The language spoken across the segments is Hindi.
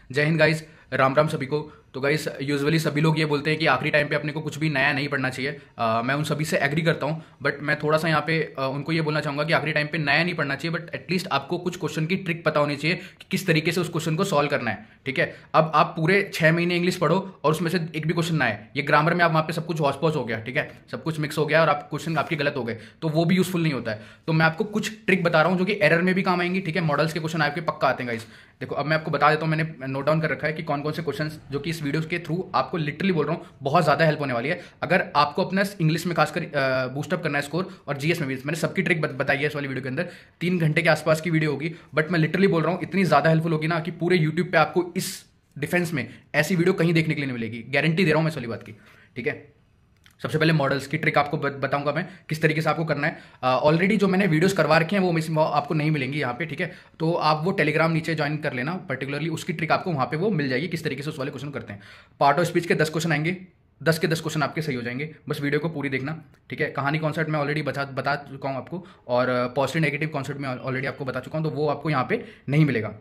जय हिंद गाइस, राम राम सभी को। तो गाइस यूजुअली सभी लोग ये बोलते हैं कि आखिरी टाइम पे अपने को कुछ भी नया नहीं पढ़ना चाहिए। मैं उन सभी से एग्री करता हूँ, बट मैं थोड़ा सा यहाँ पे उनको ये बोलना चाहूँगा कि आखिरी टाइम पे नया नहीं पढ़ना चाहिए, बट एटलीस्ट आपको कुछ क्वेश्चन की ट्रिक पता होनी चाहिए कि किस तरीके से उस क्वेश्चन को सॉल्व करना है। ठीक है, अब आप पूरे 6 महीने इंग्लिश पढ़ो और उसमें से एक भी क्वेश्चन ना आए, ये ग्रामर में आप वहाँ पे सब कुछ हॉच पॉच हो गया, ठीक है, सब कुछ मिक्स हो गया और आप क्वेश्चन आपके गलत हो गए, तो वो भी यूजफुल नहीं होता है। तो मैं आपको कुछ ट्रिक बता रहा हूँ जो कि एरर में भी काम आएंगी। ठीक है, मॉडल्स के क्वेश्चन आपके पक्का आते हैं गाइस। देखो अब मैं आपको बता देता हूँ, मैंने नोट डाउन कर रखा है कि कौन कौन से क्वेश्चन जो कि इस वीडियो के थ्रू आपको लिटरली बोल रहा हूँ बहुत ज़्यादा हेल्प होने वाली है। अगर आपको अपना इंग्लिश में खासकर बूस्टअप करना है स्कोर, और जीएस में भी मैंने सबकी ट्रिक बताई है इस वाली वीडियो के अंदर। 3 घंटे के आसपास की वीडियो होगी, बट मैं लिटरली बोल रहा हूँ इतनी ज़्यादा हेल्पफुल होगी ना कि पूरे यूट्यूब पे आपको इस डिफेंस में ऐसी वीडियो कहीं देखने के लिए नहीं मिलेगी, गारंटी दे रहा हूँ मैं इस वाली बात की। ठीक है, सबसे पहले मॉडल्स की ट्रिक आपको बताऊंगा मैं किस तरीके से आपको करना है। ऑलरेडी जो मैंने वीडियोस करवा रखे हैं वो आपको नहीं मिलेंगी यहाँ पे। ठीक है, तो आप वो टेलीग्राम नीचे ज्वाइन कर लेना, पर्टिकुलरली उसकी ट्रिक आपको वहाँ पे वो मिल जाएगी किस तरीके से उस वाले क्वेश्चन करते हैं। पार्ट ऑफ स्पीच के 10 क्वेश्चन आएंगे, 10 के 10 क्वेश्चन आपके सही हो जाएंगे, बस वीडियो को पूरी देखना। ठीक है, कहानी कॉन्सेप्ट में ऑलरेडी बता चुका हूँ आपको, और पॉजिटिव नेगेटिव कॉन्सेप्ट में ऑलरेडी आपको बता चुका हूँ, तो वो आपको यहाँ पे नहीं मिलेगा।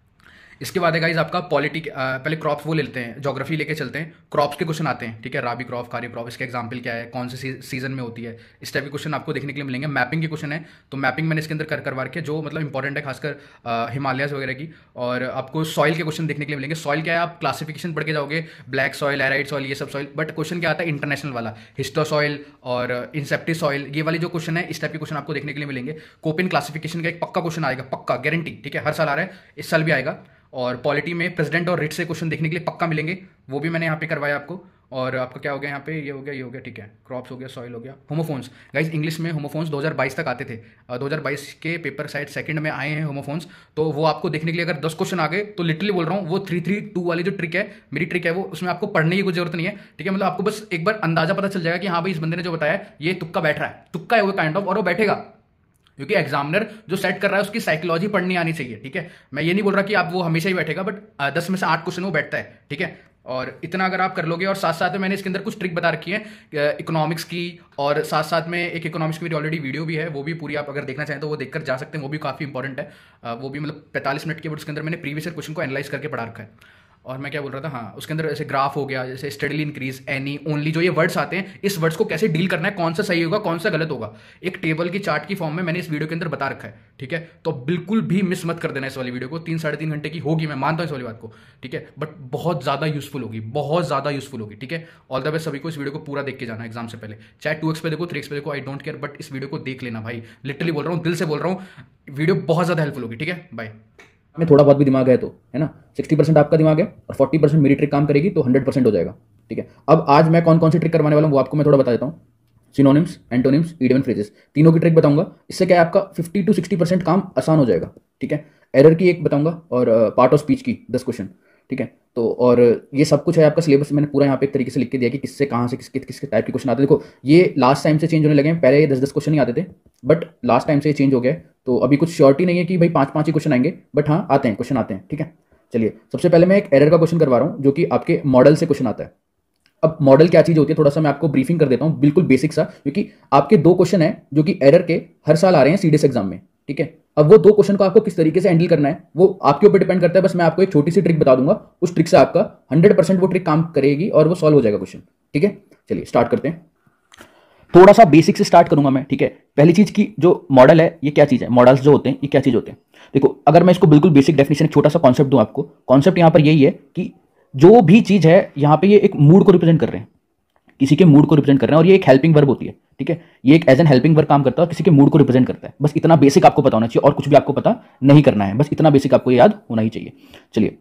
इसके बाद है गाइज आपका पॉलिटी। पहले क्रॉप्स वो लेते हैं, ज्योग्राफी लेके चलते हैं, क्रॉप्स के क्वेश्चन आते हैं। ठीक है, राबी क्रॉप, खारी क्रॉप, इसके एग्जांपल क्या है, कौन से सीजन में होती है, इस टाइप के क्वेश्चन आपको देखने के लिए मिलेंगे। मैपिंग के क्वेश्चन है, तो मैपिंग मैंने इसके अंदर करवा रखे जो मतलब इंपॉर्टेंट है, खासकर हिमालयस वगैरह की। और आपको सॉइल के क्वेश्चन देखने के लिए मिलेंगे। सॉइल क्या है, आप क्लासिफिकेशन पढ़ के जाओगे, ब्लैक सॉइल, एराइड सॉइल, ये सब सॉइल, बट क्वेश्चन क्या आता है इंटरनेशनल वाला, हिस्टो सॉइल और इंसेप्टिव सॉइल, ये वाली जो क्वेश्चन है इस टाइप के क्वेश्चन आपको देखने के लिए मिलेंगे। कोपिन क्लासिफिकेशन का एक पक्का क्वेश्चन आएगा, पक्का गारंटी। ठीक है, हर साल आ रहा है, इस साल भी आएगा। और पॉलिटी में प्रेसिडेंट और रिट से क्वेश्चन देखने के लिए पक्का मिलेंगे, वो भी मैंने यहाँ पे करवाया आपको। और आपका क्या हो गया यहाँ पे, ये हो गया, ये हो गया। ठीक है, क्रॉप्स हो गया, सॉइल हो गया, होमोफोन्स। गाइस इंग्लिश में होमोफोन्स 2022 तक आते थे, 2022 के पेपर शायद सेकंड में आए हैं होमोफोन्स, तो वो आपको देखने के लिए अगर 10 क्वेश्चन आ गए तो लिटरली बोल रहा हूँ वो 332 वाली जो ट्रिक है, मेरी ट्रिक है, वो उसमें आपको पढ़ने की कोई जरूरत नहीं है। ठीक है, मतलब आपको बस एक बार अंदाजा पता चल जाएगा कि हाँ भाई इस बंदे ने जो बताया ये तुक्का बैठ रहा है, तुक्का है वो काइंड ऑफ, और वो बैठेगा क्योंकि एग्जामिनर जो सेट कर रहा है उसकी साइकोलॉजी पढ़नी आनी चाहिए। ठीक है, मैं ये नहीं बोल रहा कि आप वो हमेशा ही बैठेगा, बट 10 में से 8 क्वेश्चन वो बैठता है। ठीक है, और इतना अगर आप कर लोगे, और साथ साथ में मैंने इसके अंदर कुछ ट्रिक बता रखी है इकोनॉमिक्स की, और साथ साथ में एक इकोनॉमिक्स की मेरी ऑलरेडी वीडियो भी है, वो भी पूरी आप अगर देखना चाहें तो वो देखकर जा सकते हैं, वो भी काफ़ी इंपॉर्टेंट है। वो भी मतलब 45 मिनट के, बट उसके अंदर मैंने प्रीवियस क्वेश्चन को एनालाइज करके पढ़ा रखा है। और मैं क्या बोल रहा था, हाँ, उसके अंदर जैसे ग्राफ हो गया, जैसे स्टडीली इंक्रीज, एनी, ओनली, जो ये वर्ड्स आते हैं, इस वर्ड्स को कैसे डील करना है, कौन सा सही होगा कौन सा गलत होगा, एक टेबल की चार्ट की फॉर्म में मैंने इस वीडियो के अंदर बता रखा है। ठीक है, तो बिल्कुल भी मिस मत कर देना इस वाली वीडियो को। 3-3.5 घंटे की होगी, मैं मानता हूँ इस वाली बात को। ठीक है, बट बहुत ज़्यादा यूजफुल होगी, बहुत ज़्यादा यूजफुल होगी। ठीक है, ऑल द बेस्ट सभी को। इस वीडियो को पूरा देख के जाना एग्जाम से पहले, चाहे 2x पे देखो, 3x पे देखो, आई डोंट केयर, बट इस वीडियो को देख लेना भाई, लिटरली बोल रहा हूँ, दिल से बोल रहा हूँ, वीडियो बहुत ज़्यादा हेल्पफुल होगी। ठीक है, बाय। में थोड़ा बहुत भी दिमाग है तो, है ना, 60% आपका दिमाग है और 40% मेरी ट्रिक काम करेगी, तो 100% हो जाएगा। ठीक है, अब आज मैं कौन कौन सी ट्रिक करवाने वाला हूँ वो आपको मैं थोड़ा बता देता हूँ। सिनोनिम्स, एंटोनिम्स, इडियम फ्रेजेस, तीनों की ट्रिक बताऊंगा। इससे क्या है, आपका 50 to 60% काम आसान हो जाएगा। ठीक है, एरर की एक बताऊंगा, और पार्ट ऑफ स्पीच की 10 क्वेश्चन। ठीक है, तो और ये सब कुछ है आपका सिलेबस, मैंने पूरा यहाँ पे एक तरीके से लिख के दिया कि किससे कहाँ से किस टाइप के क्वेश्चन आते हैं। देखो ये लास्ट टाइम से चेंज होने लगे हैं, पहले ये 10-10 क्वेश्चन ही आते थे, बट लास्ट टाइम से चेंज हो गया है, तो अभी कुछ श्योरिटी नहीं है कि भाई 5-5 ही क्वेश्चन आएंगे, बट हाँ आते हैं, क्वेश्चन आते हैं। ठीक है, चलिए सबसे पहले मैं एक एरर का क्वेश्चन करवा रहा हूँ जो कि आपके मॉडल से क्वेश्चन आता है। अब मॉडल क्या चीज होती है, थोड़ा सा मैं आपको ब्रीफिंग कर देता हूँ, बिल्कुल बेसिक सा, क्योंकि आपके 2 क्वेश्चन है जो कि एरर के हर साल आ रहे हैं सीडीएस एग्जाम में। ठीक है, अब वो 2 क्वेश्चन को आपको किस तरीके से हैंडल करना है वो आपके ऊपर डिपेंड करता है। बस मैं आपको एक छोटी सी ट्रिक बता दूंगा, उस ट्रिक से आपका 100% वो ट्रिक काम करेगी और वो सॉल्व हो जाएगा क्वेश्चन। ठीक है, चलिए स्टार्ट करते हैं। थोड़ा सा बेसिक से स्टार्ट करूंगा मैं। ठीक है, पहली चीज की जो मॉडल है ये क्या चीज है, मॉडल्स जो होते हैं ये क्या चीज होते हैं। देखो अगर मैं इसको बिल्कुल बेसिक डेफिनेशन, एक छोटा सा कॉन्सेप्ट दूं आपको, कॉन्सेप्ट यहां पर यही है कि जो भी चीज है यहां पे ये एक मूड को रिप्रेजेंट कर रहे हैं, किसी के मूड को रिप्रेजेंट कर रहे हैं, और ये एक हेल्पिंग वर्ब होती है। ठीक है, ये एक एज एन हेल्पिंग वर्ब काम करता है और किसी के मूड को रिप्रेजेंट करता है। बस इतना बेसिक आपको पता होना चाहिए, और कुछ भी आपको पता नहीं करना है, बस इतना बेसिक आपको याद होना ही चाहिए। चलिए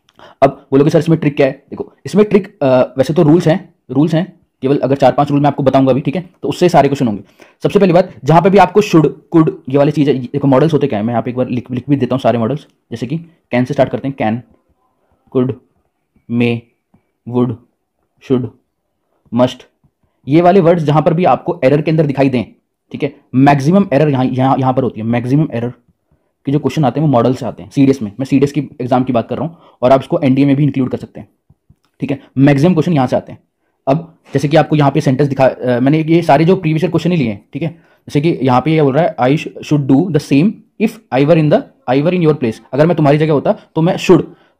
अब बोलोगे सर इसमें ट्रिक क्या है, देखो इसमें ट्रिक वैसे तो रूल्स हैं केवल, अगर 4-5 रूल मैं आपको बताऊंगा अभी। ठीक है, तो उससे सारे क्वेश्चन होंगे। सबसे पहली बात, जहां पे भी आपको शुड, कुड, ये वाली चीज है, देखो मॉडल्स होते क्या है, मैं यहाँ पे एक बार लिख भी देता हूँ सारे मॉडल्स। जैसे कि कैन से स्टार्ट करते हैं, can, could, may, would, should, must, ये वाले वर्ड्स जहां पर भी आपको एरर के अंदर दिखाई दें। ठीक है, मैक्सिमम एरर यहां पर होती है, मैक्सिमम एरर के जो क्वेश्चन आते हैं वो मॉडल से आते हैं सीडीएस में। मैं सीडीएस की एग्जाम की बात कर रहा हूं, और आप इसको एनडीए में भी इंक्लूड कर सकते हैं। ठीक है, मैक्सिमम क्वेश्चन यहां से आते हैं। अब जैसे कि आपको यहाँ पे सेंटेंस मैंने ये सारे जो प्रीवियस क्वेश्चन ही लिए हैं। ठीक है, जैसे कि यहाँ पे ये बोल रहा है I should do the same if I were in your place, अगर मैं तुम्हारी जगह होता तो मैं शुड,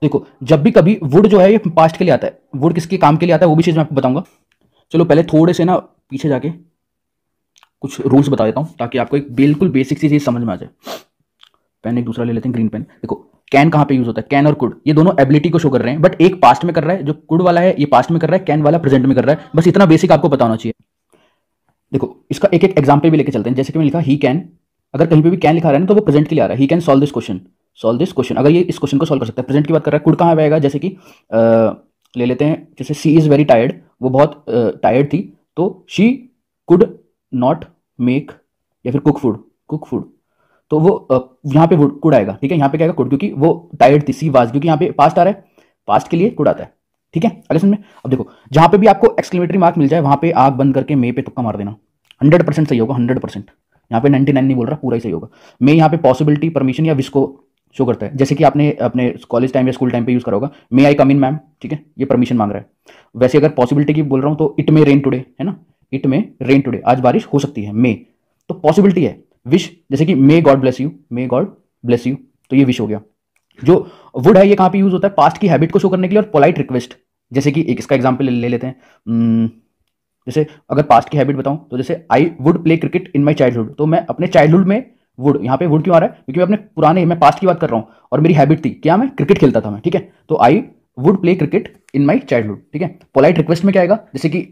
देखो जब भी कभी वुड जो है ये पास्ट के लिए आता है, वुड किसके काम के लिए आता है वो भी चीज़ मैं आपको बताऊंगा। चलो पहले थोड़े से ना पीछे जाके कुछ रूल्स बता देता हूँ ताकि आपको एक बिल्कुल बेसिक सी चीज़ समझ में आ जाए। पेन एक दूसरा ले लेते हैं, ग्रीन पेन। देखो कैन कहाँ पे यूज होता है, कैन और कुड ये दोनों एबिलिटी को शो कर रहे हैं, बट एक पास्ट में कर रहा है, जो कुड वाला है ये पास्ट में कर रहा है, कैन वाला प्रेजेंट में कर रहा है। बस इतना बेसिक आपको पता होना चाहिए। देखो इसका एक एक एग्जाम्पल भी लेके चलते हैं। जैसे कि मैं लिखा ही कैन, अगर कहीं पे भी कैन लिखा रहा है ना तो वो प्रेजेंट के लिए आ रहा है। He can solve this question, solve this question, अगर ये इस क्वेश्चन को सॉल्व कर सकता है, प्रेजेंट की बात कर रहा है। कुड कहाँ पे आएगा, जैसे कि ले लेते हैं, जैसे सी इज वेरी टायर्ड, वो बहुत टायर्ड थी, तो शी कुड नॉट मेक या फिर कुक फूड, कुक फूड, तो वो यहाँ पे कुड आएगा। ठीक है, यहाँ पे क्या आएगा कुड, क्योंकि वो टायर्ड थी, सी वाज, क्योंकि यहाँ पे पास्ट आ रहा है, पास्ट के लिए कुड आता है। ठीक है, आगे समझ में। अब देखो जहां पे भी आपको एक्सक्लेमेटरी मार्क मिल जाए वहां पे आग बंद करके मे पे तुक्का मार देना, 100% सही होगा, 100%। यहाँ पे 99 नहीं बोल रहा, पूरा ही सही होगा। मे यहाँ पे पॉसिबिलिटी, परमिशन या विश को शो करता है, जैसे कि आपने अपने कॉलेज टाइम या स्कूल टाइम पे यूज करा होगा, मे आई कम इन मैम। ठीक है, ये परमिशन मांग रहा है। वैसे अगर पॉसिबिलिटी की बोल रहा हूँ तो इट मे रेन टुडे, है ना, इट मे रेन टुडे, आज बारिश हो सकती है, मे तो पॉसिबिलिटी है। विश जैसे कि may God bless you, may God bless you, तो ये विश हो गया। जो वुड है ये कहाँ पे यूज होता है, पास्ट की हैबिट को शो करने के लिए और पोलाइट रिक्वेस्ट। जैसे कि एक इसका एग्जांपल ले लेते हैं, जैसे अगर पास्ट की हैबिट बताऊं तो जैसे I would play cricket in my childhood, तो मैं अपने चाइल्डहुड में वुड, यहाँ पे वुड क्यों आ रहा है, क्योंकि मैं अपने पुराने, मैं पास्ट की बात कर रहा हूँ और मेरी हैबिट थी क्या, मैं क्रिकेट खेलता था मैं। ठीक है, तो I would play cricket in my childhood. ठीक है, पोलाइट रिक्वेस्ट में क्या आएगा, जैसे कि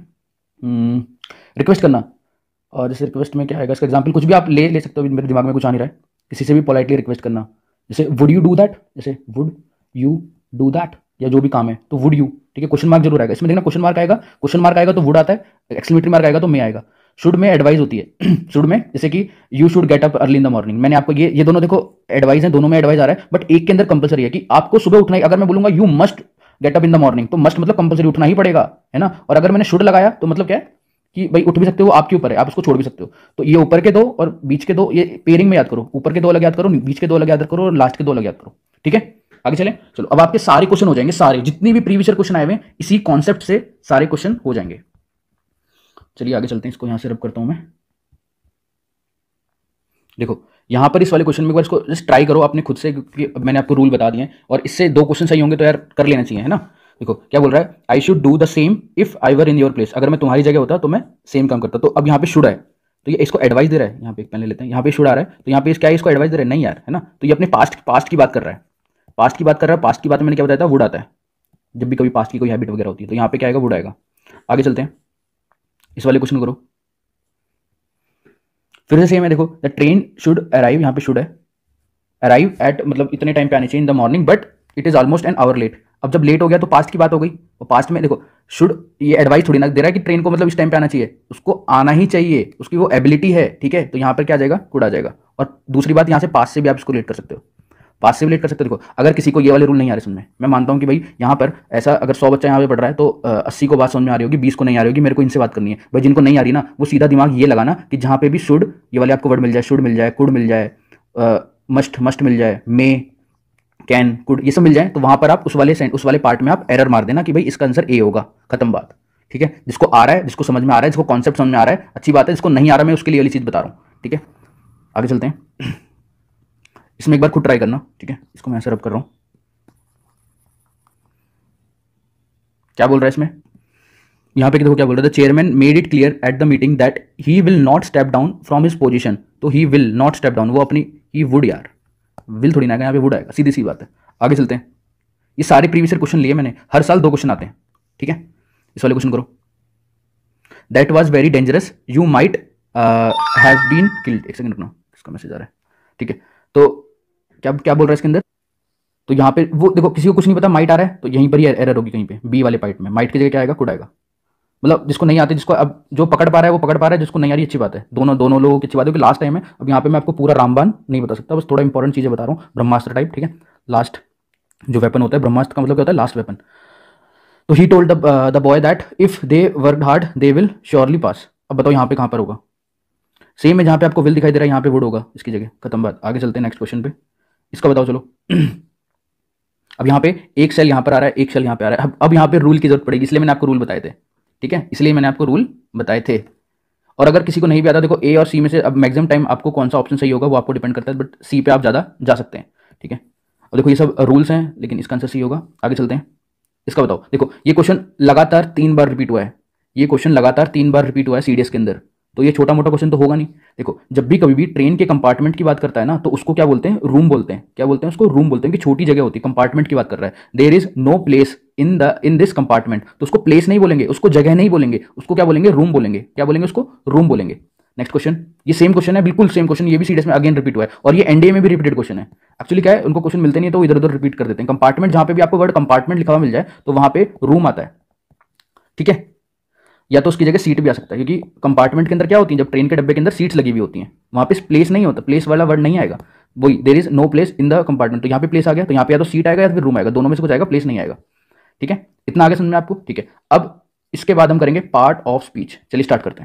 रिक्वेस्ट करना, और जैसे रिक्वेस्ट में क्या आएगा, इसका एग्जाम्पल कुछ भी आप ले सकते हो, मेरे दिमाग में कुछ आ नहीं रहा है, किसी से भी पोलाइटली रिक्वेस्ट करना, जैसे वुड यू डू दैट, जैसे वुड यू डू दैट, या जो भी काम है तो वुड यू। ठीक है, क्वेश्चन मार्क जरूर आएगा इसमें, देखना क्वेश्चन मार्क आएगा, क्वेश्चन मार्क आएगा तो वुड आता है, एक्सक्लेमेटरी मार्क आएगा तो मे आएगा। शुड में एडवाइस होती है शुड में जैसे कि you should get up early in the morning, मैंने आपको ये दोनों देखो एडवाइस है, दोनों में एडवाइस आ रहा है, बट एक के अंदर कंपलसरी है कि आपको सुबह उठना ही। अगर मैं बोलूंगा you must get up in the morning, तो मस्ट मतलब कंपलसरी उठना ही पड़ेगा, है ना। और अगर मैंने शुड लगाया तो मतलब क्या है कि भाई उठ भी सकते हो, आपके ऊपर है, आप उसको छोड़ भी सकते हो। तो ये ऊपर के दो और बीच के दो, ये पेयरिंग में याद करो, ऊपर के दो अलग याद करो, बीच के दो अलग याद करो और लास्ट के दो अलग याद करो। ठीक है, आगे चलें। चलो अब आपके सारे क्वेश्चन हो जाएंगे, सारे जितनी भी प्रीवियस ईयर क्वेश्चन आए हुए इसी कॉन्सेप्ट से सारे क्वेश्चन हो जाएंगे। चलिए आगे चलते हैं, इसको यहां से रब करता हूं मैं। देखो यहां पर इस वाले क्वेश्चन में एक बार इसको जस्ट ट्राई करो अपने खुद से, क्योंकि मैंने आपको रूल बता दिए हैं और इससे 2 क्वेश्चन सही होंगे तो यार कर लेना चाहिए, है ना। देखो क्या बोल रहा है, I should do the same if I were in your place, अगर मैं तुम्हारी जगह होता तो मैं सेम काम करता। तो अब यहाँ पे शुड है, तो ये इसको एडवाइस दे रहा है, यहाँ पे पहले लेते हैं, यहाँ पे शुड आ रहा है, तो यहाँ पे क्या है, इसको एडवाइस दे रहा है, नहीं यार, है ना। तो ये अपने पास्ट की बात कर रहा है, पास्ट की बात कर रहा है, पास्ट की बात में मैंने क्या बताया था, वुड आता है जब भी कभी पास्ट की कोई हैबिट वगैरह होती है, तो यहाँ पे क्या आएगा, वुड आएगा। आगे चलते हैं, इस वाले क्वेश्चन करो, फिर से सेम है। देखो द ट्रेन शुड अराइव, यहाँ पे शुड है, अराइव एट मतलब इतने टाइम पे आनी चाहिए in the morning, but it is almost an hour late. अब जब लेट हो गया तो पास्ट की बात हो गई, और पास्ट में देखो शुड, ये एडवाइस थोड़ी ना दे रहा है कि ट्रेन को मतलब इस टाइम पे आना चाहिए, उसको आना ही चाहिए, उसकी वो एबिलिटी है। ठीक है, तो यहाँ पर क्या आ जाएगा, कुड आ जाएगा। और दूसरी बात, यहाँ से पास्ट से भी आप इसको लेट कर सकते हो, पास से भी लेट कर सकते हो। देखो अगर किसी को ये वाले रूल नहीं आ रहे समझ में, मैं मानता हूँ कि भाई यहाँ पर ऐसा अगर 100 बच्चा यहाँ पे पढ़ रहा है तो 80 को बात समझ में आ रही होगी, 20 को नहीं आ रही होगी, मेरे को इनसे बात करनी है। भाई जिनको नहीं आ रही ना वो सीधा दिमाग ये लगाना कि जहाँ पे भी शुड ये वाले आपको वर्ड मिल जाए, शुड मिल जाए, कुड मिल जाए, मस्ट मिल जाए, मे, कैन, कुड, ये सब मिल जाए, तो वहां पर आप उस वाले पार्ट में आप एरर मार देना कि भाई इसका आंसर ए होगा, खत्म बात। ठीक है, जिसको आ रहा है, जिसको समझ में आ रहा है, जिसको कॉन्सेप्ट समझ में आ रहा है अच्छी बात है, जिसको नहीं आ रहा मैं उसके लिए वाली चीज बता रहा हूँ। ठीक है, आगे चलते हैं, इसमें एक बार खुद ट्राई करना। ठीक है, इसको मैं ऐसे रब कर रहा हूं, क्या बोल रहा है इसमें, यहां पे देखो क्या बोल रहा है, the chairman made it clear at the meeting that he will not step down from his position, तो he will not step down, वो अपनी, ही वुड, यार विल थोड़ी ना आएगा, यहाँ पे वुड आएगा, सीधी सी बात है। आगे चलते हैं, ये सारे प्रीवियस क्वेश्चन लिए मैंने, हर साल 2 क्वेश्चन आते हैं। ठीक है, इस वाले क्वेश्चन करो, that was very dangerous, you might have been killed, एक सेकंड रुकना, इसका मैसेज आ रहा है। ठीक है, तो क्या क्या बोल रहा है इसके अंदर, तो यहाँ पे वो देखो किसी को कुछ नहीं पता, माइट आ रहा है तो यहीं पर ही एरर होगी, कहीं पे बी वाले पार्ट में माइट की जगह क्या आएगा, कुड आएगा। मतलब जिसको नहीं आती, जिसको अब जो पकड़ पा रहा है वो पकड़ पा रहा है, जिसको नहीं आ रही अच्छी बात है, दोनों लोगों की अच्छी बात है कि लास्ट टाइम है। अब यहाँ पे मैं आपको पूरा रामबाण नहीं बता सकता, बस थोड़ा इंपॉर्टेंट चीजें बता रहा हूँ, ब्रह्मास्त्र टाइप। ठीक है, लास्ट जो वेपन होता है ब्रह्मास्त्र का मतलब क्या होता है, लास्ट वेपन। तो he told the boy that if they work hard they will surely pass. अब बताओ यहाँ पे कहाँ पर होगा, सेम है, जहाँ पे आपको विल दिखाई दे रहा है यहाँ पे वुड होगा इसकी जगह, खत्म बात। आगे चलते हैं नेक्स्ट क्वेश्चन पे, इसका बताओ चलो अब यहाँ पे एक सेल यहाँ पर आ रहा है, एक सेल यहाँ पे आ रहा है, अब यहाँ पे रूल की जरूरत पड़ेगी, इसलिए मैंने आपको रूल बताए थे। ठीक है, इसलिए मैंने आपको रूल बताए थे। और अगर किसी को नहीं भी आता, देखो ए और सी में से अब मैक्सिमम टाइम आपको कौन सा ऑप्शन सही होगा वो आपको डिपेंड करता है, बट सी पे आप ज़्यादा जा सकते हैं। ठीक है, और देखो ये सब रूल्स हैं, लेकिन इसका आंसर सही होगा। आगे चलते हैं। इसका बताओ। देखो ये क्वेश्चन लगातार 3 बार रिपीट हुआ है, ये क्वेश्चन लगातार 3 बार रिपीट हुआ है सीडीएस के अंदर, तो ये छोटा मोटा क्वेश्चन तो होगा नहीं। देखो जब भी कभी भी ट्रेन के कंपार्टमेंट की बात करता है ना, तो उसको क्या बोलते हैं, रूम बोलते हैं। क्या बोलते हैं उसको, रूम बोलते हैं, कि छोटी जगह होती है, कंपार्टमेंट की बात कर रहा है। There is no place in this compartment, तो उसको प्लेस नहीं बोलेंगे, उसको जगह नहीं बोलेंगे, उसको क्या बोलेंगे, रूम बोलेंगे। क्या बोलेंगे उसको, रूम बोलेंगे। नेक्स्ट क्वेश्चन, ये सेम क्वेश्चन है, बिल्कुल सेम क्वेश्चन, ये भी सीडीएस में अगेन रिपीट हुआ है, और ये एनडीए में भी रिपीटेड क्वेश्चन है। एक्चुअली क्या है, उनको क्वेश्चन मिलते नहीं है तो इधर उधर रिपीट कर देते हैं। कंपार्टमेंट, जहां पे भी आपको वर्ड कंपार्टमेंट लिखा हुआ मिल जाए तो वहां पे रूम आता है, ठीक है। या तो उसकी जगह सीट भी आ सकता है, क्योंकि कंपार्टमेंट के अंदर क्या होती है, जब ट्रेन के डब्बे के अंदर सीट्स लगी हुई होती हैं, वहां पे प्लेस नहीं होता, प्लेस वाला वर्ड नहीं आएगा। वही there is no place in the compartment, तो यहाँ पे प्लेस आ गया, तो यहाँ पे या तो सीट आएगा या फिर रूम आएगा, दोनों में से कुछ आएगा, प्लेस नहीं आएगा, ठीक है। इतना आगे समझ में आपको, ठीक है। अब इसके बाद हम करेंगे पार्ट ऑफ स्पीच। चलिए स्टार्ट करते हैं।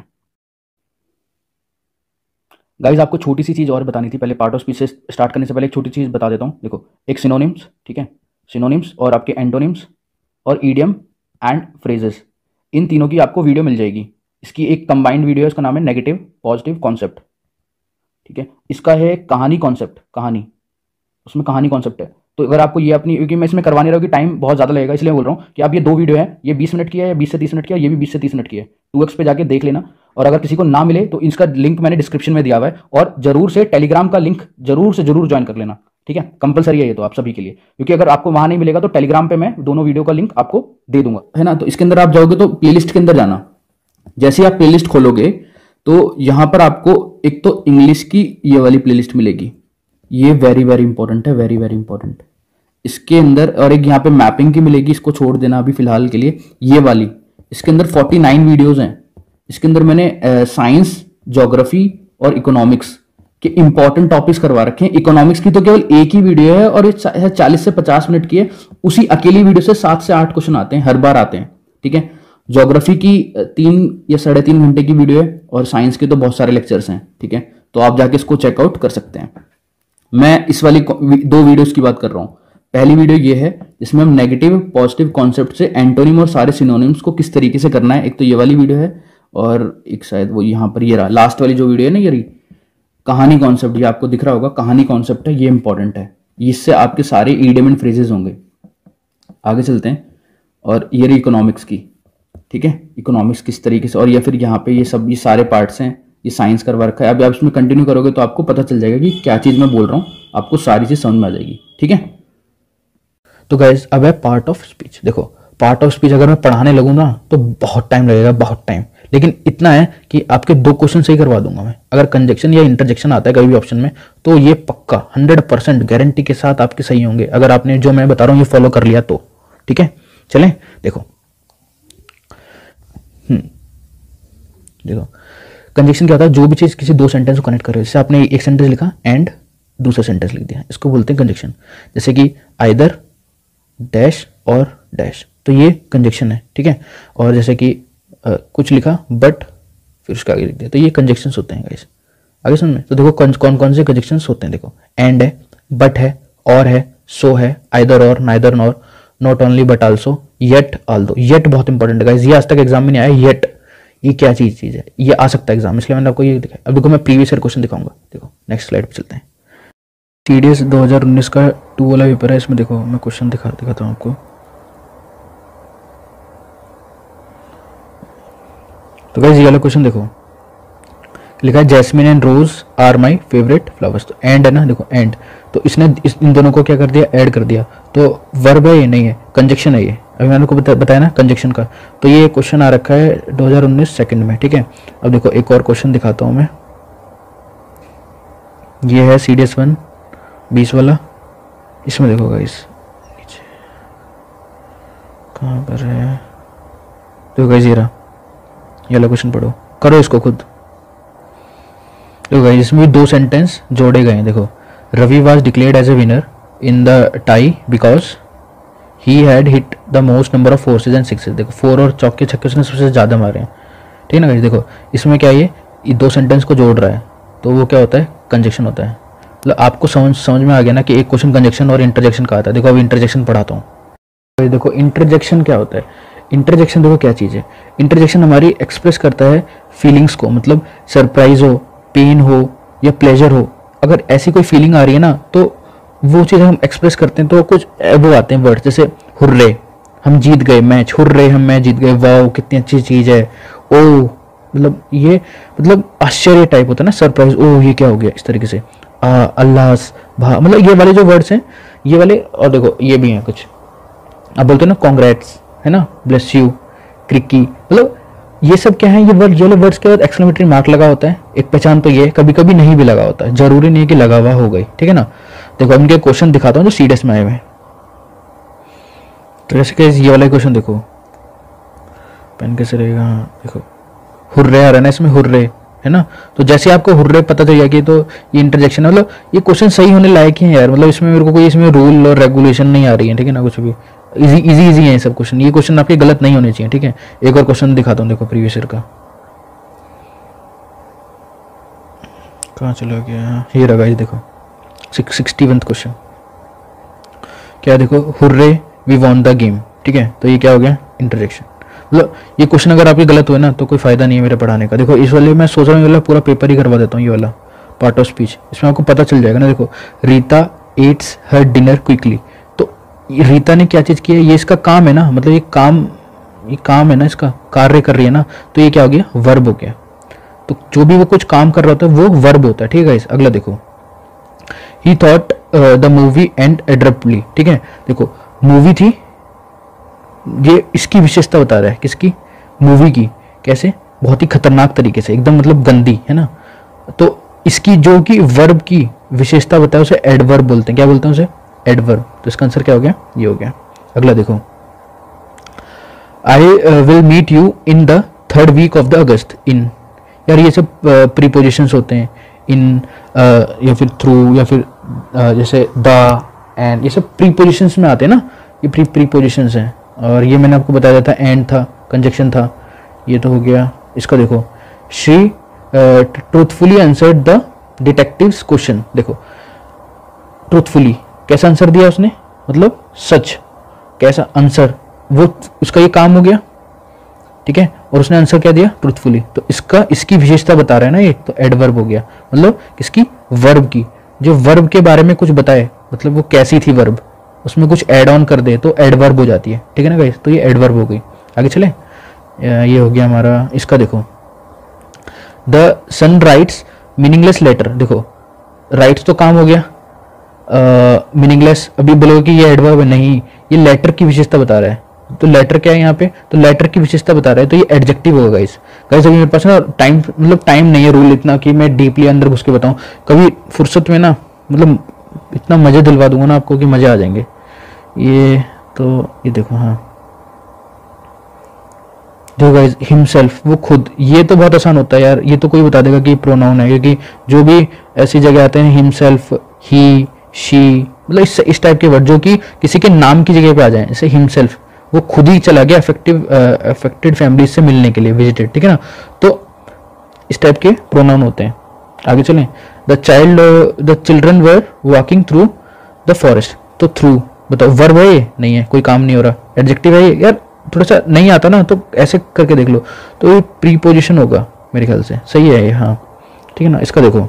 गाइस आपको छोटी सी चीज और बतानी थी, पहले पार्ट ऑफ स्पीच से स्टार्ट करने से पहले एक छोटी चीज बता देता हूँ। देखो एक सिनोनिम्स, ठीक है, सिनोनिम्स और आपके एंटोनिम्स और ईडियम एंड फ्रेजेस, इन तीनों की आपको वीडियो मिल जाएगी। इसकी एक कंबाइंड वीडियो है, इसका नाम है नेगेटिव पॉजिटिव कॉन्सेप्ट, ठीक है। इसका है कहानी कॉन्सेप्ट, कहानी, उसमें कहानी कॉन्सेप्ट है। तो अगर आपको ये अपनी, क्योंकि मैं इसमें करवा नहीं रहा हूँ कि टाइम बहुत ज़्यादा लगेगा, इसलिए बोल रहा हूँ कि आप ये 2 वीडियो है, ये 20 मिनट की है या 20 से 30 मिनट की है, ये भी 20 से 30 मिनट की है, 2x पे जाके देख लेना। और अगर किसी को ना मिले तो इसका लिंक मैंने डिस्क्रिप्शन में दिया हुआ है, और जरूर से टेलीग्राम का लिंक जरूर से जरूर ज्वाइन कर लेना, ठीक है। कंपलसरी है ये तो आप सभी के लिए, क्योंकि अगर आपको वहां नहीं मिलेगा तो टेलीग्राम पे मैं दोनों वीडियो का लिंक आपको दे दूंगा, है ना। तो इसके अंदर आप जाओगे तो प्लेलिस्ट के अंदर जाना, जैसे आप प्लेलिस्ट खोलोगे तो यहां पर आपको एक तो इंग्लिश की ये वाली प्लेलिस्ट मिलेगी, ये वेरी वेरी इंपॉर्टेंट है, वेरी वेरी इंपॉर्टेंट। इसके अंदर और एक यहाँ पे मैपिंग की मिलेगी, इसको छोड़ देना अभी फिलहाल के लिए, ये वाली। इसके अंदर 49 वीडियोज हैं। इसके अंदर मैंने साइंस, ज्योग्राफी और इकोनॉमिक्स के इंपॉर्टेंट टॉपिक्स करवा रखे हैं। इकोनॉमिक्स की तो केवल एक ही वीडियो है और ये 40 से 50 मिनट की है, उसी अकेली वीडियो से 7 से 8 क्वेश्चन आते हैं, हर बार आते हैं, ठीक है। ज्योग्राफी की 3 या 3.5 घंटे की वीडियो है, और साइंस के तो बहुत सारे लेक्चर्स हैं, ठीक है। तो आप जाके इसको चेकआउट कर सकते हैं। मैं इस वाली 2 वीडियोस की बात कर रहा हूं। पहली वीडियो ये है जिसमें हम नेगेटिव पॉजिटिव कॉन्सेप्ट से एंटोनिम और सारे सिनोनिम्स को किस तरीके से करना है, एक तो ये वाली वीडियो है, और एक शायद वो यहाँ पर ये रहा लास्ट वाली जो वीडियो है ना, ये रही कहानी कॉन्सेप्ट, ये आपको दिख रहा होगा, कहानी कॉन्सेप्ट है, ये इंपॉर्टेंट है, इससे आपके सारे ईडियम एंड फ्रेजेस होंगे। आगे चलते हैं, और ये रही इकोनॉमिक्स की, ठीक है, इकोनॉमिक्स किस तरीके से, और या फिर यहाँ पे ये सब ये सारे पार्ट्स हैं, ये साइंस करवा रखा है। अब आप इसमें कंटिन्यू करोगे तो आपको पता चल जाएगा कि क्या चीज़ मैं बोल रहा हूँ, आपको सारी चीज़ समझ में आ जाएगी, ठीक है। तो गाइस अब है पार्ट ऑफ स्पीच। देखो पार्ट ऑफ स्पीच अगर मैं पढ़ाने लगूँ ना तो बहुत टाइम लगेगा, बहुत टाइम, लेकिन इतना है कि आपके 2 क्वेश्चन सही करवा दूंगा मैं। अगर कंजक्शन या इंटरजेक्शन आता है कभी भी ऑप्शन में तो ये पक्का 100% गारंटी के साथ आपके सही होंगे, अगर आपने जो मैं बता रहा हूँ ये फॉलो कर लिया तो, ठीक है। चलें देखो, देखो कंजक्शन क्या होता है, जो भी चीज किसी 2 सेंटेंस को कनेक्ट करे, जैसे आपने एक सेंटेंस लिखा एंड दूसरा सेंटेंस लिख दिया, इसको बोलते हैं कंजक्शन। जैसे कि आइदर डैश और डैश, तो ये कंजक्शन है, ठीक है। और जैसे कि कुछ लिखा बट फिर उसका आगे लिख दिया, तो ये कंजक्शंस होते हैं गाइस। आगे समझ में, तो देखो कौन कौन से कंजक्शंस होते हैं। देखो एंड है, बट है, और है, सो है, either or, neither nor, not only but also, yet although. Yet बहुत इंपॉर्टेंट है गाइस, ये आज तक एग्जाम में नहीं आया, येट ये क्या चीज है, ये आ सकता है एग्जाम, इसलिए मैंने आपको ये दिखाया। अब देखो मैं प्रीवियस ईयर क्वेश्चन दिखाऊंगा। देखो नेक्स्ट स्लाइड पे चलते हैं। सीडीएस 2019 का 2 वाला पेपर है, इसमें देखो मैं क्वेश्चन दिखाता हूँ आपको। तो गाइस ये वाला क्वेश्चन देखो, लिखा है jasmine and rose are my favourite flowers. तो एंड है ना, देखो एंड, तो इसने इन दोनों को क्या कर दिया, ऐड कर दिया, तो वर्ब है ये, नहीं है, कंजक्शन है ये। अभी मैंने आपको बताया ना कंजक्शन का, तो ये क्वेश्चन आ रखा है 2019 सेकंड में, ठीक है। अब देखो एक और क्वेश्चन दिखाता हूं मैं, ये है सीडीएस 1 20 वाला। इसमें देखो गाइस कहाँ पर है, देखो गाइस ये रहा, ये वाला क्वेश्चन पढ़ो, करो इसको खुद। देखो गाइस इसमें 2 सेंटेंस जोड़े गए हैं। देखो Ravi was declared as a winner in the tie because he had hit the most number of 4s and 6s। देखो 4 और चौके छक्के उसने सबसे ज़्यादा मारे हैं, ठीक है ना गाइस। देखो इसमें क्या ये 2 सेंटेंस को जोड़ रहा है, तो वो क्या होता है, कंजक्शन होता है। मतलब आपको समझ में आ गया ना कि एक क्वेश्चन कंजक्शन और इंटरजेक्शन का आता है। देखो अभी इंटरजेक्शन पढ़ाता हूँ। देखो इंटरजेक्शन क्या होता है, इंटरजेक्शन देखो क्या चीज़ है। इंटरजेक्शन हमारी एक्सप्रेस करता है फीलिंग्स को, मतलब सरप्राइज हो, पेन हो या प्लेजर हो, अगर ऐसी कोई फीलिंग आ रही है ना तो वो चीज़ हम एक्सप्रेस करते हैं तो कुछ वो आते हैं वर्ड, जैसे हुर्रे, हम जीत गए मैच, हुर्रे हम मैच जीत गए, वाओ कितनी अच्छी चीज़ है, ओ मतलब ये मतलब आश्चर्य टाइप होता है ना, सरप्राइज, ओ ये क्या हो गया, इस तरीके से अल्लाह भा, मतलब ये वाले जो वर्ड्स हैं ये वाले। और देखो ये भी हैं कुछ, आप बोलते हो ना कॉन्ग्रेट्स, है ना, ब्लेस यू, क्रिकी, मतलब ये सब क्या है, ये वर्ड, ये वाले वर्ड्स के बाद एक्सक्लेमेटरी मार्क लगा होता है। एक पहचान तो ये, कभी कभी नहीं भी लगा होता है, जरूरी नहीं है कि लगा हुआ हो गई, ठीक है ना। देखो अब इनके क्वेश्चन दिखाता हूँ जो सीडीएस में आए हुए हैं। तो जैसे कि ये वाला क्वेश्चन देखो, पेन कैसे रहेगा, देखो हुर्रे आ रहा है ना इसमें, हुर्रे है ना, तो जैसे आपको हुर्रे पता चल गया कि तो ये इंटरजेक्शन है, मतलब ये क्वेश्चन सही होने लायक ही है यार, मतलब इसमें मेरे को कोई इसमें रूल और रेगुलेशन नहीं आ रही है, ठीक है ना, कुछ भी इजी इजी इजी है ये सब क्वेश्चन, ये क्वेश्चन आपके गलत नहीं होने चाहिए, ठीक है। एक और क्वेश्चन दिखाता हूँ, देखो प्रीवियस ईयर का, कहाँ चला गया, ये रहा गाइस, देखो 61वां क्वेश्चन क्या, देखो hurray we won the game, ठीक है, तो ये क्या हो गया, इंटरजेक्शन। मतलब ये क्वेश्चन अगर आपके गलत हुए ना तो कोई फायदा नहीं है मेरे पढ़ाने का। देखो इस वाले मैं सोच रहा हूँ ये वाला पूरा पेपर ही करवा देता हूँ, ये वाला पार्ट ऑफ स्पीच, इसमें आपको पता चल जाएगा ना। देखो Rita eats her dinner quickly, तो रीता ने क्या चीज़ की है, ये इसका काम है ना, मतलब ये काम है ना, इसका कार्य कर रही है ना, तो ये क्या हो गया, वर्ब हो गया। तो जो भी वो कुछ काम कर रहा होता है वो वर्ब होता है, ठीक है। अगला देखो, he thought the movie end abruptly, ठीक है, देखो मूवी थी, ये इसकी विशेषता बता रहा है, किसकी, मूवी की, कैसे, बहुत ही खतरनाक तरीके से, एकदम मतलब गंदी, है ना। तो इसकी जो कि वर्ब की विशेषता बताया उसे एडवर्ब बोलते हैं, क्या बोलते हैं उसे, एडवर्ब। तो इसका आंसर क्या हो गया, ये हो गया। अगला देखो, I will meet you in the 3rd week of the August, in, यार ये सब प्रीपोजिशंस होते हैं, इन या फिर थ्रू या फिर जैसे द एंड, ये सब प्रीपोजिशंस में आते हैं ना, ये प्रीपोजिशंस हैं। और ये मैंने आपको बताया था, एंड था, कंजक्शन था, ये तो हो गया। इसका देखो, she truthfully answered the detective's question, देखो ट्रूथफुली कैसा आंसर दिया उसने, मतलब सच, कैसा आंसर, वो उसका ये काम हो गया, ठीक है, और उसने आंसर क्या दिया, ट्रूथफुली, तो इसकी विशेषता बता रहा है ना ये, तो एडवर्ब हो गया, मतलब किसकी, वर्ब की, जो वर्ब के बारे में कुछ बताए, मतलब वो कैसी थी वर्ब, उसमें कुछ ऐड ऑन कर दे तो एडवर्ब हो जाती है, ठीक है ना गाइस, तो ये एडवर्ब हो गई। आगे चले, ये हो गया हमारा। इसका देखो, the son writes meaningless letter, देखो राइट्स तो काम हो गया, मीनिंगलेस अभी बोलोगे कि ये एडवर्ब है, नहीं, ये लेटर की विशेषता बता रहा है, तो लेटर क्या है यहाँ पे, तो लेटर की विशेषता बता रहा है, तो ये एडजेक्टिव होगा गाइस। गाइस अभी मेरे पास ना टाइम, मतलब टाइम नहीं है रूल इतना कि मैं डीपली अंदर घुस के बताऊं, कभी फुर्सत में ना मतलब इतना मजे दिलवा दूंगा ना आपको कि मजे आ जाएंगे। ये तो ये देखो, हाँ जो गाइस हिमसेल्फ, वो खुद, ये तो बहुत आसान होता है यार, ये तो कोई बता देगा कि प्रोनाउन है, क्योंकि जो भी ऐसी जगह आते हैं, हिमसेल्फ, ही, शी, मतलब इस टाइप के वर्ड जो कि किसी के नाम की जगह पे आ जाए, जैसे हिमसेल्फ, वो खुद ही चला गया अफेक्टेड फैमिली से मिलने के लिए, विजिटेड, ठीक है ना, तो इस टाइप के प्रोनाउन होते हैं। आगे चलें, the children were walking through the forest, तो थ्रू बताओ वर्ब है ये, नहीं है, कोई काम नहीं हो रहा, एडजेक्टिव है ये, यार थोड़ा सा नहीं आता ना, तो ऐसे करके देख लो, तो ये प्रीपोजिशन होगा मेरे ख्याल से, सही है ये, हाँ ठीक है ना। इसका देखो,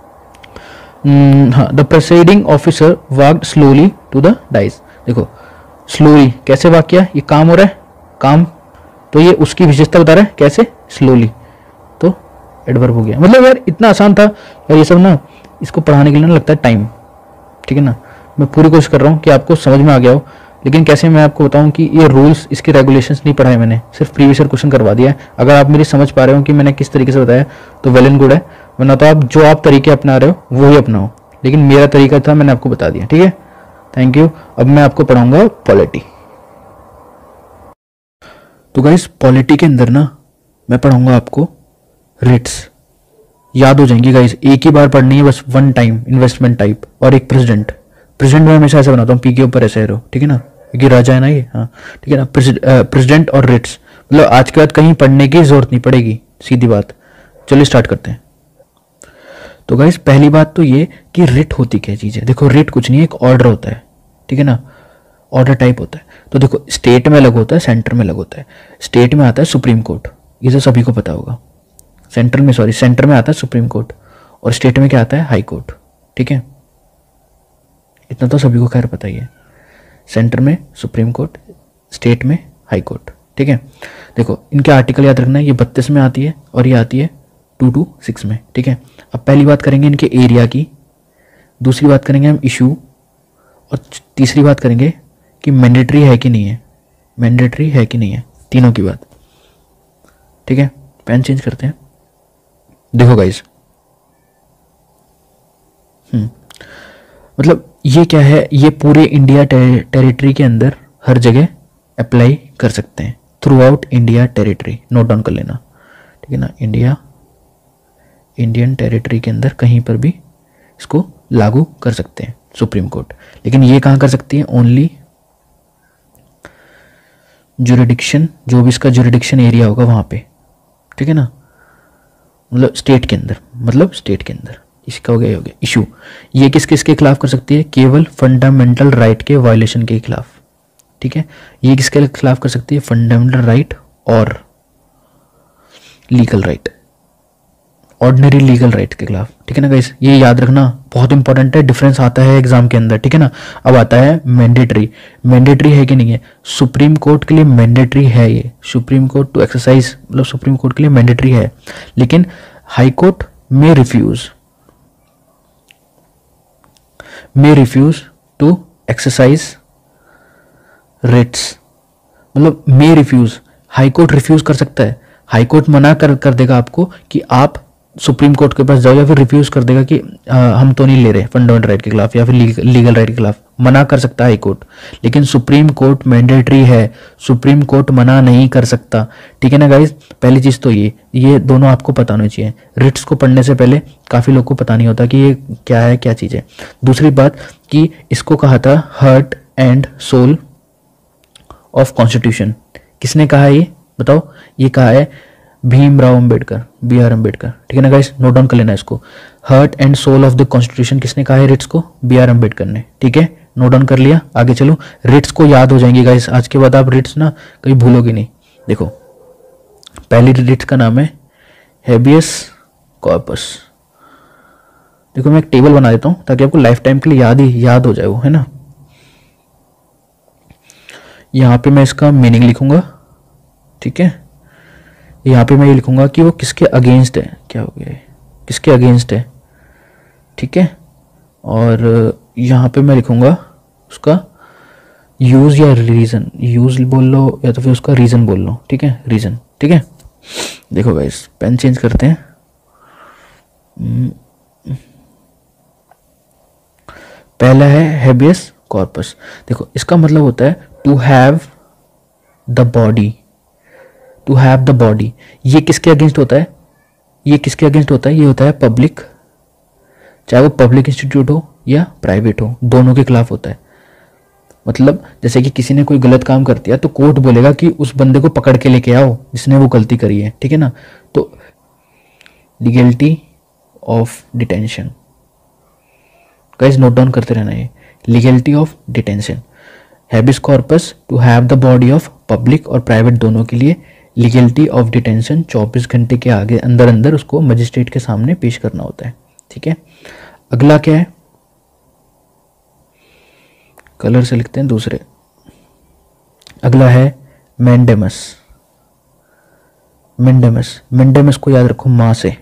हाँ, the presiding officer walked slowly to the dais, देखो स्लोली कैसे वाक किया, ये काम हो रहा है, काम, तो ये उसकी विशेषता बता रहा है, कैसे, स्लोली, तो एडवर्ब हो गया। मतलब यार इतना आसान था यार ये सब ना, इसको पढ़ाने के लिए ना लगता है टाइम, ठीक है ना। मैं पूरी कोशिश कर रहा हूँ कि आपको समझ में आ गया हो, लेकिन कैसे मैं आपको बताऊं कि ये रूल्स, इसके रेगुलेशंस नहीं पढ़ाए मैंने, सिर्फ प्रीवियस ईयर क्वेश्चन करवा दिया है। अगर आप मेरी समझ पा रहे हो कि मैंने किस तरीके से बताया तो वेल एंड गुड है, वरना तो आप जो आप तरीके अपना रहे हो वो ही अपनाओ, लेकिन मेरा तरीका था, मैंने आपको बता दिया, ठीक है, थैंक यू। अब मैं आपको पढ़ाऊंगा पॉलिटी। तो गाइस पॉलिटी के अंदर ना मैं पढ़ाऊंगा आपको रिट्स, याद हो जाएंगे गाइस, एक ही बार पढ़नी है बस, वन टाइम, इन्वेस्टमेंट टाइप, और एक प्रेसिडेंट मैं हमेशा ऐसे बनाता हूँ, पी के ऊपर ऐसे रहो, ठीक है ना, क्योंकि राजा है ना ये, हाँ ठीक है ना। प्रेसिडेंट और रिट्स, मतलब आज के बाद कहीं पढ़ने की जरूरत नहीं पड़ेगी, सीधी बात। चलिए स्टार्ट करते हैं। तो गाइस पहली बात तो ये कि रिट होती क्या चीज़ है। देखो रिट कुछ नहीं है, एक ऑर्डर होता है, ठीक है ना, ऑर्डर टाइप होता है। तो देखो स्टेट में अलग होता है, सेंटर में अलग होता है। स्टेट में आता है सुप्रीम कोर्ट, ये तो सभी को पता होगा। सेंटर में आता है सुप्रीम कोर्ट, और स्टेट में क्या आता है, हाई कोर्ट, ठीक है। इतना तो सभी को खैर पता ही है। सेंटर में सुप्रीम कोर्ट, स्टेट में हाई कोर्ट, ठीक है। देखो इनके आर्टिकल याद रखना है, ये 32 में आती है और ये आती है 226 में, ठीक है। अब पहली बात करेंगे इनके एरिया की, दूसरी बात करेंगे हम इशू, और तीसरी बात करेंगे कि मैंडेटरी है कि नहीं है, मैंडेटरी है कि नहीं है, तीनों की बात, ठीक है। पेन चेंज करते हैं। देखो गाइस, मतलब ये क्या है, ये पूरे इंडिया टेरिटरी के अंदर हर जगह अप्लाई कर सकते हैं, throughout India territory, note down कर लेना, ठीक है ना। इंडियन टेरिटरी के अंदर कहीं पर भी इसको लागू कर सकते हैं सुप्रीम कोर्ट। लेकिन ये कहाँ कर सकती है, ओनली जुरिडिक्शन, जो भी इसका जुरिडिक्शन एरिया होगा वहाँ पे, ठीक है ना, मतलब स्टेट के अंदर, मतलब स्टेट के अंदर। इसका हो गया इशू, ये किस किस के खिलाफ कर सकती है, केवल फंडामेंटल राइट के वायलेशन के खिलाफ, ठीक है। ये किसके खिलाफ कर सकती है, फंडामेंटल राइट और legal right, ordinary legal right के खिलाफ, ठीक है ना गाइस। ये याद रखना बहुत इंपॉर्टेंट है, डिफरेंस आता है एग्जाम के अंदर, ठीक है ना। अब आता है मैंडेटरी, मैंडेटरी है कि नहीं है, सुप्रीम कोर्ट के लिए मैंडेटरी है, ये सुप्रीम कोर्ट टू एक्सरसाइज, मतलब सुप्रीम कोर्ट के लिए मैंडेटरी है, लेकिन हाई कोर्ट में रिफ्यूज टू एक्सरसाइज रिट्स, मतलब may refuse, high court refuse कर सकता है, हाई कोर्ट मना कर देगा आपको कि आप सुप्रीम कोर्ट के पास जाओ, या फिर रिफ्यूज कर देगा कि हम तो नहीं ले रहे फंडामेंटल राइट के खिलाफ या फिर लीगल राइट के खिलाफ, मना कर सकता है हाई कोर्ट। लेकिन सुप्रीम कोर्ट मैंडेटरी है, सुप्रीम कोर्ट मना नहीं कर सकता, ठीक है ना गाइस। पहली चीज तो ये दोनों आपको पता होनी चाहिए, रिट्स को पढ़ने से पहले काफी लोग को पता नहीं होता कि ये क्या है, क्या चीज है। दूसरी बात कि इसको कहा था heart and soul of constitution, किसने कहा ये बताओ, ये कहा है भीमराव अंबेडकर, BR अंबेडकर, ठीक है ना गाइस, नोट डाउन कर लेना इसको। Heart and soul of the constitution किसने कहा है रिट्स को, BR अंबेडकर ने, ठीक है, नोट डाउन कर लिया। आगे चलो, रिट्स को याद हो जाएंगे गाइस, आज के बाद आप रिट्स ना कहीं भूलोगे नहीं। देखो पहली रिट्स का नाम है हेबियस कॉर्पस। देखो मैं एक टेबल बना देता हूँ ताकि आपको लाइफ टाइम के लिए याद हो जाए वो, है ना। यहाँ पे मैं इसका मीनिंग लिखूंगा, ठीक है। यहाँ पे मैं ये लिखूंगा कि वो किसके अगेंस्ट है, क्या हो गया, किसके अगेंस्ट है, ठीक है। और यहाँ पे मैं लिखूंगा उसका यूज या रीजन, यूज बोल लो या तो फिर उसका रीजन बोल लो, ठीक है, रीजन, ठीक है। देखो गाइस, पेन चेंज करते हैं। पहला है हेबियस कॉर्पस, देखो इसका मतलब होता है to have the body, to have the body. ये किसके अगेंस्ट होता है, ये किसके अगेंस्ट होता है, ये होता है पब्लिक, चाहे वो पब्लिक इंस्टीट्यूट हो या प्राइवेट हो, दोनों के खिलाफ होता है। मतलब जैसे कि किसी ने कोई गलत काम कर दिया तो कोर्ट बोलेगा कि उस बंदे को पकड़ के लेके आओ जिसने वो गलती करी है, ठीक है ना। तो legality of detention, guys note down करते रहना, ये legality of detention, habeas corpus to have the body of public और प्राइवेट दोनों के लिए, लीगलिटी ऑफ डिटेंशन 24 घंटे के आगे अंदर उसको मजिस्ट्रेट के सामने पेश करना होता है, ठीक है। अगला क्या है, कलर से लिखते हैं दूसरे, अगला है मैंडेमस। मैंडेमस को याद रखो माँ से,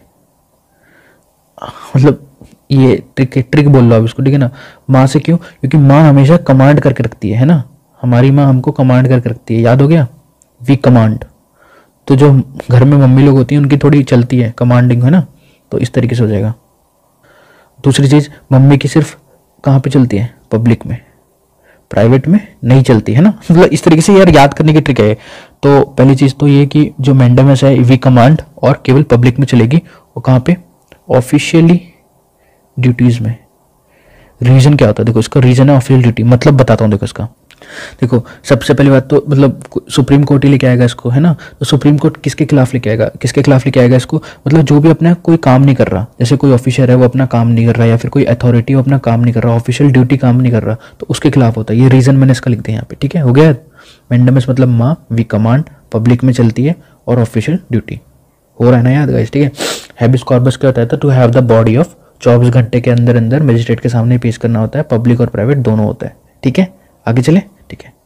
मतलब ये ट्रिक बोल लो आप इसको, ठीक है ना। माँ से क्यों, क्योंकि माँ हमेशा कमांड करके रखती है ना, हमारी माँ हमको कमांड करके रखती है, याद हो गया, वी कमांड। तो जो घर में मम्मी लोग होती हैं उनकी थोड़ी चलती है कमांडिंग, है ना, तो इस तरीके से हो जाएगा। दूसरी चीज, मम्मी की सिर्फ कहाँ पे चलती है, पब्लिक में, प्राइवेट में नहीं चलती, है ना। मतलब इस तरीके से यार याद करने की ट्रिक है। तो पहली चीज तो ये कि जो मैंडेमस है वी कमांड और केवल पब्लिक में चलेगी, वो कहाँ पे, ऑफिशियली ड्यूटीज में। रीजन क्या होता है, देखो इसका रीजन है ऑफिशियल ड्यूटी, मतलब बताता हूँ। देखो इसका, देखो सबसे पहली बात तो मतलब सुप्रीम कोर्ट ही लेके आएगा इसको, है ना। तो सुप्रीम कोर्ट किसके खिलाफ लेके आएगा इसको, मतलब जो भी अपना कोई काम नहीं कर रहा, जैसे कोई ऑफिसर है वो अपना काम नहीं कर रहा, या फिर कोई अथॉरिटी वो अपना काम नहीं कर रहा, ऑफिशियल ड्यूटी काम नहीं कर रहा, तो उसके खिलाफ होता है। ये रीजन मैंने इसका लिख दिया यहाँ पे, ठीक है, हो गया। मैंडेमस मतलब माँ, वी कमांड, पब्लिक में चलती है और ऑफिशियल ड्यूटी, हो रहा है ना याद गाइस, ठीक है। हैबियस कॉर्पस क्या होता है, to have the body of 24 घंटे के अंदर अंदर मजिस्ट्रेट के सामने पेश करना होता है, पब्लिक और प्राइवेट दोनों होता है। ठीक है, आगे चले। ठीक है,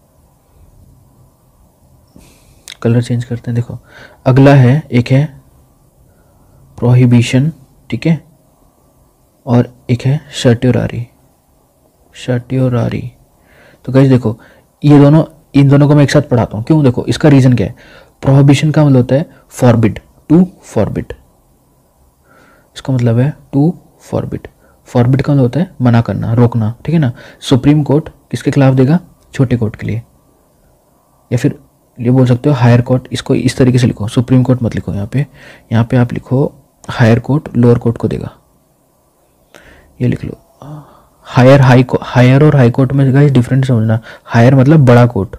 कलर चेंज करते हैं। देखो अगला है, एक है प्रोहिबिशन, ठीक है, और एक है सर्ट्योरारी। सर्ट्योरारी तो गाइस देखो ये दोनों, इन दोनों को मैं एक साथ पढ़ाता हूँ। क्यों? देखो इसका रीजन क्या है। प्रोहिबिशन का मतलब होता है फॉरबिड, टू फॉरबिड। इसका मतलब है टू फॉरबिड। फॉरबिड का मतलब होता है मना करना, रोकना, ठीक है ना। सुप्रीम कोर्ट किसके खिलाफ देगा? छोटे कोर्ट के लिए, या फिर ये बोल सकते हो हायर कोर्ट। इसको इस तरीके से लिखो, सुप्रीम कोर्ट मत लिखो यहाँ पे आप लिखो हायर कोर्ट लोअर कोर्ट को देगा। ये लिख लो हायर, हायर और हाई कोर्ट में गाइस डिफरेंट समझना। हायर मतलब बड़ा कोर्ट,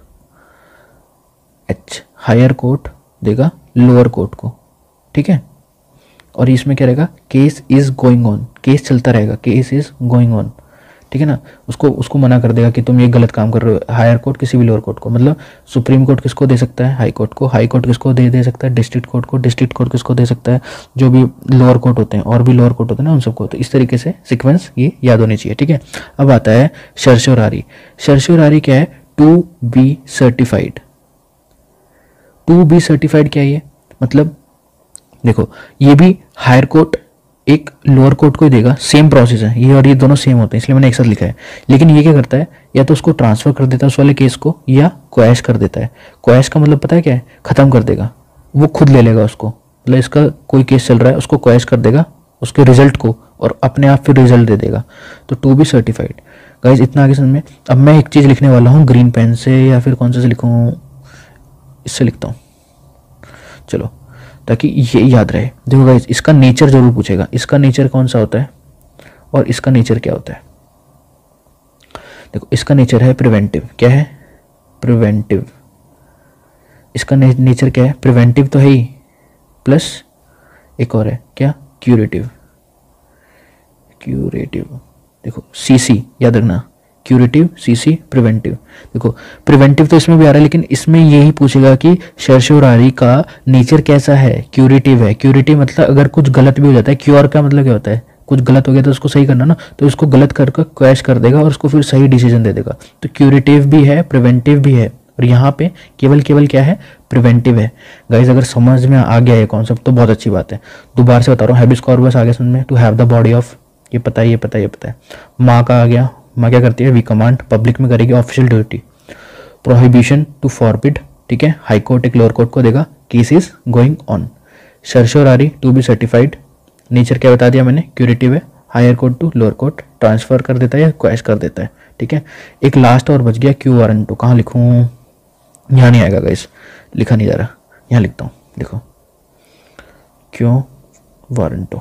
हायर कोर्ट देगा लोअर कोर्ट को, ठीक है। और इसमें क्या रहेगा? Case is going on, case चलता रहेगा, केस इज गोइंग ऑन, ठीक है ना। उसको मना कर देगा कि तुम ये गलत काम कर रहे हो। हायर कोर्ट किसी भी लोअर कोर्ट को, मतलब सुप्रीम कोर्ट किसको दे सकता है? हाई कोर्ट को। हाई कोर्ट किसको दे सकता है? डिस्ट्रिक्ट कोर्ट को। डिस्ट्रिक्ट कोर्ट किसको दे सकता है? जो भी लोअर कोर्ट होते हैं, और भी लोअर कोर्ट होते हैं ना, उन सबको। तो इस तरीके से सीक्वेंस ये याद होनी चाहिए, ठीक है। अब आता है सर्श्योरारी। सर्श्योरारी क्या है? To be certified. To be certified क्या है ये? मतलब देखो ये भी हायर कोर्ट एक लोअर कोर्ट को ही देगा, सेम प्रोसेस है ये, और ये दोनों सेम होते हैं इसलिए मैंने एक साथ लिखा है। लेकिन ये क्या करता है? या तो उसको ट्रांसफर कर देता है उस वाले केस को, या क्वैश कर देता है। क्वैश का मतलब पता है क्या है? खत्म कर देगा, वो खुद ले लेगा उसको। मतलब इसका कोई केस चल रहा है, उसको क्वैश कर देगा उसके रिजल्ट को, और अपने आप फिर रिजल्ट दे देगा। तो टू बी सर्टिफाइड गाइज, इतना आगे समझ में। अब मैं एक चीज़ लिखने वाला हूँ ग्रीन पेन से, या फिर कौन से लिखूँ? इससे लिखता हूँ, चलो, ताकि ये याद रहे। देखो गाइस इसका नेचर जरूर पूछेगा, इसका नेचर कौन सा होता है और इसका नेचर क्या होता है। देखो इसका नेचर है प्रिवेंटिव। क्या है? प्रिवेंटिव। इसका नेचर क्या है? प्रिवेंटिव तो है ही, प्लस एक और है क्या? क्यूरेटिव। क्यूरेटिव देखो सीसी याद रखना, क्यूरेटिव, सीसी, प्रिवेंटिव। देखो प्रिवेंटिव तो इसमें भी आ रहा है, लेकिन इसमें यही पूछेगा कि सर्श्योरारी का नेचर कैसा है? क्यूरेटिव है। क्यूरेटिव मतलब अगर कुछ गलत भी हो जाता है, क्योर का मतलब क्या होता है? कुछ गलत हो गया तो उसको सही करना ना, तो उसको गलत करके क्वैश कर देगा और उसको फिर सही डिसीजन दे देगा। तो क्यूरेटिव भी है, प्रिवेंटिव भी है, और यहाँ पे केवल क्या है? प्रिवेंटिव है। गाइज अगर समझ में आ गया ये कॉन्सेप्ट तो बहुत अच्छी बात है। दोबारा से बता रहा हूँ, हैबिस कॉर्पस आगे समझ में, to have the body of, ये पता है, ये पता है, ये पता है। माँ का आ गया, माँ क्या करती है? वी कमांड, पब्लिक में करेगी official duty. Prohibition to forbid, ठीक है, हाई कोर्ट एक लोअर कोर्ट को देगा, case is going on. Certiorari to be certified, nature क्या बता दिया मैंने? क्यूरेटिव है। Higher court to lower court transfer कर देता है या क्वैश कर देता है, ठीक है। एक लास्ट और बच गया, क्यू वारंटो। कहाँ लिखूँ? यहाँ नहीं आएगा गाइस, लिखा नहीं जा रहा, यहाँ लिखता हूँ। देखो क्यों वारंटो,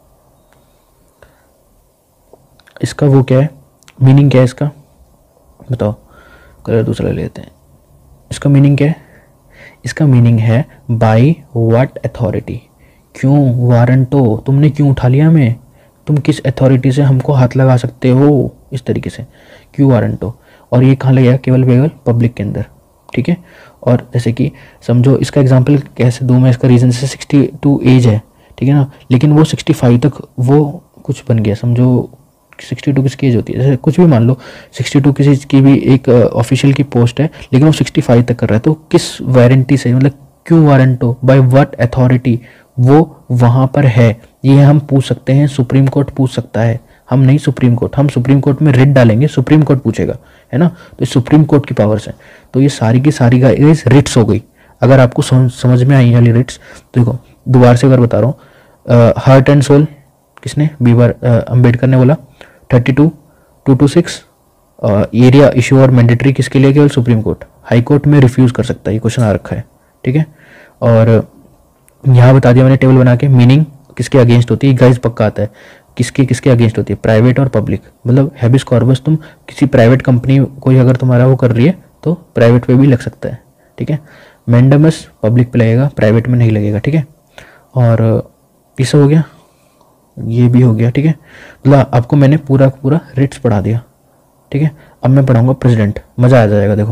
इसका वो क्या है? मीनिंग क्या है इसका? बताओ, कलर दूसरा ले लेते हैं। इसका मीनिंग क्या है? इसका मीनिंग है by what authority. Quo warranto, तुमने क्यों उठा लिया हमें? तुम किस अथॉरिटी से हमको हाथ लगा सकते हो? इस तरीके से क्यों वारंटो। और ये कहाँ लगेगा? केवल पब्लिक के अंदर, ठीक है। और जैसे कि समझो, इसका एग्जाम्पल कैसे दूँ मैं? इसका रीज़न से 62 एज है, ठीक है ना, लेकिन वो 65 तक वो कुछ बन गया। समझो 62 किसकी एज होती है? जैसे कुछ भी मान लो 62 किसी की भी एक ऑफिशियल की पोस्ट है, लेकिन वो 65 तक कर रहा है, तो किस वारंटी से, मतलब क्यों वारंटो, बाय व्हाट अथॉरिटी वो वहाँ पर है? ये हम पूछ सकते हैं, सुप्रीम कोर्ट पूछ सकता है, हम नहीं सुप्रीम कोर्ट। हम सुप्रीम कोर्ट में रिट डालेंगे, सुप्रीम कोर्ट पूछेगा, है ना। तो सुप्रीम कोर्ट की पावर्स हैं। तो ये सारी की सारी गाइस रिट्स हो गई। अगर आपको समझ में आई वाली रिट्स, तो देखो दोबारा से अगर बता रहा हूँ, हार्ट एंड सोल किसने? बीआर अम्बेडकर ने बोला। 32, 226 एरिया इशू और मैंडेटरी किसके लिए? केवल सुप्रीम कोर्ट। हाई कोर्ट में रिफ्यूज कर सकता है, ये क्वेश्चन आ रखा है, ठीक है। और यहाँ बता दिया मैंने टेबल बना के, मीनिंग किसके अगेंस्ट होती है? गाइस पक्का आता है, किसके अगेंस्ट होती है? प्राइवेट और पब्लिक। मतलब हैबिस कॉर्पस तुम किसी प्राइवेट कंपनी कोई अगर तुम्हारा वो कर रही है तो प्राइवेट पे भी लग सकता है, ठीक है। मैंडमस पब्लिक पे लगेगा, प्राइवेट में नहीं लगेगा, ठीक है। और ये सब हो गया, ये भी हो गया, ठीक है। मतलब आपको मैंने पूरा रिट्स पढ़ा दिया, ठीक है। अब मैं पढ़ाऊंगा प्रेसिडेंट, मजा आ जाएगा। देखो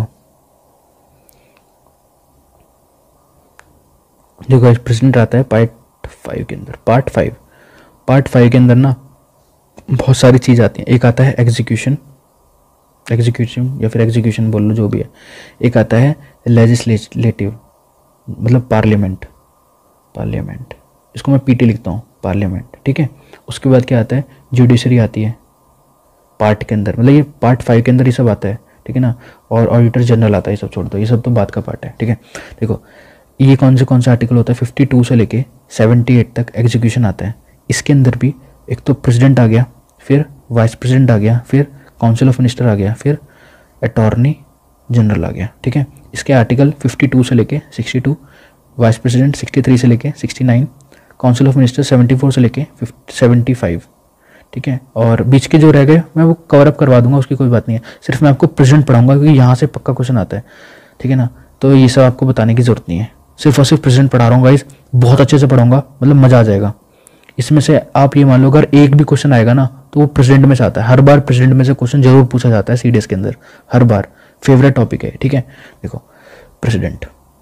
प्रेसिडेंट आता है पार्ट 5 के अंदर। पार्ट 5 के अंदर ना बहुत सारी चीज़ आती हैं। एक आता है एग्जीक्यूशन या फिर एग्जीक्यूशन बोल लो, जो भी है। एक आता है लेजिस्लेटिव, मतलब पार्लियामेंट, इसको मैं पीटी लिखता हूँ, पार्लियामेंट, ठीक है। उसके बाद क्या आता है, जुडिशरी आती है पार्ट के अंदर, मतलब ये पार्ट 5 के अंदर ये सब आता है, ठीक है ना। और ऑडिटर जनरल आता है, ये सब छोड़ दो, ये सब तो बात का पार्ट है, ठीक है। देखो ये कौन से आर्टिकल होता है, 52 से लेके 78 तक एग्जीक्यूशन आता है। इसके अंदर भी एक तो प्रेसिडेंट आ गया, फिर वाइस प्रेसिडेंट आ गया, फिर काउंसिल ऑफ मिनिस्टर आ गया, फिर अटॉर्नी जनरल आ गया, ठीक है। इसके आर्टिकल 52 से लेके 62, वाइस प्रेसिडेंट 63 से लेके 69, काउंसिल ऑफ मिनिस्टर 74 से लेके 75, ठीक है। और बीच के जो रह गए मैं वो कवर अप करवा दूंगा, उसकी कोई बात नहीं है। सिर्फ मैं आपको प्रेजेंट पढ़ाऊंगा क्योंकि यहाँ से पक्का क्वेश्चन आता है, ठीक है ना। तो ये सब आपको बताने की जरूरत नहीं है, सिर्फ और सिर्फ प्रेजेंट पढ़ा रहा हूँ गाइस, बहुत अच्छे से पढ़ाऊंगा, मतलब मजा आ जाएगा। इसमें से आप ये मान लो अगर एक भी क्वेश्चन आएगा ना तो वो प्रेसिडेंट में से आता है। हर बार प्रेसिडेंट में से क्वेश्चन जरूर पूछा जाता है सीडीएस के अंदर, हर बार, फेवरेट टॉपिक है, ठीक है। देखो प्रेसिडेंट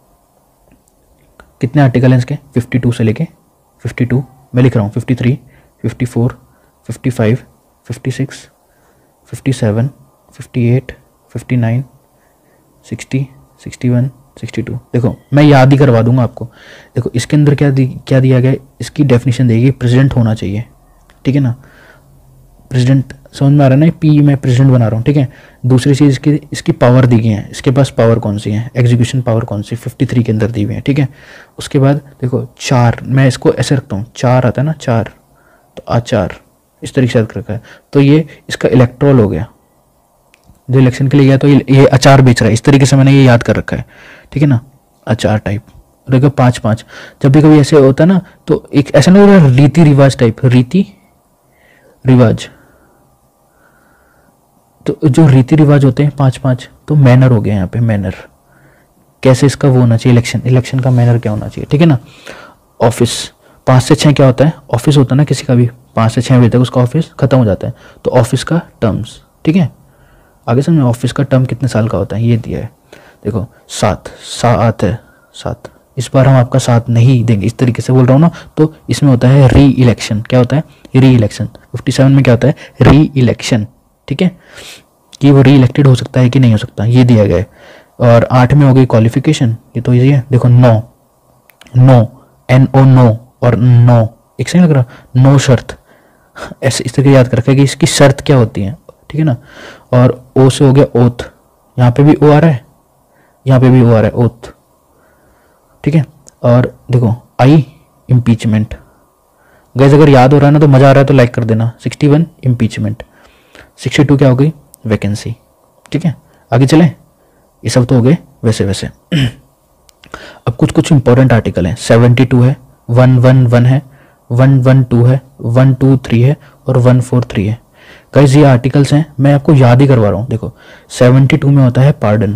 कितने आर्टिकल हैं इसके, 52 से लेके 52, मैं लिख रहा हूँ 53, 54, 55, 56, 57, 58, 59, 60, 61, 62। देखो मैं याद ही करवा दूंगा आपको। देखो इसके अंदर क्या दिया गया है, इसकी डेफिनेशन देगी, प्रेसिडेंट होना चाहिए, ठीक है ना। प्रेसिडेंट समझ में आ रहा है ना, पी मैं प्रेसिडेंट बना रहा हूँ, ठीक है। दूसरी चीज़ इसकी पावर दी गई है, इसके पास पावर कौन सी है, एग्जीक्यूशन पावर कौन सी, 53 के अंदर दी हुई है, ठीक है। उसके बाद देखो 4, मैं इसको ऐसे रखता हूँ, 4 आता है ना, 4, तो आचार इस तरीके से याद कर रखा है। तो ये इसका इलेक्ट्रोल हो गया, जो इलेक्शन के लिए गया तो ये अचार बेच रहा है, इस तरीके से मैंने ये याद कर रखा है, ठीक है ना, अचार टाइप। देखो 5-5, जब भी कभी ऐसे होता है ना तो एक ऐसा नहीं हो रहा, रीति रिवाज टाइप, रीति रिवाज, तो जो रीति रिवाज होते हैं 5-5, तो मैनर हो गया यहाँ पे, मैनर कैसे इसका वो होना चाहिए, इलेक्शन का मैनर क्या होना चाहिए, ठीक है ना। ऑफिस 5 से 6 क्या होता है, ऑफिस होता है ना किसी का भी, 5 से 6 बजे तक उसका ऑफिस खत्म हो जाता है, तो ऑफिस का टर्म्स, ठीक है। आगे समझ में, ऑफिस का टर्म कितने साल का होता है ये दिया है। देखो 7 है, 7, इस बार हम आपका साथ नहीं देंगे, इस तरीके से बोल रहा हूँ ना। तो इसमें होता है री इलेक्शन, क्या होता है, री इलेक्शन। 57 में क्या होता है, री इलेक्शन, ठीक है, कि वो री इलेक्टेड हो सकता है कि नहीं हो सकता, ये दिया गया है। और 8 में हो गई क्वालिफिकेशन, ये तो इजी है। देखो नो NO नो, और नो एक से नहीं लग रहा, नो शर्त, ऐसे इस तरह याद कर रखा है कि इसकी शर्त क्या होती है, ठीक है ना। और ओ से हो गया ओथ, यहाँ पे भी ओ आ रहा है, यहाँ पे भी ओ आ रहा है, ओथ, ठीक है। और देखो आई इम्पीचमेंट, गैस अगर याद हो रहा है ना तो मजा आ रहा है तो लाइक कर देना। 61 इम्पीचमेंट, 62 क्या हो गई, वैकेंसी, ठीक है। आगे चलें, ये सब तो हो गए वैसे वैसे। अब कुछ इंपॉर्टेंट आर्टिकल हैं। 72 है, 111 है, 112 है, 123 है और 143 है। गाइस ये आर्टिकल्स हैं, मैं आपको याद ही करवा रहा हूँ। देखो 72 में होता है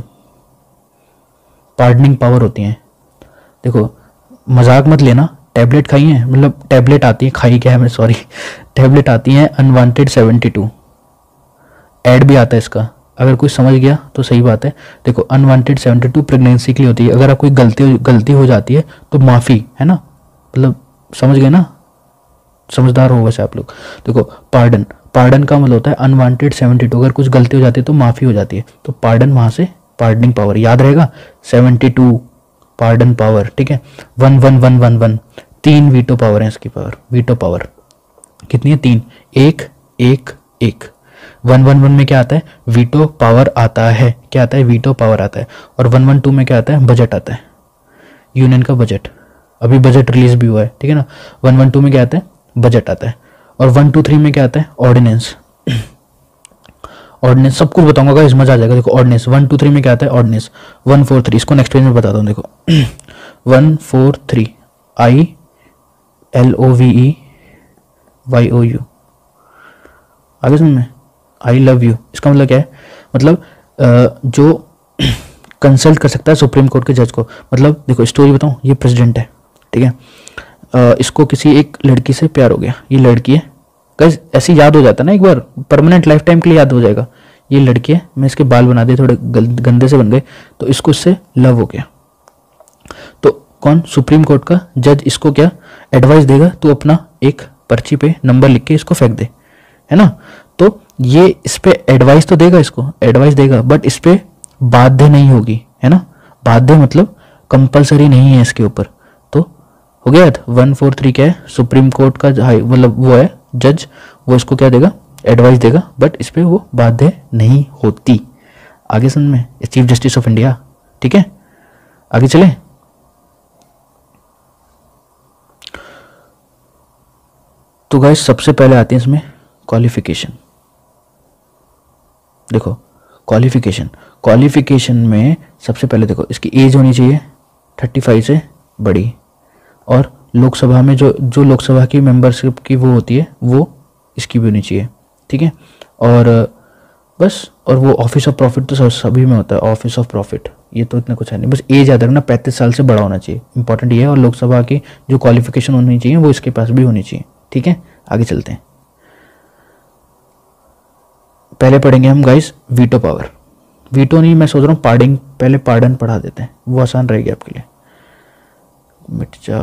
पार्डनिंग पावर होती है। देखो मजाक मत लेना, टैबलेट खाई है, मतलब टैबलेट आती है, खाई क्या है मैं, सॉरी, टैबलेट आती है अनवांटेड 72, ऐड भी आता है इसका, अगर कोई समझ गया तो सही बात है। देखो अनवांटेड 72 प्रेगनेंसी के लिए होती है, अगर आप कोई गलती हो जाती है तो माफ़ी है ना, मतलब समझ गए ना, समझदार हो वैसे आप लोग। देखो पार्डन का मतलब होता है अनवांटेड 72, अगर कुछ गलती हो जाती है तो माफ़ी हो जाती है, तो पार्डन वहाँ से पार्डनिंग पावर याद रहेगा, 72 पार्डन पावर, ठीक है। 11111 3 वीटो पावर है इसकी, वीटो पावर कितनी है, 3, 1 1 1। 111 में क्या आता है, वीटो पावर आता है, क्या आता है, वीटो पावर आता है। और 112 में क्या आता है, बजट आता है, यूनियन का बजट, अभी बजट रिलीज भी हुआ है, ठीक है ना। 112 में क्या आता है, बजट आता है। और 123 में क्या आता है, ऑर्डिनेंस, ऑर्डिनेंस सब कुछ बताऊंगा गाइस, मजा आ जाएगा। देखो ऑर्डिनेंस 123 में क्या आता है, ऑर्डिनेंस। 143 इसको नेक्स्ट पेज में बताता हूँ। देखो 143 ILOVEYOU, आगे समझ में, आई लव यू, इसका मतलब क्या है, मतलब जो कंसल्ट कर सकता है सुप्रीम कोर्ट के जज को। मतलब देखो स्टोरी बताऊं, ये प्रेसिडेंट है, ठीक है, इसको किसी एक लड़की से प्यार हो गया, ये लड़की है गाइस, ऐसे याद हो जाता है ना एक बार, परमानेंट लाइफ टाइम के लिए याद हो जाएगा। ये लड़की है, मैं इसके बाल बना दिए, थोड़े गंदे से बन गए, तो इसको इससे लव हो गया, तो कौन, सुप्रीम कोर्ट का जज इसको क्या एडवाइस देगा, तो अपना एक पर्ची पे नंबर लिख के इसको फेंक दे, है ना। तो ये इस पे एडवाइस तो देगा, इसको एडवाइस देगा, बट इस पे बाध्य नहीं होगी, है ना। बाध्य मतलब कंपलसरी नहीं है इसके ऊपर। तो हो गया 143 क्या है, सुप्रीम कोर्ट का मतलब वो है जज, वो इसको क्या देगा, एडवाइस देगा, बट इस पे वो बाध्य नहीं होती। आगे समझ में, चीफ जस्टिस ऑफ इंडिया। ठीक है, आगे चले। तो गाइस सबसे पहले आते हैं इसमें क्वालिफिकेशन। देखो क्वालिफिकेशन में सबसे पहले देखो इसकी एज होनी चाहिए 35 से बड़ी, और लोकसभा में जो लोकसभा की मेंबरशिप की वो होती है वो इसकी भी होनी चाहिए। ठीक है, और बस, और वो ऑफिस ऑफ प्रॉफिट तो सभी में होता है, ऑफिस ऑफ प्रॉफिट, ये तो इतना कुछ है नहीं, बस एज याद रखना 35 साल से बड़ा होना चाहिए, इंपॉर्टेंट ये है। और लोकसभा की जो क्वालिफिकेशन होनी चाहिए वो इसके पास भी होनी चाहिए। ठीक है, आगे चलते हैं। पहले पढ़ेंगे हम गाइस वीटो पावर। वीटो नहीं, मैं सोच रहा हूँ पार्डिंग, पहले पार्डन पढ़ा देते हैं, वो आसान रहेगी आपके लिए। मिट जा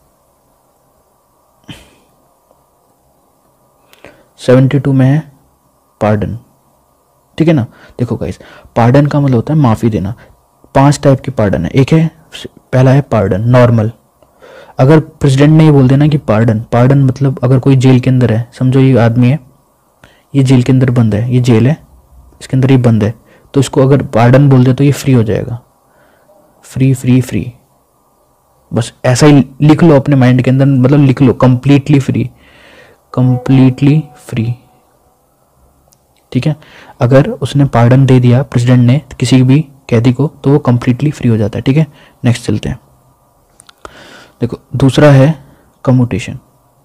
72 में है पार्डन। ठीक है ना। देखो गाइस, पार्डन का मतलब होता है माफ़ी देना। 5 टाइप की पार्डन है। एक है, पहला है पार्डन नॉर्मल। अगर प्रेसिडेंट ने ये बोल देना कि पार्डन मतलब अगर कोई जेल के अंदर है, समझो ये आदमी है, ये जेल के अंदर बंद है, ये जेल है, इसके अंदर ये बंद है, तो इसको अगर पार्डन बोल दे तो ये फ्री हो जाएगा। फ्री फ्री फ्री, बस ऐसा ही लिख लो अपने माइंड के अंदर, मतलब लिख लो कंप्लीटली फ्री, कंप्लीटली फ्री। ठीक है, अगर उसने पार्डन दे दिया प्रेसिडेंट ने किसी भी कैदी को, तो वो कंप्लीटली फ्री हो जाता है। ठीक है, नेक्स्ट चलते हैं। देखो दूसरा है कम्यूटेशन।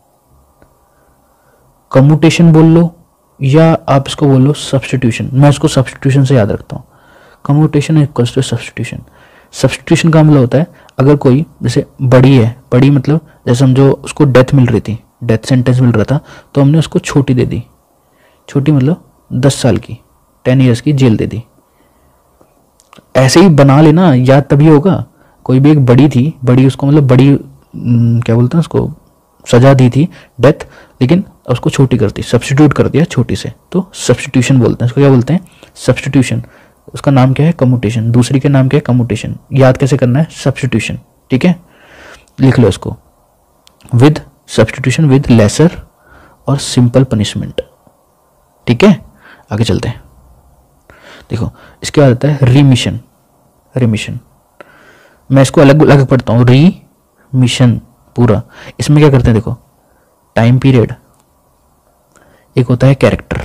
कम्यूटेशन बोल लो या आप इसको बोल लो सब्स्टिट्यूशन, मैं इसको सब्स्टिट्यूशन से याद रखता हूँ। Commutation equals to substitution. Substitution का मतलब होता है अगर कोई जैसे बड़ी है, बड़ी मतलब जैसे समझो उसको डेथ मिल रही थी, डेथ सेंटेंस मिल रहा था, तो हमने उसको छोटी दे दी। छोटी मतलब 10 साल की, 10 ईयर्स की जेल दे दी। ऐसे ही बना लेना, याद तभी होगा। कोई भी एक बड़ी थी, बड़ी उसको मतलब बड़ी क्या बोलते हैं उसको, सजा दी थी डेथ, लेकिन उसको छोटी कर दी, सब्स्टिट्यूट कर दिया छोटी से, तो सब्स्टिट्यूशन बोलते हैं इसको। क्या बोलते हैं? सब्स्टिट्यूशन। उसका नाम क्या है? कम्यूटेशन। दूसरी के नाम क्या है? कम्यूटेशन। याद कैसे करना है? सब्स्टिट्यूशन। ठीक है, लिख लो इसको, विद सब्स्टिट्यूशन विद लेसर और सिंपल पनिशमेंट। ठीक है, आगे चलते हैं। देखो इसके बाद आता है रिमिशन। रिमिशन मैं इसको अलग अलग पढ़ता हूँ, रिमिशन पूरा। इसमें क्या करते हैं देखो, टाइम पीरियड, एक होता है कैरेक्टर।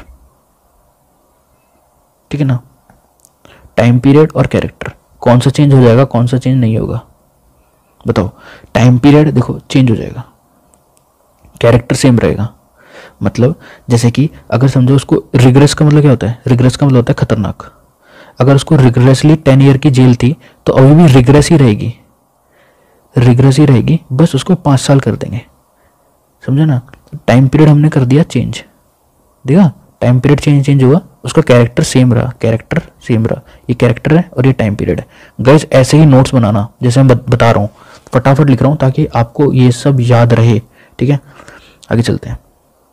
ठीक है ना, टाइम पीरियड और कैरेक्टर, कौन सा चेंज हो जाएगा, कौन सा चेंज नहीं होगा, बताओ। टाइम पीरियड देखो चेंज हो जाएगा, कैरेक्टर सेम रहेगा। मतलब जैसे कि अगर समझो उसको रिग्रेस का मतलब क्या होता है? रिग्रेस का मतलब होता है खतरनाक। अगर उसको रिग्रेसली 10 ईयर की जेल थी तो अभी भी रिग्रेस ही रहेगी, रिग्रेस ही रहेगी, बस उसको 5 साल कर देंगे, समझे ना। टाइम पीरियड हमने कर दिया चेंज, देखा टाइम पीरियड चेंज हुआ, उसका कैरेक्टर सेम रहा, कैरेक्टर सेम रहा। ये कैरेक्टर है और ये टाइम पीरियड है। गाइस ऐसे ही नोट्स बनाना, जैसे मैं बता रहा हूँ, फटाफट लिख रहा हूँ ताकि आपको ये सब याद रहे। ठीक है, आगे चलते हैं।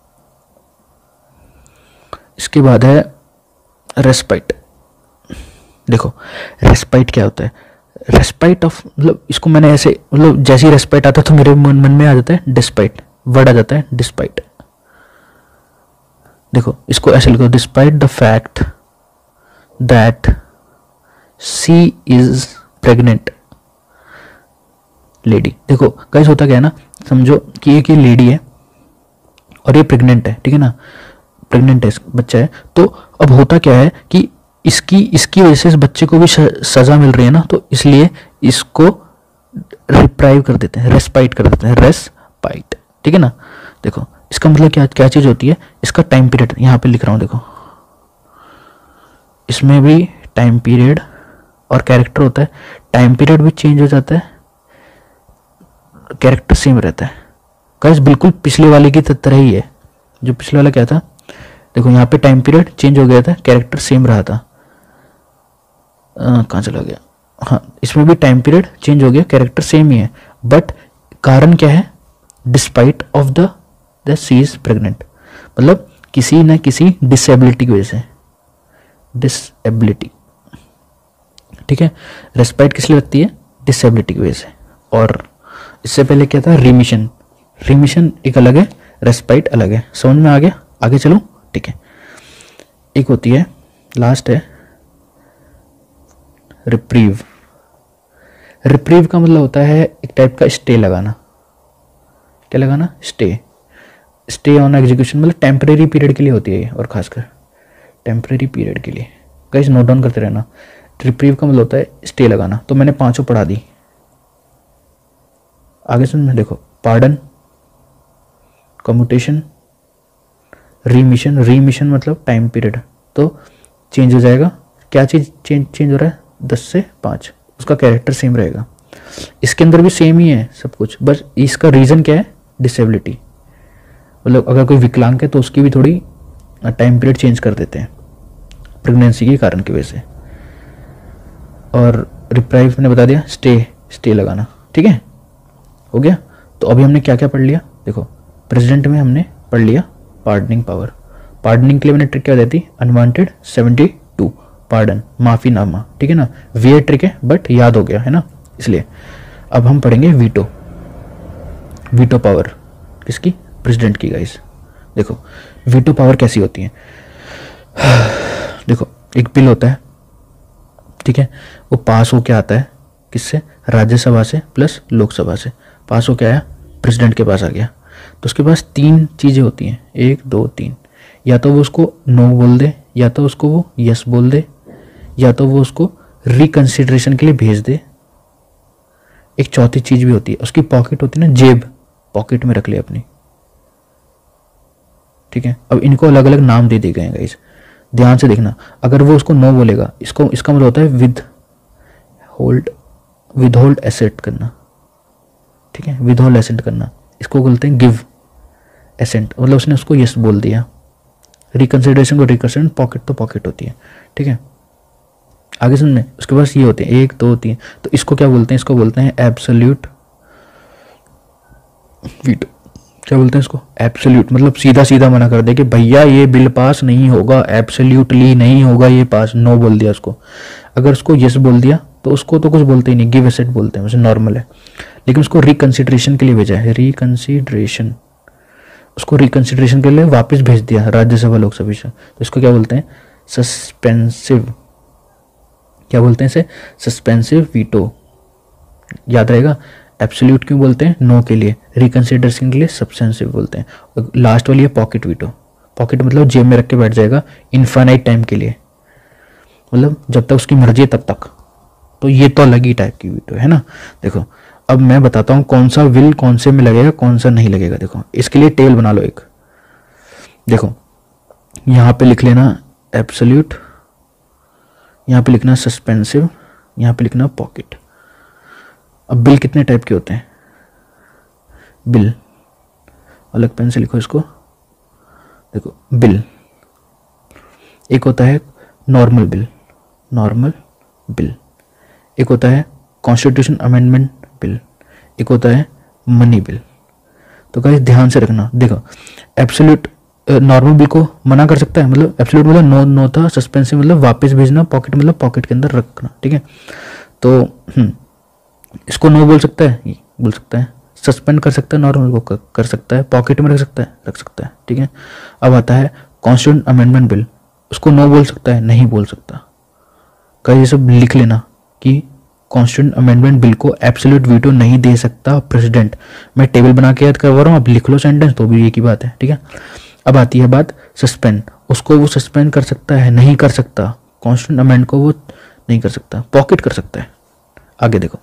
इसके बाद है रेस्पाइट। देखो रेस्पाइट क्या होता है? रेस्पाइट ऑफ मतलब इसको मैंने ऐसे मतलब जैसे ही रेस्पाइट आता है तो मेरे मन में आ जाता है डिस्पाइट, वर्ड आ जाता है डिस्पाइट। देखो इसको ऐसे लिखो, despite the fact that she is pregnant lady. देखो गाइस होता क्या है ना, समझो कि एक ये लेडी है और ये प्रेग्नेंट है, ठीक है ना, प्रेग्नेंट है, बच्चा है। तो अब होता क्या है कि इसकी वजह से इस बच्चे को भी सजा मिल रही है ना, तो इसलिए इसको रिप्राइव कर देते हैं, रेस्पाइट कर देते हैं, रेस्पाइट। ठीक है ना। देखो इसका मतलब क्या क्या चीज होती है? इसका टाइम पीरियड यहाँ पे लिख रहा हूँ, देखो इसमें भी टाइम पीरियड और कैरेक्टर होता है। टाइम पीरियड भी चेंज हो जाता है, कैरेक्टर सेम रहता है। गाइस बिल्कुल पिछले वाले की तरह ही है। जो पिछले वाला क्या था, देखो यहाँ पे टाइम पीरियड चेंज हो गया था, कैरेक्टर सेम रहा था। कहाँ चला गया? हाँ, इसमें भी टाइम पीरियड चेंज हो गया, कैरेक्टर सेम ही है, बट कारण क्या है? Despite of the she is pregnant. मतलब किसी न किसी डिसेबिलिटी की वजह से, डिसेबिलिटी, ठीक है। रेस्पाइट किस लिए लगती है? डिसेबिलिटी की वजह से। और इससे पहले क्या था? रिमिशन। रिमिशन एक अलग है, रेस्पाइट अलग है। समझ में आ गया? आगे चलो, ठीक है। एक होती है, लास्ट है, रिप्रीव। रिप्रीव का मतलब होता है एक टाइप का स्टे लगाना। क्या लगाना? स्टे। स्टे ऑन एग्जीक्यूशन, मतलब टेम्परेरी पीरियड के लिए होती है ये, और खासकर टेम्परेरी पीरियड के लिए। गाइस नोट डाउन करते रहना। रिप्रीव का मतलब होता है स्टे लगाना। तो मैंने पांचों पढ़ा दी, आगे सुन में देखो। Pardon, commutation, रीमिशन। रीमिशन मतलब टाइम पीरियड, तो चेंज हो जाएगा। क्या चीज़ चेंज हो रहा है? 10 से 5, उसका कैरेक्टर सेम रहेगा। इसके अंदर भी सेम ही है सब कुछ, बस इसका रीज़न क्या है? डिसेबिलिटी। मतलब अगर कोई विकलांग है तो उसकी भी थोड़ी टाइम पीरियड चेंज कर देते हैं प्रेगनेंसी के कारण की वजह से। और रिप्राइव मैंने बता दिया, स्टे लगाना, ठीक है, हो गया। तो अभी हमने क्या क्या पढ़ लिया? देखो, प्रेसिडेंट में हमने पढ़ लिया पार्डनिंग पावर। पार्डनिंग के लिए मैंने ट्रिक क्या बताई थी? अनवांटेड 72 पार्डन, माफीनामा, ठीक है ना। वियर्ड ट्रिक है बट याद हो गया है ना, इसलिए। अब हम पढ़ेंगे वीटो। वीटो पावर किसकी? प्रेसिडेंट की। गाइस देखो वीटो पावर कैसी होती है। देखो एक बिल होता है, ठीक है, वो पास होके आता है किससे? राज्यसभा से प्लस लोकसभा से। पास होके आया, प्रेसिडेंट के पास आ गया, तो उसके पास 3 चीज़ें होती हैं, 1 2 3। या तो वो उसको नो बोल दे, या तो उसको वो यस बोल दे, या तो वो उसको रिकंसिडरेशन के लिए भेज दे। एक चौथी चीज़ भी होती है, उसकी पॉकेट होती है ना, जेब, पॉकेट में रख ले अपनी, ठीक है। अब इनको अलग अलग नाम दे दिए गए हैं गाइस, ध्यान से देखना। अगर वो उसको नो बोलेगा, इसका मतलब होता है विदहोल्ड एसेट करना, ठीक है, विदहोल्ड एसेट करना। इसको बोलते हैं गिव एसेंट, मतलब उसने उसको यस बोल दिया। रिकंसिडरेशन को रिकंसिडर, पॉकेट तो पॉकेट होती है, ठीक है। आगे सुनने, उसके पास ये होते हैं 1 2 3। तो इसको क्या बोलते हैं? इसको बोलते हैं एब्सोल्यूट वीटो। क्या बोलते हैं इसको? एब्सोल्यूट, मतलब सीधा सीधा मना कर दे कि भैया ये बिल पास नहीं होगा, एब्सोल्यूटली नहीं होगा ये पास, नो बोल दिया उसको। अगर उसको यस बोल दिया तो उसको तो कुछ बोलते ही नहीं, गिव एसेट बोलते हैं, वैसे नॉर्मल है। लेकिन उसको रिकंसिडरेशन के लिए भेजा है, रिकंसिडरेशन, उसको रिकंसिडरेशन के लिए वापस भेज दिया राज्यसभा लोकसभा से, तो इसको क्या बोलते हैं? सस्पेंसिव। क्या बोलते हैं इसे? Suspensive veto. याद रहेगा। एब्सोल्यूट क्यों बोलते हैं? नो के लिए। रिकंसिडरेशन के लिए सस्पेंसिव बोलते हैं। और लास्ट वाली है पॉकेट वीटो। पॉकेट मतलब जेब में रख के बैठ जाएगा इनफाइनाइट टाइम के लिए, मतलब जब तक उसकी मर्जी है तब तक। तो ये तो अलग ही टाइप की वीटो है ना। देखो अब मैं बताता हूँ कौन सा विल कौन से में लगेगा, कौन सा नहीं लगेगा। देखो इसके लिए टेबल बना लो एक। देखो यहाँ पे लिख लेना एब्सोल्यूट, यहाँ पे लिखना सस्पेंसिव, यहाँ पे लिखना पॉकेट। अब बिल कितने टाइप के होते हैं? बिल अलग पेन से लिखो इसको। देखो बिल, एक होता है नॉर्मल बिल, नॉर्मल बिल। एक होता है कॉन्स्टिट्यूशन अमेंडमेंट बिल। एक होता है मनी बिल। तो गाइस ध्यान से रखना। देखो एब्सोल्यूट नॉर्मल बिल को मना कर सकता है, मतलब एब्सोल्यूट मतलब नो नो था, सस्पेंसिव मतलब वापस भेजना, पॉकेट मतलब पॉकेट के अंदर रखना, ठीक है। तो इसको नो बोल सकता है, बोल सकता है। सस्पेंड कर सकता है, नॉर्मल को कर सकता है, पॉकेट में रख सकता है, ठीक है। अब आता है कॉन्स्टिट्यूशन अमेंडमेंट बिल, उसको नो बोल सकता है, नहीं बोल सकता। कहीं ये सब लिख लेना कि कॉन्स्टिट्यूशन अमेंडमेंट बिल को एब्सोल्यूट वीटो नहीं दे सकता प्रेसिडेंट। मैं टेबल बना के याद करवा रहा हूँ, अब लिख लो सेंटेंस, तो भी एक ही बात है, ठीक है। अब आती है बात सस्पेंड, उसको वो सस्पेंड कर सकता है, नहीं कर सकता। कॉन्स्टिट्यूशन अमेंड को वो नहीं कर सकता, पॉकेट कर सकता है। आगे देखो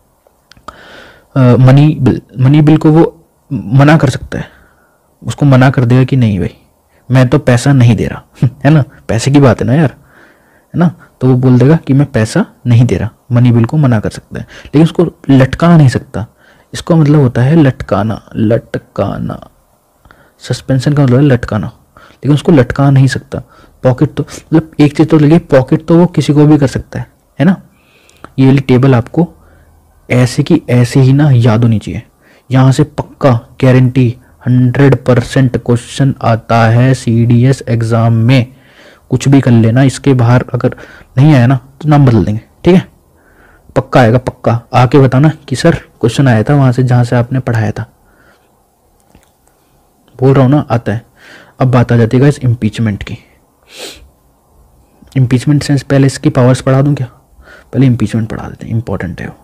मनी बिल को वो मना कर सकता है, उसको मना कर देगा कि नहीं भाई मैं तो पैसा नहीं दे रहा है ना, पैसे की बात है ना यार, है ना। तो वो बोल देगा कि मैं पैसा नहीं दे रहा, मनी बिल को मना कर सकता है। लेकिन उसको लटका नहीं सकता, इसका मतलब होता है लटकाना, लटकाना। सस्पेंशन का मतलब है लटकाना, लेकिन उसको लटका नहीं सकता। पॉकेट तो मतलब एक चीज तो लगे, पॉकेट तो वो किसी को भी कर सकता है ना। ये वाली टेबल आपको ऐसे की ऐसे ही ना याद होनी चाहिए, यहाँ से पक्का गारंटी 100% क्वेश्चन आता है CDS एग्जाम में, कुछ भी कर लेना, इसके बाहर अगर नहीं आया ना तो नाम बदल देंगे, ठीक है? पक्का आएगा, पक्का आके बताना कि सर क्वेश्चन आया था वहां से जहां से आपने पढ़ाया था, बोल रहा हूं ना, आता है। अब बात आ जाती है गाइस इम्पीचमेंट की। इम्पीचमेंट सेंस पहले इसकी पावर्स पढ़ा दूं क्या? पहले इम्पीचमेंट पढ़ा देते हैं, इंपॉर्टेंट है वो।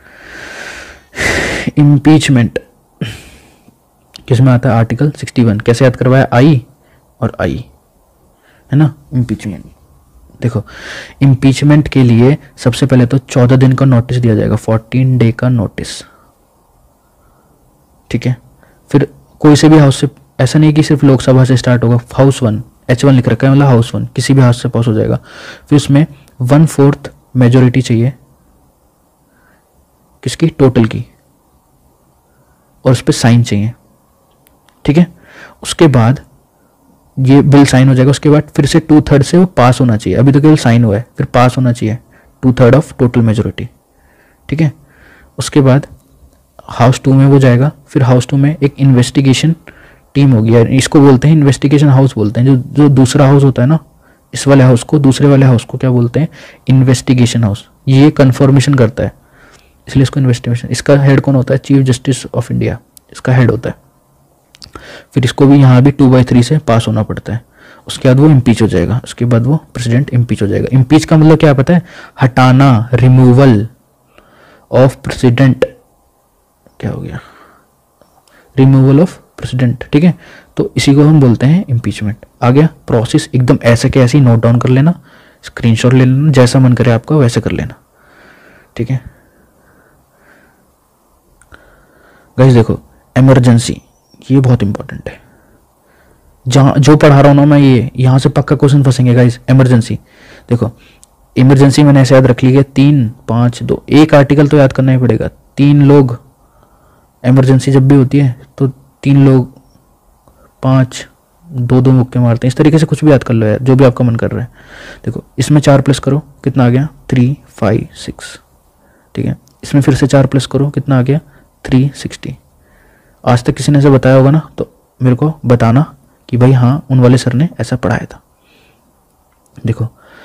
इम्पीचमेंट किसमें आता है? आर्टिकल 61। कैसे याद करवाया? आई और आई, है ना? इम्पीचमेंट देखो, इम्पीचमेंट के लिए सबसे पहले तो 14 दिन का नोटिस दिया जाएगा, 14 डे का नोटिस, ठीक है? फिर कोई से भी हाउस से, ऐसा नहीं कि सिर्फ लोकसभा से स्टार्ट होगा, हाउस 1 H1 लिख रखा है, मतलब हाउस 1 किसी भी हाउस से पास हो जाएगा। फिर उसमें 1/4 मेजोरिटी चाहिए, किसकी? टोटल की, और उस पर साइन चाहिए, ठीक है? उसके बाद ये बिल साइन हो जाएगा, उसके बाद फिर से 2/3 से वो पास होना चाहिए, अभी तो केवल साइन हुआ है, फिर पास होना चाहिए 2/3 ऑफ टोटल मेजोरिटी, ठीक है? उसके बाद हाउस 2 में वो जाएगा, फिर हाउस 2 में एक इन्वेस्टिगेशन टीम होगी, यार इसको बोलते हैं इन्वेस्टिगेशन हाउस बोलते हैं, जो दूसरा हाउस होता है ना, इस वाले हाउस को, दूसरे वाले हाउस को क्या बोलते हैं? Investigation house. ये कंफर्मेशन करता है, इसलिए इसको इन्वेस्टिगेशन। इसका हेड कौन होता है? चीफ जस्टिस ऑफ इंडिया, इसका हेड होता है। फिर इसको भी यहाँ भी 2/3 से पास होना पड़ता है। उसके बाद वो इम्पीच हो जाएगा, उसके बाद वो प्रेसिडेंट इम्पीच हो जाएगा। इम्पीच का मतलब क्या पता है? हटाना, रिमूवल ऑफ प्रेसिडेंट। क्या हो गया? रिमूवल ऑफ प्रेसिडेंट, ठीक है? तो इसी को हम बोलते हैं इम्पीचमेंट। आ गया प्रोसेस, एकदम ऐसे के ऐसे ही नोट डाउन कर लेना, स्क्रीनशॉट ले लेना, जैसा मन करे आपका वैसे कर लेना, ठीक है गाइस? देखो इमरजेंसी, ये बहुत इंपॉर्टेंट है, जहाँ जो पढ़ा रहा हूँ ना मैं, ये यहाँ से पक्का क्वेश्चन फंसेंगे गाइस। इमरजेंसी देखो, इमरजेंसी मैंने ऐसे याद रख ली है 3, 5, 2, एक आर्टिकल तो याद करना ही पड़ेगा। 3 लोग, इमरजेंसी जब भी होती है तो 3 लोग, 5, 2 मुक्के मारते हैं, इस तरीके से कुछ भी याद कर लो यार, जो भी आपका मन कर रहा है। देखो इसमें 4 प्लस करो, कितना आ गया? 3, 5, 6, ठीक है? इसमें फिर से 4 प्लस करो, कितना आ गया? 360। आज तक किसी ने ऐसे बताया होगा ना, तो मेरे को बताना कि भाई हाँ उन वाले सर ने ऐसा पढ़ाया था। देखो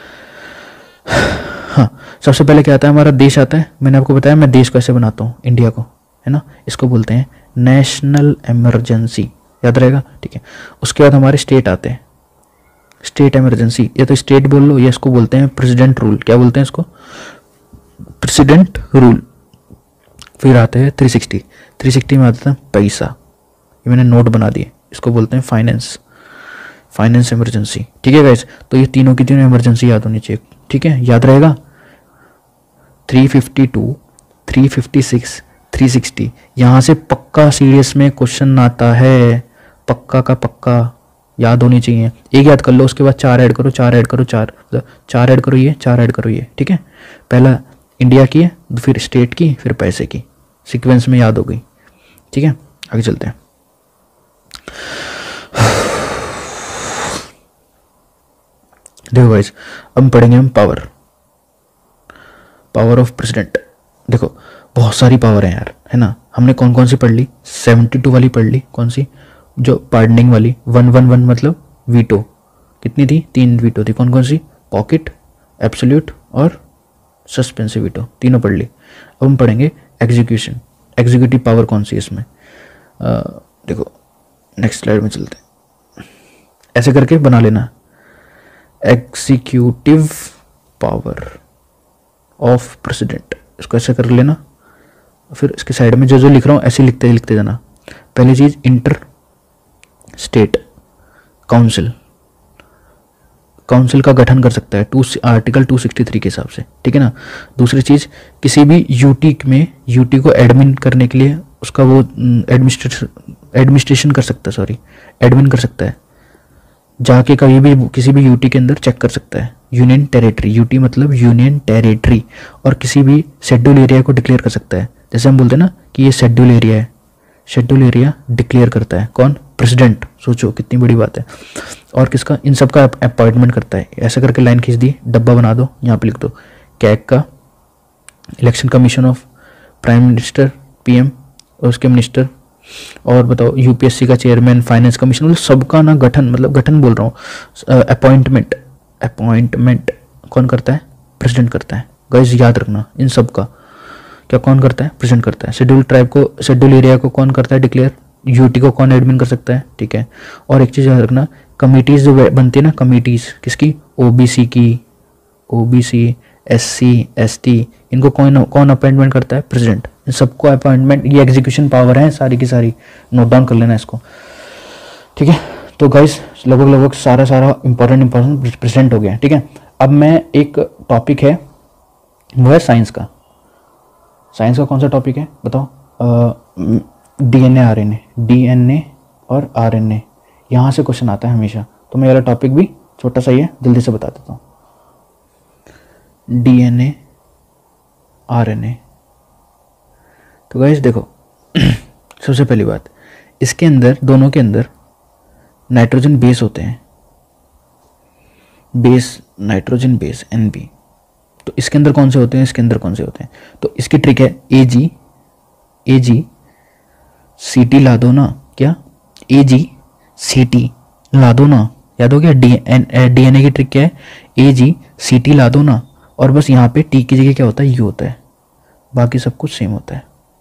हाँ, सबसे पहले क्या आता है? हमारा देश आता है। मैंने आपको बताया मैं देश को ऐसे बनाता हूँ, इंडिया को, है ना? इसको बोलते हैं नेशनल इमरजेंसी, याद रहेगा, ठीक है? उसके बाद हमारे स्टेट आते हैं, स्टेट इमरजेंसी, या तो स्टेट बोल लो, या इसको बोलते हैं प्रेसिडेंट रूल। क्या बोलते हैं इसको? President rule. फिर आते हैं 360 में आता है पैसा, ये मैंने नोट बना दिए, इसको बोलते हैं फाइनेंस इमरजेंसी, ठीक है गाइस? तो ये तीनों की तीनों इमरजेंसी याद होनी चाहिए, ठीक है? याद रहेगा 352, 356, 360, यहाँ से पक्का सीरियस में क्वेश्चन आता है, पक्का का पक्का याद होनी चाहिए। एक याद कर लो, उसके बाद 4 ऐड करो, 4 ऐड करो, 4 ऐड करो, ये 4 ऐड करो, ये, ठीक है? पहला इंडिया की है, फिर स्टेट की, फिर पैसे की, सीक्वेंस में याद हो गई, ठीक है? आगे चलते हैं। देखो गाइस, अब पढ़ेंगे हम पावर ऑफ प्रेसिडेंट। देखो बहुत सारी पावर है यार, है ना? हमने कौन कौन सी पढ़ ली? 72 वाली पढ़ ली, कौन सी? जो पार्डनिंग वाली, 111 मतलब वीटो, कितनी थी? 3 वीटो थी, कौन कौन सी? पॉकेट, एब्सोल्यूट और सस्पेंसिव वीटो, तीनों पढ़ ली। अब हम पढ़ेंगे एग्जीक्यूशन, एग्जीक्यूटिव पावर कौन सी है इसमें? देखो नेक्स्ट स्लाइड में चलते हैं, ऐसे करके बना लेना, एग्जीक्यूटिव पावर ऑफ प्रेसिडेंट, इसको ऐसे कर लेना। फिर इसके साइड में जो जो लिख रहा हूँ ऐसे लिखते जाना। पहली चीज इंटर स्टेट काउंसिल का गठन कर सकता है आर्टिकल 263 के हिसाब से, ठीक है ना? दूसरी चीज, किसी भी यूटी को एडमिन करने के लिए उसका वो एडमिनिस्ट्रेशन कर सकता है, एडमिन कर सकता है, जाके कभी भी किसी भी यूटी के अंदर चेक कर सकता है। यूनियन टेरिटरी, यूटी मतलब यूनियन टेरिटरी, और किसी भी शेड्यूल एरिया को डिक्लेयर कर सकता है। जैसे हम बोलते हैं ना कि ये शेड्यूल एरिया है, शेड्यूल एरिया डिक्लेयर करता है कौन? प्रेसिडेंट। सोचो कितनी बड़ी बात है। और किसका? इन सब का अपॉइंटमेंट करता है। ऐसा करके लाइन खींच दी, डब्बा बना दो, यहाँ पे लिख दो कैग का, election commission of prime minister, PM और उसके मिनिस्टर, और बताओ यूपीएससी का चेयरमैन, फाइनेंस कमीशन, मतलब सबका ना गठन, मतलब गठन बोल रहा हूँ, अपॉइंटमेंट, अपॉइंटमेंट कौन करता है? प्रेसिडेंट करता है। गाइस याद रखना इन सब का क्या कौन करता है? प्रेसिडेंट करता है। शेड्यूल ट्राइब को, शेड्यूल एरिया को कौन करता है डिक्लेयर? यूटी को कौन एडमिन कर सकता है? ठीक है। और एक चीज़ याद रखना, कमिटीज़ जो बनती है ना, कमिटीज़ किसकी? ओबीसी की, ओबीसी, एससी, एसटी, इनको कौन कौन अपॉइंटमेंट करता है? प्रेसिडेंट। इन सबको अपॉइंटमेंट, ये एग्जीक्यूशन पावर है सारी की सारी, नोट डाउन कर लेना इसको, ठीक है। तो गाइस लगभग सारा इंपॉर्टेंट प्रेजेंट हो गया, ठीक है। अब मैं एक टॉपिक है वो है साइंस का। साइंस का कौन सा टॉपिक है बताओ? डीएनए आरएनए, डीएनए और आरएनए, यहाँ से क्वेश्चन आता है हमेशा। तो मैं ये वाला टॉपिक भी छोटा सा ही है, जल्दी से बता देता हूँ। डीएनए आरएनए, तो गाइस देखो सबसे पहली बात, इसके अंदर, दोनों के अंदर नाइट्रोजन बेस होते हैं, बेस, नाइट्रोजन बेस एनबी। तो इसके अंदर कौन से होते हैं, इसके अंदर कौन से होते हैं? तो इसकी ट्रिक है एजी, एजी सीटी ला दो ना, क्या एजी सीटी ला दो ना, याद हो गया? डीएनए की ट्रिक क्या है? एजी सीटी ला दो ना, और बस यहाँ पे टी की जगह क्या होता है? यू होता है, बाकी सब कुछ सेम होता है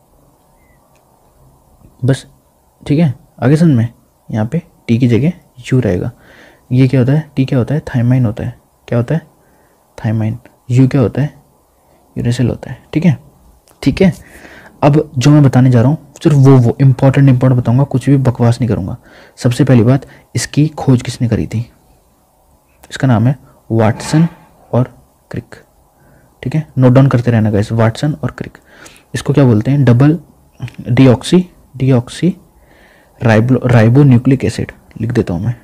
बस, ठीक है। आगे समझ में? यहाँ पे टी की जगह यू रहेगा। ये क्या होता है? टी क्या होता है? थाइमाइन होता है। क्या होता है? थाइमाइन। यू क्या होता है? यूरेसिल होता है, ठीक है, ठीक है। अब जो मैं बताने जा रहा हूँ सिर्फ वो इंपॉर्टेंट बताऊंगा, कुछ भी बकवास नहीं करूँगा। सबसे पहली बात, इसकी खोज किसने करी थी? इसका नाम है वाटसन और क्रिक, ठीक है। नोट डाउन करते रहना गाइस, वाटसन और क्रिक। इसको क्या बोलते हैं? Double deoxy ribo nucleic acid, लिख देता हूँ मैं,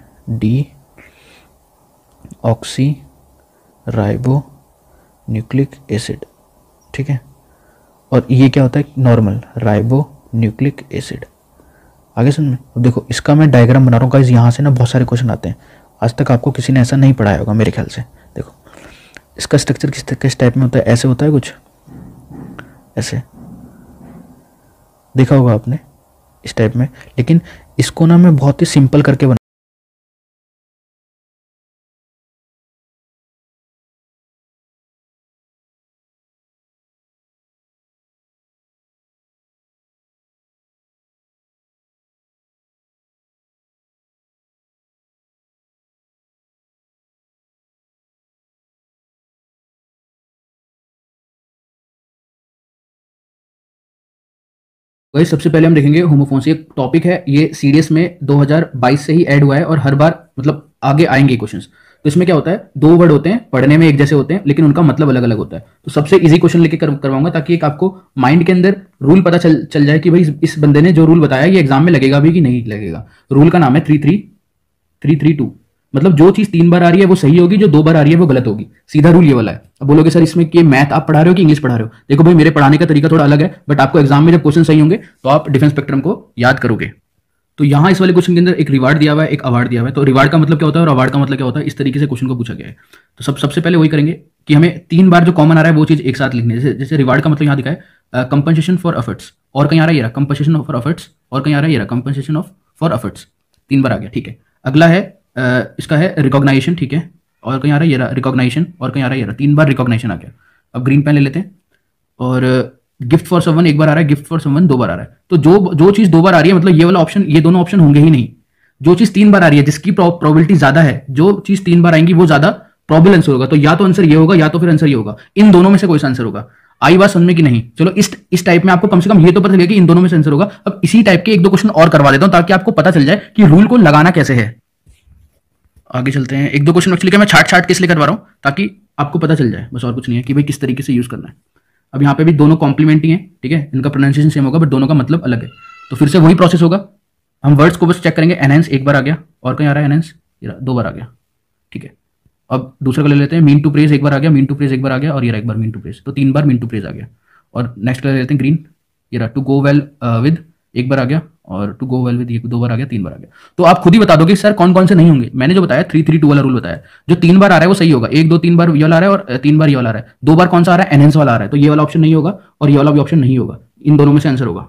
डीऑक्सी राइबो न्यूक्लिक एसिड, ठीक है। और ये क्या होता है? Normal ribo nucleic acid. आगे सुन में, अब देखो इसका मैं डायग्राम बना रहा हूँ गाइस, यहाँ से ना बहुत सारे क्वेश्चन आते हैं। आज तक आपको किसी ने ऐसा नहीं पढ़ाया होगा मेरे ख्याल से। देखो इसका स्ट्रक्चर किस टाइप में होता है? ऐसे होता है कुछ, ऐसे देखा होगा आपने इस टाइप में, लेकिन इसको ना मैं बहुत ही सिंपल करके बना, वही सबसे पहले हम देखेंगे होमोफोन्स। ये टॉपिक है, ये सीडीएस में 2022 से ही ऐड हुआ है और हर बार मतलब आगे आएंगे क्वेश्चंस। तो इसमें क्या होता है? दो वर्ड होते हैं, पढ़ने में एक जैसे होते हैं लेकिन उनका मतलब अलग अलग होता है। तो सबसे इजी क्वेश्चन लेके करवाऊंगा ताकि एक आपको माइंड के अंदर रूल पता चल जाए कि भाई इस बंदे ने जो रूल बताया ये एग्जाम में लगेगा भी कि नहीं लगेगा। रूल का नाम है 33332। मतलब जो चीज 3 बार आ रही है वो सही होगी, जो 2 बार आ रही है वो गलत होगी। सीधा रूल ये वाला है। अब बोलोगे सर इसमें कि मैथ आप पढ़ा रहे हो कि इंग्लिश पढ़ा रहे हो? देखो भाई मेरे पढ़ाने का तरीका थोड़ा अलग है, बट आपको एग्जाम में जब क्वेश्चन सही होंगे तो आप डिफेंस स्पेक्ट्रम को याद करोगे। तो यहाँ इस वाले क्वेश्चन के अंदर एक रिवार्ड दिया हुआ है, एक अवार्ड दिया हुआ है। तो रिवार्ड का मतलब क्या होता है और अवार्ड का मतलब क्या होता है, इस तरीके से क्वेश्चन को पूछा गया है। तो सबसे पहले वही करेंगे कि हमें 3 बार जो कॉमन आ रहा है वो चीज एक साथ लिखनी है। जैसे रिवार्ड का मतलब यहाँ दिखा है कंपनसेशन फॉर एफर्ट्स, और कहीं आ रहा है ये रहा कंपनसेशन फॉर एफर्ट्स, और कहीं आ रहा है ये रहा कंपनसेशन फॉर एफर्ट्स। 3 बार आ गया, ठीक है। अगला है इसका है रिकॉग्नाइजेशन, ठीक है, और कहीं आ रहा है ये रहा रिकॉग्नाइजेशन, और कहीं आ रहा है ये रहा 3 बार रिकॉग्नाइजेशन आ गया। अब ग्रीन पेन ले लेते हैं। और गिफ्ट फॉर समवन 1 बार आ रहा है, गिफ्ट फॉर समवन 2 बार आ रहा है। तो जो चीज 2 बार आ रही है मतलब ये वाला ऑप्शन, ये दोनों ऑप्शन होंगे ही नहीं। जो चीज 3 बार आ रही है जिसकी प्रोबेबिलिटी ज्यादा है, जो चीज 3 बार आएंगी वो ज्यादा प्रोबेबल आंसर होगा। तो या तो आंसर ये होगा या तो फिर आंसर ये होगा। इन दोनों में से कोई सा आंसर होगा। आई बात समझ में कि नहीं? चलो इस टाइप में आपको कम से कम ये तो पता चलेगा कि इन दोनों में से आंसर होगा। अब इसी टाइप के 1-2 क्वेश्चन और करवा देता हूं ताकि आपको पता चल जाए कि रूल को लगाना कैसे है। आगे चलते हैं। 1-2 क्वेश्चन एक्चुअली मैं छाट के इसलिए करवा रहा हूं ताकि आपको पता चल जाए, बस और कुछ नहीं है कि भाई किस तरीके से यूज करना है। अब यहाँ पे भी दोनों कॉम्प्लीमेंट्री हैं, ठीक है, इनका प्रोनाउंसिएशन सेम होगा बट दोनों का मतलब अलग है। तो फिर से वही प्रोसेस होगा, हम वर्ड्स को बस चेक करेंगे। एनहेंस 1 बार आ गया, और कहीं आ रहा है एनहेंस 2 बार आ गया, ठीक है। अब दूसरा का ले लेते हैं, मीन टू प्रेज 1 बार आ गया, मीन टू प्रेज 1 बार आ गया, और ये रहा 1 बार मीन टू प्रेज, तो 3 बार मीन टू प्रेज आ गया। और नेक्स्ट ले लेते हैं ग्रीन, ये रहा टू गो वेल विद 1 बार आ गया, और टू गो वेल विद ये 2 बार आ गया, 3 बार आ गया। तो आप खुद ही बता दोगे सर कौन कौन से नहीं होंगे। मैंने जो बताया 3-3-2 वाला रूल बताया, जो 3 बार आ रहा है वो सही होगा। 1-2-3 बार ये वाला आ रहा है और 3 बार ये वाला आ रहा है। 2 बार कौन सा आ रहा है? एनहेंस वाला आ रहा है, तो ये वाला ऑप्शन नहीं होगा और ये वाला भी ऑप्शन नहीं होगा। इन दोनों में से आंसर होगा।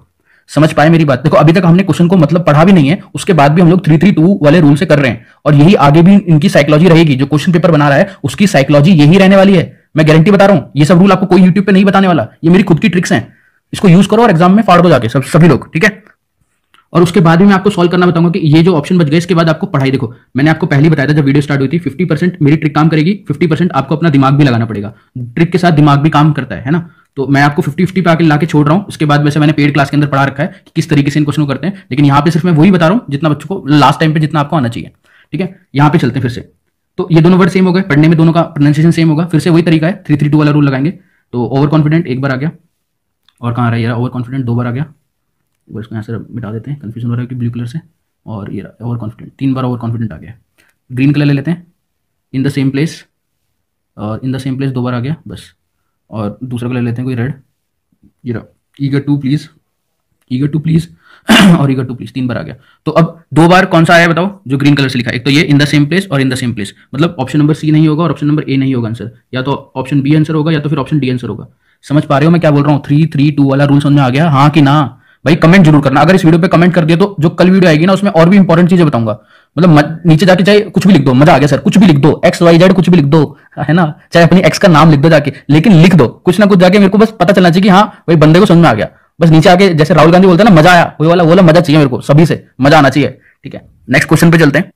समझ पाए मेरी बात? देखो अभी तक हमने क्वेश्चन को मतलब पढ़ा भी नहीं है, उसके बाद भी हम लोग 332 वाले रूल से कर रहे हैं, और यही आगे भी इनकी साइकोलॉजी रहेगी। जो क्वेश्चन पेपर बना रहा है उसकी साइकोलॉजी यही रहने वाली है, मैं गारंटी बता रहा हूं। ये सब रूल आपको कोई यूट्यूब पे नहीं बताने वाला, ये मेरी खुद की ट्रिक्स हैं। इसको यूज करो और एग्जाम में फाड़ दो जाके सभी लोग, ठीक है। और उसके बाद भी मैं आपको सॉल्व करना बताऊंगा कि ये जो ऑप्शन बच गए इसके बाद आपको पढ़ाई, देखो मैंने आपको पहले ही बताया था जब वीडियो स्टार्ट हुई थी, 50% मेरी ट्रिक काम करेगी, 50% आपको अपना दिमाग भी लगाना पड़ेगा। ट्रिक के साथ दिमाग भी काम करता है ना। तो मैं आपको 50-50 पे आके लाके छोड़ रहा हूं। उसके बाद वैसे मैंने पेड क्लास के अंदर पढ़ा रखा है कि किस तरीके से इन क्वेश्चन को करते हैं, लेकिन यहाँ पे सिर्फ मैं वही बता रहा हूँ जितना बच्चों को लास्ट टाइम पे जितना आपको आना चाहिए, ठीक है। यहाँ पे चलते हैं फिर से। तो ये दोनों वर्ड सेम हो गए, पढ़ने में दोनों का प्रोनाउंसिएशन सेम होगा। फिर से वही तरीका है, 332 वाला रूल लगाएंगे। तो ओवर कॉन्फिडेंट एक बार आ गया, और कहाँ रहा यार ओवर कॉन्फिडेंट, 2 बार आ गया। इसको यहाँ से मिटा देते हैं, कंफ्यूजन हो रहा है कि ब्लू कलर से। और ये ओवर कॉन्फिडेंट 3 बार ओवर कॉन्फिडेंट आ गया। ग्रीन कलर ले लेते हैं, इन द सेम प्लेस, और इन द सेम प्लेस 2 बार आ गया बस। और दूसरा कलर लेते हैं कोई रेड, ये रहा eager to please, eager to please और ईगर टू प्लीज 3 बार आ गया। तो अब 2 बार कौन सा आया बताओ, जो ग्रीन कलर से लिखा है। एक तो ये इन द सेम प्लेस और इन द सेम प्लेस, मतलब ऑप्शन नंबर सी नहीं होगा और ऑप्शन नंबर ए नहीं होगा आंसर, या तो ऑप्शन बी आंसर होगा या तो फिर ऑप्शन डी आंसर होगा। समझ पा रहे हो मैं क्या बोल रहा हूँ? 332 वाला रूल समझ में आ गया, हाँ कि ना? भाई कमेंट जरूर करना, अगर इस वीडियो पे कमेंट कर दिया तो जो कल वीडियो आएगी ना उसमें और भी इंपॉर्टेंट चीजें बताऊंगा। मतलब नीचे जाके चाहे कुछ भी लिख दो, मजा आ गया सर, कुछ भी लिख दो, XYZ कुछ भी लिख दो, है ना। चाहे अपनी एक्स का नाम लिख दो जाके, लेकिन लिख दो कुछ ना कुछ जाके, मेरे को बस पता चलना चाहिए कि हाँ भाई बंदे को समझ में आ गया। बस नीचे आके जैसे राहुल गांधी बोलते हैं ना, मजा आया, वो वाला मजा चाहिए मेरे को, सभी से मजा आना चाहिए, ठीक है। नेक्स्ट क्वेश्चन पे चलते हैं।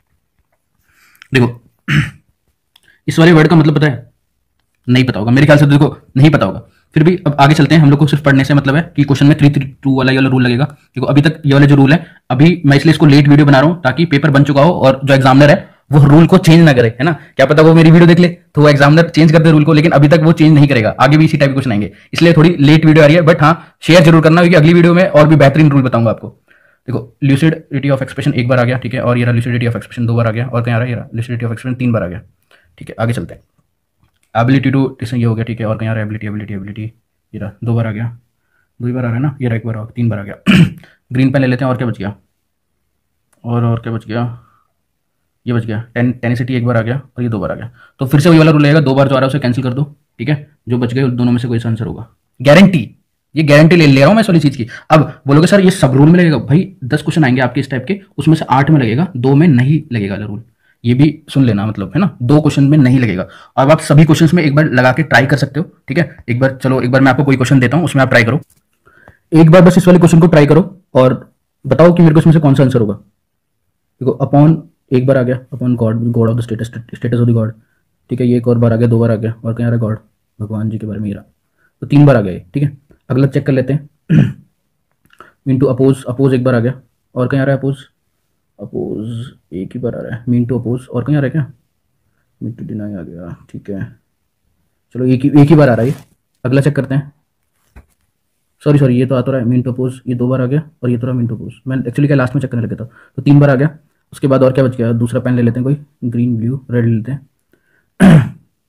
देखो इस वाले वर्ड का मतलब पता है? नहीं पता होगा मेरे ख्याल से, देखो नहीं पता होगा, फिर भी अब आगे चलते हैं। हम लोग को सिर्फ पढ़ने से मतलब है कि क्वेश्चन में 332 वाला ये वाला रूल लगेगा। देखो अभी तक ये वाले जो रूल है, अभी मैं इसलिए इसको लेट वीडियो बना रहा हूं ताकि पेपर बन चुका हो और जो एग्जामिनर है वो रूल को चेंज ना करे, है ना। क्या पता वो मेरी वीडियो देख ले तो वो एग्जामिनर चेंज कर दे रूल को, लेकिन अभी तक वो चेंज नहीं करेगा, आगे भी इसी टाइप के क्वेश्चन आएंगे, इसलिए थोड़ी लेट वीडियो आ रही है। बट हाँ शेयर जरूर करना, क्योंकि अगली वीडियो में और भी बेहतरीन रूल बताऊंगा आपको। देखो ल्यूसिडिटी ऑफ एक्सप्रेशन 1 बार आ गया, ठीक है, और ये ल्यूसिडिटी ऑफ एक्सप्रेशन 2 बार आ गया, और कहीं आ रहा है ल्यूसिडिटी ऑफ एक्सप्रेशन 3 बार आ गया, ठीक है। आगे चलते हैं। एबिलिटी टू टिसन ये हो गया, ठीक है, और कहीं आ रहा है एबिलिटी एबिलिटी एबिलिटी, ये रहा 2 बार आ गया, 2 बार आ रहा है ना, ये रहा 1 बार, 3 बार आ गया। ग्रीन पेन ले लेते हैं, और क्या बच गया, और क्या बच गया, ये बच गया टेनिसिटी 1 बार आ गया, और ये 2 बार आ गया। तो फिर से वही वाला रूल रहेगा, 2 बार जो आ रहा है उसे कैंसिल कर दो, ठीक है। जो बच गए दोनों में से कोई सा आंसर होगा, गारंटी, ये गारंटी ले रहा हूं मैं इस वाली चीज की। अब बोलोगे सर ये सब रूल में लगेगा, भाई 10 क्वेश्चन आएंगे आपके इस टाइप के, उसमें से 8 में लगेगा, 2 में नहीं लगेगा रूल, ये भी सुन लेना, मतलब है ना, 2 क्वेश्चन में नहीं लगेगा। अब आप सभी क्वेश्चंस में एक बार लगा के ट्राई कर सकते हो, ठीक है। एक बार चलो, एक बार मैं आपको कोई क्वेश्चन देता हूं, उसमें आप ट्राई करो, एक बार बस इस वाले क्वेश्चन को ट्राई करो और बताओ कि मेरे को इसमें से कौन सा आंसर होगा। देखो अपॉन 1 बार आ गया, upon God, God of the status of the God, ठीक है। ये एक और बार आ गया, 2 बार आ गया, और कहीं आ रहा गॉड, भगवान जी के बारे में ये रहा, तो 3 बार आ गया, ठीक है। अगला चेक कर लेते हैं। मीन टू अपोज, अपोज 1 बार आ गया, और कहीं आ रहा है अपोज, अपोज एक ही बार आ रहा है, मीन टू अपोज, और कहीं आ रहा है क्या, मीन टू डिनाई आ गया, ठीक है। चलो एक ही बार आ रहा है। अगला चेक करते हैं, सॉरी ये तो आता रहा है मीन टू अपोज, ये 2 बार आ गया, और ये तो रहा मीन टू अपोज। मैं एक्चुअली क्या लास्ट में चेक करने लगा था, तो 3 बार आ गया। उसके बाद और क्या बच गया, दूसरा पेन ले लेते हैं, कोई ग्रीन ब्लू रेड ले लेते हैं।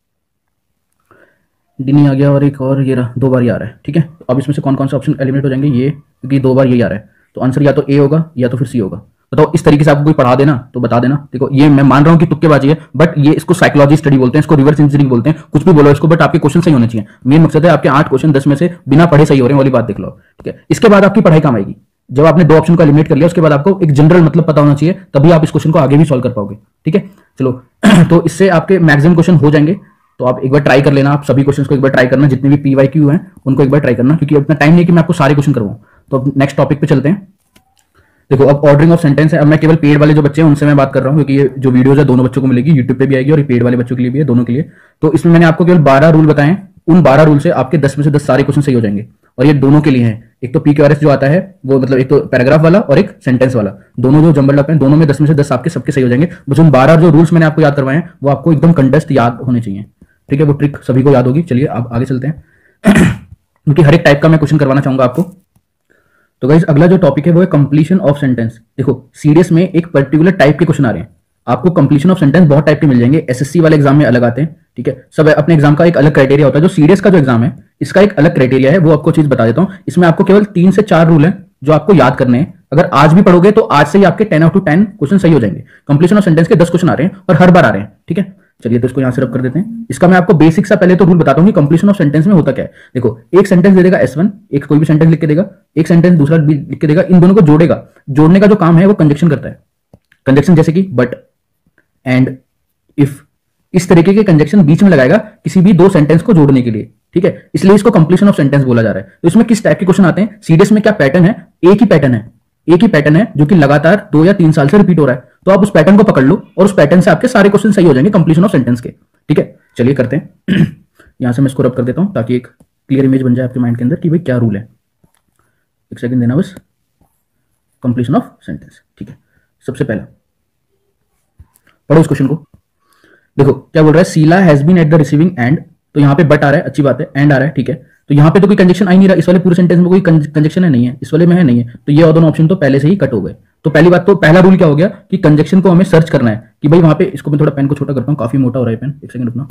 डिनी आ गया, और एक और ये रहा, 2 बार ये आ रहा है, ठीक है। तो अब इसमें से कौन कौन सा ऑप्शन एलिमिनेट हो जाएंगे, ये, क्योंकि 2 बार यही आ रहा है, तो आंसर या तो ए होगा या तो फिर सी होगा। बताओ इस तरीके से आपको कोई पढ़ा देना तो बता देना। देखो ये मैं मान रहा हूं कि तुक्केबाजी है, बट ये इसको साइकोलॉजी स्टडी बोलते हैं, इसको रिवर्स इंजीनियरिंग बोलते हैं, कुछ भी बोलो इसको, बट आपके क्वेश्चन सही होने चाहिए। मेन मकसद है आपके 8 क्वेश्चन 10 में से बिना पढ़े सही हो रहे हैं वाली बात देख लो, ठीक है। इसके बाद आपकी पढ़ाई काम आएगी, जब आपने 2 ऑप्शन को एलिमिनेट कर लिया उसके बाद आपको एक जनरल मतलब पता होना चाहिए, तभी आप इस क्वेश्चन को आगे भी सॉल्व कर पाओगे, ठीक है। चलो तो इससे आपके मैक्सिमम क्वेश्चन हो जाएंगे। तो आप एक बार ट्राई कर लेना, आप सभी क्वेश्चंस को एक बार ट्राई करना, जितने भी PYQ हैं उनको एक बार ट्राई करना, क्योंकि इतना टाइम नहीं कि मैं आपको सारे क्वेश्चन करवाऊं। तो अब नेक्स्ट टॉपिक पे चलते हैं। देखो अब ऑर्डरिंग ऑफ सेंटेंस है, अब मैं केवल पेड वाले जो बच्चे हैं उनसे मैं बात कर रहा हूं, क्योंकि ये जो वीडियोस है दोनों बच्चों को मिलेगी, यूट्यूब पे भी आएगी और ये पेड वाले बच्चों के लिए भी है, दोनों के लिए। तो इसमें मैंने आपको केवल 12 रूल बताए, उन 12 रूल से आपके 10 में से 10 सारे क्वेश्चन सही हो जाएंगे, और ये दोनों के लिए है। एक तो PQRS जो आता है वो, मतलब एक तो पैराग्राफ वाला और एक सेंटेंस वाला, दोनों जो जंबल अप हैं, दोनों में 10 में से 10 आपके सबके सही हो जाएंगे। बस उन 12 जो रूल्स मैंने आपको याद करवाए हैं वो आपको एकदम कंटेस्ट याद होने चाहिए, ठीक है। वो ट्रिक सभी को याद होगी। चलिए अब आगे चलते हैं, क्योंकि हर एक टाइप का मैं क्वेश्चन करवाना चाहूंगा आपको। तो गाइस अगला जो टॉपिक है वो है कंप्लीशन ऑफ सेंटेंस। देखो सीरियस में एक पर्टिकुलर टाइप के क्वेश्चन आ रहे हैं, आपको कंप्लीशन ऑफ सेंटेंस बहुत टाइप के मिल जाएंगे। SSC वाले एग्जाम में अलग आते हैं, ठीक है। सब अपने एग्जाम का एक अलग क्राइटेरिया होता है। जो सीरियस का जो एग्जाम है इसका एक अलग क्राइटेरिया है, वो आपको चीज बता देता हूं। इसमें आपको केवल 3 से 4 रूल है जो आपको याद करने हैं। अगर आज भी पढ़ोगे तो आज से ही आपके 10 आउट ऑफ 10 क्वेश्चन सही हो जाएंगे। कंप्लीशन ऑफ सेंटेंस के 10 क्वेश्चन आ रहे हैं और हर बार आ रहे हैं, ठीक है। चलिए तो इसको यहाँ से रब कर देते हैं। इसका मैं आपको बेसिक सा पहले तो रूल बताता हूँ कि कंप्लीशन ऑफ सेंटेंस में होता क्या है। देखो, एक सेंटेंस दे देगा S1, एक कोई भी सेंटेंस लिख के देगा, एक सेंटेंस दूसरा भी लिख के देगा, इन दोनों को जोड़ेगा। जोड़ने का जो काम है वो कंजक्शन करता है। कंजक्शन जैसे कि बट, एंड, इफ, इस तरीके के कंजक्शन बीच में लगाएगा किसी भी दो सेंटेंस को जोड़ने के लिए, ठीक है। इसलिए इसको कंप्लीशन ऑफ सेंटेंस बोला जा रहा है। तो इसमें किस टाइप के क्वेश्चन आते हैं, सीडीएस में क्या पैटर्न है, एक ही पैटर्न है, एक ही पैटर्न है जो कि लगातार 2 या 3 साल से रिपीट हो रहा है। तो आप उस पैटर्न को पकड़ लो और उस पैटर्न से आपके सारे क्वेश्चन सही हो जाएंगे कंप्लीशन ऑफ सेंटेंस के, ठीक है। चलिए करते हैं। यहां से मैं इसको रब कर देता हूं ताकि एक क्लियर इमेज बन जाए आपके माइंड के अंदर कि भाई क्या रूल है। एक सेकंड देना बस। कंप्लीशन ऑफ सेंटेंस, ठीक है। सबसे पहला पढ़ो इस क्वेश्चन को। देखो क्या बोल रहा है, Sheela has been at the receiving end. तो यहां पे बट आ रहा है, अच्छी बात है, एंड आ रहा है, ठीक है। तो यहां पे तो कोई कंजक्शन आ ही नहीं रहा, इस वाले पूरे सेंटेंस में कोई कंजक्शन है नहीं है, इस वाले में है नहीं है। तो ये और दोनों ऑप्शन तो पहले से ही कट हो गए। तो पहली बात, तो पहला रूल क्या हो गया कि कंजक्शन को हमें सर्च करना है कि भाई वहां पे, इसको मैं थोड़ा पेन को छोटा करता हूं, काफी मोटा हो रहा है पेन, एक सेकंड रुकना।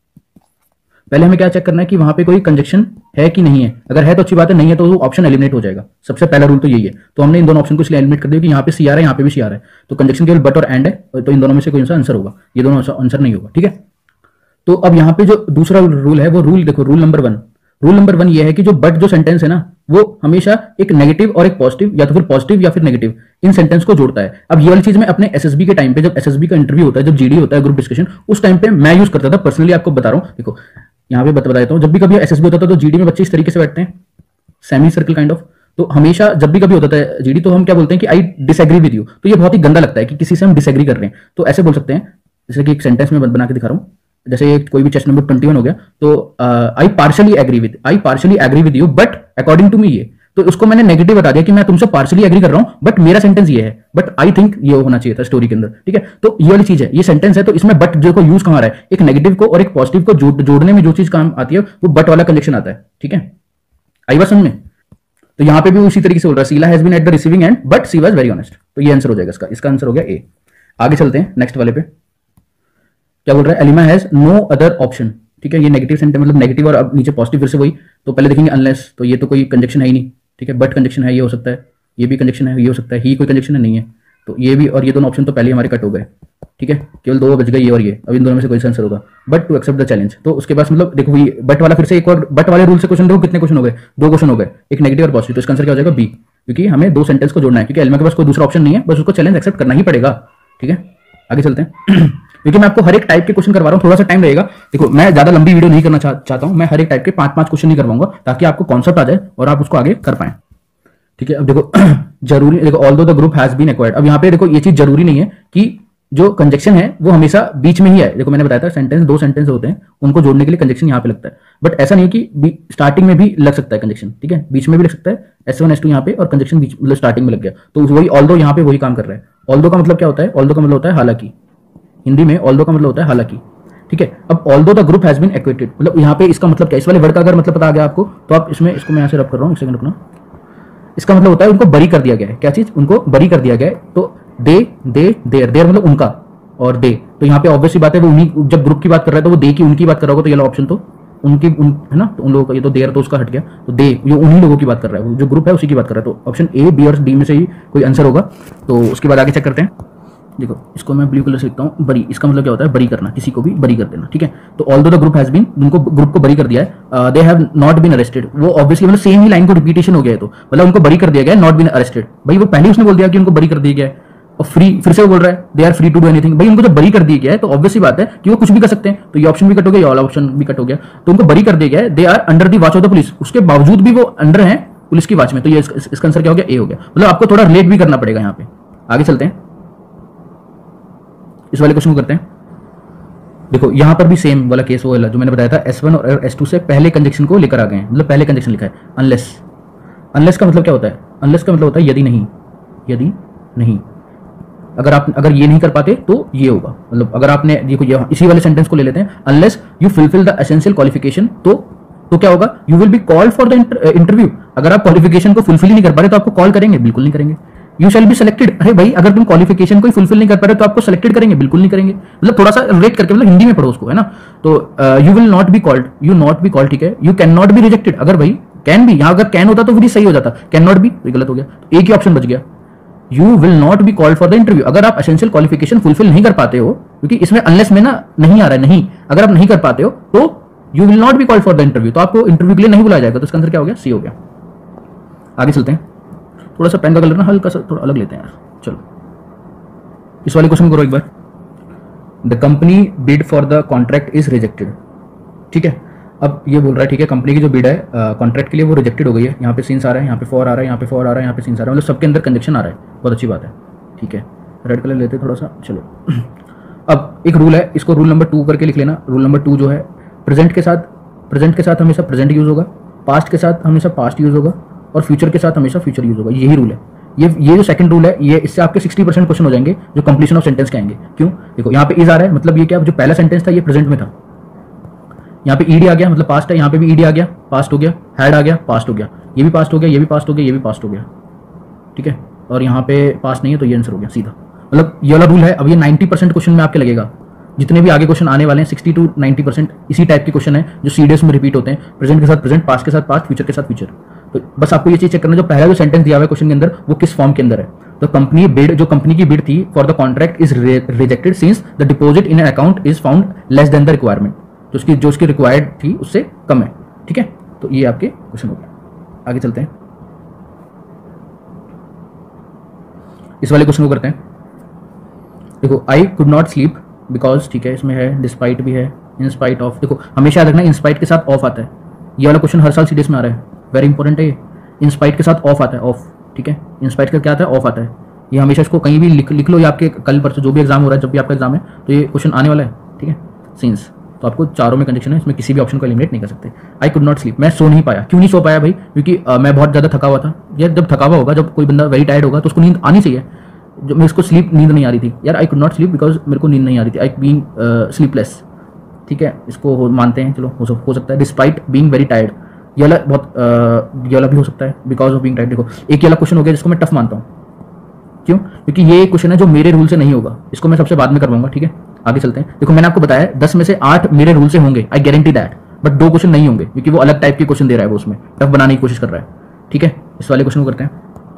पहले हमें क्या चेक करना है कि वहां पे कोई कंजक्शन है कि नहीं है। अगर है तो अच्छी बात है, नहीं है तो वो ऑप्शन एलिमिनेट हो जाएगा। सबसे पहला रूल तो यही है। तो हमने इन दोनों ऑप्शन को इसलिए एलिमिनेट कर दिया कि यहाँ पे सी आ रहा है, यहाँ पे भी सी आ रहा है। तो कंजक्शन केवल बट और एंड है, तो इन दोनों में से कोई सा आंसर होगा, ये दोनों आंसर नहीं होगा, ठीक है। तो अब यहाँ पे जो दूसरा रूल है वो रूल देखो, रूल नंबर 1। रूल नंबर 1 ये है कि जो बट जो सेंटेंस है ना, वो हमेशा एक नेगेटिव और एक पॉजिटिव, या तो फिर पॉजिटिव या फिर नेगेटिव, इन सेंटेंस को जोड़ता है। अब ये वाली चीज मैं अपने एसएसबी के टाइम पे, जब एसएसबी का इंटरव्यू होता है, जब जीडी होता है, ग्रुप डिस्कशन, उस टाइम पे मैं यूज करता था पर्सनली, आपको बता रहा हूँ। देखो यहाँ पे बता देता हूँ, जब भी कभी एसएसबी होता था तो जीडी में बच्चे इस तरीके से बैठते हैं, सेमी सर्कल काइंड ऑफ। तो हमेशा जब भी कभी होता था जीडी, तो हम क्या बोलते हैं कि आई डिसएग्री विद यू। तो ये बहुत ही गंदा लगता है कि किसी से हम डिसएग्री कर रहे हैं। तो ऐसे बोल सकते हैं, जैसे कि एक सेंटेंस में बना के दिखा रहा हूँ। जैसे कोई भी चेस्ट नंबर 21 हो गया, तो I partially agree with you but according to me ये। तो उसको मैंने नेगेटिव बता दिया कि मैं तुमसे पार्शियली एग्री कर रहा हूं, बट मेरा सेंटेंस ये है, बट आई थिंक ये होना चाहिए था स्टोरी के अंदर, ठीक है। तो ये वाली चीज है, ये सेंटेंस है, तो इसमें बट जो को यूज कहां आ रहा है, एक नेगेटिव को और एक पॉजिटिव को जोड़ने में जो चीज काम आती है वो बट वाला कंजक्शन आता है, ठीक है। आई बात समझ में। तो यहां पे भी उसी तरीके से बोल रहा है, Sheela has been at the receiving end but she was very honest. तो ये आंसर हो जाएगा इसका आंसर हो गया ए। आगे चलते हैं नेक्स्ट वाले पे। क्या बोल रहा है, Alima has no other option, ठीक है। ये नेगेटिव सेंटेंस, मतलब नेगेटिव और अब नीचे पॉजिटिव, फिर से वही। तो पहले देखेंगे अनलेस, तो ये तो कोई कंजक्शन है ही नहीं, ठीक है। बट कंजक्शन है, ये हो सकता है, ये भी कंजक्शन है, ये हो सकता है, ही कोई कंजक्शन है नहीं है। तो ये भी और ये दोनों ऑप्शन तो पहले हमारे कट हो गए, ठीक है। केवल 2 बच गए, ये और ये। अब इन दोनों में से कोई आंसर होगा, but to accept the challenge. तो उसके पास मतलब देखो, ये बट वाला फिर से एक और बट वाले रूल से क्वेश्चन देखो, कितने क्वेश्चन हो गए, 2 क्वेश्चन हो गए, एक नेगेटिव और पॉजिटिव। तो इसका आंसर क्या हो जाएगा, बी, क्योंकि हमें 2 सेंटेंस को जोड़ना है, क्योंकि एलिमा के पास कोई दूसरा ऑप्शन नहीं है, बस उसको चैलेंज एक्सेप्ट करना ही पड़ेगा, ठीक है। आगे चलते हैं। क्योंकि मैं आपको हर एक टाइप के क्वेश्चन करवा रहा हूं, थोड़ा सा टाइम लगेगा। देखो मैं ज्यादा लंबी वीडियो नहीं करना चाहता हूं, मैं हर एक टाइप के 5-5 क्वेश्चन नहीं करवाऊंगा, ताकि आपको कॉन्सेप्ट आ जाए और आप उसको आगे कर पाए, ठीक है। अब देखो जरूरी, देखो although the group has been acquired. अब यहाँ पे देखो ये चीज जरूरी नहीं है कि जो कंजक्शन है वो हमेशा बीच में ही है। देखो मैंने बताया था, सेंटेंस 2 सेंटेंस होते हैं, उनको जोड़ने के लिए कंजक्शन यहाँ पे लगता है, बट ऐसा नहीं है कि स्टार्टिंग में भी लग सकता है कंजक्शन, ठीक है, बीच में भी लग सकता है, S1 S2 यहाँ पे, और कंजक्शन बीच मतलब स्टार्टिंग में लग गया, तो वही ऑल्दो यहाँ पे वही काम कर रहा है। ऑल्दो का मतलब क्या होता है, ऑल्दो का मतलब होता है हालांकि, हिंदी में ऑल्दो का मतलब होता है हालांकि, ठीक है। अब although the group has been acquitted, मतलब यहाँ पे इसका मतलब क्या, इस वाले वर्ड का अगर मतलब पता आ गया आपको, तो आप इसमें, इसको मैं यहाँ से रब कर रहा हूँ, एक सेकंड रुकना। इसका मतलब होता है उनको बरी कर दिया गया है। क्या चीज, उनको बरी कर दिया गया है। तो देर मतलब उनका, और दे, तो यहाँ पे ऑब्वियसली बात है वो उन्हीं, जब ग्रुप की बात कर रहा है तो वो दे की उनकी बात कर रहा होगा, तो ये ऑप्शन तो उनकी है ना, तो उन लोगों का, ये तो देर तो उसका हट गया, तो दे ये उन्हीं लोगों की बात कर रहा है, वो जो ग्रुप है उसी की बात कर रहा है। तो ऑप्शन ए, बी और डी में से ही कोई आंसर होगा। तो उसके बाद आगे चेक करते हैं। देखो इसको मैं ब्लू कलर से लिखता हूँ, बरी, इसका मतलब क्या होता है, बरी करना, किसी को भी बरी कर देना, ठीक है। तो although the group has been, उनको ग्रुप को बरी कर दिया है, they have not been arrested, वो ऑब्वियसली मतलब सेम ही लाइन को रिपीटेशन हो गया है, तो मतलब उनको बरी कर दिया गया है, नॉट बीन अरेस्टेड। भाई वो पहले उसने बोल दिया कि उनको बरी कर दिया गया है, और फ्री फिर से वो बोल रहा है they are free to do anything. भाई उनको जब बरी कर दिया गया है तो ऑब्वियसली बात है कि वो कुछ भी कर सकते हैं, तो ये ऑप्शन भी कट हो गया, ये वाला ऑप्शन भी कट हो गया। तो उनको बरी कर दिया गया है, they are under the watch of the police, उसके बावजूद भी वो अंडर है पुलिस की वॉच में। तो ये इसका आंसर क्या हो गया, ए हो गया। मतलब आपको थोड़ा रिलेट भी करना पड़ेगा यहाँ पे। आगे चलते हैं, इस वाले क्वेश्चन को करते हैं। देखो यहां पर भी सेम वाला केस वो जो मैंने बताया था, S1 और S2 से पहले कंजक्शन को लेकर आ गए हैं, मतलब पहले कंजक्शन लिखा है अनलेस। अनलेस का मतलब क्या होता है, अनलेस का मतलब होता है यदि नहीं, यदि नहीं, अगर ये नहीं कर पाते तो ये होगा। मतलब अगर आपने, देखो ये इसी वाले सेंटेंस को ले लेते हैं, unless you fulfil the essential qualification, तो क्या होगा, you will be called for the interview. अगर आप क्वालिफिकेशन को फुलफिल नहीं कर पा रहे तो आपको कॉल करेंगे, बिल्कुल नहीं करेंगे। यू शैल बी सिलेक्टेड, अरे भाई अगर तुम क्वालिफिकेशन को फुलफिल नहीं कर पा रहे तो आपको सिलेक्टेड करेंगे, बिल्कुल नहीं करेंगे। मतलब थोड़ा सा रिलेट करके, मतलब हिंदी में पढ़ो उसको, है ना। तो you will not be called, you not be called, ठीक है। You can not be rejected, अगर भाई कैन भी, यहाँ अगर कैन होता तो फिर सही हो जाता, कैन नॉट बी, गलत हो गया, एक ही ऑप्शन बच गया। You will not be called for the interview. अगर आप एसेंशियल क्वालिफिकेशन फुलफिल नहीं कर पाते हो, क्योंकि इसमें अनलेस में ना नहीं आ रहा है, नहीं, अगर आप नहीं कर पाते हो तो you will not be called for the interview, तो आपको इंटरव्यू के लिए नहीं बुलाया जाएगा। तो इसका आंसर क्या हो गया? सी हो गया। आगे चलते हैं, थोड़ा सा पेन का कलर ना हल्का सा थोड़ा अलग लेते हैं यार। चलो इस वाले क्वेश्चन करो एक बार। The company bid for the contract is rejected. ठीक है, अब ये बोल रहा है ठीक है कंपनी की जो बिड है कॉन्ट्रैक्ट के लिए वो रिजेक्टेड हो गई है। यहाँ पे सीन्स आ रहा है, यहाँ पे फॉर आ रहा है, यहाँ पे फॉर आ रहा है, यहाँ पे सीन्स आ रहा है, मतलब सबके अंदर कंजक्शन आ रहा है। बहुत अच्छी बात है। ठीक है, रेड कलर लेते थोड़ा सा। चलो अब एक रूल है, इसको रूल नंबर 2 करके लिख लेना। रूल नंबर 2 जो है, प्रेजेंट के साथ हमेशा प्रेजेंट यूज होगा, पास्ट के साथ हमेशा पास्ट यूज होगा, और फ्यूचर के साथ हमेशा फ्यूचर यूज होगा। यही रूल है। ये जो सेकंड रूल है, ये इससे आपके 60% क्वेश्चन हो जाएंगे जो कंप्लीशन ऑफ सेंटेंस के आएंगे। क्यों? देखो यहाँ पे इज आ रहा है, मतलब ये क्या, जो पहला सेंटेंस था ये प्रेजेंट में था, यहाँ पे ईडी आ गया मतलब पास्ट है, यहाँ पे भी ईडी आ गया पास्ट हो गया, हैड आ गया पास्ट हो गया, ये भी पास्ट हो गया, ये भी पास्ट हो गया, ये भी पास्ट हो गया। ठीक है, और यहाँ पे पास्ट नहीं है तो ये आंसर हो गया सीधा। मतलब ये वाला रूल है। अब ये 90% क्वेश्चन में आपके लगेगा। जितने भी आगे क्वेश्चन आने वाले हैं 60 to 90% इसी टाइप के क्वेश्चन है जो सीडीएस में रिपीट होते हैं। प्रेजेंट के साथ प्रेजेंट, पास्ट के साथ पास्ट, फ्यूचर के साथ फ्यूचर। तो बस आपको ये चीज चेक करना, जो पहला जो सेंटेंस दिया हुआ है क्वेश्चन के अंदर वो किस फॉर्म के अंदर है। तो कंपनी बिड, जो कंपनी की बिड थी for the contract is rejected since the deposit in an account is found less than the requirement. जो उसकी रिक्वायर्ड थी उससे कम है। ठीक है, तो ये आपके क्वेश्चन हो गए। आगे चलते हैं, इस वाले क्वेश्चन को करते हैं। देखो, I could not sleep because, ठीक है, इसमें है डिस्पाइट भी है, इन स्पाइट ऑफ। देखो हमेशा याद रखना इन स्पाइट के साथ ऑफ आता है। ये वाला क्वेश्चन हर साल सीडीएस में आ रहा है, वेरी इंपॉर्टेंट है ये। इन स्पाइट के साथ ऑफ आता है, ऑफ। ठीक है, इन स्पाइट का क्या आता है? ऑफ आता है। ये हमेशा इसको कहीं भी लिख लो, या आपके कल परसों जो भी एग्जाम हो रहा है, जब भी आपका एग्जाम है तो ये क्वेश्चन आने वाला है। ठीक है, सिंस, तो आपको चारों में कंडीशन है, इसमें किसी भी ऑप्शन को एलिमिनेट नहीं कर सकते। आई कुड नॉट स्लीप, मैं सो नहीं पाया। क्यों नहीं सो पाया भाई? क्योंकि मैं बहुत ज़्यादा थका हुआ था। यार जब थका हुआ होगा, जब कोई बंदा वेरी टायर्ड होगा तो उसको नींद आनी चाहिए। जब मैं इसको स्लीप, नींद नहीं आ रही थी यार, I could not sleep because मेरे को नींद नहीं आ रही थी, आई बीइंग स्लीपलेस। ठीक है, इसको मानते हैं, चलो हो सकता है। डिस्पाइट बीइंग वेरी टायर्ड, ये वाला बहुत ये वाला भी हो सकता है, बिकॉज ऑफ बीइंग टायर्ड। देखो एक ये वाला क्वेश्चन हो गया जिसको मैं टफ मानता हूँ। क्यों? क्योंकि ये क्वेश्चन है जो मेरे रूल से नहीं होगा, इसको मैं सबसे बाद में करवाऊंगा। ठीक है, आगे चलते हैं। देखो मैंने आपको बताया 10 में से 8 मेरे रूल से होंगे, I guarantee that, but 2 question नहीं होंगे क्योंकि वो अलग टाइप के क्वेश्चन दे रहा है, वो उसमें टफ बनाने की कोशिश कर रहा है। ठीक है, इस वाले क्वेश्चन को करते हैं।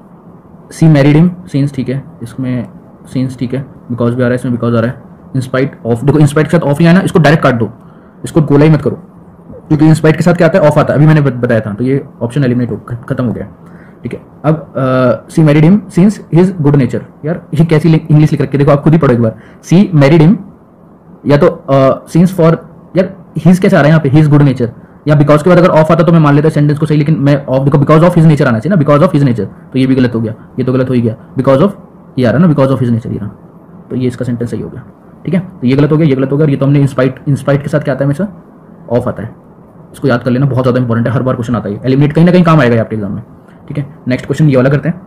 सी मैरिड हिम सीन्स, ठीक है, इसमें सीन्स ठीक है, बिकॉज भी आ रहा है, इसमें बिकॉज आ रहा है। इंस्पाइट ऑफ, देखो इंस्पाइट के साथ ऑफ नहीं आना, इसको डायरेक्ट काट दो, इसको गोला ही मत करो, क्योंकि इंस्पाइट के साथ क्या आता है? ऑफ आता है। अभी मैंने बताया था, तो ये ऑप्शन एलिमिनेट हो, खत्म हो गया। ठीक है, अब she married him since his good nature. यार ये कैसी इंग्लिश लिख रखी है, देखो आप खुद ही पढ़ो एक बार। सी मैरिड हिम, या तो सिंस फॉर, यार हिज कैसे आ रहा है यहाँ पे? हिज गुड नेचर, या बिकॉज के बाद अगर ऑफ आता तो मैं मान लेता सेंटेंस को सही, लेकिन मैं ऑफ, देखो बिकॉज ऑफ हिज नेचर आना चाहिए ना, बिकॉज ऑफ हिज नेचर, तो ये भी गलत हो गया, ये तो गलत हो ही गया। बिकॉज ऑफ ये आ रहा है ना, बिकॉज ऑफ हिज नेचर, ये रहा, तो ये इसका सेंटेंस सही हो गया। ठीक है, तो ये गलत हो गया, ये गलत हो गया, और ये तो हमने इंस्पाइट के साथ क्या आता है हमेशा? ऑफ आता है। इसको याद कर लेना, बहुत ज़्यादा इंपॉर्टेंट है, हर बार क्वेश्चन आता है, एलिमिनेट कहीं ना कहीं काम आएगा आपके एग्जाम में। ठीक है, नेक्स्ट क्वेश्चन ये वाला करते हैं।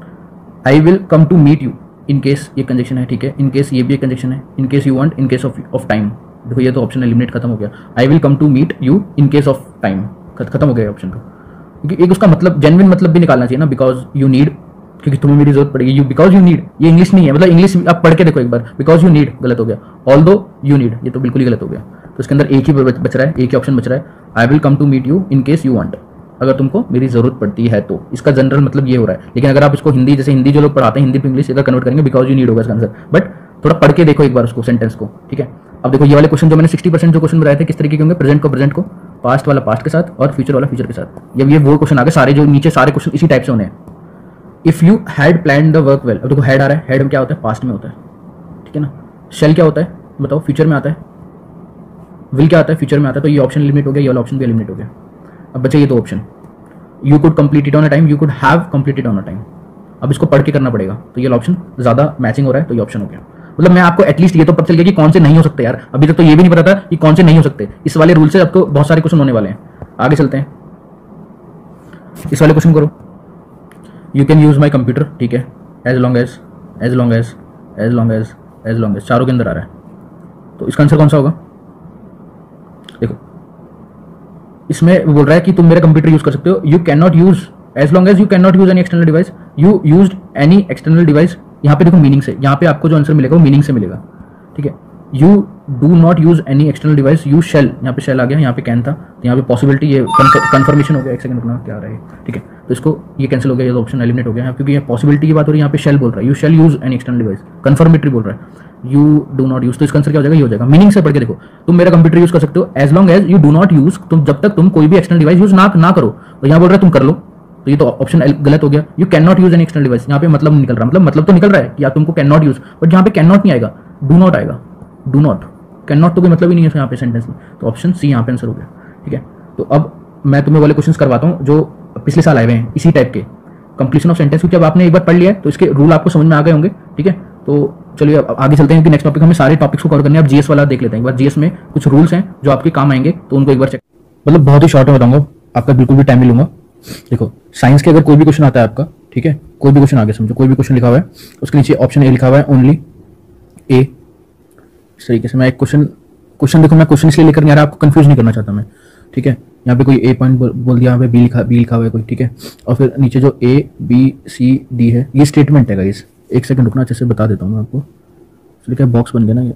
I will come to meet you, in case ये कंजक्शन है। ठीक है, इन केस ये भी एक कंजक्शन है, in case you want, in case of time. देखो ये तो ऑप्शन एलिमिनेट खत्म हो गया। I will come to meet you in case of time, खत्म हो गया ऑप्शन का, क्योंकि एक उसका मतलब जेन्युइन मतलब भी निकालना चाहिए ना, बिकॉज यू नीड, क्योंकि तुम्हें मेरी जरूरत पड़ेगी। यू बिकॉज यू नीड, ये इंग्लिश नहीं है, मतलब इंग्लिश आप पढ़ के देखो एक बार। बिकॉज यू नीड गलत हो गया, ऑल्दो यू नीड, ये तो बिल्कुल ही गलत हो गया। तो इसके अंदर एक ही बच रहा है, एक ही ऑप्शन बच रहा है। I will come to meet you in case you want, अगर तुमको मेरी जरूरत पड़ती है तो। इसका जनरल मतलब ये हो रहा है, लेकिन अगर आप इसको हिंदी, जैसे हिंदी जो लोग पढ़ाते हैं हिंदी टू इंग्लिश, इधर कन्वर्ट करेंगे बिकॉज यू नीड होगा इसका आंसर। बट थोड़ा पढ़ के देखो एक बार उसको, सेंटेंस को। ठीक है, अब देखो ये वाले क्वेश्चन जो मैंने 60% जो क्वेश्चन बताए थे किस तरीके के होंगे? प्रेजेंट को प्रेजेंट को, पास्ट वाला पास्ट के साथ, और फ्यूचर वाला फ्यूचर के साथ। जब ये वो क्वेश्चन आ गए, सारे जो नीचे सारे क्वेश्चन इसी टाइप से होने हैं। If you had plan the work well, अब देखो हैड आ रहा है, हैड में क्या होता है? पास्ट में होता है। ठीक है ना, शेल क्या होता है बताओ? फ्यूचर में आता है। विल क्या आता है? फ्यूचर में आता है। तो ये ऑप्शन एलिमिनेट हो गया, ये वाला ऑप्शन भी एलिमिनेट हो गया। अब बचे ये 2 option, you could complete it on a time, you could have completed on a time. अब इसको पढ़ के करना पड़ेगा, तो ये ऑप्शन ज्यादा मैचिंग हो रहा है, तो ये ऑप्शन हो गया। मतलब मैं आपको एटलीस्ट ये तो पता चल गया कि कौन से नहीं हो सकते यार, अभी तक तो ये भी नहीं पता था कि कौन से नहीं हो सकते। इस वाले रूल से आपको बहुत सारे क्वेश्चन होने वाले हैं। आगे चलते हैं, इस वाले क्वेश्चन करो। You can use my computer, ठीक है, as long as, as long as, as long as, as long as, चारों के अंदर आ रहा है। तो इसका आंसर कौन सा होगा? देखो इसमें बोल रहा है कि तुम मेरा कंप्यूटर यूज कर सकते हो। You can not use, as long as you can not use any external device, you used any external device. यहाँ पे देखो मीनिंग से, यहाँ पे आपको जो आंसर मिलेगा वो मीनिंग से मिलेगा। ठीक है, you do not use any external device, you shall, यहाँ पे शेल आ गया, यहाँ पे कैन था, तो यहाँ पे पॉसिबिलिटी, ये कन्फर्मेशन हो गया, एक सेकंड रुकना, क्या आ रहा है, ठीक है, तो इसको ये कैंसिल हो गया, ये ऑप्शन एलिमिनेट हो गया, क्योंकि ये पॉसिबिलिटी की बात हो रही है, यहाँ पे शेल बोल रहा है, you shall use any external device, confirmatory बोल रहा है, यू डू नॉट यूज, तो इसका आंसर क्या हो जाएगा, ये हो जाएगा। मीनिंग से पढ़ के देखो, तुम मेरा कंप्यूटर यूज कर सकते हो as long as you do not use, तुम जब तक तुम कोई भी एक्सटर्नल डिवाइस यूज ना करो, तो यहाँ बोल रहा है तुम कर लो, तो ये तो ऑप्शन गलत हो गया। You can not use any external device, यहाँ पे मतलब निकल रहा, मतलब तो निकल रहा है कि या तुमको कैन नॉट यूज, बट यहाँ पे कैन नॉट नहीं आएगा, डू नॉट आएगा, डू नॉट, कैन नॉट तो कोई मतलब ही नहीं है यहाँ पे सेंटेंस में, तो ऑप्शन सी यहाँ पे आंसर हो गया, ठीक है। तो अब मैं तुम्हें वाले क्वेश्चन करवाता हूँ जो पिछले साल आए हुए हैं इसी टाइप के, कंप्लीशन ऑफ सेंटेंस, क्योंकि अब आपने एक बार पढ़ लिया है तो इसके रूल आपको समझ में आ गए होंगे, ठीक है। तो चलिए अब आगे चलते हैं, क्योंकि नेक्स्ट टॉपिक हमें सारे टॉपिक्स को कवर करने हैं। अब जीएस वाला देख लेते हैं एक बार, जीएस में कुछ रूल्स हैं जो आपके काम आएंगे, तो उनको एक बार चेक, मतलब बहुत ही शॉर्ट में बताऊंगा, आपका बिल्कुल भी टाइम नहीं लूंगा। देखो साइंस के अगर कोई भी क्वेश्चन आता है आपका, ठीक है, कोई भी क्वेश्चन आगे समझो, कोई भी क्वेश्चन लिखा हुआ है, उसके नीचे ऑप्शन ए लिखा हुआ है, ओनली ए, इस तरीके से मैं एक क्वेश्चन देखो, मैं क्वेश्चन इसलिए लेकर नहीं आ रहा, आपको कंफ्यूज नहीं करना चाहता मैं, ठीक है। यहाँ पे कोई ए पॉइंट बोल दिया, यहाँ पे बी लिखा हुआ है कोई, ठीक है, और फिर नीचे जो ए बी सी डी है ये स्टेटमेंट है गाइस, एक सेकंड रुकना, अच्छे से बता देता हूँ मैं आपको, क्या बॉक्स बन गया ना ये,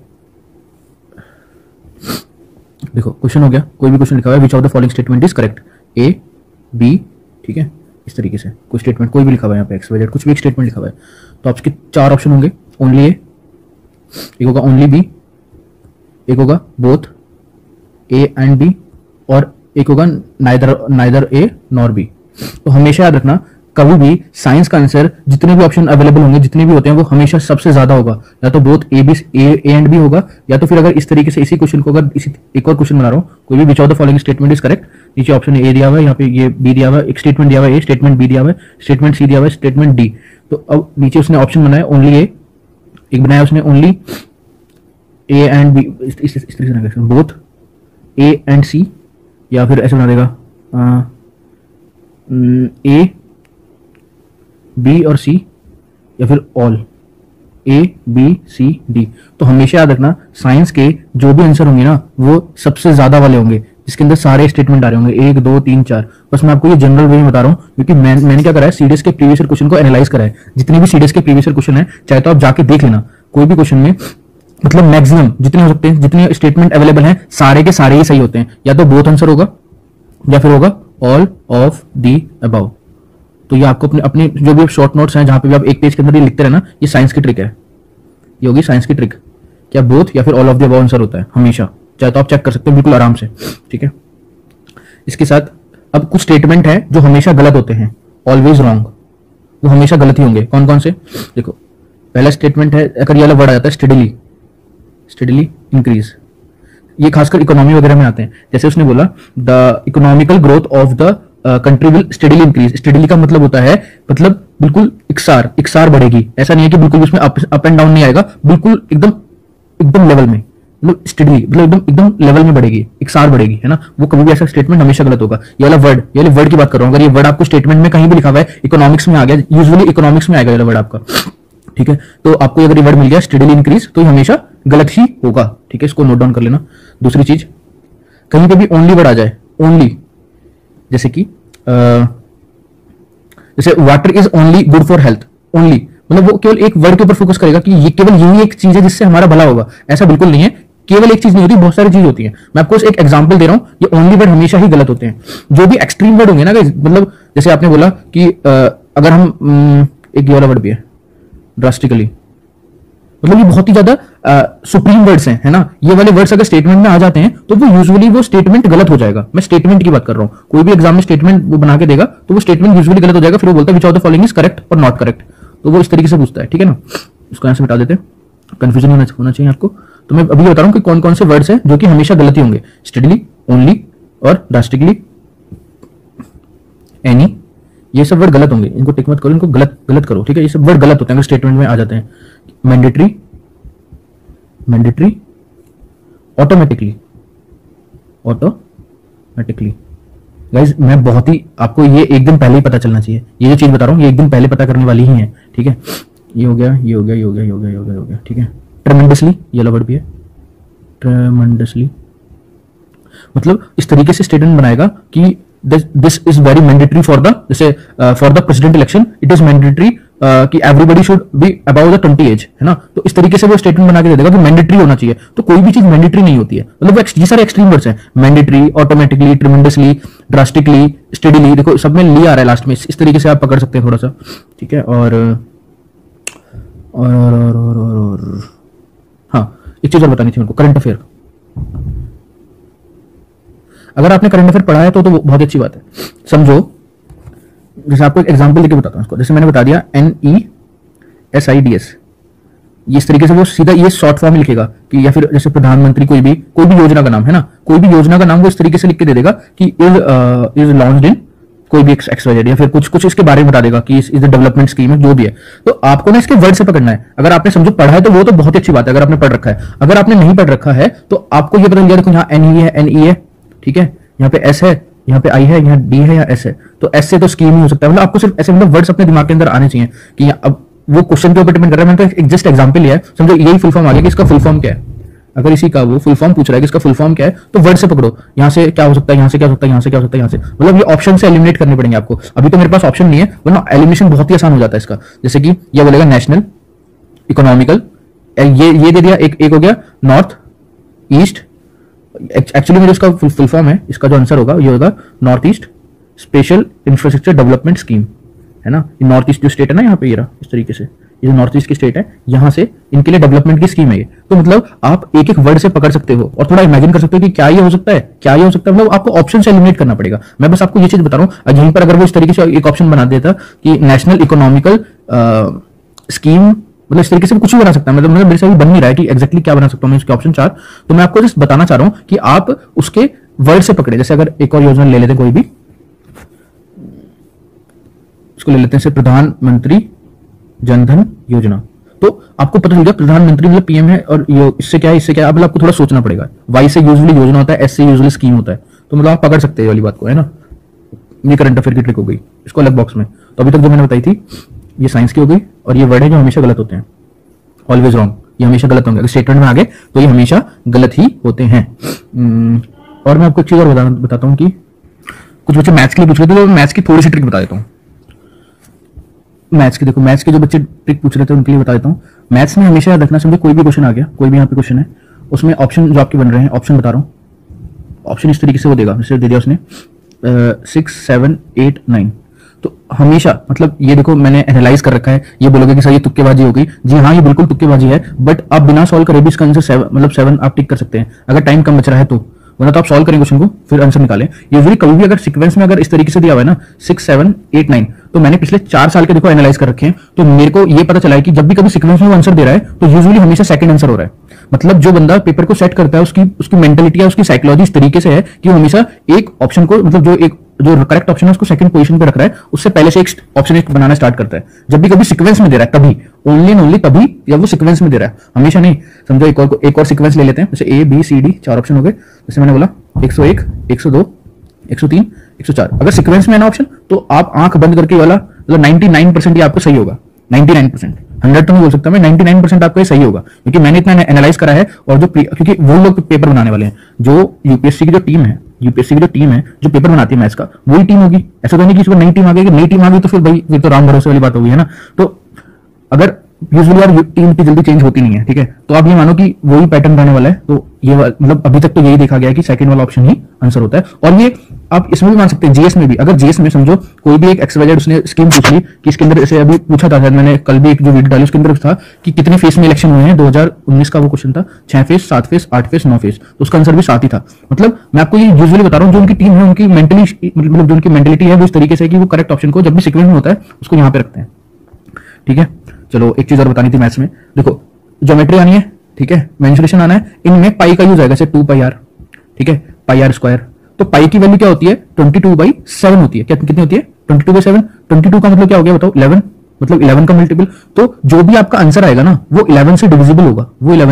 देखो क्वेश्चन हो गया, कोई भी क्वेश्चन लिखा हुआ है, which of the following statement is correct, A B, ठीक है, इस तरीके से कोई स्टेटमेंट कोई भी लिखा हुआ है, यहाँ पे एक्स वाई जेड कुछ भी एक स्टेटमेंट लिखा हुआ है, तो आपके चार ऑप्शन होंगे, ओनली ए, एक होगा ओनली बी, एक होगा बोथ ए एंड बी, और एक होगा नाइदर ए नॉर बी। तो हमेशा याद रखना, कभी भी साइंस का आंसर जितने भी ऑप्शन अवेलेबल होंगे, जितने भी होते हैं, वो हमेशा सबसे ज्यादा होगा, या तो बोथ ए एंड बी होगा, या तो फिर अगर इस तरीके से इसी क्वेश्चन को, अगर इसी एक और क्वेश्चन बना रहा हूँ, कोई भी which of the following statement is correct, नीचे ऑप्शन ए दिया हुआ है, यहाँ पे ये बी दिया हुआ है, एक स्टेटमेंट दिया हुआ है ए, स्टेटमेंट बी दिया हुआ है, स्टेटमेंट सी दिया हुआ है, स्टेटमेंट डी। तो अब नीचे उसने ऑप्शन बनाया ओनली ए, एक बनाया उसने ओनली ए एंड बी, इस तरीके से बोथ ए एंड सी, या फिर ऐसे बना देगा ए बी और सी, या फिर all A B C D. तो हमेशा याद रखना, साइंस के जो भी आंसर होंगे ना, वो सबसे ज्यादा वाले होंगे, जिसके अंदर सारे स्टेटमेंट आ रहे होंगे, 1 2 3 4। बस मैं आपको ये जनरल वे में बता रहा हूँ, क्योंकि मैंने क्या करा है, सीडीएस के प्रीवियस क्वेश्चन को एनालाइज करा है, जितने भी सीडीएस के प्रीवियस क्वेश्चन है, चाहे तो आप जाके देख लेना, कोई भी क्वेश्चन में मतलब मैक्सिमम जितने हो सकते हैं, जितने स्टेटमेंट अवेलेबल हैं, सारे के सारे ही सही होते हैं, या तो बोथ आंसर होगा, या फिर होगा ऑल ऑफ दी अबव। तो ये आपको अपने जो भी शॉर्ट नोट्स हैं, जहां पे भी आप एक पेज के अंदर ये लिखते रहना, ये साइंस की ट्रिक है, ये होगी साइंस की ट्रिक, क्या बोथ या फिर all of the above answer होता है हमेशा, चाहे तो आप चेक कर सकते हैं बिल्कुल आराम से, ठीक है। इसके साथ अब कुछ स्टेटमेंट है जो हमेशा गलत होते हैं, ऑलवेज रॉन्ग, वो हमेशा गलत ही होंगे। कौन कौन से, देखो पहला स्टेटमेंट है, अगर ये वाला वर्ड आ जाता है स्टेडीली इंक्रीज, ये खासकर इकोनॉमी वगैरह में आते हैं, जैसे उसने बोला the economical growth of the country will steadily increase, steadily का मतलब होता है, मतलब बिल्कुल इकसार बढ़ेगी, ऐसा नहीं है कि बिल्कुल उसमें अप एंड डाउन नहीं आएगा, बिल्कुल एकदम लेवल में, मतलब स्टेडीली मतलब एकदम लेवल में बढ़ेगी, इकसार बढ़ेगी, है ना। वो कभी भी ऐसा स्टेटमेंट हमेशा गलत होगा। ये वाला वर्ड की बात कर रहा हूं, अगर ये वर्ड आपको स्टेटमेंट में कहीं भी लिखा हुआ है, इकोनॉमिक्स में आ गया, यूजुअली इकोनॉमिक्स में आएगा ये वर्ड आपका, ठीक है, तो आपको अगर ये वर्ड मिल गया स्टेडीली इंक्रीज, तो ये हमेशा गलत ही होगा, ठीक है, इसको नोट डाउन कर लेना। दूसरी चीज, कहीं पे भी ओनली वर्ड आ जाए, ओनली, जैसे कि जैसे water is only good for health, only मतलब वो केवल एक वर्ड के ऊपर फोकस करेगा कि ये केवल यही एक चीज है जिससे हमारा भला होगा, ऐसा बिल्कुल नहीं है, केवल एक चीज नहीं होती, बहुत सारी चीज होती है। मैं आपको एक एग्जांपल दे रहा हूं, ये ओनली वर्ड हमेशा ही गलत होते हैं। जो भी एक्सट्रीम वर्ड होंगे ना, मतलब जैसे आपने बोला कि अगर हम एक ये वाला वर्ड भी है ड्रास्टिकली, मतलब ये बहुत ही ज्यादा सुप्रीम वर्ड्स हैं, है ना, ये वाले वर्ड्स अगर स्टेटमेंट में आ जाते हैं तो वो यूजुअली वो स्टेटमेंट गलत हो जाएगा। मैं स्टेटमेंट की बात कर रहा हूं, कोई भी एग्जाम में स्टेटमेंट वो बना के देगा तो वो स्टेटमेंट यूजुअली गलत हो जाएगा, फिर वो बोलता है which of the following is correct और नॉट करेक्ट, तो वो इस तरीके से पूछता है, ठीक है ना। इसको यहां से मिटा देते हैं, कंफ्यूजन होना चाहिए आपको। तो मैं अभी बता रहा हूं कि कौन कौन से वर्ड्स हैं जो कि हमेशा गलत ही होंगे, स्टेडली, ओनली और ड्रास्टिकली, एनी, ये सब वर्ड गलत होंगे, इनको टिक मत करो, इनको गलत करो, ठीक है, ये सब वर्ड गलत होते हैं अगर स्टेटमेंट में आ जाते हैं। मैंडेटरी, ऑटोमेटिकली गाइज, मैं बहुत ही आपको ये एक दिन पहले ही पता चलना चाहिए, ये जो चीज बता रहा हूँ ये एक दिन पहले पता करने वाली ही है, ठीक है। ये हो गया, ठीक है। ट्रेमेंडसली, ये वर्ड भी है, ट्रेमेंडसली, मतलब इस तरीके से स्टेटमेंट बनाएगा कि this is very mandatory for the, जैसे for the president election it is mandatory कि everybody should be about the 20 age, है ना। तो इस तरीके से वो स्टेटमेंट बना के दे देगा कि मैंडेटरी होना चाहिए। तो कोई भी चीज मैंडेटरी नहीं होती है, मतलब ये सारे एक्सट्रीम वर्ड्स हैं, mandatory, automatically, tremendously, drastically, steadily, देखो सब में ली आ रहा है लास्ट में, इस तरीके से आप पकड़ सकते हैं थोड़ा सा, ठीक है। और हाँ, एक चीज और बतानी थी मेरे को, करंट अफेयर। अगर आपने करंट अफेयर पढ़ा है तो बहुत अच्छी बात है। समझो, जैसे आपको एक एग्जांपल देके बताता हूं इसको, जैसे मैंने बता दिया NESIDS, ये इस तरीके से वो सीधा ये शॉर्ट फॉर्म लिखेगा कि, या फिर जैसे प्रधानमंत्री कोई भी योजना का नाम है ना, कोई भी योजना का नाम वो इस तरीके से लिख के दे देगा कि इज लॉन्च्ड इन कोई भी XYZ, या फिर कुछ इसके बारे में बता देगा कि इज द डेवलपमेंट स्कीम है, जो भी है। तो आपको ना इसके वर्ड से पकड़ना है। अगर आपने समझो पढ़ा है तो वो तो बहुत अच्छी बात है, अगर आपने पढ़ रखा है। अगर आपने नहीं पढ़ रखा है तो आपको ये पता चल गया, देखो यहाँ NE है, NE है, ठीक है, यहाँ पे S है, यहाँ पे I है, यहाँ D है, या S है। तो S से तो स्कीम ही हो सकता है, मतलब आपको सिर्फ ऐसे मतलब वर्ड्स अपने दिमाग के अंदर आने चाहिए कि अब वो क्वेश्चन के ऊपर डिपेंड कर रहा है। मैंने तो एक जस्ट एग्जांपल लिया है, समझो यही फुल फॉर्म आ गया कि इसका फुल फॉर्म क्या है। अगर इसी का वो फुल फॉर्म पूछ रहा है कि इसका फुल फॉर्म क्या है, तो वर्ड से पकड़ो, यहाँ से क्या हो सकता है, यहाँ से क्या हो सकता है, यहाँ से क्या हो सकता है, यहाँ से, मतलब ये ऑप्शन से एलिमिनेट करने पड़ेंगे आपको। अभी तो मेरे पास ऑप्शन नहीं है, वरना एलिमिनेशन बहुत ही आसान हो जाता है इसका। जैसे कि ये बोलेगा नेशनल, इकोनॉमिकल, ये दे दिया, एक हो गया नॉर्थ ईस्ट। एक्चुअली में जो इसका फुल फॉर्म है, इसका जो आंसर होगा ये होगा north east special infrastructure development scheme, है ना। नॉर्थ ईस्ट जो स्टेट है ना, यहाँ पे ये रहा इस तरीके से, ये जो नॉर्थ ईस्ट की स्टेट है, यहाँ से इनके लिए डेवलपमेंट की स्कीम है ये। तो मतलब आप एक एक वर्ड से पकड़ सकते हो और थोड़ा इमेजिन कर सकते हो कि क्या ये हो सकता है, क्या ये हो सकता है, मतलब आपको ऑप्शन से एलिमिनेट करना पड़ेगा। मैं बस आपको ये चीज बता रहा हूँ। यहीं पर अगर वो इस तरीके से एक ऑप्शन बना देता कि नेशनल इकोनॉमिकल स्कीम, मतलब इस तरीके से कुछ भी बना सकता है, मतलब मेरे से अभी बन नहीं रहा है कि एग्जैक्टली क्या बना सकता हूँ मैं इसके ऑप्शन 4। तो मैं आपको जस्ट बताना चाह रहा हूँ कि आप उसके वर्ड से पकड़े। जैसे अगर एक और योजना ले लेते हैं कोई भी, इसको ले लेते हैं प्रधानमंत्री जनधन योजना। तो आपको पता चल गया प्रधानमंत्री मतलब PM है, और इससे क्या है, इससे क्या है, मतलब आपको थोड़ा सोचना पड़ेगा। Y से यूजुअली योजना होता है, S से यूजुअली स्कीम होता है। तो मतलब आप पकड़ सकते हैं वाली बात को, है ना। ये करंट अफेयर की ट्रिक हो गई, इसको अलग बॉक्स में। तो अभी तक जो मैंने बताई थी ये साइंस की हो गई, और ये वर्ड है जो हमेशा गलत होते हैं, ऑलवेज रॉन्ग, ये हमेशा गलत होंगे। अगर स्टेटमेंट में आगे तो ये हमेशा गलत ही होते हैं। और मैं आपको एक चीज और बताता हूँ कि कुछ बच्चे मैथ्स के लिए पूछ रहे थे, तो मैथ्स की थोड़ी सी ट्रिक बता देता हूँ। मैथ्स के देखो, मैथ्स के जो बच्चे ट्रिक पूछ रहे थे उनके लिए बता देता हूँ। मैथ्स में हमेशा याद रखना, समझो कोई भी क्वेश्चन आ गया, कोई भी यहाँ पे क्वेश्चन है, उसमें ऑप्शन जो आपके बन रहे हैं, ऑप्शन बता रहा हूँ, ऑप्शन इस तरीके से वो देगा, जैसे दे दिया उसने 6, 7, 8, 9। तो हमेशा मतलब ये देखो मैंने एनालाइज कर रखा है, ये बोलोगे कि सर ये तुक्केबाजी हो गई। जी हाँ, ये बिल्कुल तुक्केबाजी है, बट आप बिना सॉल्व करे भी इसका आंसर 7 आप टिक कर सकते हैं, अगर टाइम कम बच रहा है तो। वरना तो आप सॉल्व करें क्वेश्चन को, फिर आंसर निकालें। यूजुअली कभी भी अगर सीक्वेंस में अगर इस तरीके से दिया हुआ है ना 6, 7, 8, 9, तो मैंने पिछले 4 साल के देखो एनालाइज कर रखे हैं, तो मेरे को ये पता चला है कि जब भी कभी सीक्वेंस में वो आंसर दे रहा है तो यूजुअली हमेशा सेकंड आंसर हो रहा है। मतलब जो बंदा पेपर को सेट करता है उसकी मेंटलिटी या उसकी साइकोलॉजी इस तरीके से है कि वो हमेशा एक ऑप्शन को, मतलब जो करेक्ट ऑप्शन है उसको सेकंड पोजीशन पे रख रहा है, उससे पहले से एक ऑप्शन एक बनाना स्टार्ट करता है। जब भी कभी सीक्वेंस में दे रहा है तभी, ओनली तभी जब वो सीक्वेंस में दे रहा है, हमेशा नहीं। समझो एक और सीक्वेंस ले लेते हैं, जैसे A B C D 4 option हो गए, जैसे मैंने बोला 101, 102, 103, 104। अगर सीक्वेंस में है ना ऑप्शन, तो आप आंख बंद करके वाला मतलब 99% ये आपको सही होगा। 99%, 100 तो नहीं बोल सकता मैं, 99% आपको ये सही होगा, क्योंकि मैंने इतना एनालाइज करा है। और जो क्योंकि वो लोग पेपर बनाने वाले हैं, जो यूपीएससी की जो टीम है, जो पेपर बनाती है मैथ्स का, वही टीम होगी। ऐसा तो नहीं कि इसको नई टीम आ गई, नई टीम आ गई तो फिर तो राम भरोसे वाली बात होगी, है ना। तो अगर यूजुअली यार टीम की जल्दी चेंज होती नहीं है, ठीक है, तो आप ये मानो कि वही पैटर्न रहने वाला है। तो ये मतलब अभी तक तो यही देखा गया है कि सेकंड वाला ऑप्शन ही आंसर होता है। और ये आप इसमें भी मान सकते हैं, जीएस में भी। अगर जीएस में समझो कोई भी एक XYZ उसने स्कीम पूछ ली कि इसके अंदर, ऐसे अभी पूछा था शायद मैंने कल भी एक जो वीडियो डाली उसके अंदर था कि कितने फेस में इलेक्शन हुए हैं। 2019 का वो क्वेश्चन था, 6 फेस, 7 फेस, 8 फेस, 9 फेस, तो उसका आंसर भी 7 ही था। मतलब मैं आपको ये यूजुअली बता रहा हूँ, जो उनकी टीम है उनकी मेंटली, मतलब जो उनकी मेंटलिटी है वो इस तरीके से कि वो करेक्ट ऑप्शन को जब भी सीक्वेंस में होता है उसको यहाँ पे रखते हैं, ठीक है। चलो एक चीज और बतानी थी मैथ्स में, देखो ज्योमेट्री आनी है, ठीक है, मेंसुरेशन आना है, इनमें पाई का यूज आएगा, जैसे 2πr, ठीक है, πr स्क्वायर। तो पाई की वैल्यू क्या होती है, 22/7 होती है। कितनी होती है, 22/7। 22 का मतलब क्या हो गया बताओ, 11, मतलब 11 का मल्टीपल। तो जो भी आपका आंसर आएगा ना वो 11 से डिविजिबल होगा,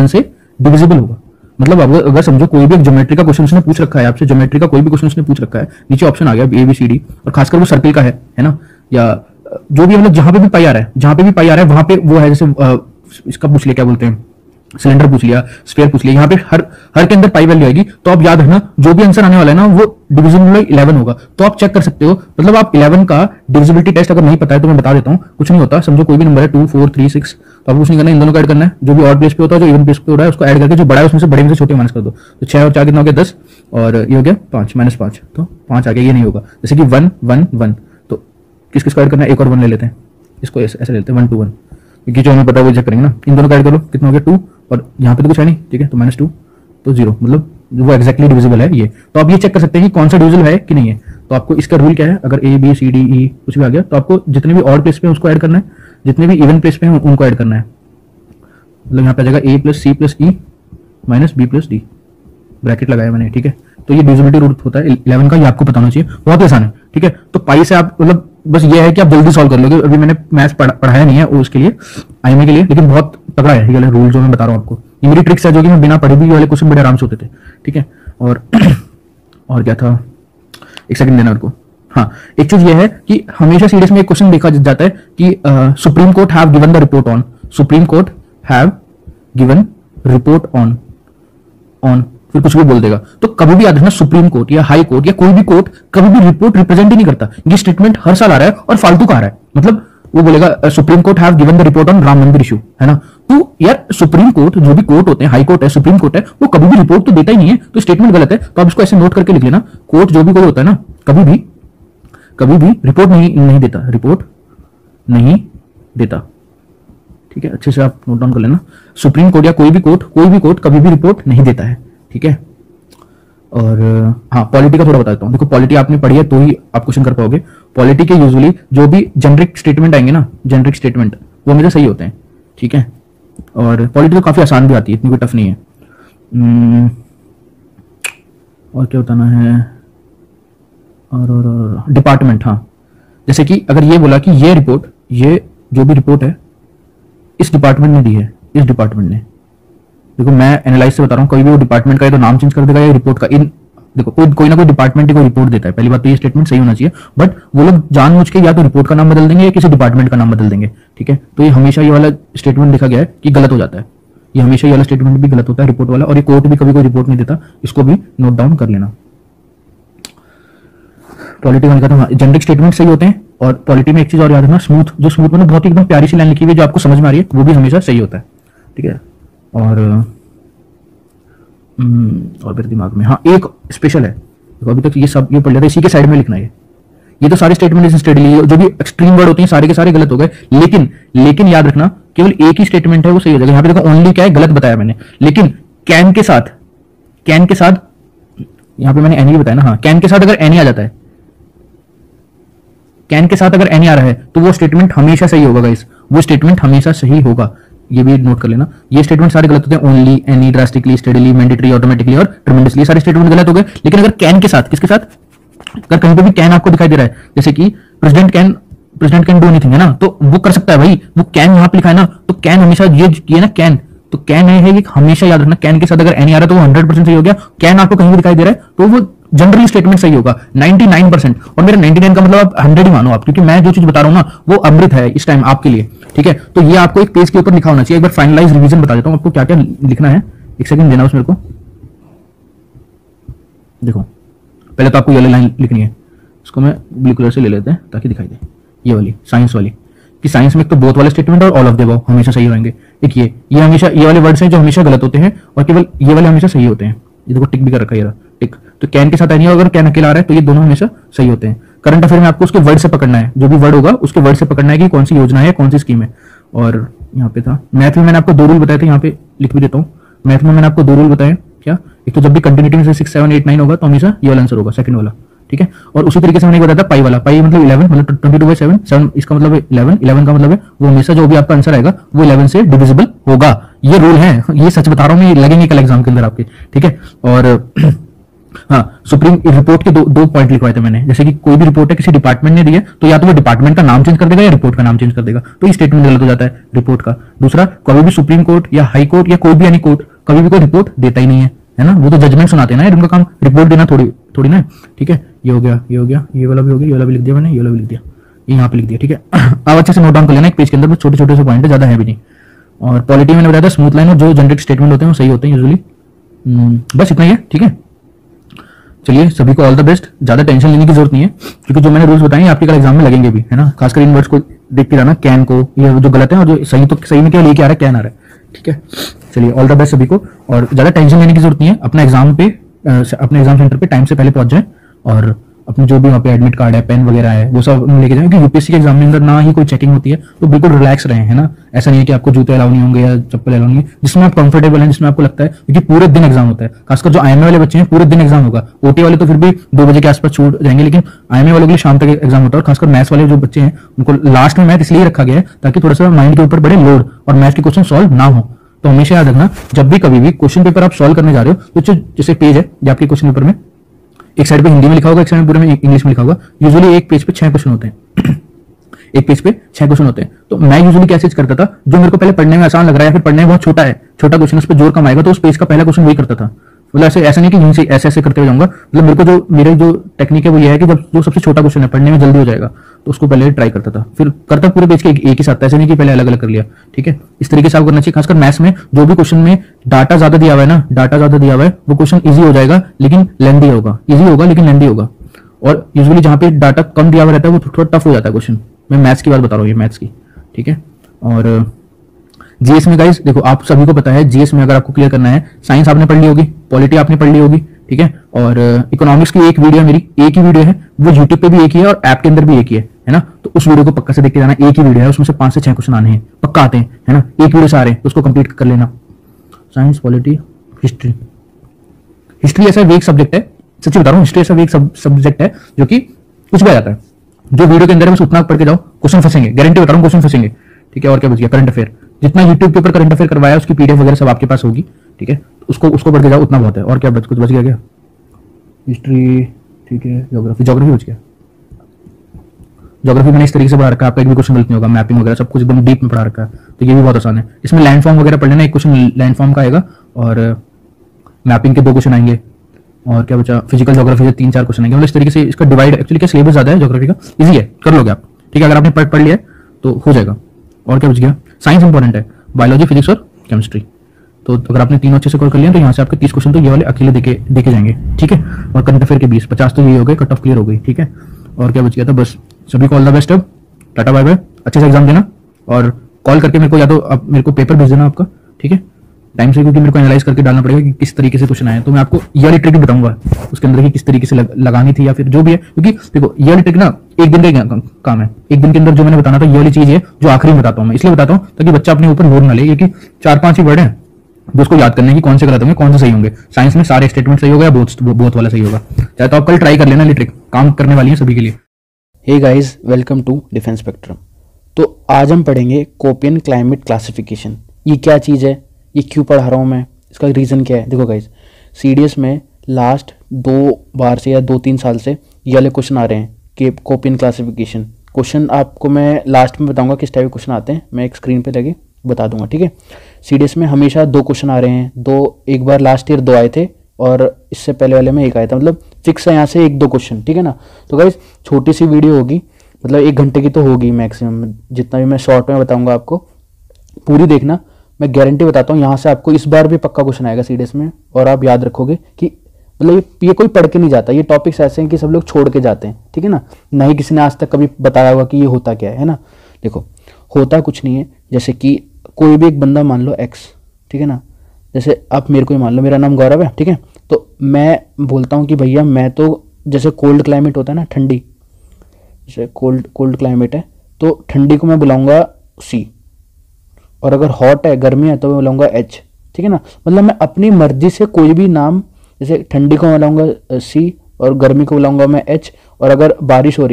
मतलब अगर समझो कोई भी ज्योमेट्री का क्वेश्चन उसने पूछ रखा है आपसे, ज्योमेट्री का कोई भी क्वेश्चन उसने पूछ रखा है, नीचे ऑप्शन आ गया ABCD, और खासकर वो सर्कल का है ना, या जो भी, मतलब जहां पे भी पाई आ रहा है, वहां पे वो है। जैसे इसका पूछ लिया, क्या बोलते हैं, सिलेंडर पूछ लिया, स्फीयर पूछ लिया, यहाँ पे हर हर के अंदर पाई वैल्यू आएगी। तो आप याद रखना जो भी आंसर आने वाला है ना वो डिविजिबल बाई 11 होगा। तो आप चेक कर सकते हो, मतलब आप 11 का डिविजिबिलिटी टेस्ट अगर नहीं पता है तो मैं बता देता हूँ, कुछ नहीं होता। समझो कोई भी नंबर है 2 4 3 6, तो आपको कुछ नहीं करना है, इन दोनों का ऐड करना है। जो भी ऑड प्लेस पे होता है, जो इवन प्लेस पे हो रहा है, उसको ऐड करके जो बड़ा है उसमें से बड़े में से छोटे माइनस कर दो। तो 6 और 4 कितना हो गया 10, और ये हो गया 5 -5, तो 5 आ गया। ये नहीं होगा, जैसे कि 1 1 1, तो किस किस को ऐड करना है, एक और 1 ले लेते हैं, इसको ऐसे लेते हैं 1 2 1, क्योंकि जो हमें पता है वो चेक करेंगे ना। इन दोनों का ऐड करो, कितना हो गया 2, और यहाँ पे तो कुछ है नहीं, ठीक है, तो -2 तो 0, मतलब वो एक्जैक्टली डिविजिबल है ये। तो आप ये चेक कर सकते हैं कि कौन सा डिविजिबल है कि नहीं है। तो आपको इसका रूल क्या है, अगर ए बी सी डी ई कुछ भी आ गया तो आपको जितने भी ऑड प्लेस पे हैं उसको ऐड करना है, जितने भी इवन प्लेस पे हैं उनको ऐड करना है। मतलब यहाँ पे आ जाएगा a + c + e - b + d, bracket लगाया मैंने, ठीक है। तो ये डिविजिबिलिटी रूल होता है 11 का, ये आपको पता होना चाहिए, बहुत आसान है, ठीक है। तो पाई से आप मतलब बस ये है कि आप जल्दी सॉल्व कर लोगे। अभी मैंने मैथ्स पढ़ाया नहीं है उसके लिए, आईएमए के लिए, लेकिन बहुत तगड़ा है ये वाला रूल जो मैं बता रहा हूँ आपको। ये मेरी ट्रिक्स है जो कि मैं बिना पढ़े भी ये वाले क्वेश्चन बड़े आराम से होते थे, ठीक है। और और क्या था, एक सेकंड देना मेरे को। हाँ, एक चीज ये है कि हमेशा सीरीज में एक क्वेश्चन देखा जाता है कि supreme court have given the report on, supreme court have given report on, फिर कुछ भी बोल देगा। तो कभी भी याद रखना, सुप्रीम कोर्ट या हाई कोर्ट या कोई भी कोर्ट कभी भी रिपोर्ट रिप्रेजेंट ही नहीं करता। ये स्टेटमेंट हर साल आ रहा है और फालतू का आ रहा है। मतलब वो बोलेगा supreme court have given the report on Ram Mandir issue, है ना। तो यार सुप्रीम कोर्ट, जो भी कोर्ट होते हैं, हाई कोर्ट है, सुप्रीम कोर्ट है, वो कभी भी रिपोर्ट तो देता ही नहीं है, तो स्टेटमेंट गलत है। तो आप इसको ऐसे नोट करके लिख लेना, कोर्ट जो भी कोई होता है ना, कभी भी रिपोर्ट नहीं देता, रिपोर्ट नहीं देता, ठीक है। अच्छे से आप नोट डाउन कर लेना, सुप्रीम कोर्ट या कोई भी कोर्ट कभी भी रिपोर्ट नहीं देता है, ठीक है। और हाँ, पॉलिटी का थोड़ा बता देता हूँ। देखो पॉलिटी आपने पढ़ी है तो ही आप क्वेश्चन कर पाओगे। पॉलिटी के यूजुअली जो भी जेनरिक स्टेटमेंट आएंगे ना, जेनरिक स्टेटमेंट, वो हमेशा सही होते हैं, ठीक है। और पॉलिटी तो काफी आसान भी आती है, इतनी कोई टफ नहीं है। और क्या बताना है, और डिपार्टमेंट, हाँ, जैसे कि अगर ये बोला कि ये रिपोर्ट, ये जो भी रिपोर्ट है इस डिपार्टमेंट ने दी है, इस डिपार्टमेंट ने, देखो मैं एनालाइज से बता रहा हूँ, कोई भी वो डिपार्टमेंट का है तो नाम चेंज कर देगा या रिपोर्ट का। इन देखो कोई ना कोई डिपार्टमेंट को रिपोर्ट देता है, पहली बात तो ये स्टेटमेंट सही होना चाहिए। बट वो लोग जानबूझ के या तो रिपोर्ट का नाम बदल देंगे या किसी डिपार्टमेंट का नाम बदल देंगे, ठीक है। तो ये हमेशा ये वाला स्टेटमेंट देखा गया है कि गलत हो जाता है, ये हमेशा ये वाला स्टेटमेंट भी गलत होता है, रिपोर्ट वाला। और ये कोर्ट भी कभी कोई रिपोर्ट नहीं देता, इसको भी नोट डाउन कर लेना। पॉलिटी का था, जेनरिक स्टेटमेंट सही होते हैं। और पॉलिटी में एक चीज और याद रखना, स्मूथ, जो स्मूथ मतलब बहुत ही एकदम प्यारी सी लाइन लिखी हुई है जो आपको समझ में आ रही है, वो भी हमेशा सही होता है, ठीक है। और मेरे दिमाग में हाँ एक स्पेशल है, देखो अभी तक ये सब ये पढ़ लिया था, इसी के साइड में लिखना है। ये तो सारे स्टेटमेंट स्टेडली जो भी एक्सट्रीम वर्ड होते हैं सारे के सारे गलत हो गए, लेकिन याद रखना केवल एक ही स्टेटमेंट है वो सही हो जाएगा। यहाँ पे देखो ओनली क्या है, गलत बताया मैंने, लेकिन कैन के साथ यहाँ पे मैंने एनी बताया ना, हाँ, कैन के साथ अगर एनी आ जाता है, कैन के साथ अगर एनी आ रहा है तो वो स्टेटमेंट हमेशा सही होगा गाइस, वो स्टेटमेंट हमेशा सही होगा, ये भी नोट कर लेना। ये स्टेटमेंट सारे गलत होते हैं, only, any, drastically, steadily, mandatory, automatically और ट्रेमेंडसली, सारे स्टेटमेंट गलत हो गए। लेकिन अगर कैन के साथ, किसके साथ, अगर कहीं पे भी कैन आपको दिखाई दे रहा है, जैसे कि प्रेसिडेंट कैन डू एनीथिंग है ना, तो वो कर सकता है भाई, वो कैन यहाँ पे लिखा है ना, तो कैन हमेशा ये ना कैन, तो कैन है ये हमेशा याद रखना, कैन के साथ अगर एनी आ रहा है तो वो 100% सही हो गया। कैन आपको कहीं भी दिखाई दे रहा है तो वो जनरली स्टेटमेंट सही होगा 99%। और मेरा 99 का मतलब आप 100 ही मानो आप, क्योंकि मैं जो चीज बता रहा हूँ ना वो अमृत है इस टाइम आपके लिए, ठीक है। तो ये आपको एक पेज के ऊपर लिखा होना चाहिए। एक बार फाइनलाइज रिवीजन बता देता हूँ आपको क्या क्या लिखना है, एक सेकंड देना उसमें को। देखो पहले तो आपको ये लाइन लिखनी है, इसको मैं ब्लू कलर से ले लेते हैं ताकि दिखाई दे, ये वाली साइंस वाली, कि साइंस में एक तो बोथ वाले स्टेटमेंट और ऑल ऑफ द अबव हमेशा सही रहेंगे। एक ये हमेशा ये वाले वर्ड्स हैं जो हमेशा गलत होते हैं और केवल ये वाले हमेशा सही होते हैं। ये देखो टिक भी कर रखा है, ये टिक। तो कैन के साथ नहीं, अगर कैन अकेला आ रहा है तो ये दोनों हमेशा सही होते हैं। करंट अफेयर में आपको उसके वर्ड से पकड़ना है, जो भी वर्ड होगा उसके वर्ड से पकड़ना है कि कौन सी योजना है, कौन सी स्कीम है। और यहाँ पे था मैथ में मैंने आपको 2 रूल बताए थे, यहाँ पे लिख भी देता हूँ। मैथ में मैंने आपको 2 रूल बताए, क्या, एक तो जब भी कंटिन्यूटी में से 6 7 8 9 होगा तो हमेशा ये वाला आंसर होगा, सेकंड वाला, ठीक है। और उसी तरीके से मैंने बताया था पाई वाला, पाई मतलब 11 मतलब 22/7, 7 इसका मतलब है 11 का मतलब है वो हमेशा जो भी आपका आंसर आएगा वो 11 से डिविजिबल होगा। ये रूल है, ये सच बता रहा हूँ मैं, लगेंगे कल एग्जाम के अंदर आपके, ठीक है। और हाँ, सुप्रीम रिपोर्ट के दो पॉइंट लिखवाए थे मैंने, जैसे कि कोई भी रिपोर्ट है किसी डिपार्टमेंट ने दी है तो या तो वो डिपार्टमेंट का नाम चेंज कर देगा या रिपोर्ट का नाम चेंज कर देगा, तो ये स्टेटमेंट गलत हो जाता है रिपोर्ट का। दूसरा, कभी भी सुप्रीम कोर्ट या हाई कोर्ट या कोई भी एनी कोर्ट कभी भी कोई रिपोर्ट देता ही नहीं है ना, वो तो जजमेंट सुनाते हैं ना, उनका काम रिपोर्ट देना थोड़ी ना, ठीक है। ये हो गया, ये वाला भी हो गया, ये वाला भी लिख दिया मैंने, ये वाला भी लिख दिया, ये यहाँ पे लिख दिया, ठीक है। अब अच्छे से नोट डाउन कर लेना एक पेज के अंदर, छोटे छोटे से पॉइंट है, ज्यादा है भी नहीं। और पॉलिटी मैंने बताया था स्मूथ लाइन, और जो जनरिक स्टेटमेंट होते हैं वो सही होते हैं यूजुअली। बस इतना ही है, ठीक है। चलिए सभी को ऑल द बेस्ट। ज़्यादा टेंशन लेने की जरूरत नहीं है, क्योंकि जो मैंने रूल्स बताए आपके कल एग्जाम में लगेंगे भी, है ना। खासकर इन वर्ड्स को देखते रहना, कैन को, ये जो गलत है, और जो सही, तो सही में क्या लेके आ रहा है, कैन आ रहा है, ठीक है। चलिए ऑल द बेस्ट सभी को, और ज़्यादा टेंशन लेने की जरूरत नहीं है। अपने एग्जाम सेंटर पे टाइम से पहले पहुंच जाए, और अपने जो भी वहाँ पे एडमिट कार्ड है, पेन वगैरह है, वो सब लेके जाएं, क्योंकि यूपीएससी के एग्जाम में अंदर ना ही कोई चेकिंग होती है, तो बिल्कुल रिलैक्स रहें, है ना। ऐसा नहीं है कि आपको जूते अलाउ नहीं होंगे या चप्पल अलाउ नहीं है, जिसमें आप कंफर्टेबल हैं, जिसमें आपको लगता है, क्योंकि पूरे दिन एग्जाम होता है। खासकर जो आईएमए वाले बच्चे हैं, पूरे दिन एग्जाम होगा। ओटी वाले तो फिर भी 2 बजे के आसपास छूट जाएंगे, लेकिन आईएमए वालों के लिए शाम तक एग्जाम होता है। और खासकर मैथ्स वाले जो बच्चे हैं, उनको लास्ट में मैथ इसलिए रखा गया है ताकि थोड़ा सा माइंड के ऊपर बड़े लोड और मैथ्स के क्वेश्चन सॉल्व ना हो। तो हमेशा याद रखना, जब भी कभी भी क्वेश्चन पेपर आप सॉल्व करने जा रहे हो, तो जैसे पेज है या आपके क्वेश्चन पेपर में, एक साइड पे हिंदी में लिखा होगा, एक साइड में पूरे में इंग्लिश में लिखा होगा। यूजुअली एक पेज पे 6 क्वेश्चन होते हैं एक पेज पे 6 क्वेश्चन होते हैं। तो मैं यूजुअली क्या चीज करता था, जो मेरे को पहले पढ़ने में आसान लग रहा है, फिर पढ़ने में बहुत छोटा है, छोटा क्वेश्चन, उस पर जोर कम आएगा, तो उस पेज का पहला क्वेश्चन वही करता था। मतलब ऐसा नहीं कि यहीं से ऐसे ऐसे करते हुए जाऊंगा। मतलब मेरे जो टेक्निक है वो ये है कि जब जो सबसे छोटा क्वेश्चन है, पढ़ने में जल्दी हो जाएगा, तो उसको पहले ट्राई करता था, फिर करता पूरे पेज के एक ही साथ, ऐसे नहीं कि पहले अलग अलग कर लिया, ठीक है। इस तरीके से आप करना चाहिए। खासकर मैथ्स में जो भी क्वेश्चन में डाटा ज्यादा दिया हुआ है ना, डाटा ज्यादा दिया हुआ है, वो क्वेश्चन ईजी हो जाएगा लेकिन लेंदी होगा, ईजी होगा लेकिन लेंदी होगा। और यूजुअली जहां पे डाटा कम दिया हुआ रहता है, वो थोड़ा टफ हो जाता है क्वेश्चन। मैं मैथ्स की बात बता रहा हूँ, ये मैथ्स की, ठीक है। और जीएस में गाइस देखो, आप सभी को पता है, जीएस में अगर आपको क्लियर करना है, साइंस आपने पढ़ ली होगी, पॉलिटी आपने पढ़ ली होगी, ठीक है। और इकोनॉमिक्स की एक वीडियो मेरी, एक ही वीडियो है, वो यूट्यूब पे भी एक ही है और ऐप के अंदर भी एक ही है ना। तो उस वीडियो को पक्का से देख के जाना, एक ही वीडियो है, उसमें से 5 से 6 क्वेश्चन आने हैं, पक्का आते हैं, है ना। एक वीडियो से आ रहे हैं, तो उसको कंप्लीट कर लेना। Science, polity, history. हिस्ट्री ऐसा वीक सब्जेक्ट है, सच्ची बता रहा हूँ, हिस्ट्री ऐसा वीक सब्जेक्ट है जो कि कुछ भी आ जाता है। जो वीडियो के अंदर है बस उतना पढ़ के जाओ, क्वेश्चन फंसेंगे, गारंटी बता रहा हूँ, क्वेश्चन फंसेंगे, ठीक है। और क्या बच गया, करंट अफेयर, जितना यूट्यूब के ऊपर करंट अफेयर करवाया उसकी पीडीएफ वगैरह सब आपके पास होगी, ठीक है। उसको पढ़ के जाओ, उतना बहुत है। और क्या कुछ बच गया क्या? हिस्ट्री, ठीक है। ज्योग्राफी बच गया। ज्योग्राफी मैंने इस तरीके से पढ़ा रखा है, आपका एक भी क्वेश्चन गलत नहीं होगा, मैपिंग वगैरह सब कुछ एकदम डीप में पढ़ा रखा है, तो ये भी बहुत आसान है। इसमें लैंड फॉर्म वगैरह पढ़ लेना, एक क्वेश्चन लैंड फॉर्म का आएगा, और मैपिंग के 2 क्वेश्चन आएंगे। और क्या बचा, फिजिकल ज्योग्राफी से 3-4 क्वेश्चन आएंगे। मतलब इस तरीके से इसका डिवाइड, एक्चुअली क्या सिलेबस ज्यादा है ज्योग्राफी का, इजी है, कर लोगे आप, ठीक है। अगर आपने पढ़ लिया है तो हो जाएगा। और क्या बच गया, साइंस इंपॉर्टेंट है, बायोलॉजी, फिजिक्स और केमिस्ट्री। तो अगर आपने तीनों अच्छे से कवर कर लिया, तो यहाँ से आपके 30 क्वेश्चन तो ये वाले अकेले देके जाएंगे, ठीक है। और करंट अफेयर के 20-50 तो ये हो गए, कट ऑफ क्लियर हो गई, ठीक है। और क्या बच गया था, बस। सभी को ऑल द बेस्ट। अब टाटा बाय बाय, अच्छे से एग्जाम देना, और कॉल करके मेरे को, या तो आप मेरे को पेपर भेज देना आपका, ठीक है, टाइम से, क्योंकि मेरे को एनालाइज करके डालना पड़ेगा कि किस तरीके से क्वेश्चन आए। तो मैं आपको ये वाली ट्रिक बताऊंगा उसके अंदर कि किस तरीके से लगानी थी, या फिर जो भी है, क्योंकि देखो ये वाली ट्रिक ना एक दिन का काम है, एक दिन के अंदर जो मैंने बताना था, ये वाली चीज है जो आखिरी में बताता हूँ मैं, इसलिए बताता हूँ ताकि बच्चा अपने ऊपर लोड ना ले। कि 4-5 ही वर्ड है जो उसको याद करने की, कौन से गलत होंगे, कौन से सही होंगे। साइंस में सारे स्टेटमेंट सही होगा या बोथ वाला सही होगा, चाहे तो आप कल ट्राई कर लेना, ये ट्रिक काम करने वाली है सभी के लिए। Hey guys, welcome to Defence Spectrum. तो आज हम पढ़ेंगे कोपियन क्लाइमेट क्लासिफिकेशन। ये क्या चीज़ है, ये क्यों पढ़ा रहा हूँ मैं, इसका रीज़न क्या है। देखो गाइस, सीडीएस में लास्ट 2 बार से या 2-3 साल से ये वाले क्वेश्चन आ रहे हैं कि कोपियन क्लासिफिकेशन। क्वेश्चन आपको मैं लास्ट में बताऊंगा किस टाइप के क्वेश्चन आते हैं, मैं एक स्क्रीन पे लगे बता दूंगा, ठीक है। सीडीएस में हमेशा 2 क्वेश्चन आ रहे हैं, 2, एक बार लास्ट ईयर 2 आए थे, और इससे पहले वाले में 1 आया था। मतलब फिक्स है यहाँ से 1-2 क्वेश्चन, ठीक है ना। तो गाइस छोटी सी वीडियो होगी, मतलब 1 घंटे की तो होगी मैक्सिमम, जितना भी मैं शॉर्ट में बताऊंगा आपको पूरी देखना। मैं गारंटी बताता हूँ, यहाँ से आपको इस बार भी पक्का क्वेश्चन आएगा सीडीएस में, और आप याद रखोगे कि मतलब ये कोई पढ़ के नहीं जाता, ये टॉपिक्स ऐसे हैं कि सब लोग छोड़ के जाते हैं, ठीक है ना। ना ही किसी ने आज तक कभी बताया होगा कि ये होता क्या है ना। देखो होता कुछ नहीं है, जैसे कि कोई भी एक बंदा मान लो एक्स, ठीक है ना। जैसे आप मेरे को ही मान लो, मेरा नाम गौरव है, ठीक है। तो मैं बोलता हूँ कि भैया मैं तो, जैसे कोल्ड क्लाइमेट होता है ना, ठंडी, जैसे कोल्ड क्लाइमेट है, तो ठंडी को मैं बुलाऊंगा सी, और अगर हॉट है, गर्मी है, तो मैं बुलाऊंगा एच, ठीक है ना। मतलब मैं अपनी मर्जी से कोई भी नाम, जैसे ठंडी को बुलाऊंगा सी और गर्मी को बुलाऊंगा मैं एच, और अगर बारिश हो रही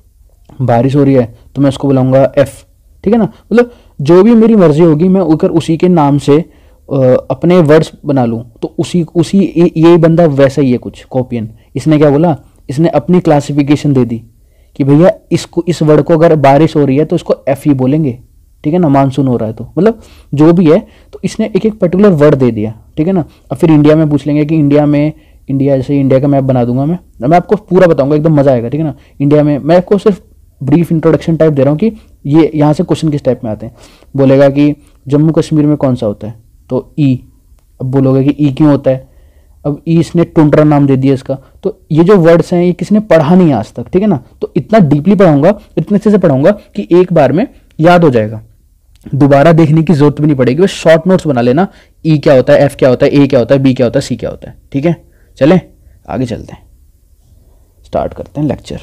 है तो मैं उसको बुलाऊंगा एफ, ठीक है ना। मतलब जो भी मेरी मर्जी होगी, मैं अगर उसी के नाम से अपने वर्ड्स बना लूँ, तो उसी ये बंदा वैसा ही है कुछ कॉपियन। इसने क्या बोला, इसने अपनी क्लासिफिकेशन दे दी कि भैया इस वर्ड को अगर बारिश हो रही है तो इसको एफ ही बोलेंगे, ठीक है ना। मानसून हो रहा है तो मतलब जो भी है, तो इसने एक पर्टिकुलर वर्ड दे दिया, ठीक है ना। अब फिर इंडिया में पूछ लेंगे कि इंडिया जैसे इंडिया का मैप बना दूंगा मैं आपको पूरा बताऊंगा, एकदम मजा आएगा, ठीक है ना। इंडिया में मैं आपको सिर्फ ब्रीफ इंट्रोडक्शन टाइप दे रहा हूँ कि ये यहाँ से क्वेश्चन किस टाइप में आते हैं। बोलेगा कि जम्मू कश्मीर में कौन सा होता है, तो ई। अब बोलोगे कि ई क्यों होता है, अब ई इसने टुंड्रा नाम दे दिया इसका। तो ये जो वर्ड्स हैं ये किसने पढ़ा नहीं आज तक, ठीक है ना, तो इतना डीपली पढ़ाऊंगा, इतने अच्छे से पढ़ाऊंगा कि एक बार में याद हो जाएगा, दोबारा देखने की जरूरत भी नहीं पड़ेगी, बस शॉर्ट नोट्स बना लेना, ई क्या होता है, एफ क्या होता है, ए क्या होता है, बी क्या होता है, सी क्या होता है, ठीक है। चलें आगे चलते हैं, स्टार्ट करते हैं लेक्चर।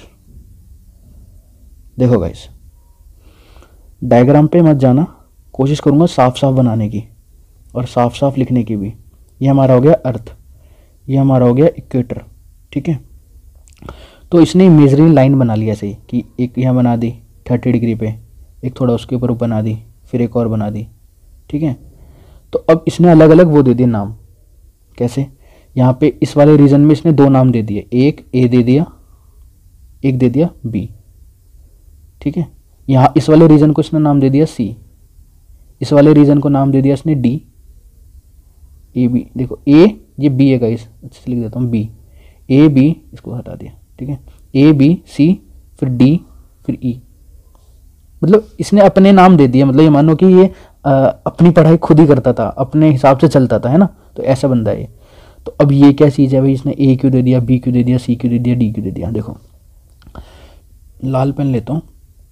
देखो गाइस, डायग्राम पे मत जाना, कोशिश करूंगा साफ साफ बनाने की और साफ साफ लिखने की भी। ये हमारा हो गया अर्थ, ये हमारा हो गया इक्वेटर, ठीक है। तो इसने इमेजरी लाइन बना लिया ऐसे ही कि एक यहाँ बना दी 30 डिग्री पे, एक थोड़ा उसके ऊपर बना दी, फिर एक और बना दी, ठीक है। तो अब इसने अलग अलग वो दे दिए नाम, कैसे, यहाँ पे इस वाले रीजन में इसने 2 नाम दे दिए, एक ए दे दिया, एक दे दिया बी, ठीक है। यहाँ इस वाले रीजन को इसने नाम दे दिया सी, इस वाले रीजन को नाम दे दिया इसने डी, ए बी। देखो ए, ये बी है गाइस, अच्छे से लिख देता हूँ, बी, ए बी, इसको हटा दिया, ठीक है, ए बी सी, फिर डी, फिर ई। मतलब इसने अपने नाम दे दिए, मतलब ये मानो कि ये अपनी पढ़ाई खुद ही करता था, अपने हिसाब से चलता था, है ना, तो ऐसा बंदा है ये। तो अब ये क्या चीज़ है भाई, इसने ए क्यों दे दिया, बी क्यों दे दिया, सी क्यों दे दिया, डी क्यों दे दिया। देखो लाल पेन लेता हूँ।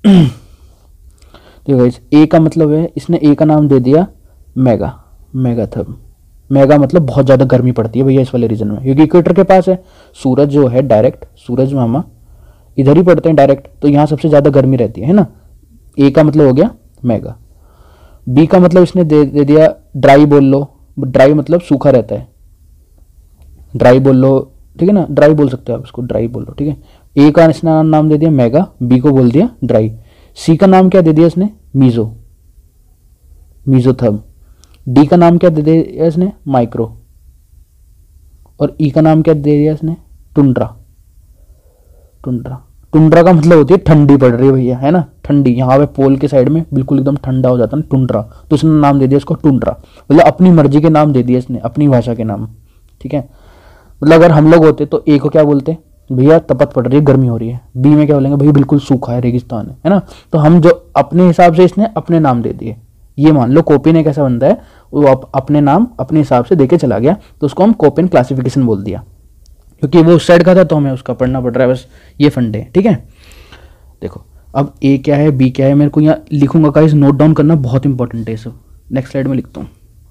देखो गाइस, ए का मतलब है, इसने ए का नाम दे दिया मेगा, मेगाथर्म। मेगा मतलब बहुत ज़्यादा गर्मी पड़ती है भैया इस वाले रीजन में, क्योंकि इक्वेटर के पास है, सूरज जो है डायरेक्ट, सूरज मामा इधर ही पड़ते हैं डायरेक्ट, तो यहाँ सबसे ज़्यादा गर्मी रहती है ना। ए का मतलब हो गया मेगा। बी का मतलब इसने दे दिया ड्राई, बोल लो, ड्राई मतलब सूखा रहता है, ड्राई बोल लो, ठीक है ना, ड्राई बोल सकते हो आप इसको, ड्राई बोल लो, ठीक है। ए का इसने नाम दे दिया मेगा, बी को बोल दिया ड्राई। सी का नाम क्या दे दिया इसने, मीजो, मीजोथर्म। डी का नाम क्या दे दिया इसने, माइक्रो। और ई का नाम क्या दे दिया इसने, टुंड्रा। टुंड्रा, टुंड्रा का मतलब होती है ठंडी पड़ रही है भैया, है ना, ठंडी, यहाँ पे पोल के साइड में बिल्कुल एकदम ठंडा हो जाता है ना, टुंड्रा, तो इसने नाम दे दिया इसको टुंड्रा। मतलब अपनी मर्जी के नाम दे दिए इसने, अपनी भाषा के नाम, ठीक है। मतलब अगर हम लोग होते तो ए को क्या बोलते, भैया तपत पड़ रही है, गर्मी हो रही है। बी में क्या बोलेंगे, भैया बिल्कुल सूखा है, रेगिस्तान है ना। तो हम जो अपने हिसाब से इसने अपने नाम दे दिए। ये मान लो कोपेन एक ऐसा बंदा है, वो अपने नाम अपने हिसाब से देके चला गया, तो उसको हम कोपेन क्लासिफिकेशन बोल दिया, क्योंकि वो उस साइड का था तो हमें उसका पढ़ना पड़ रहा है, बस ये फंडे, ठीक है। देखो अब ए क्या है, बी क्या है, मेरे को यहाँ लिखूंगा गाइस, नोट डाउन करना बहुत इंपॉर्टेंट है सब। नेक्स्ट स्लाइड में लिखता हूँ।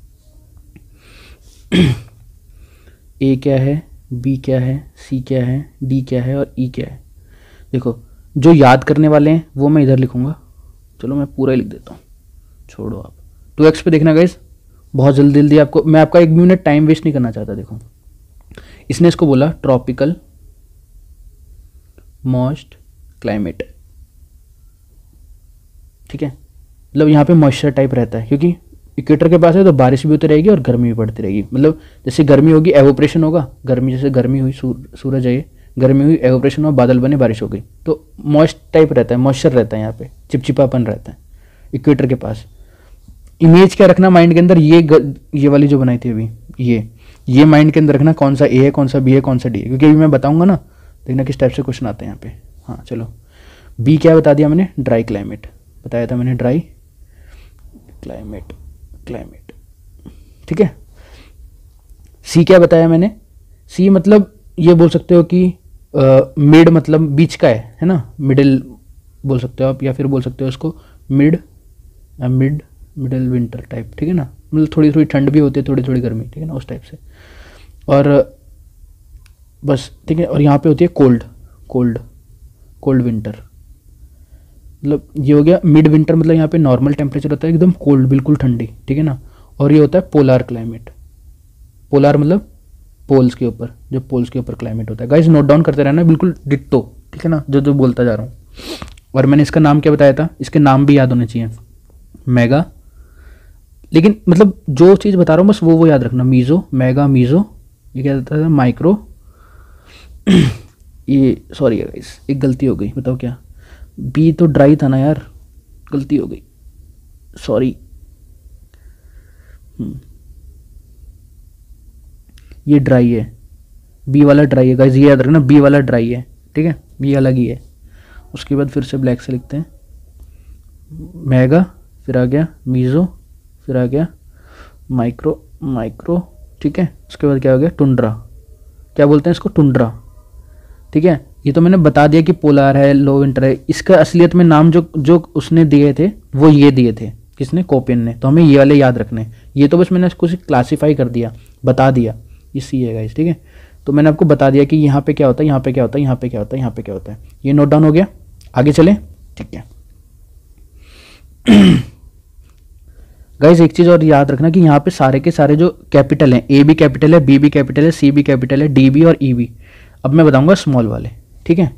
ए क्या है, बी क्या है, सी क्या है, डी क्या है और ई क्या है। देखो जो याद करने वाले हैं वो मैं इधर लिखूंगा, चलो मैं पूरा ही लिख देता हूँ, छोड़ो आप 2x पे देखना गाइस, बहुत जल्दी जल्दी आपको, मैं आपका 1 मिनट टाइम वेस्ट नहीं करना चाहता। देखो इसने इसको बोला ट्रॉपिकल मॉइस्ट क्लाइमेट, ठीक है। मतलब यहाँ पे मॉइस्चर टाइप रहता है, क्योंकि इक्वेटर के पास है तो बारिश भी होती रहेगी और गर्मी भी पड़ती रहेगी। मतलब जैसे गर्मी होगी एवोपरेशन होगा, गर्मी जैसे गर्मी हुई सूरज है, गर्मी हुई एवोपरेशन हुआ, बादल बने, बारिश हो गई, तो मॉइस्ट टाइप रहता है, मॉइस्चर रहता है, यहाँ पे चिपचिपापन रहता है इक्वेटर के पास। इमेज क्या रखना माइंड के अंदर, ये वाली जो बनाई थी अभी, ये माइंड के अंदर रखना, कौन सा ए है, कौन सा बी है, कौन सा डी है, क्योंकि अभी मैं बताऊंगा ना, देखना किस टाइप से क्वेश्चन आते हैं यहाँ पे। हाँ चलो, बी क्या बता दिया मैंने, ड्राई क्लाइमेट बताया था मैंने, ड्राई क्लाइमेट, ठीक है। सी क्या बताया मैंने, सी मतलब ये बोल सकते हो कि मिड मतलब बीच का है ना, मिडिल बोल सकते हो आप, या फिर बोल सकते हो इसको मिडिल विंटर टाइप, ठीक है ना। मतलब थोड़ी थोड़ी ठंड भी होती है, थोड़ी थोड़ी गर्मी, ठीक है ना, उस टाइप से। और बस ठीक है, और यहाँ पे होती है कोल्ड विंटर, मतलब ये हो गया मिड विंटर, मतलब यहाँ पे नॉर्मल टेम्परेचर होता है एकदम कोल्ड, बिल्कुल ठंडी, ठीक है ना। और ये होता है पोलार क्लाइमेट, पोलार मतलब पोल्स के ऊपर, जो पोल्स के ऊपर क्लाइमेट होता है। गाइस नोट डाउन करते रहना, बिल्कुल डिट्टो, ठीक है ना, जो जो बोलता जा रहा हूँ। और मैंने इसका नाम क्या बताया था, इसके नाम भी याद होने चाहिए, मेगा, लेकिन मतलब जो चीज़ बता रहा हूँ बस वो याद रखना, मीज़ो, मेगा, मीज़ो, ये क्या था, माइक्रो। ये सॉरी है गाइस, एक गलती हो गई, बताओ क्या, बी तो ड्राई था ना यार, गलती हो गई, सॉरी। ये ड्राई है, बी वाला ड्राई है गाइस, ये याद रखना, बी वाला ड्राई है, ठीक है, बी अलग ही है। उसके बाद फिर से ब्लैक से लिखते हैं, मेगा, फिर आ गया मीज़ो, फिर आ गया माइक्रो, ठीक है। उसके बाद क्या हो गया, टुंड्रा, क्या बोलते हैं इसको, टुंड्रा, ठीक है। ये तो मैंने बता दिया कि पोलार है, लो विंटर है। इसका असलियत में नाम जो उसने दिए थे वो ये दिए थे, किसने, कोपियन ने। तो हमें ये वाले याद रखने, ये तो बस मैंने इसको क्लासीफाई कर दिया, बता दिया ये सी है गाइस, ठीक है। तो मैंने आपको बता दिया कि यहाँ पे क्या होता है, यहाँ पे क्या होता है, यहाँ पे क्या होता है, यहाँ पे क्या होता है। ये नोट डाउन हो गया, आगे चले, ठीक है। गाइस एक चीज़ और याद रखना कि यहाँ पे सारे के सारे जो कैपिटल हैं, ए भी कैपिटल है, बी भी कैपिटल है, सी भी कैपिटल है, डी भी और ई भी। अब मैं बताऊंगा स्मॉल वाले, ठीक है।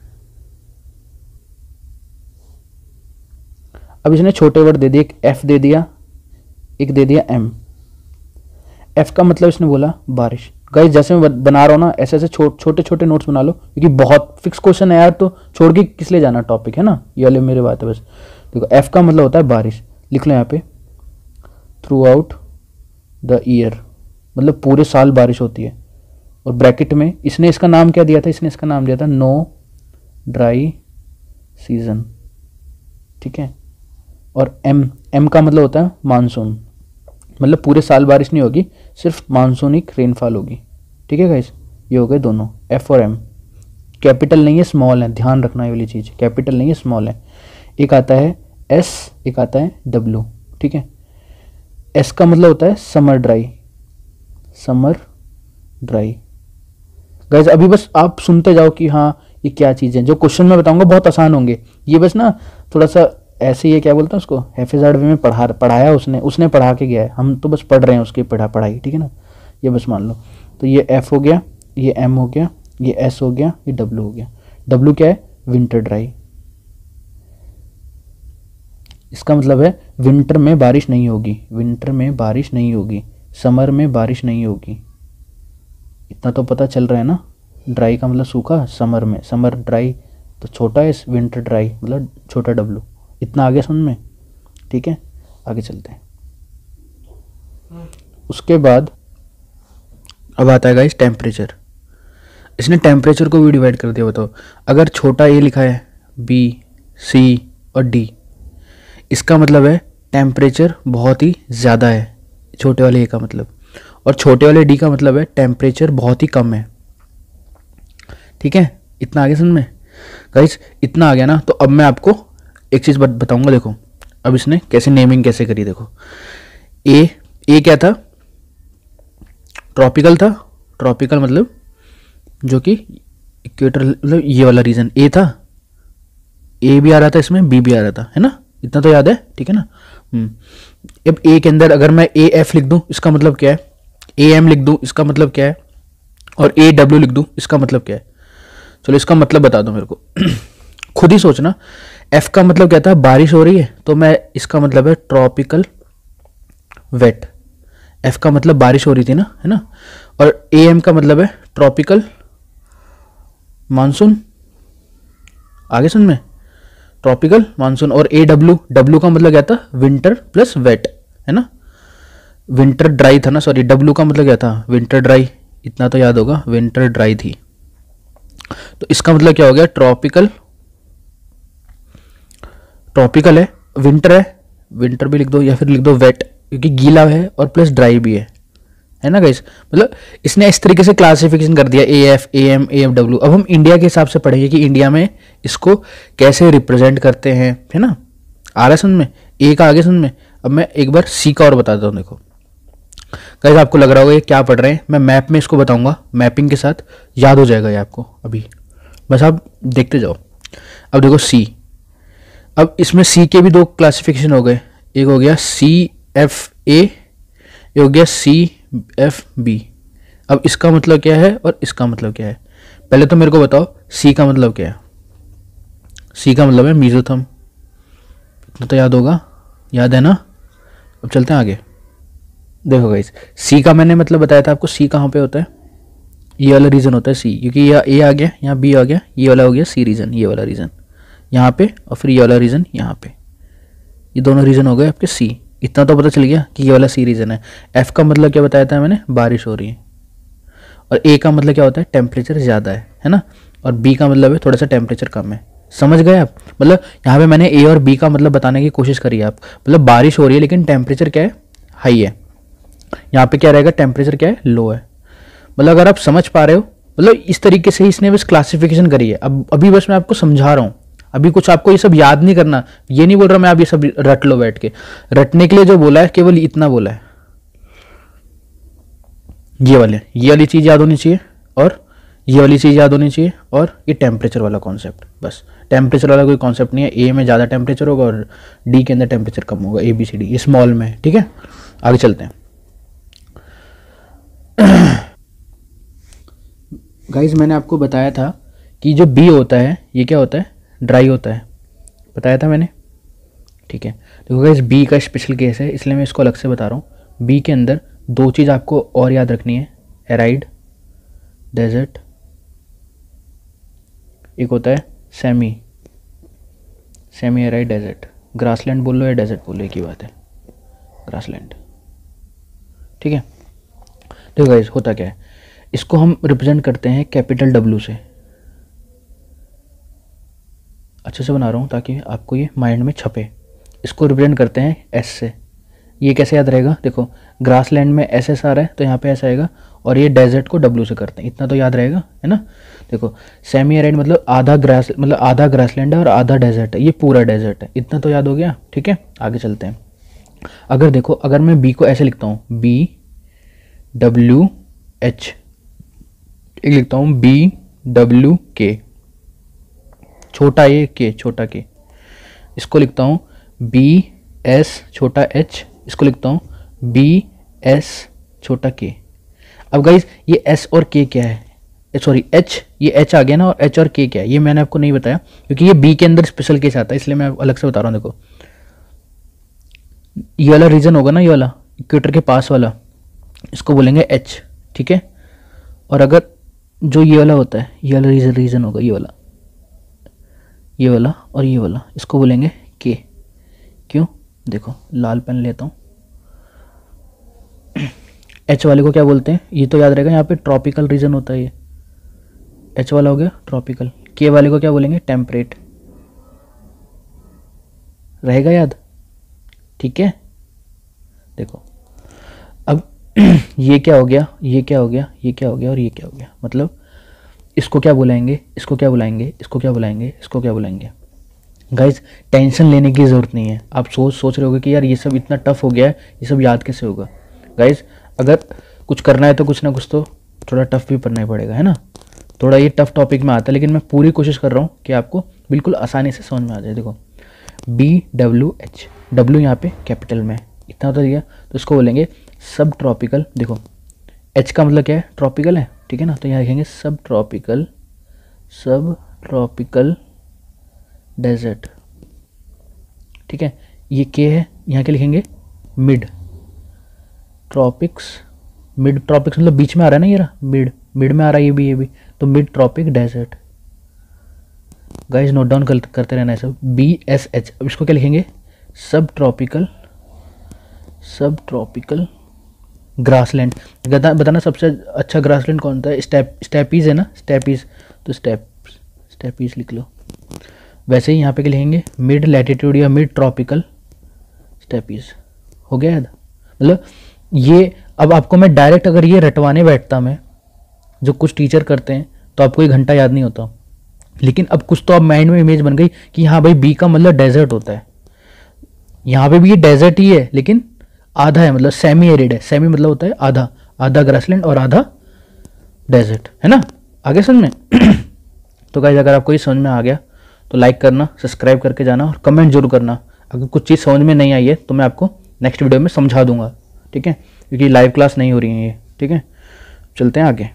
अब इसने छोटे वर्ड दे दिए, एक एफ दे दिया, एक दे दिया एम। एफ का मतलब इसने बोला बारिश। गाइस जैसे मैं बना रहा हूँ ना, ऐसे ऐसे छोटे छोटे नोट्स बना लो, क्योंकि बहुत फिक्स क्वेश्चन है यार, तो छोड़ के किस लिए जाना, टॉपिक है ना, ये वाले मेरे बात है बस। देखो एफ का मतलब होता है बारिश, लिख लो यहाँ पे, थ्रू आउट द ईयर, मतलब पूरे साल बारिश होती है। और ब्रैकेट में इसने इसका नाम क्या दिया था, इसने इसका नाम दिया था नो ड्राई सीजन, ठीक है। और एम का मतलब होता है मानसून, मतलब पूरे साल बारिश नहीं होगी, सिर्फ मानसूनिक रेनफॉल होगी, ठीक है गाइस। ये हो गए दोनों, एफ और एम। कैपिटल नहीं है, स्मॉल है, ध्यान रखना ये वाली चीज़, कैपिटल नहीं है, स्मॉल है। एक आता है एस, एक आता है डब्ल्यू, ठीक है। एस का मतलब होता है summer dry, summer dry. Guys अभी बस आप सुनते जाओ कि हाँ ये क्या चीज़ है। जो क्वेश्चन मैं बताऊंगा बहुत आसान होंगे, ये बस ना थोड़ा सा ऐसे, ये क्या बोलते हैं उसको, हैफिज़ार्ड वे में पढ़ाया उसने पढ़ा के गया है, हम तो बस पढ़ रहे हैं उसकी पढ़ाई, ठीक है ना। ये बस मान लो, तो ये एफ हो गया, ये एम हो गया, ये एस हो गया, ये डब्ल्यू हो गया। डब्ल्यू क्या है, विंटर ड्राई। इसका मतलब है विंटर में बारिश नहीं होगी, विंटर में बारिश नहीं होगी, समर में बारिश नहीं होगी। इतना तो पता चल रहा है ना। ड्राई का मतलब सूखा, समर में, समर ड्राई तो छोटा है, विंटर ड्राई मतलब छोटा डब्ल्यू। इतना आगे समझ में, ठीक है। आगे चलते हैं। उसके बाद अब आता है गाइस टेम्परेचर। इसने टेम्परेचर को भी डिवाइड कर दिया। बताओ, अगर छोटा ए लिखा है, बी, सी और डी, इसका मतलब है टेम्परेचर बहुत ही ज़्यादा है, छोटे वाले ए का मतलब। और छोटे वाले डी का मतलब है टेम्परेचर बहुत ही कम है, ठीक है। इतना आगे समझ में गाइस, इतना आ गया ना। तो अब मैं आपको एक चीज़ बताऊंगा। देखो अब इसने कैसे नेमिंग कैसे करी। देखो ए क्या था, ट्रॉपिकल था। ट्रॉपिकल मतलब जो कि इक्वेटर, मतलब ये वाला रीजन ए था। ए भी आ रहा था इसमें, बी भी आ रहा था, है ना। इतना तो याद है, ठीक है ना। अब ए के अंदर अगर मैं ए एफ लिख दूं, इसका मतलब क्या है, ए एम लिख दूं, इसका मतलब क्या है, और ए डब्ल्यू लिख दूं, इसका मतलब क्या है। चलो इसका मतलब बता दो मेरे को। खुद ही सोचना। एफ का मतलब क्या था, बारिश हो रही है, तो मैं इसका मतलब है ट्रॉपिकल वेट। एफ का मतलब बारिश हो रही थी ना, है ना। और ए एम का मतलब है ट्रॉपिकल मानसून। आगे सुन में, ट्रॉपिकल मानसून। और ए डब्ल्यू का मतलब क्या था, विंटर प्लस वेट, है ना। विंटर ड्राई था ना, सॉरी, डब्ल्यू का मतलब क्या था, विंटर ड्राई। इतना तो याद होगा, विंटर ड्राई थी। तो इसका मतलब क्या हो गया, ट्रॉपिकल है, विंटर है, विंटर भी लिख दो, या फिर लिख दो वेट, क्योंकि गीला है और प्लस ड्राई भी है ना गाइस। मतलब इसने इस तरीके से क्लासिफिकेशन कर दिया, A F, A M, A F W. अब हम इंडिया के हिसाब से पढ़ेंगे कि इंडिया में इसको कैसे रिप्रेजेंट करते हैं, है ना। आ रहा है समझ में, ए का आगे समझ में। अब मैं एक बार सी का और बताता हूँ। देखो गाइस आपको लग रहा होगा ये क्या पढ़ रहे हैं, मैं मैप में इसको बताऊंगा, मैपिंग के साथ याद हो जाएगा ये आपको अभी, बस आप देखते जाओ। अब देखो सी, अब इसमें सी के भी दो क्लासिफिकेशन हो गए, एक हो गया सी एफ ए, एक हो गया सी एफ बी। अब इसका मतलब क्या है और इसका मतलब क्या है, पहले तो मेरे को बताओ सी का मतलब क्या है। सी का मतलब है मीजोथर्म, इतना तो याद होगा, याद है ना। अब चलते हैं आगे। देखो गाइस, सी का मैंने मतलब बताया था आपको, सी कहाँ पे होता है, ये वाला रीजन होता है सी, क्योंकि यहाँ ए आ गया, यहाँ बी आ गया, ये वाला हो गया सी रीजन, ये वाला रीजन यहाँ पे, और फिर ये वाला रीजन यहाँ पे, ये दोनों रीजन हो गए आपके सी। इतना तो पता चल गया कि ये वाला सी रीजन है। एफ का मतलब क्या बताया था मैंने, बारिश हो रही है। और ए का मतलब क्या होता है, टेम्परेचर ज़्यादा है ना। और बी का मतलब है थोड़ा सा टेम्परेचर कम है। समझ गए आप? मतलब यहाँ पे मैंने ए और बी का मतलब बताने की कोशिश करी है आप, मतलब बारिश हो रही है लेकिन टेम्परेचर क्या है, हाई है। यहाँ पे क्या रहेगा, टेम्परेचर क्या है, लो है। मतलब अगर आप समझ पा रहे हो, मतलब इस तरीके से ही इसने बस क्लासिफिकेशन करी है। अब अभी बस मैं आपको समझा रहा हूँ, अभी कुछ आपको ये सब याद नहीं करना, ये नहीं बोल रहा मैं आप ये सब रट लो बैठ के। रटने के लिए जो बोला है केवल इतना बोला है, ये वाली चीज याद होनी चाहिए, और ये वाली चीज याद होनी चाहिए, और ये टेम्परेचर वाला कॉन्सेप्ट। बस टेम्परेचर वाला कोई कॉन्सेप्ट नहीं है। ए में ज़्यादा टेम्परेचर होगा और डी के अंदर टेम्परेचर कम होगा, ए बी सी डी, ये स्मॉल में है। ठीक है, आगे चलते हैं। गाइज मैंने आपको बताया था कि जो बी होता है ये क्या होता है, ड्राई होता है, बताया था मैंने। ठीक है, देखो गाइज बी का स्पेशल केस है, इसलिए मैं इसको अलग से बता रहा हूँ। बी के अंदर दो चीज़ आपको और याद रखनी है, एराइड डेजर्ट, एक होता है सेमी एराइड डेजर्ट। ग्रासलैंड बोल लो या डेजर्ट बोल लो, एक ही बात है, ग्रासलैंड। ठीक है, देखो गाइस होता क्या है, इसको हम रिप्रेजेंट करते हैं कैपिटल डब्ल्यू से। अच्छे से बना रहा हूँ ताकि आपको ये माइंड में छपे। इसको रिप्रेजेंट करते हैं एस से। ये कैसे याद रहेगा, देखो ग्रासलैंड में एस एस आ रहा है तो यहाँ पे ऐसा आएगा, और ये डेजर्ट को डब्ल्यू से करते हैं, इतना तो याद रहेगा, है ना। देखो सेमी एराइड मतलब आधा ग्रासलैंड है और आधा डेजर्ट है, ये पूरा डेजर्ट है, इतना तो याद हो गया। ठीक है, आगे चलते हैं। अगर देखो, अगर मैं बी को ऐसे लिखता हूँ, बी डब्ल्यू एच, एक लिखता हूँ बी डब्ल्यू के, छोटा ए के छोटा के, इसको लिखता हूँ बी एस छोटा एच, इसको लिखता हूँ बी एस छोटा के। अब गाइज ये एस और के क्या है, सॉरी एच, ये एच आ गया ना, और एच और के क्या है ये मैंने आपको नहीं बताया क्योंकि ये बी के अंदर स्पेशल केस आता है, इसलिए मैं अलग से बता रहा हूँ। देखो ये वाला रीजन होगा ना, ये वाला इक्वेटर के पास वाला, इसको बोलेंगे एच। ठीक है, और अगर जो ये वाला होता है, ये वाला रीजन होगा, ये वाला और ये वाला, इसको बोलेंगे के। क्यों, देखो लाल पेन लेता हूँ। एच वाले को क्या बोलते हैं, ये तो याद रहेगा, यहाँ पे ट्रॉपिकल रीजन होता है, ये एच वाला हो गया ट्रॉपिकल। के वाले को क्या बोलेंगे, टेम्परेट, रहेगा याद। ठीक है, देखो अब ये क्या हो गया, ये क्या हो गया, ये क्या हो गया और ये क्या हो गया, मतलब इसको क्या बुलाएंगे, इसको क्या बुलाएंगे, इसको क्या बुलाएंगे, इसको क्या बुलाएंगे। गाइज टेंशन लेने की ज़रूरत नहीं है। आप सोच रहे होगे कि यार ये सब इतना टफ हो गया है, ये सब याद कैसे होगा। गाइज अगर कुछ करना है तो कुछ ना कुछ तो थोड़ा टफ भी पढ़ना ही पड़ेगा, है ना। थोड़ा ये टफ टॉपिक में आता है, लेकिन मैं पूरी कोशिश कर रहा हूँ कि आपको बिल्कुल आसानी से समझ में आ जाए। देखो बी डब्ल्यू एच, डब्ल्यू यहाँ पे कैपिटल में, इतना तो दिया, तो इसको बोलेंगे सब ट्रॉपिकल। देखो एच का मतलब क्या है, ट्रॉपिकल है, ठीक है ना, तो यहाँ लिखेंगे सब ट्रॉपिकल डेजर्ट। ठीक है, ये के है, यहाँ के लिखेंगे मिड ट्रॉपिक्स मतलब बीच में आ रहा है ना, ये रहा मिड में आ रहा है, ये भी, तो mid tropic desert. Guys note down करते रहना है सब। बी एस एच, अब इसको क्या लिखेंगे, सब ट्रॉपिकल ग्रासलैंड। बताना सबसे अच्छा ग्रासलैंड कौन सा है, स्टेपीज है ना, स्टेपीज, तो स्टेपीज लिख लो। वैसे ही यहाँ पे क्या लिखेंगे, मिड लैटिट्यूड या मिड ट्रॉपिकल स्टेपीज। हो गया याद, मतलब ये अब आपको मैं डायरेक्ट अगर ये रटवाने बैठता मैं, जो कुछ टीचर करते हैं, तो आपको 1 घंटा याद नहीं होता, लेकिन अब कुछ तो अब माइंड में इमेज बन गई कि हाँ भाई बी का मतलब डेजर्ट होता है। यहाँ पे भी ये डेजर्ट ही है लेकिन आधा है, मतलब सेमी एरिड है। सेमी मतलब होता है आधा ग्रासलैंड और आधा डेजर्ट, है ना। आगे समझ में तो गाइस अगर आपको ये समझ में आ गया तो लाइक करना, सब्सक्राइब करके जाना और कमेंट जरूर करना। अगर कुछ चीज़ समझ में नहीं आई है तो मैं आपको नेक्स्ट वीडियो में समझा दूंगा, ठीक है, क्योंकि लाइव क्लास नहीं हो रही है ये। ठीक है, चलते हैं आगे।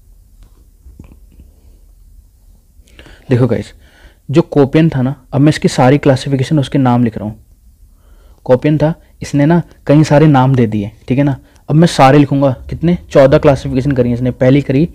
देखो गाइस, जो कोपियन था ना, अब मैं इसकी सारी क्लासिफिकेशन उसके नाम लिख रहा हूँ। कोपियन था, इसने ना कई सारे नाम दे दिए, ठीक है ना। अब मैं सारे लिखूंगा, कितने 14 क्लासिफिकेशन करी इसने। पहली करी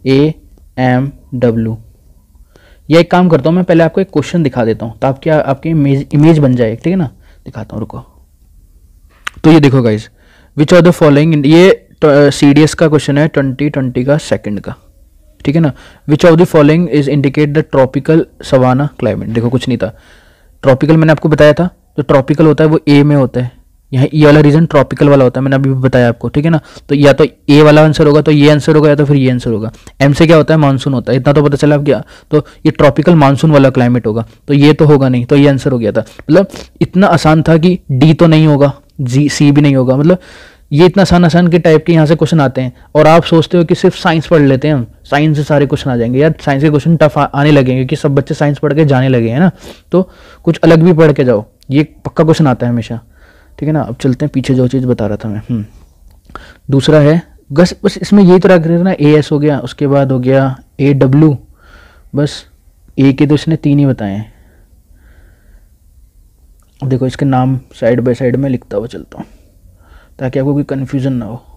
AMW। ये एक काम करता हूँ, मैं पहले आपको एक क्वेश्चन दिखा देता हूँ तो आपकी इमेज बन जाए, ठीक है ना। दिखाता हूँ, रुको। तो ये देखो guys, which are the following, ये CDS का क्वेश्चन है 2020 का सेकंड का, ठीक है ना। Which of the following is indicate the tropical savanna climate. देखो कुछ नहीं था, ट्रॉपिकल मैंने आपको बताया था, जो ट्रॉपिकल होता है वो ए में होता है, यहाँ ये वाला रीजन ट्रॉपिकल वाला होता है, मैंने अभी भी बताया आपको, ठीक है ना। तो या तो ए वाला आंसर होगा, तो ये आंसर होगा, या तो फिर ये आंसर होगा। एम से क्या होता है, मानसून होता है, इतना तो पता चला अब क्या, तो ये ट्रॉपिकल मानसून वाला क्लाइमेट होगा, तो ये तो होगा नहीं, तो ये आंसर हो गया था। मतलब इतना आसान था कि डी तो नहीं होगा, जी सी भी नहीं होगा, मतलब ये इतना आसान के टाइप के यहाँ से क्वेश्चन आते हैं। और आप सोचते हो कि सिर्फ साइंस पढ़ लेते हैं हम, साइंस से सारे क्वेश्चन आ जाएंगे। यार साइंस के क्वेश्चन टफ आने लगेंगे, क्योंकि सब बच्चे साइंस पढ़ के जाने लगे हैं ना, तो कुछ अलग भी पढ़ के जाओ, ये पक्का क्वेश्चन आता है हमेशा, ठीक है ना। अब चलते हैं पीछे, जो चीज़ बता रहा था मैं। दूसरा है बस इसमें यही तो रख रहे ना, ए एस हो गया, उसके बाद हो गया ए डब्ल्यू, बस ए के तो इसने 3 ही बताए हैं। देखो इसके नाम साइड बाय साइड में लिखता हुआ चलता हूँ ताकि आपको कोई कन्फ्यूजन ना हो।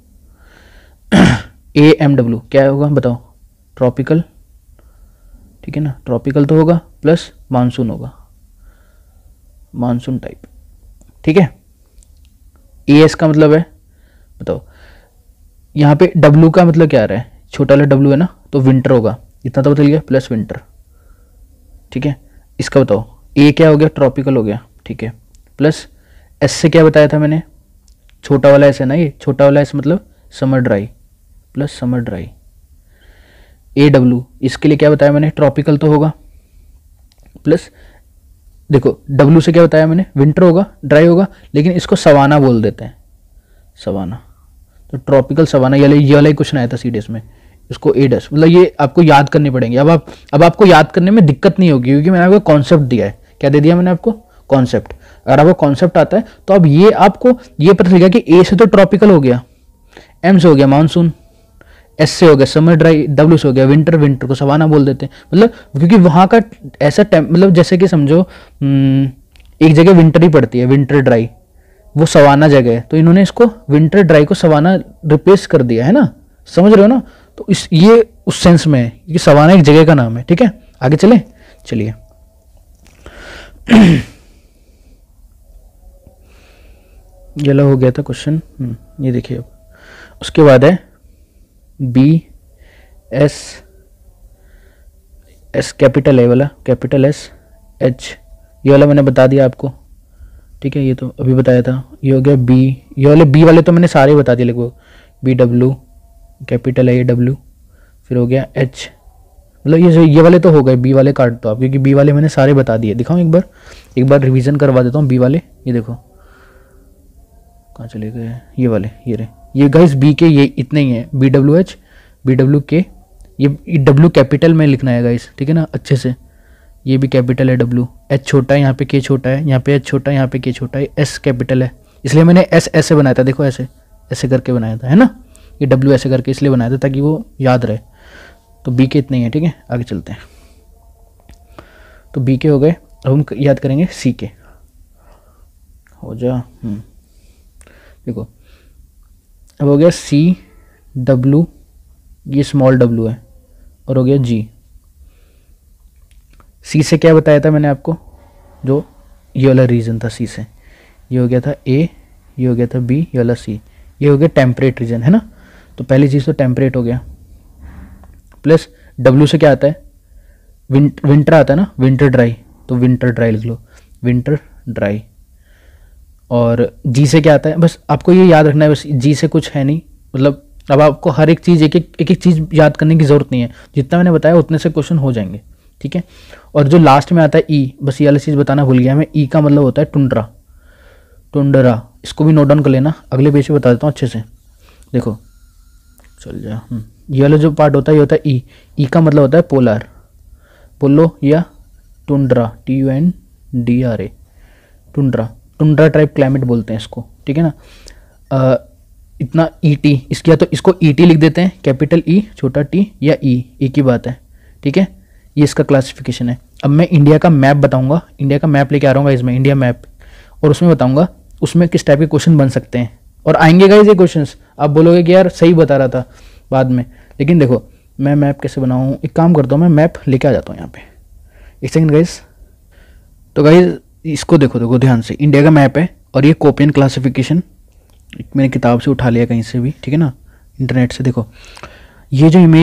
ए एम डब्ल्यू क्या होगा बताओ, ट्रॉपिकल, ठीक है ना, ट्रॉपिकल तो होगा, प्लस मानसून होगा, मानसून टाइप, ठीक है। ए एस का मतलब है, बताओ यहाँ पे डब्ल्यू का मतलब क्या आ रहा है, छोटा वाला डब्ल्यू है ना, तो विंटर होगा, इतना तो बदल गया, प्लस विंटर, ठीक है। इसका बताओ ए क्या हो गया, ट्रॉपिकल हो गया, ठीक है, प्लस एस से क्या बताया था मैंने, छोटा वाला एस है ना, ये छोटा वाला एस मतलब summer dry, plus summer dry. A W इसके लिए क्या बताया मैंने, ट्रॉपिकल तो होगा, प्लस देखो डब्ल्यू से क्या बताया मैंने, विंटर होगा, ड्राई होगा, लेकिन इसको सवाना बोल देते हैं, सवाना, तो ट्रॉपिकल सवाना, ये वाला ही क्वेश्चन आया था सीडीएस में, इसको ए डस, मतलब ये आपको याद करने पड़ेंगे। अब आपको याद करने में दिक्कत नहीं होगी, क्योंकि मैंने आपको कॉन्सेप्ट दिया है। क्या दे दिया मैंने आपको, कॉन्सेप्ट। अगर आपको कॉन्सेप्ट आता है तो अब ये आपको ये पता चलेगा कि ए से तो ट्रॉपिकल हो गया, एम से हो गया मानसून, एस से हो गया समर ड्राई, डब्ल्यू से हो गया विंटर, विंटर को सवाना बोल देते हैं। मतलब क्योंकि वहाँ का ऐसा मतलब जैसे कि समझो एक जगह विंटर ही पड़ती है, विंटर ड्राई, वो सवाना जगह है, तो इन्होंने इसको विंटर ड्राई को सवाना रिप्लेस कर दिया है ना, समझ रहे हो ना। तो ये उस सेंस में है कि सवाना एक जगह का नाम है, ठीक है। आगे चले, चलिए ये हो गया था क्वेश्चन, ये देखिए। अब उसके बाद है B S S capital A वाला, कैपिटल एस एच, ये वाला मैंने बता दिया आपको, ठीक है, ये तो अभी बताया था। ये हो गया बी, ये वाले बी वाले तो मैंने सारे बता दिए लगभग, B W, capital A W, फिर हो गया एच, मतलब ये वाले तो हो गए, बी वाले काट दो आप, क्योंकि बी वाले मैंने सारे बता दिए। दिखाऊं एक बार रिवीजन करवा देता हूँ बी वाले, ये देखो कहाँ चले गए ये वाले, ये रहे, ये गाइस बी के ये इतने ही हैं, B W H, B W K, ये डब्ल्यू कैपिटल में लिखना है गाइस, ठीक है ना, अच्छे से। ये भी कैपिटल है डब्ल्यू, एच छोटा है, यहाँ पे के छोटा है, यहाँ पे एच छोटा है, यहाँ पे के छोटा है, एस कैपिटल है, इसलिए मैंने एस ऐसे बनाया था, देखो ऐसे ऐसे करके बनाया था, है ना, ये डब्ल्यू ऐसे करके इसलिए बनाया था ताकि वो याद रहे। तो बी के इतने ही है, ठीक है। आगे चलते हैं, तो बी के हो गए, अब हम याद करेंगे सी के, हो जा देखो, अब हो गया सी डब्ल्यू, ये स्मॉल डब्ल्यू है, और हो गया जी। सी से क्या बताया था मैंने आपको, जो ये वाला रीजन था सी से, ये हो गया था ए, ये हो गया था बी, ये वाला सी, ये हो गया टेम्परेट रीजन, है ना। तो पहली चीज़ तो टेम्परेट हो गया, प्लस डब्ल्यू से क्या आता है, विंटर आता है ना, विंटर ड्राई, तो विंटर ड्राई लिख लो, विंटर ड्राई। और जी से क्या आता है, बस आपको ये याद रखना है, बस जी से कुछ है नहीं, मतलब अब आपको हर एक चीज़ एक एक चीज़ याद करने की ज़रूरत नहीं है, जितना मैंने बताया उतने से क्वेश्चन हो जाएंगे, ठीक है। और जो लास्ट में आता है ई, बस ये वाली चीज़ बताना भूल गया मैं, ई का मतलब होता है टुंड्रा, टुंड्रा, इसको भी नोट डाउन कर लेना, अगले पेज पे बता देता हूँ अच्छे से। देखो चल जा, ये वाला जो पार्ट होता है ये होता है ई, ई का मतलब होता है पोलर, पोलो या tundra, TUNDRA, tundra, tundra type climate बोलते हैं इसको, ठीक है ना। इतना ET, इसकी या तो इसको ET लिख देते हैं, कैपिटल E छोटा t, या E, एक ही बात है, ठीक है। ये इसका क्लासिफिकेशन है। अब मैं इंडिया का मैप बताऊंगा, इंडिया का मैप लेके आ रहा हूँ इसमें, इंडिया मैप, और उसमें बताऊंगा उसमें किस टाइप के क्वेश्चन बन सकते हैं, और आएंगे गाइस ये क्वेश्चंस, आप बोलोगे कि यार सही बता रहा था बाद में, लेकिन देखो मैं मैप कैसे बनाऊँ, एक काम करता हूँ, मैं मैप लेके आ जाता हूँ यहाँ पे, एक सेकंड गाइस। तो गाइस इसको देखो ध्यान से, इंडिया का मैप है, और ये कोपियन क्लासिफिकेशन मैंने किताब से उठा लिया कहीं से भी, ठीक है ना, इंटरनेट से। देखो ये जो इमेज है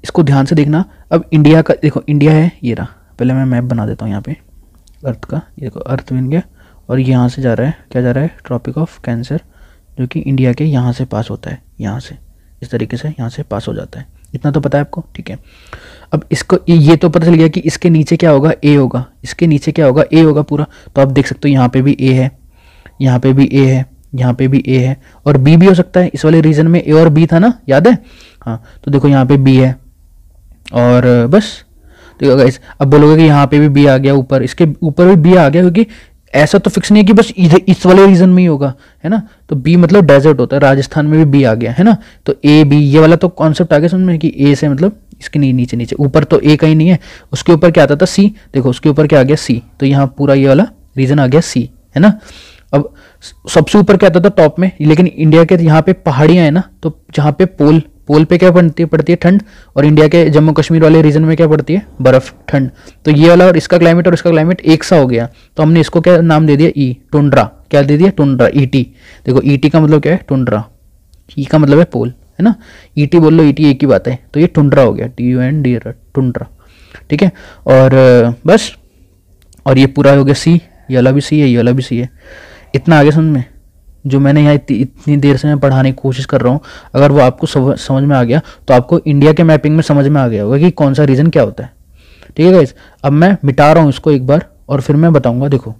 इसको ध्यान से देखना। अब इंडिया का देखो, इंडिया है ये रहा, पहले मैं मैप बना देता हूँ यहाँ पे अर्थ का। ये देखो अर्थ बन गया और यहाँ से जा रहा है, क्या जा रहा है, ट्रॉपिक ऑफ कैंसर, जो कि इंडिया के यहाँ से पास होता है, यहाँ से इस तरीके से यहाँ से पास हो जाता है। इतना तो पता है आपको, ठीक है। अब इसको ये तो पता चल गया कि इसके नीचे क्या होगा, ए होगा, इसके नीचे क्या होगा, ए होगा पूरा। तो आप देख सकते हो यहाँ पे भी ए है, यहाँ पे भी ए है, यहाँ पे भी ए है, और बी भी हो सकता है। इस वाले रीजन में ए और बी था ना, याद है? हाँ, तो देखो यहाँ पे बी है और बस देखो गाइस, अब बोलोगे कि यहाँ पे भी बी आ गया, ऊपर इसके ऊपर भी बी आ गया, क्योंकि ऐसा तो फिक्स नहीं है कि बस इधर इस वाले रीजन में ही होगा, है ना। तो बी मतलब डेजर्ट होता है, राजस्थान में भी बी आ गया, है ना। तो ए बी ये वाला तो कॉन्सेप्ट आ गया समझ में कि ए से मतलब इसके नीचे नीचे, ऊपर तो ए कहीं नहीं है, उसके ऊपर क्या आता था, सी। देखो उसके ऊपर क्या आ गया, सी। तो यहाँ पूरा ये वाला रीजन आ गया सी, है ना। अब सबसे ऊपर क्या आता था, टॉप में, लेकिन इंडिया के यहाँ पे पहाड़ियां है ना, तो जहाँ पे पोल पे क्या पड़ती है ठंड, और इंडिया के जम्मू कश्मीर वाले रीजन में क्या पड़ती है, बर्फ, ठंड। तो ये वाला और इसका क्लाइमेट एक सा हो गया, तो हमने इसको क्या नाम दे दिया, ई, टुंड्रा। क्या दे दिया, टुंड्रा, ईटी। देखो ईटी का मतलब क्या है, टुंड्रा। ई का मतलब है पोल, है ना। ईटी बोल लो, ईटी एक ही बात है, तो ये टुंड्रा हो गया, TUND, टुंड्रा, ठीक है। और बस, और ये पूरा हो गया सी, ये वाला भी सी है, ये वाला भी सी है। इतना आगे समझ में, जो मैंने यहाँ इतनी देर से मैं पढ़ाने की कोशिश कर रहा हूँ, अगर वो आपको समझ में आ गया तो आपको इंडिया के मैपिंग में समझ में आ गया होगा कि कौन सा रीजन क्या होता है, ठीक है गाइस। अब मैं मिटा रहा हूँ इसको एक बार और फिर मैं बताऊंगा। देखो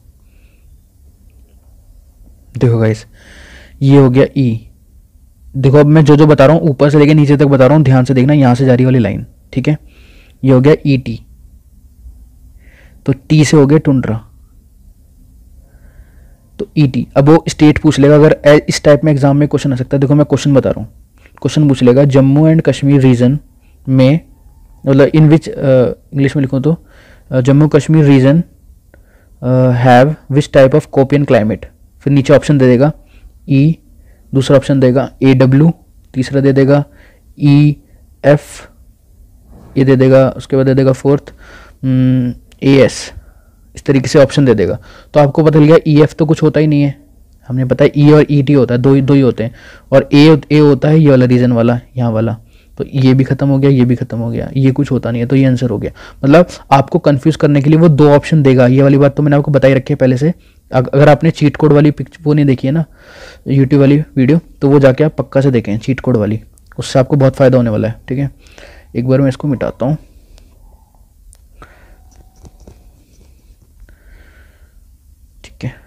गाइस, ये हो गया ई। देखो अब मैं जो बता रहा हूँ ऊपर से लेके नीचे तक बता रहा हूँ, ध्यान से देखना, यहाँ से जा रही वाली लाइन, ठीक है। ये हो गया ET, तो टी से हो गया टुंड्रा, तो ET। अब वो स्टेट पूछ लेगा, अगर इस टाइप में एग्जाम में क्वेश्चन आ सकता है। देखो मैं क्वेश्चन बता रहा हूँ, क्वेश्चन पूछ लेगा, जम्मू एंड कश्मीर रीजन में, मतलब इन विच, इंग्लिश में लिखूँ तो जम्मू कश्मीर region have which type of Koppen climate. फिर नीचे ऑप्शन दे देगा E, दूसरा ऑप्शन देगा AW, तीसरा दे देगा EF, ये दे देगा, उसके बाद दे देगा फोर्थ AS। इस तरीके से ऑप्शन दे देगा। तो आपको पता चल गया EF तो कुछ होता ही नहीं है, हमने पता है E और ET होता है, दो ही होते हैं, और A होता है ये वाला रीजन वाला, यहाँ वाला। तो ये भी खत्म हो गया, ये भी खत्म हो गया, ये कुछ होता नहीं है, तो ये आंसर हो गया। मतलब आपको कंफ्यूज करने के लिए वो दो ऑप्शन देगा, ये वाली बात तो मैंने आपको बताई रखी है पहले से। अगर आपने चीट कोड वाली वो नहीं देखी है ना, यूट्यूब वाली वीडियो, तो वो जाके आप पक्का से देखें चीट कोड वाली, उससे आपको बहुत फ़ायदा होने वाला है, ठीक है। एक बार मैं इसको मिटाता हूँ, ठीक है।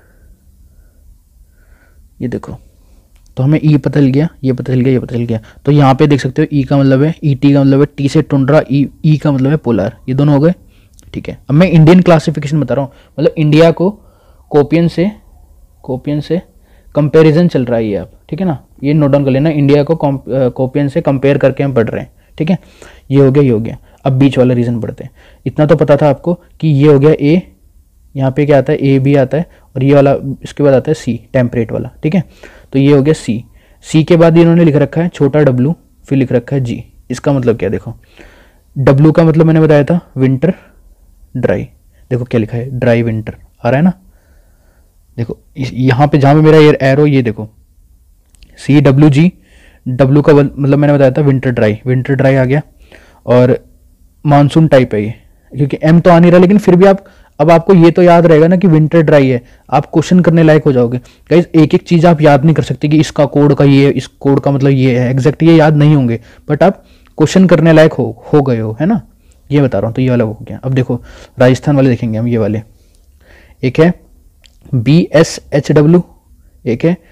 ये देखो, तो हमें ई पता चल गया, ये पता चल गया, ये पता चल गया। तो यहाँ पे देख सकते हो ई का मतलब है, ET का मतलब है टी से टुंड्रा, ई का मतलब है पोलर, ये दोनों हो गए, ठीक है। अब मैं इंडियन क्लासिफिकेशन बता रहा हूँ, मतलब इंडिया को कोपियन से कंपैरिजन चल रहा है ये, आप ठीक है ना, ये नोट डाउन कर लेना। इंडिया को कोपियन से कंपेयर करके हम पढ़ रहे हैं, ठीक है। ये हो गया, ये हो गया। अब बीच वाला रीजन पढ़ते हैं। इतना तो पता था आपको कि ये हो गया ए, यहाँ पे क्या आता है, AB आता है, और ये वाला इसके बाद आता है C, टेम्परेट वाला, ठीक है। तो ये हो गया C के बाद इन्होंने लिख रखा है छोटा W, फिर लिख रखा है G। इसका मतलब क्या, देखो W का मतलब मैंने बताया था विंटर, ड्राई। देखो क्या लिखा है, ड्राई विंटर आ रहा है ना। देखो यहाँ पे जहाँ पे मेरा ये एरो, ये देखो CWG, W का मतलब मैंने बताया था विंटर ड्राई आ गया। और मानसून टाइप है ये, क्योंकि M तो आ नहीं रहा, लेकिन फिर भी अब आपको ये तो याद रहेगा ना कि विंटर ड्राई है, आप क्वेश्चन करने लायक हो जाओगे। गाइस एक एक चीज़ आप याद नहीं कर सकते कि इसका कोड का ये, इस कोड का मतलब ये है, एग्जैक्ट ये याद नहीं होंगे, बट आप क्वेश्चन करने लायक हो गए हो, है ना। ये बता रहा हूँ, तो ये वाला हो गया। अब देखो राजस्थान वाले देखेंगे हम, ये वाले, एक है BSHW, एक है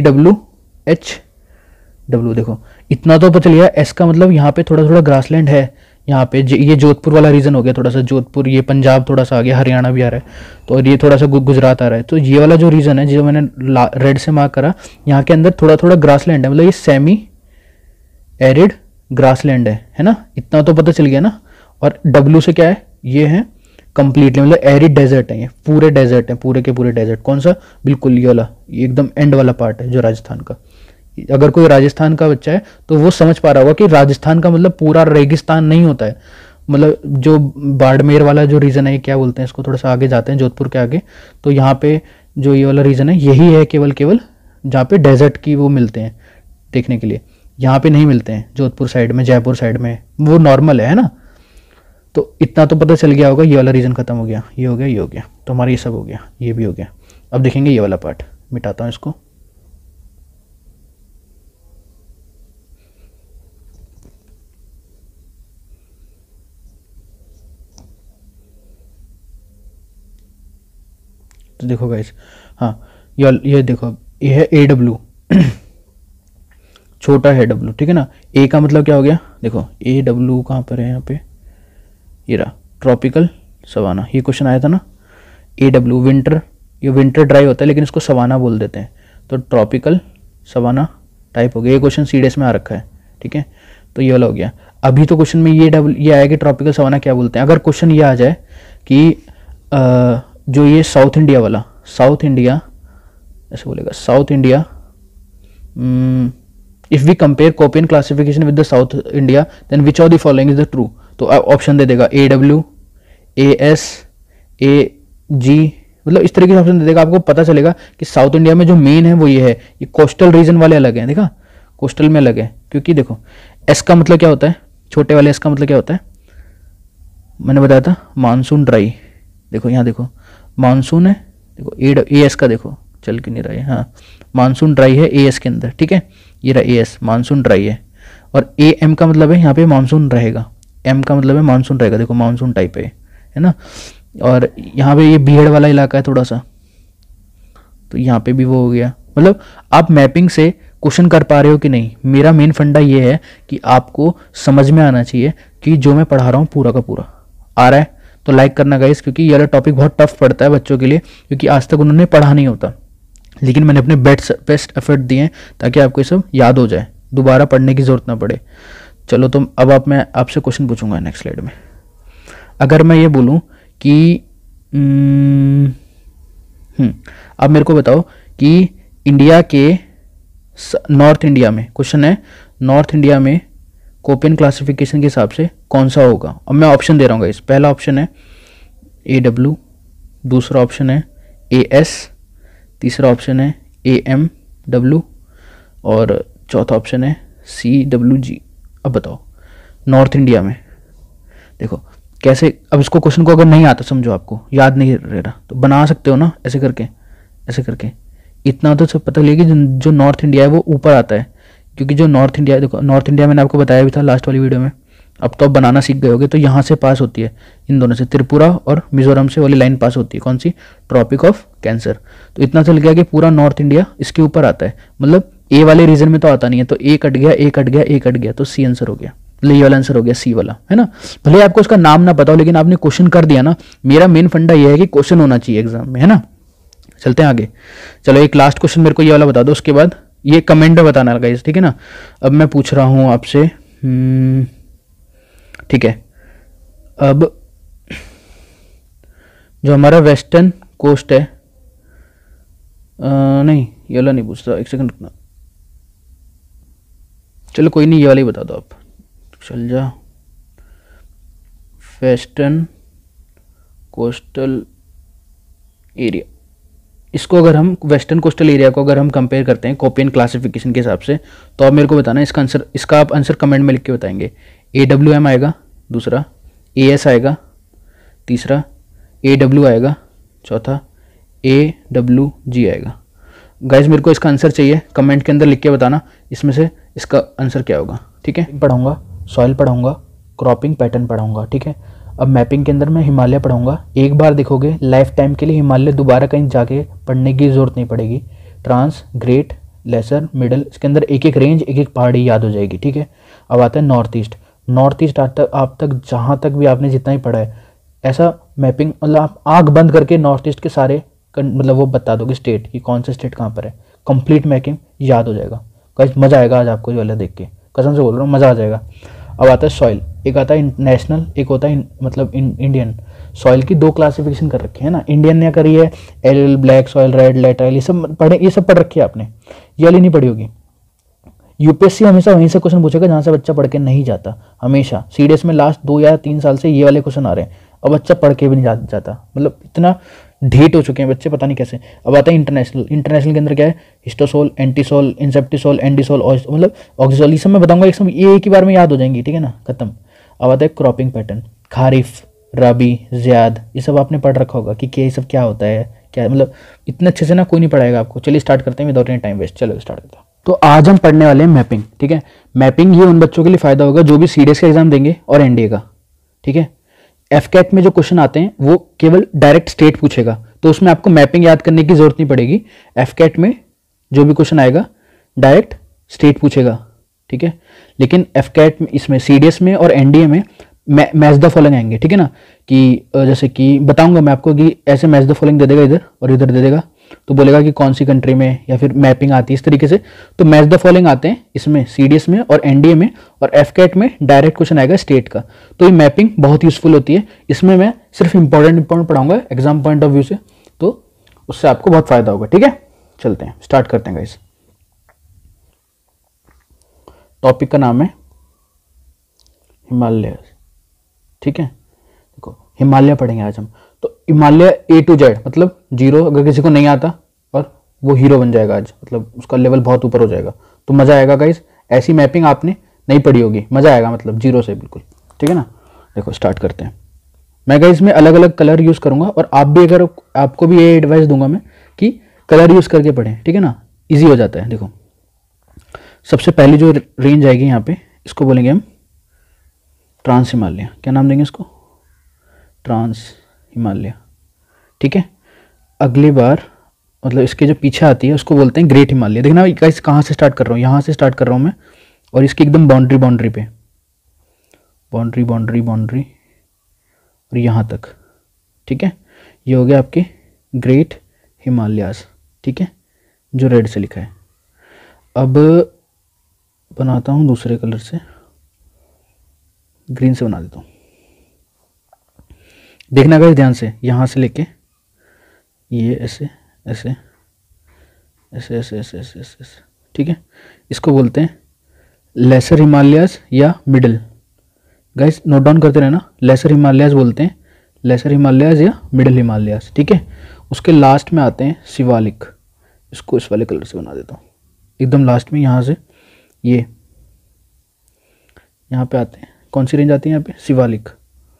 BWHW। देखो इतना तो पता चल गया, S का मतलब यहाँ पे थोड़ा थोड़ा ग्रासलैंड है, यहाँ पे ये जोधपुर वाला रीजन हो गया, थोड़ा सा जोधपुर, ये पंजाब थोड़ा सा आ गया, हरियाणा भी आ रहा है, तो और ये थोड़ा सा गुजरात आ रहा है। तो ये वाला जो रीजन है, जो मैंने रेड से मार्क करा, यहाँ के अंदर थोड़ा थोड़ा ग्रासलैंड है, मतलब ये सेमी एरिड ग्रासलैंड है ना। इतना तो पता चल गया ना। और W से क्या है, ये है कंप्लीटली, मतलब एरिड डेजर्ट है, ये पूरे डेजर्ट है, पूरे के पूरे डेजर्ट। कौन सा, बिल्कुल ये वाला, ये एकदम एंड वाला पार्ट है जो राजस्थान का। अगर कोई राजस्थान का बच्चा है तो वो समझ पा रहा होगा कि राजस्थान का मतलब पूरा रेगिस्तान नहीं होता है, मतलब जो बाड़मेर वाला जो रीजन है, क्या बोलते हैं इसको, थोड़ा सा आगे जाते हैं जोधपुर के आगे, तो यहाँ पे जो ये वाला रीजन है, यही है केवल जहाँ पे डेजर्ट की वो मिलते हैं देखने के लिए। यहाँ पे नहीं मिलते हैं, जोधपुर साइड में, जयपुर साइड में, वो नॉर्मल है ना। तो इतना तो पता चल गया होगा, ये वाला रीजन खत्म हो गया, ये हो गया, ये हो गया, तो हमारा ये सब हो गया, ये भी हो गया। अब देखेंगे ये वाला पार्ट, मिटाता हूँ इसको। तो देखो गाइस, हाँ ये देखो, ये है ए डब्ल्यू, छोटा है डब्ल्यू, ठीक है ना। ए का मतलब क्या हो गया, देखो ए डब्ल्यू कहाँ पर है, यहाँ पे ये रहा, ट्रॉपिकल सवाना, ये क्वेश्चन आया था ना। ए डब्ल्यू विंटर, ये विंटर ड्राई होता है लेकिन इसको सवाना बोल देते हैं, तो ट्रॉपिकल सवाना टाइप हो गया। ये क्वेश्चन सीडीएस में आ रखा है, ठीक है। तो ये वाला हो गया। अभी तो क्वेश्चन में ये आया कि ट्रॉपिकल सवाना क्या बोलते हैं। अगर क्वेश्चन ये आ जाए कि जो ये साउथ इंडिया वाला, साउथ इंडिया ऐसे बोलेगा, South India, if we compare Koppen classification with the South India then which of the following is the true, तो ऑप्शन दे देगा ए डब्ल्यू, ए एस, ए जी, मतलब इस तरीके से ऑप्शन दे देगा। आपको पता चलेगा कि साउथ इंडिया में जो मेन है वो ये है, ये कोस्टल रीजन वाले अलग हैं, देखा, कोस्टल में अलग है। क्योंकि देखो एस का मतलब क्या होता है, छोटे वाले एस का मतलब क्या होता है, मैंने बताया था मानसून ड्राई। देखो यहाँ देखो मानसून है, देखो ए एस का देखो चल के नहीं रहा है, हाँ मानसून ड्राई है ए एस के अंदर, ठीक है, ये रहा ए एस, मानसून ड्राई है। और ए एम का मतलब है यहाँ पे मानसून रहेगा, एम का मतलब है मानसून रहेगा, देखो मानसून टाइप है ना। और यहाँ पे ये बीहड़ वाला इलाका है थोड़ा सा, तो यहाँ पे भी वो हो गया। मतलब आप मैपिंग से क्वेश्चन कर पा रहे हो कि नहीं। मेरा मेन फंडा ये है कि आपको समझ में आना चाहिए कि जो मैं पढ़ा रहा हूँ पूरा का पूरा आ रहा है। तो लाइक करना गाइस, क्योंकि ये वाला टॉपिक बहुत टफ पड़ता है बच्चों के लिए, क्योंकि आज तक उन्होंने पढ़ा नहीं होता, लेकिन मैंने अपने बेस्ट एफर्ट दिए हैं ताकि आपको ये सब याद हो जाए, दोबारा पढ़ने की जरूरत ना पड़े। चलो तो अब मैं आपसे क्वेश्चन पूछूंगा नेक्स्ट स्लाइड में। अगर मैं ये बोलूँ कि अब मेरे को बताओ कि इंडिया के नॉर्थ इंडिया में, क्वेश्चन है नॉर्थ इंडिया में कोपियन क्लासिफिकेशन के हिसाब से कौन सा होगा। अब मैं ऑप्शन दे रहा हूँ गाइस, पहला ऑप्शन है ए डब्ल्यू, दूसरा ऑप्शन है ए एस, तीसरा ऑप्शन है ए एम डब्ल्यू और चौथा ऑप्शन है सी डब्ल्यू जी। अब बताओ नॉर्थ इंडिया में, देखो कैसे, अब इसको क्वेश्चन को अगर नहीं आता, समझो आपको याद नहीं रह रहा, तो बना सकते हो ना ऐसे करके, ऐसे करके। इतना तो सब पता लगे जो नॉर्थ इंडिया है वो ऊपर आता है, क्योंकि जो नॉर्थ इंडिया, देखो नॉर्थ इंडिया मैंने आपको बताया भी था लास्ट वाली वीडियो में, अब तो आप बनाना सीख गए होगे। तो यहाँ से पास होती है, इन दोनों से, त्रिपुरा और मिजोरम से वाली लाइन पास होती है, कौन सी, ट्रॉपिक ऑफ कैंसर। तो इतना चल गया कि पूरा नॉर्थ इंडिया इसके ऊपर आता है, मतलब ए वाले रीजन में तो आता नहीं है, तो ए कट गया, ए कट गया, ए कट गया, तो सी आंसर हो गया, मतलब ये वाला आंसर हो गया सी वाला, है ना। भले आपको उसका नाम ना पता हो, लेकिन आपने क्वेश्चन कर दिया ना। मेरा मेन फंडा ये है कि क्वेश्चन होना चाहिए एग्जाम में, है ना। चलते हैं आगे। चलो एक लास्ट क्वेश्चन मेरे को ये वाला बता दो, उसके बाद ये कमेंट में बताना गाइस, ठीक है ना। अब मैं पूछ रहा हूं आपसे, ठीक है, अब जो हमारा वेस्टर्न कोस्ट है, नहीं ये वाला नहीं पूछता, एक सेकंड रुकना, चलो कोई नहीं, ये वाला ही बता दो आप, चल जा। वेस्टर्न कोस्टल एरिया, इसको अगर हम वेस्टर्न कोस्टल एरिया को अगर हम कंपेयर करते हैं कोपियन क्लासिफिकेशन के हिसाब से, तो आप मेरे को बताना इसका आंसर, इसका आप आंसर कमेंट में लिख के बताएंगे। ए डब्ल्यू एम आएगा, दूसरा ए एस आएगा, तीसरा ए डब्ल्यू आएगा, चौथा ए डब्ल्यू जी आएगा। गाइज मेरे को इसका आंसर चाहिए, कमेंट के अंदर लिख के बताना इसमें से इसका आंसर क्या होगा, ठीक है। पढ़ाऊँगा, सॉइल पढ़ाऊँगा, क्रॉपिंग पैटर्न पढ़ाऊँगा, ठीक है। अब मैपिंग के अंदर मैं हिमालय पढ़ाऊंगा, एक बार देखोगे लाइफ टाइम के लिए हिमालय दोबारा कहीं जाके पढ़ने की जरूरत नहीं पड़ेगी। ट्रांस, ग्रेट, लेसर, मिडल, इसके अंदर एक एक रेंज, एक एक पहाड़ी याद हो जाएगी, ठीक है। अब आता है नॉर्थ ईस्ट। नॉर्थ ईस्ट आप तक जहाँ तक भी आपने जितना ही पढ़ा है, ऐसा मैपिंग, मतलब आप आँख बंद करके नॉर्थ ईस्ट के सारे मतलब वो बता दोगे स्टेट कि कौन सा स्टेट कहाँ पर है, कंप्लीट मैपिंग याद हो जाएगा। गाइस मज़ा आएगा आज आपको ये वाला देख के, कसम से बोल रहा हूँ मज़ा आ जाएगा। अब आता है सॉइल, एक आता है नेशनल, एक होता है मतलब इंडियन। सॉइल की दो क्लासिफिकेशन कर रखी है ना, इंडियन ने करी है L, black soil, red, laterite, ये सब पढ़े, ये सब पढ़ रखी है आपने, ये वाली नहीं पढ़ी होगी। यूपीएससी हमेशा वहीं से क्वेश्चन पूछेगा जहाँ से बच्चा पढ़ के नहीं जाता, हमेशा। सीडीएस में लास्ट 2 या 3 साल से ये वाले क्वेश्चन आ रहे हैं, अब बच्चा पढ़ के भी नहीं जाता, मतलब इतना ढीठ हो चुके हैं बच्चे, पता नहीं कैसे। अब आता है इंटरनेशनल। इंटरनेशनल के अंदर क्या है, हिस्टोसोल, एंटीसोल, इंसेप्टिसोल, एंडीसोल, मतलब ऑक्सीसोल, ये सब मैं बताऊंगा ये एक ही बार में याद हो जाएंगी, ठीक है ना, खत्म। अब आता है क्रॉपिंग पैटर्न, खारिफ, रबी, ज़ियाद, ये सब आपने पढ़ रखा होगा कि ये सब क्या होता है, क्या मतलब इतने अच्छे से ना कोई नहीं पढ़ाएगा आपको। चलिए स्टार्ट करते हैं विदाउट एनी टाइम वेस्ट, चलो स्टार्ट करते हैं। तो आज हम पढ़ने वाले हैं मैपिंग, ठीक है। मैपिंग ये उन बच्चों के लिए फायदा होगा जो भी सीडीएस का एग्जाम देंगे और एनडीए का, ठीक है। एफकैट में जो क्वेश्चन आते हैं वो केवल डायरेक्ट स्टेट पूछेगा, तो उसमें आपको मैपिंग याद करने की जरूरत नहीं पड़ेगी। एफकैट में जो भी क्वेश्चन आएगा डायरेक्ट स्टेट पूछेगा, ठीक है। लेकिन एफकैट में, इसमें सीडीएस में और एनडीए में मैच द फॉलोइंग आएंगे, ठीक है ना, कि जैसे कि बताऊंगा मैं आपको कि ऐसे मैच द फॉलोइंग दे देगा इधर और इधर दे देगा, तो बोलेगा कि कौन सी कंट्री में या फिर मैपिंग आती है इस तरीके से। तो मैच द फॉलोइंग आते हैं इसमें सीडीएस में और एनडीए में, और एफकैट में डायरेक्ट क्वेश्चन आएगा स्टेट का। तो ये मैपिंग बहुत यूजफुल होती है। इसमें मैं सिर्फ इंपॉर्टेंट पढ़ाऊंगा एग्जाम पॉइंट ऑफ व्यू से, तो उससे आपको बहुत फायदा होगा, ठीक है। चलते हैं, स्टार्ट करते हैं गाइस। टॉपिक का नाम है हिमालय, ठीक है। देखो हिमालय पढ़ेंगे आज हम। तो हिमालय ए टू जेड मतलब जीरो, अगर किसी को नहीं आता और वो हीरो बन जाएगा आज, मतलब उसका लेवल बहुत ऊपर हो जाएगा, तो मजा आएगा गाइस। ऐसी मैपिंग आपने नहीं पढ़ी होगी, मजा आएगा, मतलब जीरो से बिल्कुल, ठीक है ना। देखो स्टार्ट करते हैं। मैं गाइस में अलग अलग कलर यूज करूंगा, और आप भी, अगर आपको भी ये एडवाइस दूंगा मैं कि कलर यूज करके पढ़ें, ठीक है ना, ईजी हो जाता है। देखो सबसे पहली जो रेंज आएगी यहाँ पे, इसको बोलेंगे हम ट्रांस हिमालय। क्या नाम देंगे इसको, ट्रांस हिमालय, ठीक है। अगली बार मतलब इसके जो पीछे आती है उसको बोलते हैं ग्रेट हिमालय। देखना गाइस कहाँ से स्टार्ट कर रहा हूँ, यहाँ से स्टार्ट कर रहा हूँ मैं, और इसकी एकदम बाउंड्री पे, बाउंड्री और यहाँ तक, ठीक है। ये हो गया आपके ग्रेट हिमालयाज, ठीक है, जो रेड से लिखा है। अब बनाता हूँ दूसरे कलर से, ग्रीन से बना देता हूँ। देखना गाइस ध्यान से, यहाँ से लेके ये ऐसे ऐसे ऐसे ऐसे ऐसे ऐसे ऐसे, ठीक है। इसको बोलते हैं लेसर हिमालयाज या मिडिल। गाइस नोट डाउन करते रहना, लेसर हिमालयाज बोलते हैं, लेसर हिमालयाज या मिडिल हिमालयाज, ठीक है। उसके लास्ट में आते हैं शिवालिक। इसको इस वाले कलर से बना देता हूँ, एकदम लास्ट में, यहाँ से ये यहाँ पे आते हैं। कौन सी रेंज आती है यहाँ पे, शिवालिक,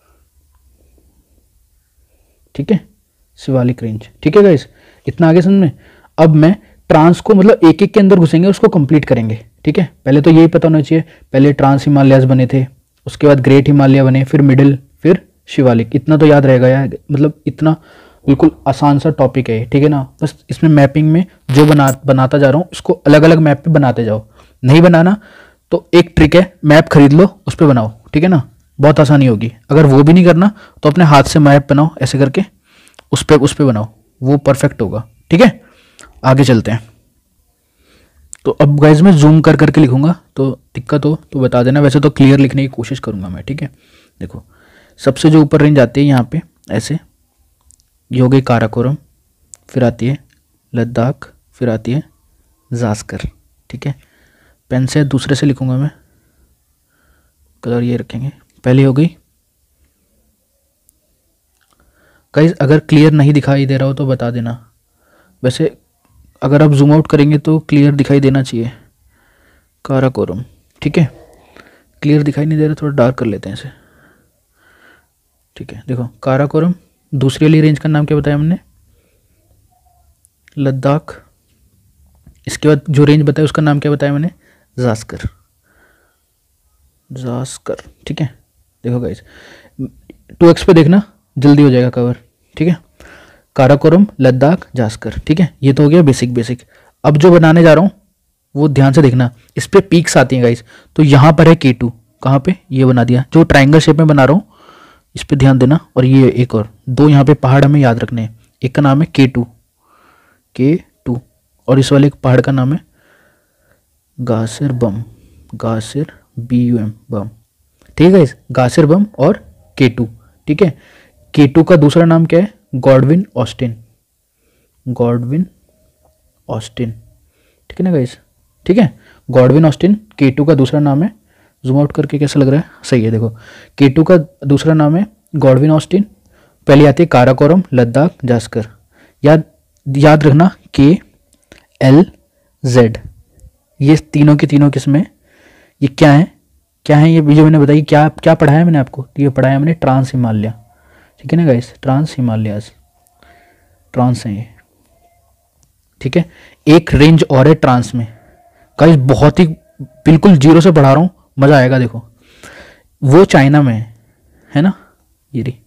ठीक है, शिवालिक रेंज, ठीक है गाइस। इतना आगे समझ में। अब मैं ट्रांस को मतलब एक एक के अंदर घुसेंगे, उसको कंप्लीट करेंगे, ठीक है। पहले तो यही पता होना चाहिए, पहले ट्रांस हिमालयाज बने थे, उसके बाद ग्रेट हिमालय बने, फिर मिडिल, फिर शिवालिक। इतना तो याद रहेगा यार, मतलब इतना बिल्कुल आसान सा टॉपिक है, ठीक है ना। बस इसमें मैपिंग में जो बनाता जा रहा हूँ, इसको अलग अलग मैप पे बनाते जाओ। नहीं बनाना तो एक ट्रिक है, मैप खरीद लो, उस पर बनाओ, ठीक है ना, बहुत आसानी होगी। अगर वो भी नहीं करना तो अपने हाथ से मैप बनाओ, ऐसे करके उस पर बनाओ, वो परफेक्ट होगा, ठीक है। आगे चलते हैं। तो अब गाइज मैं जूम कर करके लिखूंगा, तो दिक्कत हो तो बता देना, वैसे तो क्लियर लिखने की कोशिश करूंगा मैं, ठीक है। देखो सबसे जो ऊपर रेंज आती है यहाँ पे ऐसे, ये हो गई काराकोरम, फिर आती है लद्दाख, फिर आती है जास्कर, ठीक है। पेन से दूसरे से लिखूंगा मैं, कलर ये रखेंगे। पहली हो गई गाइज, अगर क्लियर नहीं दिखाई दे रहा हो तो बता देना, वैसे अगर आप जूम आउट करेंगे तो क्लियर दिखाई देना चाहिए। काराकोरम, ठीक है, क्लियर दिखाई नहीं दे रहा, थोड़ा डार्क कर लेते हैं इसे, ठीक है। देखो काराकोरम, दूसरी वाली रेंज का नाम क्या बताया हमने, लद्दाख। इसके बाद जो रेंज बताया उसका नाम क्या बताया मैंने, जास्कर, जास्कर, ठीक है। देखो गाइस 2x पे देखना, जल्दी हो जाएगा कवर, ठीक है। काराकोरम, लद्दाख, जास्कर, ठीक है। ये तो हो गया बेसिक। अब जो बनाने जा रहा हूँ वो ध्यान से देखना, इस पे पीक्स आती हैं गाइस, तो यहाँ पर है K2, कहाँ पे, ये बना दिया, जो ट्राइंगल शेप में बना रहा हूँ इस पे ध्यान देना। और ये एक और दो यहाँ पे पहाड़ हमें याद रखने हैं, एक का नाम है K2, और इस वाले एक पहाड़ का नाम है गासिर बम, गासिर BUM बम, ठीक है। गासिर बम और K2, ठीक है। K2 का दूसरा नाम क्या है, गॉडविन ऑस्टिन, गॉडविन ऑस्टिन, ठीक है ना गाइस, ठीक है। गॉडविन ऑस्टिन K2 का दूसरा नाम है। जूम आउट करके कैसा लग रहा है, सही है। देखो K2 का दूसरा नाम है गॉडविन ऑस्टिन, पहले आती है काराकोरम, लद्दाख, जास्कर। याद याद रखना KLZ, ये तीनों की तीनों किस्में। ये क्या है, क्या है ये जो मैंने बताई, क्या क्या पढ़ाया मैंने आपको? तो ये पढ़ाया मैंने ट्रांस हिमालय, ठीक है ना गाइस, ट्रांस हिमालयाज, ट्रांस है ये, ठीक है। एक रेंज और है ट्रांस में गाइस, बहुत ही बिल्कुल जीरो से पढ़ा रहा हूँ, मज़ा आएगा। देखो वो चाइना में है ना, ये रही,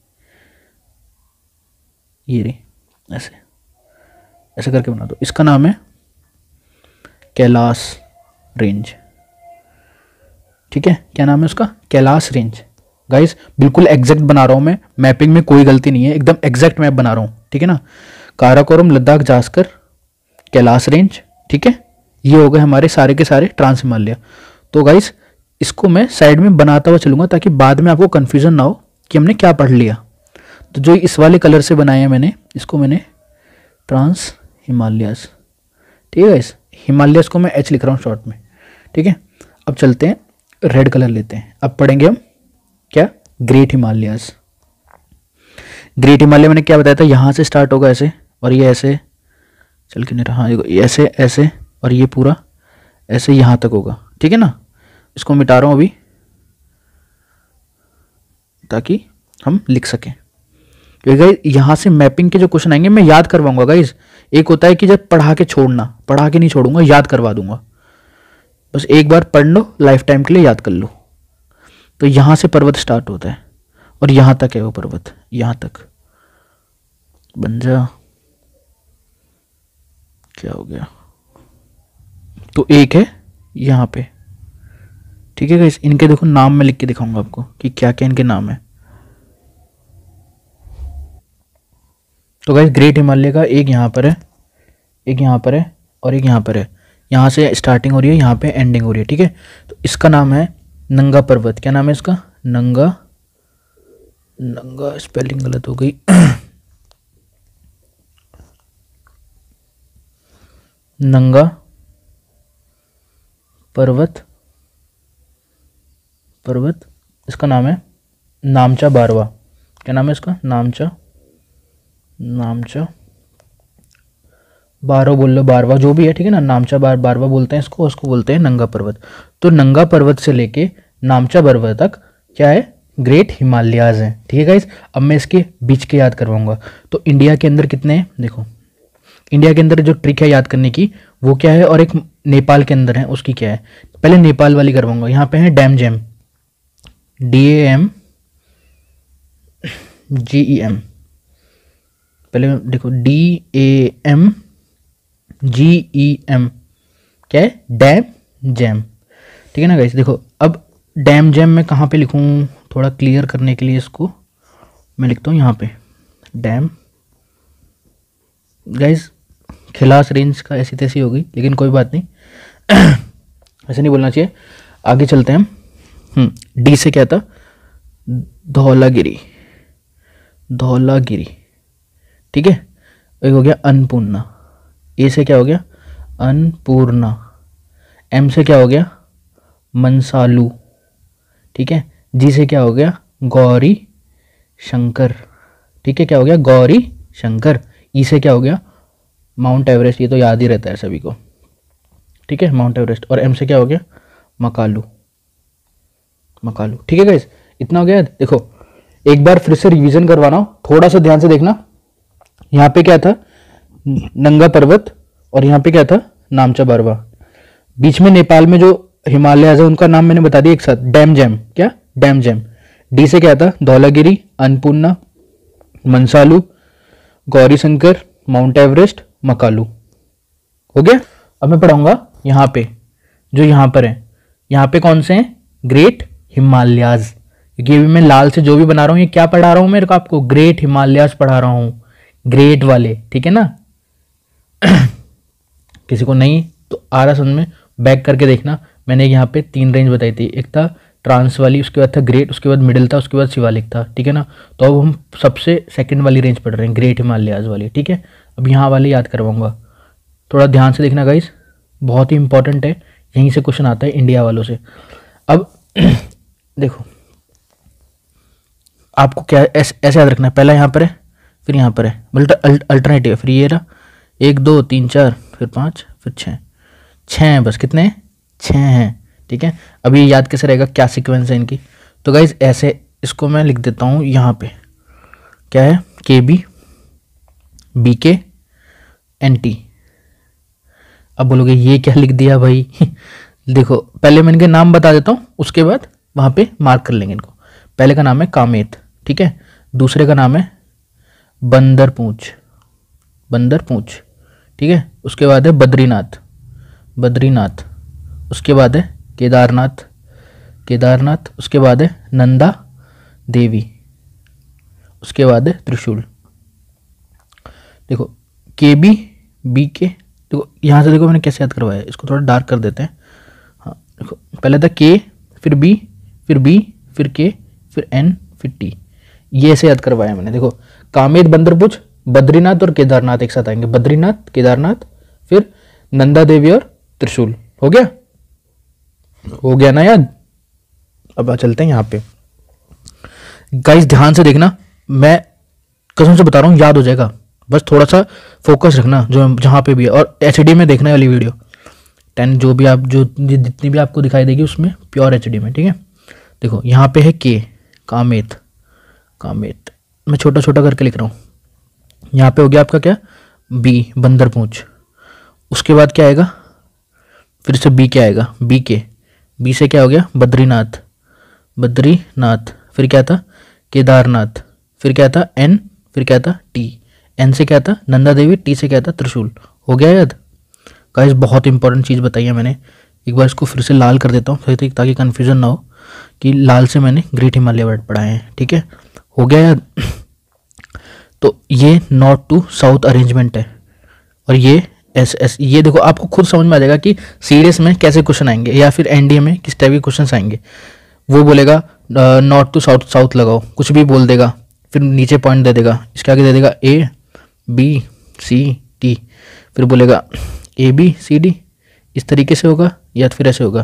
ये रही, ऐसे ऐसे करके बना दो। इसका नाम है कैलाश रेंज, ठीक है। क्या नाम है उसका? कैलाश रेंज। गाइस बिल्कुल एग्जैक्ट बना रहा हूँ मैं, मैपिंग में कोई गलती नहीं है, एकदम एग्जैक्ट मैप बना रहा हूँ, ठीक है ना। काराकोरम, लद्दाख, जास्कर, कैलाश रेंज, ठीक है। ये हो गए हमारे सारे के सारे ट्रांस हिमालय। तो गाइस इसको मैं साइड में बनाता हुआ चलूंगा ताकि बाद में आपको कंफ्यूजन ना हो कि हमने क्या पढ़ लिया। तो जो इस वाले कलर से बनाए हैं मैंने, इसको मैंने ट्रांस हिमालयास, ठीक है गाइस। हिमालयास को मैं H लिख रहा हूँ शॉर्ट में, ठीक है। अब चलते हैं, रेड कलर लेते हैं, अब पढ़ेंगे हम क्या? ग्रेट हिमालयास। ग्रेट हिमालय मैंने क्या बताया था, यहाँ से स्टार्ट होगा ऐसे, और ये ऐसे चल के नहीं रहा, हाँ ऐसे ऐसे, और ये पूरा ऐसे यहाँ तक होगा, ठीक है ना। इसको मिटा रहा हूँ अभी ताकि हम लिख सकें, क्योंकि यहाँ से मैपिंग के जो क्वेश्चन आएंगे मैं याद करवाऊंगा गाइस। एक होता है कि जब पढ़ा के छोड़ना, पढ़ा के नहीं छोड़ूंगा, याद करवा दूंगा। बस एक बार पढ़ लो, लाइफ टाइम के लिए याद कर लो। तो यहाँ से पर्वत स्टार्ट होता है और यहाँ तक है वो पर्वत, यहाँ तक। बन जा, क्या हो गया? तो एक है यहाँ पे, ठीक है गाइस। इनके देखो नाम मैं लिख के दिखाऊंगा आपको कि क्या क्या इनके नाम है। तो गाइस ग्रेट हिमालय का एक यहाँ पर है, एक यहाँ पर है, और एक यहाँ पर है। यहाँ से स्टार्टिंग हो रही है, यहाँ पे एंडिंग हो रही है, ठीक है। तो इसका नाम है नंगा पर्वत। क्या नाम है इसका? नंगा, नंगा स्पेलिंग गलत हो गई नंगा पर्वत, पर्वत। इसका नाम है नामचा बारवा। क्या नाम है इसका? नामचा, नामचा बारवा बोल लो, बारवा जो भी है, ठीक है ना। नामचा बारवा बोलते हैं इसको, उसको बोलते हैं नंगा पर्वत। तो नंगा पर्वत से लेके नामचा पर्वत तक क्या है? ग्रेट हिमालयाज हैं, ठीक है गाइस। अब मैं इसके बीच के याद करवाऊंगा। तो इंडिया के अंदर कितने हैं देखो, इंडिया के अंदर जो ट्रिक है याद करने की वो क्या है, और एक नेपाल के अंदर है उसकी क्या है। पहले नेपाल वाली करवाऊंगा। यहाँ पे है डैम जेम, DAMGEM। पहले देखो DAMGEM क्या है? डैम जैम, ठीक है ना गाइस। देखो अब डैम जैम मैं कहाँ पे लिखूँ, थोड़ा क्लियर करने के लिए इसको मैं लिखता हूँ यहाँ पे डैम। गाइस खिलास रेंज का ऐसी तैसी होगी, लेकिन कोई बात नहीं ऐसे नहीं बोलना चाहिए। आगे चलते हैं हम। डी से क्या था? धौलागिरी, धौलागिरी, ठीक है। एक हो गया अन्नपूर्णा। ए से क्या हो गया? अन्नपूर्णा। एम से क्या हो गया? मनसालू, ठीक है। जी से क्या हो गया? गौरी शंकर, ठीक है। क्या हो गया? गौरी शंकर। ई से क्या हो गया? Mount Everest. ये तो याद ही रहता है सभी को, ठीक है, माउंट एवरेस्ट। और एम से क्या हो गया? मकालू, मकालू, ठीक है गाइस। इतना हो गया। देखो एक बार फिर से रिवीजन करवाना हो, थोड़ा सा ध्यान से देखना। यहाँ पे क्या था? नंगा पर्वत, और यहाँ पे क्या था? नामचा बारवा। बीच में नेपाल में जो हिमालयाज है उनका नाम मैंने बता दिया एक साथ, डैम जैम। क्या? Dam jam. डी से क्या था? Dhaulagiri, Annapurna, Manaslu, Gauri Shankar, mount Everest, Makalu. हो गया। अब मैं पढ़ाऊंगा यहाँ पे, जो यहाँ पर है। यहाँ पे कौन से हैं? ग्रेट हिमालयाज। क्योंकि अभी मैं लाल से जो भी बना रहा हूँ, ये क्या पढ़ा रहा हूँ मेरे को आपको? ग्रेट हिमालयाज पढ़ा रहा हूँ, ग्रेट वाले, ठीक है ना किसी को नहीं तो आ रहा समझ में, बैक करके देखना। मैंने यहाँ पे 3 रेंज बताई थी, एक था ट्रांस वाली, उसके बाद था ग्रेट, उसके बाद मिडिल था, उसके बाद शिवालिक था, ठीक है ना। तो अब हम सबसे सेकंड वाली रेंज पढ़ रहे हैं, ग्रेट हिमालयाज वाली, ठीक है। अब यहाँ वाले याद करवाऊंगा, थोड़ा ध्यान से देखना गाइस, बहुत ही इंपॉर्टेंट है, यहीं से क्वेश्चन आता है इंडिया वालों से। अब देखो आपको क्या ऐसे याद रखना है, पहला यहाँ पर है फिर यहाँ पर है, अल्टरनेटिव है, फिर ये रहा 1 2 3 4 फिर 5 फिर 6 हैं बस। कितने हैं? 6 हैं। ठीक है, अब ये याद कैसे रहेगा, क्या सीक्वेंस है इनकी? तो गाइज ऐसे इसको मैं लिख देता हूँ यहाँ पे, क्या है, KB BK NT। अब बोलोगे ये क्या लिख दिया भाई देखो पहले मैं इनके नाम बता देता हूँ, उसके बाद वहाँ पे मार्क कर लेंगे इनको। पहले का नाम है कामेत, ठीक है, दूसरे का नाम है बंदरपूंछ, ठीक है, उसके बाद है बद्रीनाथ, उसके बाद है केदारनाथ, उसके बाद है नंदा देवी, उसके बाद है त्रिशूल। देखो KB BK, देखो यहाँ से देखो मैंने कैसे याद करवाया है, इसको थोड़ा डार्क कर देते हैं। हाँ देखो पहले था K फिर B फिर B फिर K फिर N फिर T, ये ऐसे याद करवाया मैंने। देखो कामेत बंदरपूंछ बद्रीनाथ और केदारनाथ एक साथ आएंगे, बद्रीनाथ केदारनाथ फिर नंदा देवी और त्रिशूल। हो गया ना याद? अब चलते हैं यहाँ पे। गाइस ध्यान से देखना, मैं कसम से बता रहा हूँ याद हो जाएगा, बस थोड़ा सा फोकस रखना जो जहाँ पे भी है। और HD में देखने वाली वीडियो 10 जो जितनी भी आपको दिखाई देगी उसमें प्योर HD में, ठीक है। देखो यहाँ पे है K कामेत, मैं छोटा छोटा करके लिख रहा हूँ। यहाँ पे हो गया आपका क्या, B बंदरपूंछ, उसके बाद क्या आएगा, फिर से B क्या आएगा, BK, B से क्या हो गया बद्रीनाथ, फिर क्या था केदारनाथ, फिर क्या था N, फिर क्या था T, N से क्या था नंदा देवी, T से क्या था त्रिशूल। हो गया याद? गाइस बहुत इंपॉर्टेंट चीज़ बताई है मैंने, एक बार इसको फिर से लाल कर देता हूँ ताकि कन्फ्यूजन ना हो कि लाल से मैंने ग्रेट हिमालय वर्ड पढ़ाए हैं, ठीक है। हो गया याद? तो ये नॉर्थ टू साउथ अरेंजमेंट है और ये SS। ये देखो आपको खुद समझ में आ जाएगा कि सीरीज में कैसे क्वेश्चन आएंगे या फिर NDA में किस टाइप के क्वेश्चन आएंगे। वो बोलेगा नॉर्थ टू साउथ लगाओ, कुछ भी बोल देगा, फिर नीचे पॉइंट दे देगा, इसके आगे दे देगा A B C D, फिर बोलेगा ABCD, इस तरीके से होगा या फिर ऐसे होगा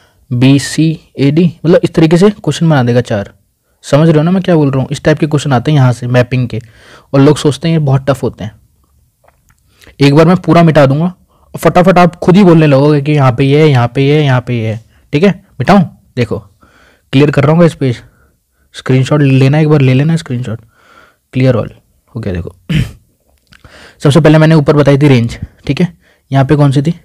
BCAD, मतलब इस तरीके से क्वेश्चन बना देगा 4। समझ रहे हो ना मैं क्या बोल रहा हूँ? इस टाइप के क्वेश्चन आते हैं यहाँ से मैपिंग के, और लोग सोचते हैं ये बहुत टफ होते हैं। एक बार मैं पूरा मिटा दूंगा और फटाफट आप खुद ही बोलने लगोगे कि यहाँ पे ये है, यहाँ पे ये है, यहाँ पे ये है, ठीक है। मिटाऊं? देखो क्लियर कर रहा हूँ इस पेज, स्क्रीनशॉट लेना, एक बार ले लेना स्क्रीनशॉट, क्लियर ऑल हो गया। देखो सबसे पहले मैंने ऊपर बताई थी रेंज, ठीक है। यहाँ पे कौन सी थी,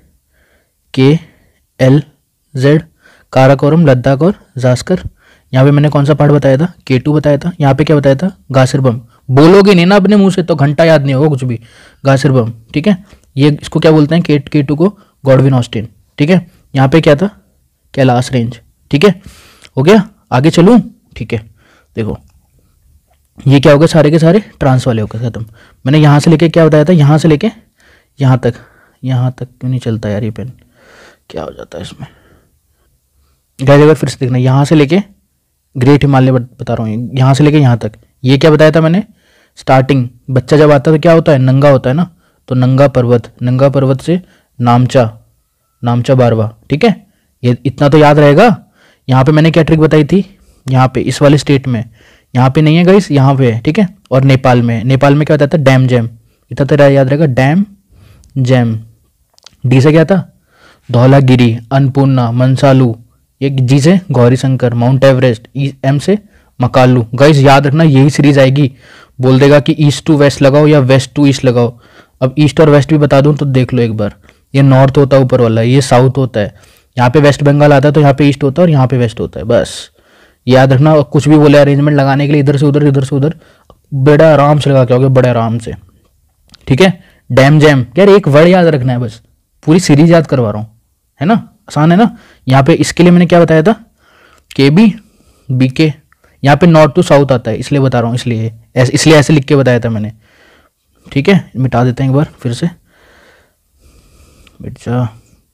KLZ, काराकोरम, लद्दाख और जास्कर। यहाँ पे मैंने कौन सा पार्ट बताया था, K2 बताया था। यहाँ पे क्या बताया था, गासिरबम। बोलोगे नहीं ना अपने मुंह से तो घंटा याद नहीं होगा कुछ भी, गासिरबम, ठीक है। ये इसको क्या बोलते हैं, K2 को गॉडविन ऑस्टिन, ठीक है। यहाँ पे क्या था, कैलाश रेंज, ठीक है। हो गया, आगे चलूँ, ठीक है। देखो ये क्या हो गया, सारे के सारे ट्रांस वाले हो गए खत्म। मैंने यहाँ से लेके क्या बताया था, यहाँ से लेके यहाँ तक क्यों नहीं चलता यार ये पेन, क्या हो जाता है इसमें। गाइस अगर फिर से देखना, यहाँ से लेके ग्रेट हिमालय बता रहा हूँ, यहाँ से लेके यहाँ तक, ये क्या बताया था मैंने, स्टार्टिंग बच्चा जब आता है तो क्या होता है, नंगा होता है ना, तो नंगा पर्वत से नामचा बारवा, ठीक है। ये इतना तो याद रहेगा। यहाँ पे मैंने क्या ट्रिक बताई थी, यहाँ पे इस वाले स्टेट में, यहाँ पे नहीं है गाइस, यहाँ पे है, ठीक है। और नेपाल में क्या बताया था, डैम जैम, इतना तो याद रहेगा, डैम जैम। D से क्या था, धौलागिरी, अन्नपूर्णा, मनसालू, ये G से Gauri Shankar, mount Everest, M से मकालू। गाइस याद रखना यही सीरीज आएगी, बोल देगा कि ईस्ट टू वेस्ट लगाओ या वेस्ट टू ईस्ट लगाओ। अब ईस्ट और वेस्ट भी बता दूं तो देख लो एक बार, ये नॉर्थ होता है ऊपर वाला, ये साउथ होता है, यहाँ पे वेस्ट बंगाल आता है तो यहाँ पे ईस्ट होता है और यहाँ पे वेस्ट होता है, बस याद रखना। कुछ भी बोले अरेंजमेंट लगाने के लिए इधर से उधर बड़ा आराम से लगा के आओगे, बड़े आराम से, ठीक है। डैम जैम यार एक वर्ड याद रखना है बस, पूरी सीरीज याद करवा रहा हूँ, है ना, आसान है ना। यहाँ पे इसके लिए मैंने क्या बताया था, KB BK, यहाँ पे नॉर्थ टू साउथ आता है इसलिए बता रहा हूँ, इसलिए ऐसे लिख के बताया था मैंने, ठीक है। मिटा देते हैं एक बार फिर से, बेटा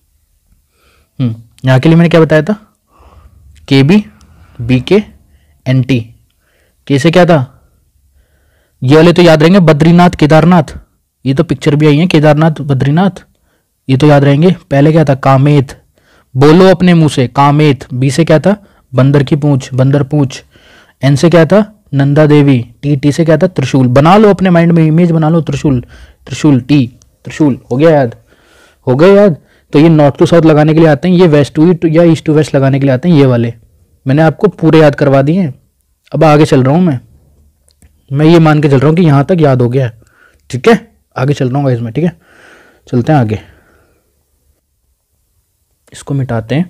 यहाँ के लिए मैंने क्या बताया था, KB BK NT। कैसे क्या था, ये वाले तो याद रहेंगे, बद्रीनाथ केदारनाथ, ये तो पिक्चर भी आई है, केदारनाथ बद्रीनाथ, ये तो याद रहेंगे। पहले क्या था, कामेत, बोलो अपने मुंह से, कामेत। B से क्या था, बंदरपूंछ, N से क्या था, नंदा देवी, टी, टी से क्या था, त्रिशूल। बना लो अपने माइंड में इमेज बना लो, त्रिशूल, त्रिशूल, टी, त्रिशूल। हो गया याद, हो गया याद। तो ये नॉर्थ टू साउथ लगाने के लिए आते हैं, ये वेस्ट टू ईस्ट या ईस्ट टू वेस्ट लगाने के लिए आते हैं, ये वाले मैंने आपको पूरे याद करवा दिए हैं। अब आगे चल रहा हूँ मैं ये मान के चल रहा हूँ कि यहाँ तक याद हो गया है, ठीक है। आगे चल रहा हूँ इसमें, ठीक है, चलते हैं आगे। इसको मिटाते हैं।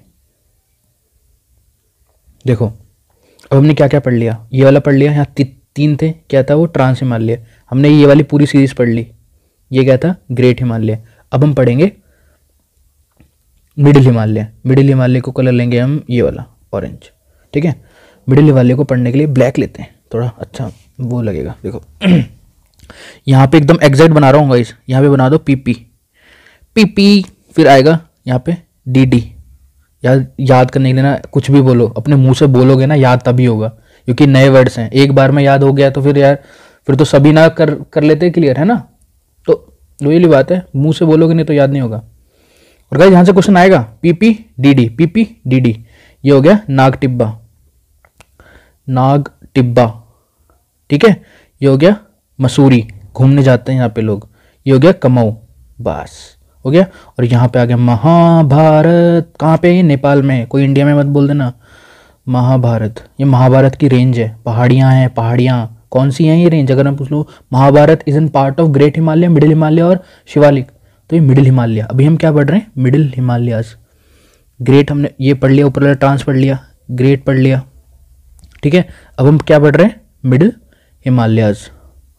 देखो अब हमने क्या क्या पढ़ लिया, ये वाला पढ़ लिया, यहाँ तीन थे, क्या था वो, ट्रांस हिमालय। हमने ये वाली पूरी सीरीज पढ़ ली, ये क्या था, ग्रेट हिमालय। अब हम पढ़ेंगे मिडिल हिमालय। मिडिल हिमालय को कलर लेंगे हम ये वाला ऑरेंज, ठीक है। मिडिल हिमालय को पढ़ने के लिए ब्लैक लेते हैं, थोड़ा अच्छा वो लगेगा। देखो यहाँ पे एकदम एग्जैक्ट बना रहा हूँ गाइस, यहाँ पे बना दो पीपी, पीपी, फिर आएगा यहाँ पे डीडी। याद करने के लिए ना कुछ भी बोलो, अपने मुंह से बोलोगे ना याद तभी होगा, क्योंकि नए वर्ड्स हैं। एक बार में याद हो गया तो फिर यार फिर तो सभी ना कर लेते, क्लियर है ना। तो वही बात है, मुंह से बोलोगे नहीं तो याद नहीं होगा। और गाइस यहाँ से क्वेश्चन आएगा पीपी डीडी, पीपी डीडी। ये हो गया नाग टिब्बा, नाग टिब्बा, ठीक है। ये हो गया मसूरी, घूमने जाते हैं यहाँ पे लोग। ये हो गया कमाऊ, बस हो गया। और यहाँ पे आ गया महाभारत। कहाँ पे, नेपाल में, कोई इंडिया में मत बोल देना। महाभारत, ये महाभारत की रेंज है, पहाड़ियाँ हैं, पहाड़ियाँ कौन सी हैं ये रेंज, अगर हम पूछ लो Mahabharat is in part of great Himalaya, middle Himalaya और शिवालिक, तो ये मिडिल हिमालय। अभी हम क्या पढ़ रहे हैं, मिडिल हिमालयाज। ग्रेट हमने ये पढ़ लिया, ऊपर वाला ट्रांस पढ़ लिया, ग्रेट पढ़ लिया, ठीक है। अब हम क्या पढ़ रहे हैं, मिडिल हिमालयाज।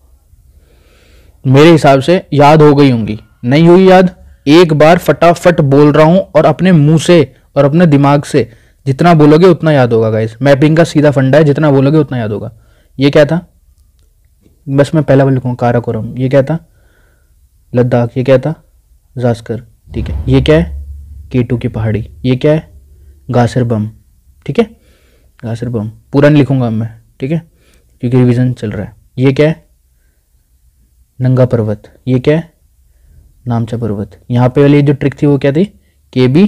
मेरे हिसाब से याद हो गई होंगी, नहीं हुई याद, एक बार फटाफट बोल रहा हूं और अपने मुंह से और अपने दिमाग से जितना बोलोगे उतना याद होगा गाइस। मैपिंग का सीधा फंडा है, जितना बोलोगे उतना याद होगा। ये क्या था, बस मैं पहला वाला लिखूंगा, काराकोरम। ये क्या था, लद्दाख। ये क्या था, जास्कर, ठीक है। ये क्या है, K2 की पहाड़ी। ये क्या है, गासर बम, ठीक है, गासर बम। पूरा नहीं लिखूंगा मैं, ठीक है, क्योंकि रिवीजन चल रहा है। ये क्या है, नंगा पर्वत। ये क्या है, नामचा पर्वत। यहाँ पे वाली जो ट्रिक थी वो क्या थी, KB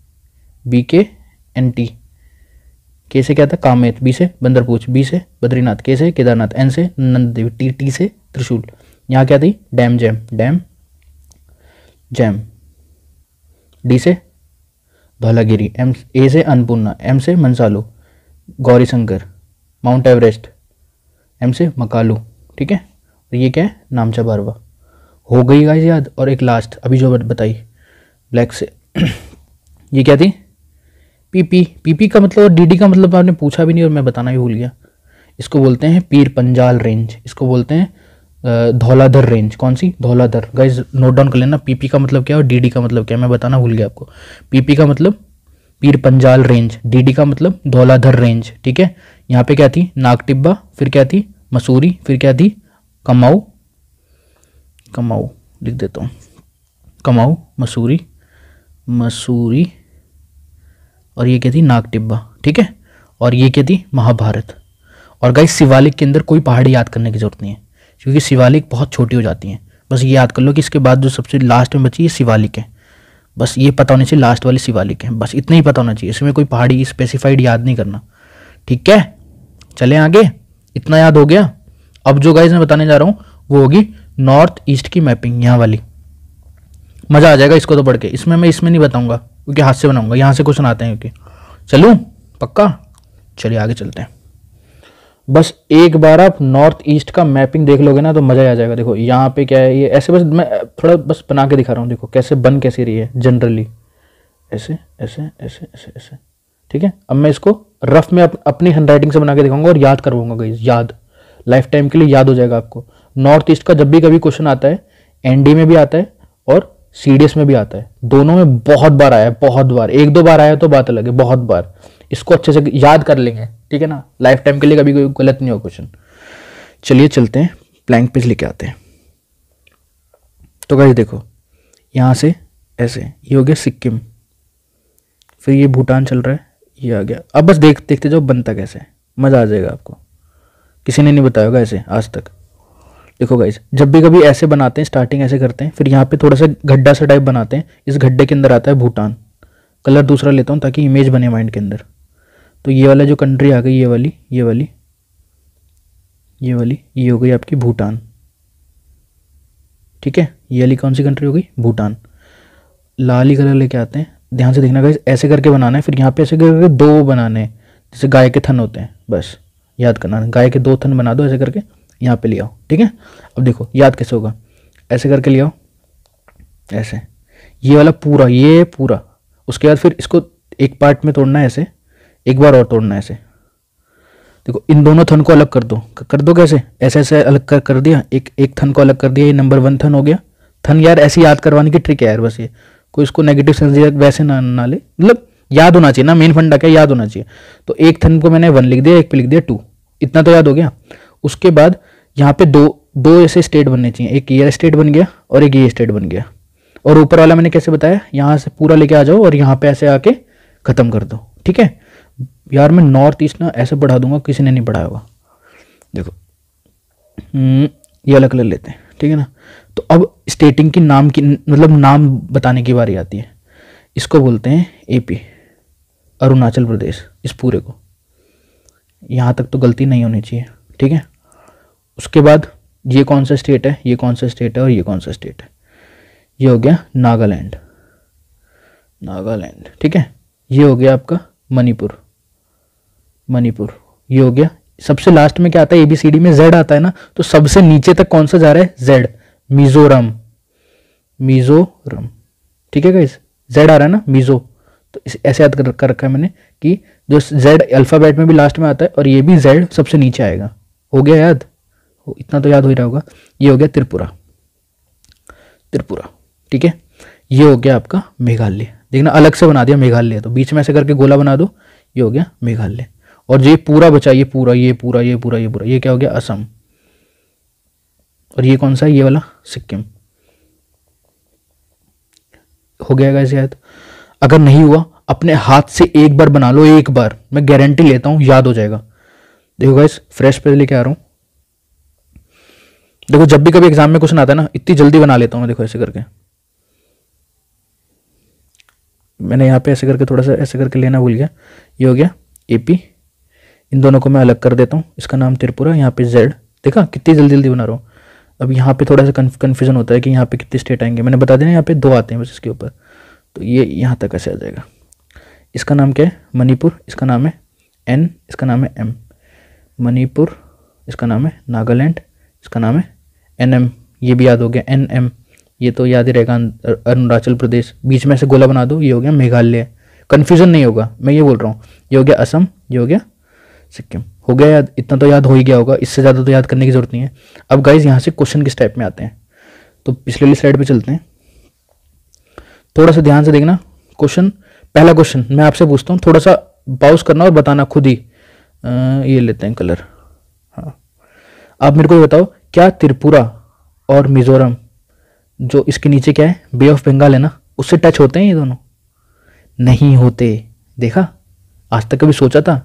BKNT। के से क्या था, कामेत। बी से बंदरपूछ। बी से बद्रीनाथ। के से केदारनाथ। एन से नंद देवी। टी से त्रिशूल। यहाँ क्या थी, dam jam, dam jam. D से धौलागिरी। ए से अन्नपूर्णा। एम से Manaslu, Gauri Shankar, mount Everest. M से मकालू, ठीक है। और ये क्या है, नामचा बारवा। हो गई गाइस याद। और एक लास्ट अभी जो बताई ब्लैक से ये क्या थी, पीपी। पीपी का मतलब और डीडी का मतलब आपने पूछा भी नहीं और मैं बताना भी भूल गया। इसको बोलते हैं पीर पंजाल रेंज, इसको बोलते हैं धौलाधर रेंज। कौन सी, धौलाधर। गाइस नोट डाउन कर लेना, पीपी का मतलब क्या है और डीडी का मतलब क्या है, मैं बताना भूल गया आपको। पीपी का मतलब पीर पंजाल रेंज, डीडी का मतलब धौलाधर रेंज, ठीक है। यहाँ पे क्या थी, नाग टिब्बा, फिर क्या थी, मसूरी, फिर क्या थी, कमाऊ। कमाऊ लिख देता हूँ, कमाऊ, मसूरी, मसूरी। और ये क्या थी, नाग टिब्बा, ठीक है। और ये क्या थी, महाभारत। और गाइस शिवालिक के अंदर कोई पहाड़ी याद करने की जरूरत नहीं है, क्योंकि शिवालिक बहुत छोटी हो जाती हैं। बस ये याद कर लो कि इसके बाद जो सबसे लास्ट में बची ये शिवालिक है। बस ये पता होना चाहिए लास्ट वाली शिवालिक है, बस इतना ही पता होना चाहिए। इसमें कोई पहाड़ी स्पेसिफाइड याद नहीं करना, ठीक है। चलें आगे, इतना याद हो गया। अब जो गाइस मैं बताने जा रहा हूँ वो होगी नॉर्थ ईस्ट की मैपिंग, यहाँ वाली। मजा आ जाएगा इसको तो पढ़ के। इसमें मैं इसमें नहीं बताऊंगा क्योंकि हाथ से बनाऊंगा, यहाँ से क्वेश्चन आते हैं क्योंकि। चलूं पक्का, चलिए आगे चलते हैं। बस एक बार आप नॉर्थ ईस्ट का मैपिंग देख लोगे ना तो मजा आ जाएगा। देखो यहाँ पे क्या है, ये ऐसे बस मैं थोड़ा बस बना के दिखा रहा हूँ। देखो कैसे बन कैसे रही है जनरली, ऐसे ऐसे ऐसे ऐसे ऐसे, ठीक है। अब मैं इसको रफ में अपनी हैंडराइटिंग से बना के दिखाऊंगा और याद करवाऊंगा गाइस, याद लाइफ टाइम के लिए याद हो जाएगा आपको। नॉर्थ ईस्ट का जब भी कभी क्वेश्चन आता है, एनडी में भी आता है और सीडीएस में भी आता है, दोनों में बहुत बार आया है, बहुत बार। एक दो बार आया तो बात अलग है, बहुत बार। इसको अच्छे से याद कर लेंगे, ठीक है ना, लाइफ टाइम के लिए कभी कोई गलत नहीं हो क्वेश्चन। चलिए चलते हैं, ब्लैंक पेज लेके आते हैं। तो गाइस देखो यहाँ से ऐसे, ये हो गया सिक्किम, फिर ये भूटान चल रहा है, ये आ गया। अब बस देखते जाओ बनता कैसे है, मजा आ जाएगा आपको। किसी ने नहीं बताया होगा ऐसे आज तक। देखो गाइस जब भी कभी ऐसे बनाते हैं, स्टार्टिंग ऐसे करते हैं, फिर यहाँ पे थोड़ा सा गड्ढा सा टाइप बनाते हैं, इस गड्ढे के अंदर आता है भूटान। कलर दूसरा लेता हूँ ताकि इमेज बने माइंड के अंदर। तो ये वाला जो कंट्री आ गई, ये वाली ये वाली, ये हो गई आपकी भूटान, ठीक है। ये वाली कौन सी कंट्री हो गई, भूटान। लाल ही कलर लेके आते हैं, ध्यान से देखना गाइस, ऐसे करके बनाना है, फिर यहाँ पे ऐसे करके दो बनाने हैं, जैसे गाय के थन होते हैं, बस याद करना, गाय के 2 थन बना दो ऐसे करके, यहाँ पे ले आओ, ठीक है। अब देखो याद कैसे होगा, ऐसे करके ले आओ, ऐसे, ये वाला पूरा, ये पूरा, उसके बाद फिर इसको एक पार्ट में तोड़ना है ऐसे, एक बार और तोड़ना है ऐसे। देखो इन दोनों थन को अलग कर दो कैसे, ऐसे ऐसे अलग कर दिया, एक थन को अलग कर दिया, ये नंबर 1 थन हो गया। थन यार ऐसे याद करवाने की ट्रिक है यार, बस ये कोई इसको नेगेटिव सेंस वैसे ना ले, मतलब याद होना चाहिए ना, मेन फंडा क्या, याद होना चाहिए। तो एक थन को मैंने 1 लिख दिया, एक पे लिख दिया 2, इतना तो याद हो गया। उसके बाद यहाँ पे दो ऐसे स्टेट बनने चाहिए, एक ये स्टेट बन गया और एक ये स्टेट बन गया। और ऊपर वाला मैंने कैसे बताया, यहाँ से पूरा लेके आ जाओ और यहाँ पे ऐसे आके खत्म कर दो, ठीक है। यार मैं नॉर्थ ईस्ट ना ऐसे पढ़ा दूंगा, किसी ने नहीं पढ़ाया होगा। देखो ये अलग कलर लेते हैं, ठीक है ना। तो अब स्टेटिंग की नाम की, मतलब नाम बताने की बारी आती है। इसको बोलते हैं एपी, अरुणाचल प्रदेश, इस पूरे को, यहाँ तक तो गलती नहीं होनी चाहिए, ठीक है। उसके बाद ये कौन सा स्टेट है, ये कौन सा स्टेट है और ये कौन सा स्टेट है, ये हो गया नागालैंड, ठीक है। ये हो गया आपका मणिपुर, ये हो गया। सबसे लास्ट में क्या आता है, ABCD में Z आता है ना, तो सबसे नीचे तक कौन सा जा रहा है, Z, मिजोरम, ठीक है गाइस, Z आ रहा है ना, मिजो। तो ऐसे याद कर रखा है मैंने कि जो Z अल्फाबेट में भी लास्ट में आता है और ये भी Z सबसे नीचे आएगा। हो गया याद, इतना तो याद हो ही रहा होगा। ये हो गया त्रिपुरा, ठीक है। ये हो गया आपका मेघालय, देखना अलग से बना दिया मेघालय, तो बीच में ऐसे करके गोला बना दो, ये हो गया मेघालय। और ये पूरा बचा, ये पूरा, ये क्या हो गया, असम। और ये कौन सा है, ये वाला सिक्किम। हो गया गाइस याद। अगर नहीं हुआ अपने हाथ से एक बार बना लो, एक बार, मैं गारंटी लेता हूं याद हो जाएगा। देखो गाइस फ्रेश पेज लेके आ रहा हूं, देखो जब भी कभी एग्जाम में क्वेश्चन आता है ना, इतनी जल्दी बना लेता हूं मैं। देखो ऐसे करके मैंने यहाँ पे ऐसे करके थोड़ा सा ऐसे करके लेना भूल गया। ये हो गया एपी, इन दोनों को मैं अलग कर देता हूँ, इसका नाम त्रिपुरा, यहाँ पे Z, देखा कितनी जल्दी बना रहा हूँ। अब यहाँ पे थोड़ा सा कन्फ्यूजन होता है कि यहाँ पे कितने स्टेट आएंगे, मैंने बता देना यहाँ पे 2 आते हैं बस इसके ऊपर, तो ये यहाँ तक ऐसे आ जाएगा। इसका नाम क्या है, मणिपुर, इसका नाम है N, इसका नाम है M, मणिपुर, इसका नाम है नागालैंड, इसका नाम है NM, ये भी याद हो गया NM, ये तो याद ही रहेगा अरुणाचल प्रदेश, बीच में से गोला बना दो, ये हो गया मेघालय, कन्फ्यूजन नहीं होगा, मैं ये बोल रहा हूँ। ये हो गया असम, ये हो गया सिक्किम। हो गया याद, इतना तो याद हो ही गया होगा, इससे ज़्यादा तो याद करने की जरूरत नहीं है। अब गाइज यहाँ से क्वेश्चन किस टाइप में आते हैं, तो पिछले वाली स्लाइड पे चलते हैं, थोड़ा सा ध्यान से देखना। क्वेश्चन, पहला क्वेश्चन मैं आपसे पूछता हूँ, थोड़ा सा पाउस करना और बताना खुद ही। ये लेते हैं कलर, हाँ। आप मेरे को बताओ, क्या त्रिपुरा और मिजोरम, जो इसके नीचे क्या है, बे ऑफ बंगाल है ना, उससे टच होते हैं ये दोनों? नहीं होते। देखा, आज तक कभी सोचा था?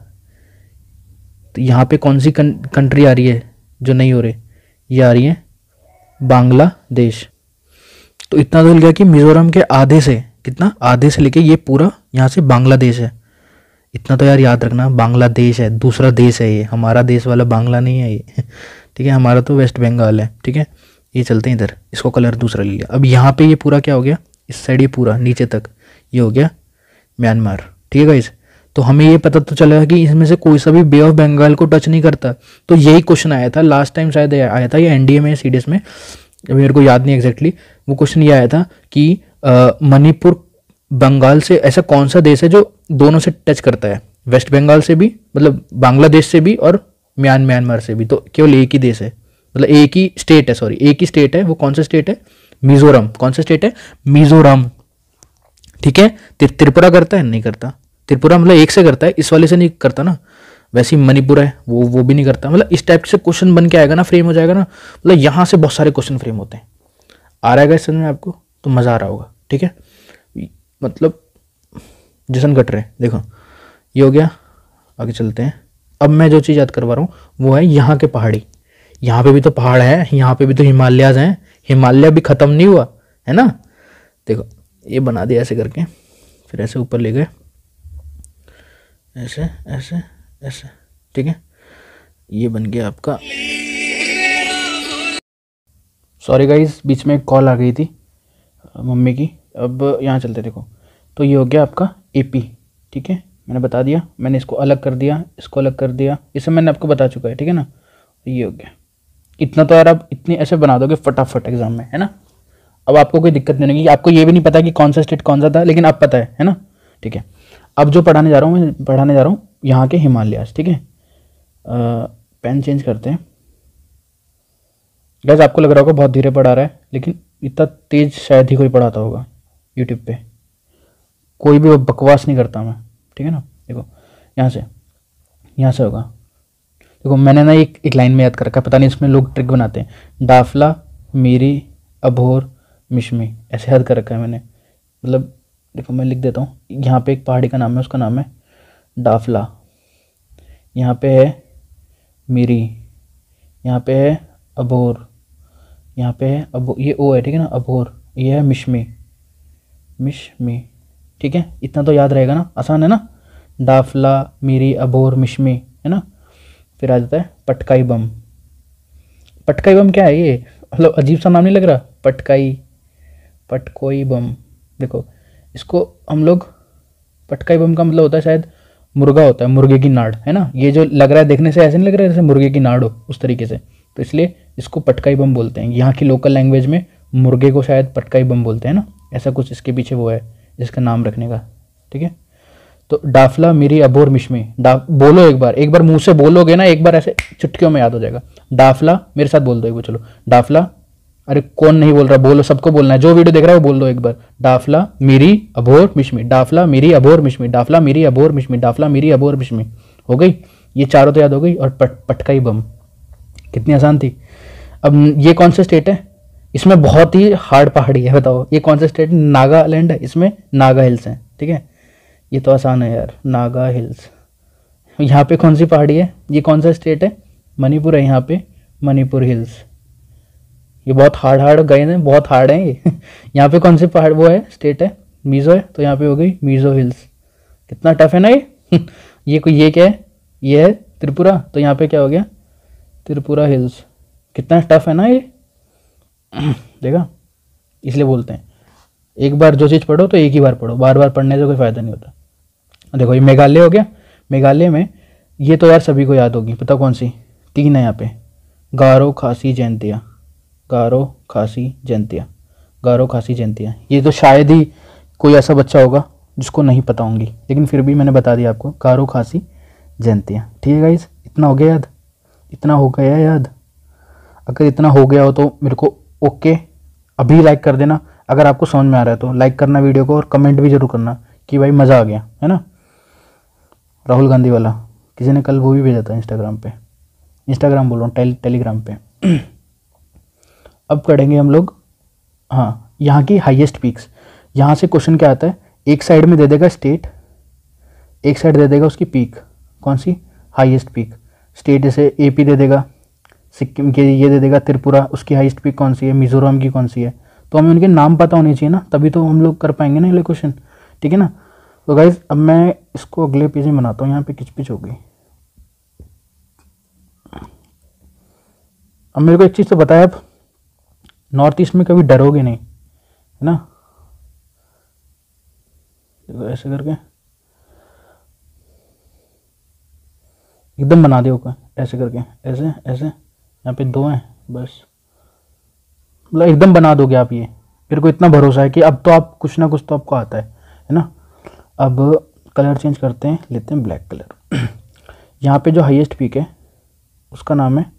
तो यहाँ पे कौन सी कंट्री आ रही है जो नहीं हो रही, ये आ रही है बांग्लादेश। तो इतना तो मिल गया कि मिजोरम के आधे से, कितना, आधे से लेके ये पूरा यहाँ से बांग्लादेश है। इतना तो यार याद रखना, बांग्लादेश है, दूसरा देश है ये, हमारा देश वाला बांग्ला नहीं है ये ठीक है, हमारा तो वेस्ट बंगाल है, ठीक है। ये चलते हैं इधर, इसको कलर दूसरा ले लिया। अब यहाँ पे ये पूरा क्या हो गया, इस साइड ये पूरा नीचे तक ये हो गया म्यांमार, ठीक है गाइस। तो हमें ये पता तो चला कि इसमें से कोई सा भी बे ऑफ बंगाल को टच नहीं करता। तो यही क्वेश्चन आया था लास्ट टाइम, शायद आया था ये NDA में, CDS में, मेरे को याद नहीं एग्जैक्टली। वो क्वेश्चन ये आया था कि मणिपुर बंगाल से ऐसा कौन सा देश है जो दोनों से टच करता है, वेस्ट बंगाल से भी, मतलब बांग्लादेश से भी, और म्यांमार से भी। तो केवल एक ही देश है, मतलब एक ही स्टेट है, सॉरी एक ही स्टेट है। वो कौन सा स्टेट है, मिजोरम। कौन सा स्टेट है, मिजोरम, ठीक है। त्रिपुरा करता है, नहीं करता। त्रिपुरा मतलब एक से करता है, इस वाले से नहीं करता ना। वैसे ही मणिपुर है, वो भी नहीं करता। मतलब इस टाइप से क्वेश्चन बन के आएगा ना, फ्रेम हो जाएगा ना, मतलब यहाँ से बहुत सारे क्वेश्चन फ्रेम होते हैं। आ रहा है समझ में आपको, तो मजा आ रहा होगा, ठीक है। मतलब जशन कट रहे, देखो ये हो गया। आगे चलते हैं। अब मैं जो चीज़ याद करवा रहा हूँ वो है यहाँ के पहाड़ी। यहाँ पे भी तो पहाड़ है, यहाँ पे भी तो हिमालयाज हैं, हिमालय भी खत्म नहीं हुआ है ना। देखो ये बना दिया ऐसे करके, फिर ऐसे ऊपर ले गए, ऐसे ऐसे ऐसे, ठीक है। ये बन गया आपका। सॉरी गाइस, बीच में एक कॉल आ गई थी मम्मी की। अब यहाँ चलते, देखो तो ये हो गया आपका एपी, ठीक है। मैंने बता दिया, मैंने इसको अलग कर दिया, इसको अलग कर दिया, इसे मैंने आपको बता चुका है, ठीक है ना। ये हो गया। इतना तो यार आप इतनी ऐसे बना दोगे फटाफट एग्जाम में, है ना। अब आपको कोई दिक्कत नहीं होगी। आपको ये भी नहीं पता कि कौन सा स्टेट कौन सा था, लेकिन अब पता है ना, ठीक है। अब जो पढ़ाने जा रहा हूँ, मैं पढ़ाने जा रहा हूँ यहाँ के हिमालयाज, ठीक है। पेन चेंज करते हैं। गैस आपको लग रहा होगा बहुत धीरे पढ़ा रहा है, लेकिन इतना तेज शायद ही कोई पढ़ाता होगा यूट्यूब पे। कोई भी बकवास नहीं करता मैं, ठीक है ना। देखो यहाँ से होगा। देखो मैंने ना एक लाइन में याद कर रखा है, पता नहीं इसमें लोग ट्रिक बनाते हैं। डाफला मीरी अभोर मिशमी, ऐसे याद कर रखा है मैंने। मतलब देखो मैं लिख देता हूँ। यहाँ पे एक पहाड़ी का नाम है, उसका नाम है डाफला। यहाँ पे है मीरी, यहाँ पे है अभोर, यहाँ पे है ये ओ है, ठीक है ना, अभोर। ये है मिशमी, ठीक है। इतना तो याद रहेगा ना, आसान है ना। डाफला मीरी अभोर मिशमी, है ना। फिर आ जाता है पटकाई बम। पटकाई बम क्या है ये, मतलब अजीब सा नाम नहीं लग रहा, पटकोई बम। देखो इसको हम लोग, पटकाई बम का मतलब होता है शायद मुर्गा होता है, मुर्गे की नाड़, है ना। ये जो लग रहा है देखने से ऐसे नहीं लग रहा है जैसे मुर्गे की नाड़ हो, उस तरीके से, तो इसलिए इसको पटकाई बम बोलते हैं। यहाँ की लोकल लैंग्वेज में मुर्गे को शायद पटकाई बम बोलते हैं ना, ऐसा कुछ इसके पीछे वो है इसका नाम रखने का, ठीक है। तो डाफला मीरी अबोर मिशमी, बोलो एक बार मुंह से बोलोगे ना, एक बार ऐसे चुटकियों में याद हो जाएगा। डाफला, मेरे साथ बोल दो एक बार, चलो डाफला। अरे कौन नहीं बोल रहा, बोलो, सबको बोलना है, जो वीडियो देख रहा है वो बोल दो एक बार। डाफला मीरी अबोर मिशमी, डाफला मीरी अबोर मिशमी, डाफला मीरी अबोर मिशमी, डाफला मीरी अबोर मिशमी। हो गई, ये चारों तो याद हो गई। और पटकाई बम, कितनी आसान थी। अब ये कौन सा स्टेट है, इसमें बहुत ही हार्ड पहाड़ी है, बताओ ये कौन सा स्टेट, नागालैंड है, इसमें नागा हिल्स हैं, ठीक है। ये तो आसान है यार, नागा हिल्स। यहाँ पे कौन सी पहाड़ी है, ये कौन सा स्टेट है, मणिपुर है, यहाँ पे मणिपुर हिल्स। ये बहुत हार्ड गए हैं, बहुत हार्ड है ये। यहाँ पे कौन सी पहाड़ वो है, स्टेट है, मीज़ो है, तो यहाँ पे हो गई मीज़ो हिल्स। कितना टफ है ना ये। ये क्या है, ये है त्रिपुरा, तो यहाँ पे क्या हो गया, त्रिपुरा हिल्स। कितना टफ है ना ये। देखा, इसलिए बोलते हैं एक बार जो चीज़ पढ़ो तो एक ही बार पढ़ो, बार बार पढ़ने से कोई फ़ायदा नहीं होता। देखो ये मेघालय हो गया। मेघालय में ये तो यार सभी को याद होगी, पता कौन सी, 3 है यहाँ पे, गारो खासी जयंतिया, गारो खासी जयंतिया, गारो खासी जयंतिया। ये तो शायद ही कोई ऐसा बच्चा होगा जिसको नहीं पता होंगी, लेकिन फिर भी मैंने बता दिया आपको, गारो खासी जयंतिया, ठीक है गाइस। इतना हो गया याद, इतना हो गया याद। अगर इतना हो गया हो तो मेरे को ओके अभी लाइक कर देना, अगर आपको समझ में आ रहा है तो लाइक करना वीडियो को, और कमेंट भी जरूर करना कि भाई मज़ा आ गया, है ना। राहुल गांधी वाला किसी ने कल वो भी भेजा था इंस्टाग्राम पे, इंस्टाग्राम बोल रहा हूँ, टेलीग्राम पे। अब करेंगे हम लोग, हाँ, यहाँ की हाईएस्ट पीक्स। यहाँ से क्वेश्चन क्या आता है, एक साइड में दे देगा स्टेट, एक साइड दे देगा उसकी पीक, कौन सी, हाईएस्ट पीक। स्टेट जैसे एपी दे देगा, सिक्किम के ये दे देगा, त्रिपुरा, उसकी हाईएस्ट पीक कौन सी है, मिजोरम की कौन सी है। तो हमें उनके नाम पता होने चाहिए ना, तभी तो हम लोग कर पाएंगे ना ये क्वेश्चन, ठीक है ना। तो गाइज अब मैं इसको अगले पेज में बनाता हूँ, यहाँ पे किचपिच हो गई। अब मेरे को एक चीज़ तो बताया, आप नॉर्थ ईस्ट में कभी डरोगे नहीं, है ना। देखो ऐसे करके एकदम बना दो, ऐसे करके, ऐसे ऐसे, यहाँ पे 2 हैं बस, मतलब एकदम बना दोगे आप ये। मेरे को इतना भरोसा है कि अब तो आप कुछ ना कुछ तो आपको आता है ना। अब कलर चेंज करते हैं, लेते हैं ब्लैक कलर। यहाँ पे जो हाईएस्ट पीक है उसका नाम है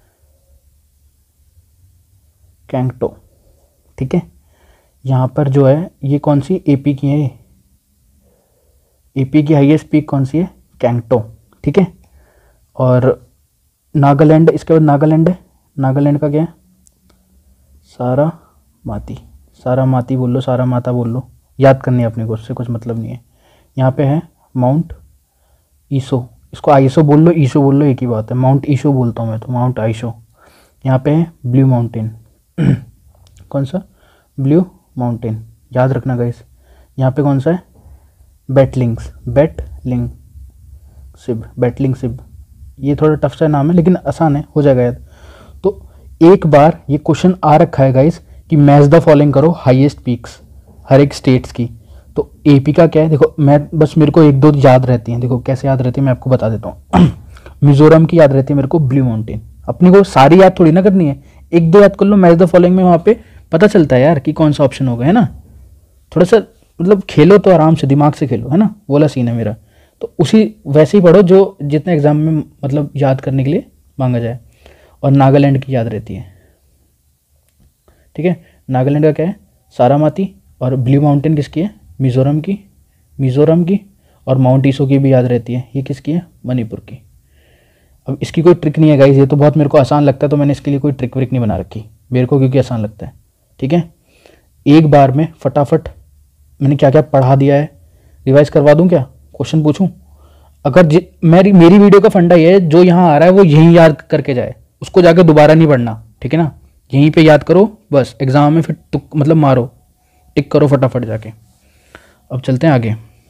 कैंगटो, ठीक है। यहाँ पर जो है ये कौन सी, एपी की है, एपी की हाईएस्ट पीक कौन सी है, कैंगटो, ठीक है। और नागालैंड, इसके बाद नागालैंड है, नागालैंड का क्या है, सारा माती बोल लो, सारा माता बोल लो, याद करनी है अपने को, उससे कुछ मतलब नहीं है। यहाँ पे है माउंट ईशो, इसको आइसो बोल लो, ईशो बोल लो, एक ही बात है। माउंट ईशो बोलता हूँ मैं तो, माउंट आइशो। यहाँ पे है ब्लू माउंटेन। कौन सा, ब्लू माउंटेन, याद रखना गाइस। यहाँ पे कौन सा है, बैटलिंग सिब, ये थोड़ा टफ सा नाम है लेकिन आसान है, हो जाएगा याद। तो एक बार ये क्वेश्चन आ रखा है गाइस कि मैच द फॉलोइंग करो हाईएस्ट पीक्स हर एक स्टेट्स की। तो एपी का क्या है, देखो मैं बस मेरे को एक दो याद रहती हैं, देखो कैसे याद रहती है मैं आपको बता देता हूँ। मिजोरम की याद रहती है मेरे को ब्लू माउंटेन, अपनी को सारी याद थोड़ी ना करनी है, एक दो याद कर लो, मैच द फॉलोइंग में वहाँ पे पता चलता है यार कि कौन सा ऑप्शन होगा, है ना। थोड़ा सा मतलब खेलो तो आराम से दिमाग से खेलो, है ना, वो वाला सीन है मेरा। तो उसी वैसे ही पढ़ो जो जितने एग्जाम में मतलब याद करने के लिए मांगा जाए। और नागालैंड की याद रहती है, ठीक है। नागालैंड का क्या है, सारामाती। और ब्लू माउंटेन किसकी है, मिजोरम की। और माउंट ईसो की भी याद रहती है, ये किसकी है, मणिपुर की। अब इसकी कोई ट्रिक नहीं है गाइस, ये तो बहुत मेरे को आसान लगता है तो मैंने इसके लिए कोई ट्रिक व्रिक नहीं बना रखी मेरे को, क्योंकि आसान लगता है, ठीक है। एक बार में फटाफट मैंने क्या क्या पढ़ा दिया है रिवाइज करवा दूं, क्या क्वेश्चन पूछूं। अगर मेरी वीडियो का फंडा ये है, जो यहाँ आ रहा है वो यहीं याद करके जाए, उसको जाकर दोबारा नहीं पढ़ना, ठीक है ना। यहीं पे याद करो बस, एग्जाम में फिर तुक मतलब मारो, टिक करो फटाफट जाके। अब चलते हैं आगे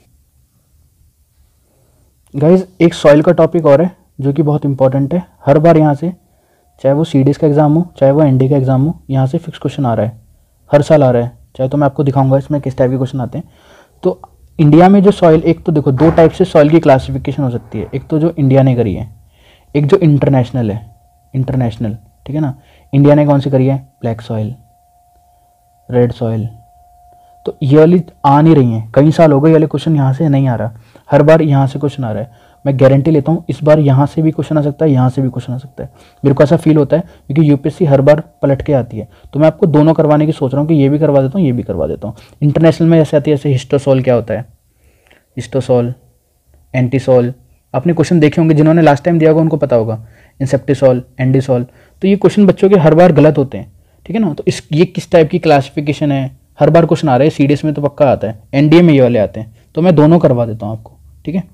गाइज। एक सॉइल का टॉपिक और है जो कि बहुत इंपॉर्टेंट है, हर बार यहाँ से चाहे वो सीडीएस का एग्जाम हो चाहे वो एनडी का एग्जाम हो, यहाँ से फिक्स क्वेश्चन आ रहा है, हर साल आ रहा है। चाहे तो मैं आपको दिखाऊंगा इसमें किस टाइप के क्वेश्चन आते हैं। तो इंडिया में जो सॉइल, एक तो देखो दो टाइप से सॉइल की क्लासिफिकेशन हो सकती है, एक तो जो इंडिया ने करी है, एक जो इंटरनेशनल है, इंटरनेशनल, ठीक है ना। इंडिया ने कौन सी करी है, ब्लैक सॉइल, रेड सॉइल। तो ये वाली आ नहीं रही हैं, कई साल हो गए ये वाले क्वेश्चन यहाँ से नहीं आ रहा, हर बार यहाँ से क्वेश्चन आ रहा है। मैं गारंटी लेता हूँ इस बार यहाँ से भी क्वेश्चन आ सकता है, यहाँ से भी क्वेश्चन आ सकता है, मेरे को ऐसा फील होता है, क्योंकि यूपीएससी हर बार पलट के आती है। तो मैं आपको दोनों करवाने की सोच रहा हूँ कि ये भी करवा देता हूँ, ये भी करवा देता हूँ। इंटरनेशनल में ऐसे आती है, जैसे हिस्टोसॉल क्या होता है, हिस्टोसॉल, एंटीसॉल, आपने क्वेश्चन देखे होंगे, जिन्होंने लास्ट टाइम दिया होगा उनको पता होगा, इंसेप्टिसॉल, एंडीसॉल। तो ये क्वेश्चन बच्चों के हर बार गलत होते हैं, ठीक है ना। तो ये किस टाइप की क्लासिफिकेशन है, हर बार क्वेश्चन आ रहे हैं, सीडीएस में तो पक्का आता है, एनडीए में ये वाले आते हैं। तो मैं दोनों करवा देता हूँ आपको, ठीक है।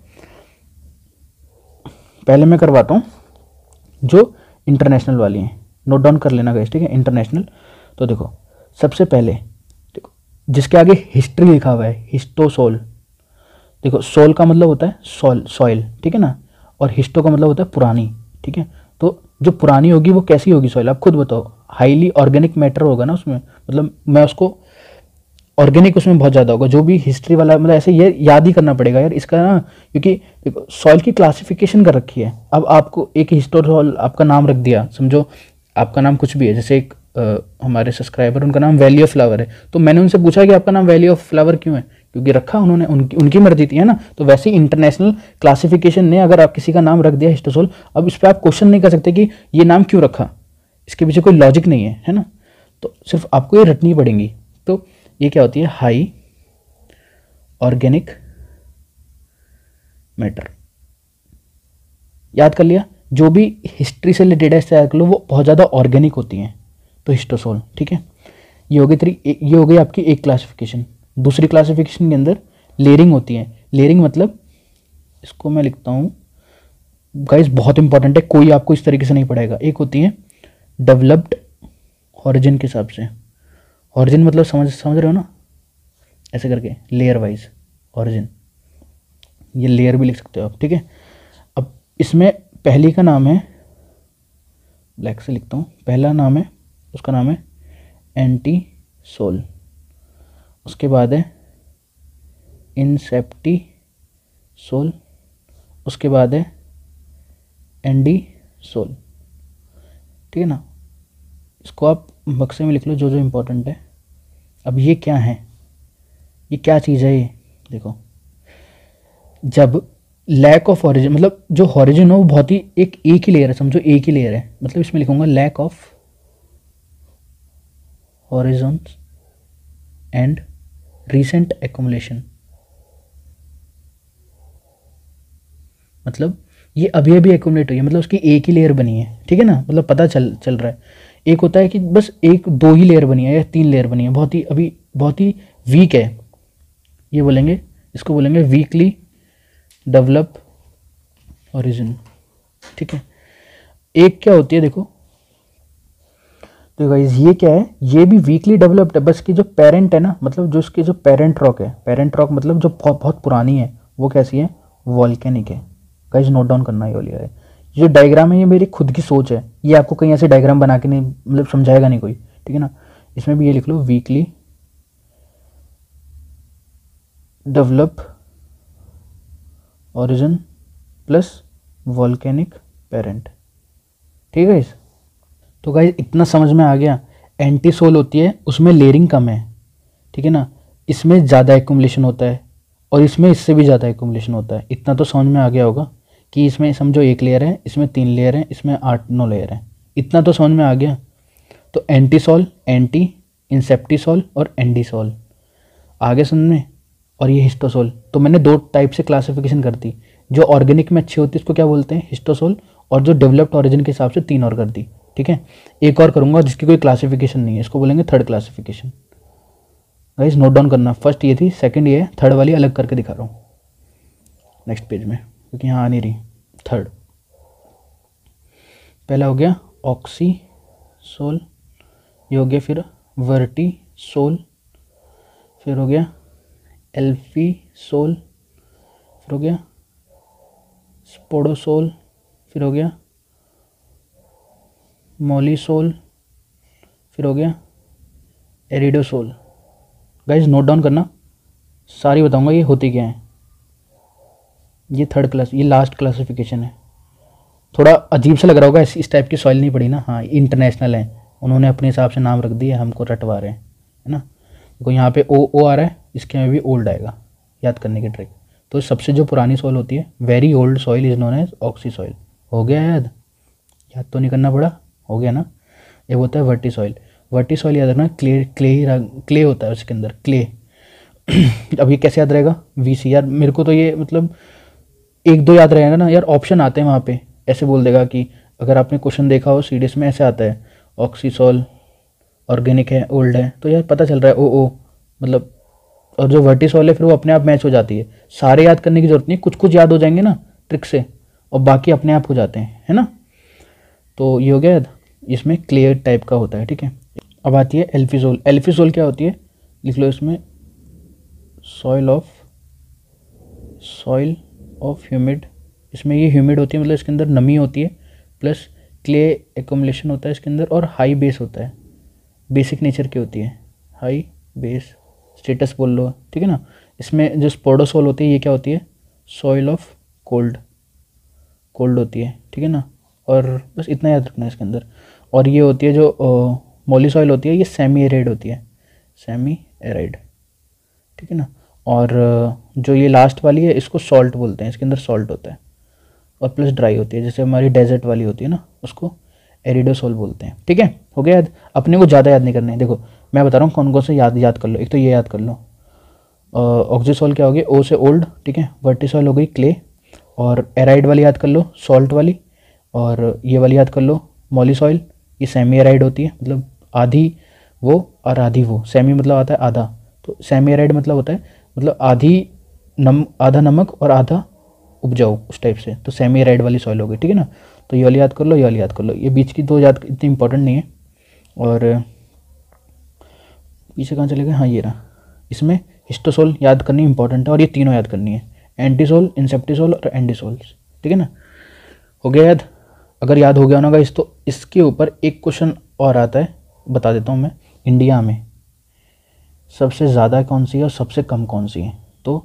पहले मैं करवाता हूँ जो इंटरनेशनल वाली हैं, नोट डाउन कर लेना गाइस, ठीक है। इंटरनेशनल, तो देखो सबसे पहले देखो जिसके आगे हिस्ट्री लिखा हुआ है, हिस्टोसोल। देखो सोल का मतलब होता है सॉइल, ठीक है ना, और हिस्टो का मतलब होता है पुरानी, ठीक है। तो जो पुरानी होगी वो कैसी होगी सॉइल, आप खुद बताओ। हाईली ऑर्गेनिक मैटर होगा ना उसमें, मतलब मैं उसको ऑर्गेनिक उसमें बहुत ज़्यादा होगा। जो भी हिस्ट्री वाला मतलब ऐसे ये याद ही करना पड़ेगा यार इसका ना, क्योंकि देखो सॉइल की क्लासिफिकेशन कर रखी है। अब आपको एक हिस्टोसॉल आपका नाम रख दिया, समझो आपका नाम कुछ भी है, जैसे एक हमारे सब्सक्राइबर उनका नाम वैली ऑफ फ्लावर है, तो मैंने उनसे पूछा कि आपका नाम वैली ऑफ फ्लावर क्यों है, क्योंकि रखा उन्होंने, उनकी मर्जी थी, है ना। तो वैसे ही इंटरनेशनल क्लासिफिकेशन ने अगर आप किसी का नाम रख दिया हिस्टोसोल, अब इस पर आप क्वेश्चन नहीं कर सकते कि ये नाम क्यों रखा, इसके पीछे कोई लॉजिक नहीं है ना। तो सिर्फ आपको ये रटनी पड़ेंगी। तो ये क्या होती है, हाई ऑर्गेनिक मैटर, याद कर लिया। जो भी हिस्ट्री से रिलेटेड है इससे याद कर लो, वो बहुत ज़्यादा ऑर्गेनिक होती हैं, तो हिस्टोसोल, ठीक है। ये हो गई आपकी एक क्लासिफिकेशन। दूसरी क्लासिफिकेशन के अंदर लेयरिंग होती है। लेयरिंग मतलब, इसको मैं लिखता हूँ गाइस, बहुत इंपॉर्टेंट है, कोई आपको इस तरीके से नहीं पढ़ाएगा। एक होती है डेवलप्ड ऑरिजिन के हिसाब से, ऑरिजिन मतलब समझ रहे हो ना, ऐसे करके लेयर वाइज ऑरिजिन, ये लेयर भी लिख सकते हो आप, ठीक है। अब इसमें पहली का नाम है, ब्लैक से लिखता हूँ, पहला नाम है उसका नाम है एंटीसोल, उसके बाद है इंसेप्टिसोल, उसके बाद है एंडीसोल, ठीक है ना। इसको आप बक्से में लिख लो जो जो इम्पोर्टेंट है। अब ये क्या है, ये क्या चीज़ है, ये देखो, जब लैक ऑफ ऑरिजिन, मतलब जो ऑरिजिन हो वो बहुत ही एक ही लेयर है, समझो एक ही लेयर है, मतलब इसमें लिखूंगा lack of origins and recent accumulation, मतलब ये अभी अभी एक्युमुलेट हुई है, मतलब उसकी एक ही लेयर बनी है, ठीक है ना, मतलब पता चल रहा है। एक होता है कि बस एक दो ही लेयर बनी है या तीन लेयर बनी है, बहुत ही वीक है, ये बोलेंगे, इसको बोलेंगे वीकली डेवलप ओरिजिन, ठीक है। एक क्या होती है देखो, तो गाइस ये क्या है, ये भी वीकली डेवलप्ड है, बस की जो पेरेंट है ना, मतलब जो उसकी जो पेरेंट रॉक है, पेरेंट रॉक मतलब जो बहुत पुरानी है, वो कैसी है, वॉल्केनिक है। गाइस नोट डाउन करना ही वाली है, जो डायग्राम है ये मेरी खुद की सोच है, ये आपको कहीं ऐसे डायग्राम बना के नहीं मतलब समझाएगा नहीं कोई, ठीक है ना। इसमें भी ये लिख लो weakly develop origin plus volcanic parent, ठीक है गाइस। तो गाइस इतना समझ में आ गया, एंटी सोल होती है उसमें लेयरिंग कम है, ठीक है ना, इसमें ज़्यादा एक्यूमुलेशन होता है और इसमें इससे भी ज़्यादा एक्यूमुलेशन होता है। इतना तो समझ में आ गया होगा कि इसमें समझो 1 लेयर है, इसमें 3 लेयर है, इसमें 8-9 लेयर है, इतना तो समझ में आ गया। तो एंटीसोल, एंटी, इंसेप्टिसोल और एंडीसोल आगे समझ में। और ये हिस्टोसोल, तो मैंने 2 टाइप से क्लासिफिकेशन कर दी। जो ऑर्गेनिक में अच्छी होती है इसको क्या बोलते हैं, हिस्टोसोल, और जो डेवलप्ड ऑरिजिन के हिसाब से 3 और कर दी, ठीक है। एक और करूँगा जिसकी कोई क्लासिफिकेशन नहीं है, इसको बोलेंगे third classification. Guys note down करना, फर्स्ट ये थी, सेकंड ये है, थर्ड वाली अलग करके दिखा रहा हूँ नेक्स्ट पेज में क्योंकि यहाँ आ नहीं रही। थर्ड पहला हो गया ऑक्सीसोल, ये हो गया फिर वर्टिसोल, फिर हो गया एल्फीसोल, फिर हो गया स्पोडोसोल, फिर हो गया मोलिसोल, फिर हो गया एरिडोसोल। गाइज नोट डाउन करना, सारी बताऊंगा ये होती क्या है। ये थर्ड क्लास, ये लास्ट क्लासिफिकेशन है। थोड़ा अजीब सा लग रहा होगा, इस टाइप की सॉइल नहीं पड़ी ना, हाँ इंटरनेशनल है, उन्होंने अपने हिसाब से नाम रख दिए, हमको रटवा रहे हैं, है ना। देखो यहाँ पे ओ आ रहा है, इसके में भी ओल्ड आएगा, याद करने की ट्रिक। तो सबसे जो पुरानी सॉइल होती है, very old soil is known as oxy soil. हो गया याद, याद तो नहीं करना पड़ा, हो गया ना। ये होता है वर्टी सॉइल, वर्टी सॉइल याद रखना, क्ले होता है उसके अंदर, क्ले। अब ये कैसे याद रहेगा, वीसी, यार मेरे को तो ये मतलब 1-2 याद रहेगा ना यार, ऑप्शन आते हैं वहाँ पे, ऐसे बोल देगा कि अगर आपने क्वेश्चन देखा हो सीडीएस में ऐसे आता है ऑक्सीसोल ऑर्गेनिक है, ओल्ड है, तो यार पता चल रहा है ओ मतलब। और जो वर्टिसोल है फिर वो अपने आप मैच हो जाती है, सारे याद करने की जरूरत नहीं, कुछ कुछ याद हो जाएंगे ना ट्रिक से और बाकी अपने आप हो जाते हैं, है ना। तो ये हो गया याद, इसमें क्लियर टाइप का होता है, ठीक है। अब आती है एल्फीसोल। एल्फीसोल क्या होती है, लिख लो इसमें सॉइल ऑफ ह्यूमिड, इसमें ये ह्यूमिड होती है मतलब इसके अंदर नमी होती है, प्लस क्ले एक्यूमुलेशन होता है इसके अंदर, और हाई बेस होता है, बेसिक नेचर की होती है, हाई बेस स्टेटस बोल लो, ठीक है ना। इसमें जो स्पोडोसोल होती है ये क्या होती है, सॉइल ऑफ कोल्ड होती है, ठीक है ना। और बस इतना याद रखना है इसके अंदर। और ये होती है जो मोली सॉइल होती है, ये सेमी एराइड होती है, सेमी एराइड, ठीक है ना। और जो ये लास्ट वाली है इसको सॉल्ट बोलते हैं, इसके अंदर सॉल्ट होता है, और प्लस ड्राई होती है, जैसे हमारी डेजर्ट वाली होती है ना, उसको एरिडोसोल बोलते हैं, ठीक है। हो गया याद, अपने को ज़्यादा याद नहीं करना है। देखो मैं बता रहा हूँ कौन कौन से याद कर लो। एक तो ये याद कर लो, ऑक्सीसोल क्या हो गया, ओ से ओल्ड, ठीक है। वर्टिसोल हो गई क्ले, और एराइड वाली याद कर लो, सॉल्ट वाली। और ये वाली याद कर लो मोलिसॉइल, ये सेमी एराइड होती है, मतलब आधी वो और आधी वो, सेमी मतलब आता है आधा, तो सेमी एराइड मतलब होता है मतलब आधा नमक और आधा उपजाऊ, उस टाइप से, तो सेमी एराइड वाली सॉइल हो गई, ठीक है ना। तो ये वाली याद कर लो, ये वाली याद कर लो, ये बीच की 2 याद इतनी इंपॉर्टेंट नहीं है। और पीछे कहाँ चले गए, हाँ ये रहा, इसमें हिस्टोसोल याद करनी इंपॉर्टेंट है, और ये तीनों याद करनी है, एंटीसोल, इंसेप्टिसोल और एंडीसोल्स, ठीक है ना। हो गया याद, अगर याद हो गया होगा इस, तो इसके ऊपर एक क्वेश्चन और आता है, बता देता हूँ मैं। इंडिया में सबसे ज़्यादा कौन सी है और सबसे कम कौन सी है, तो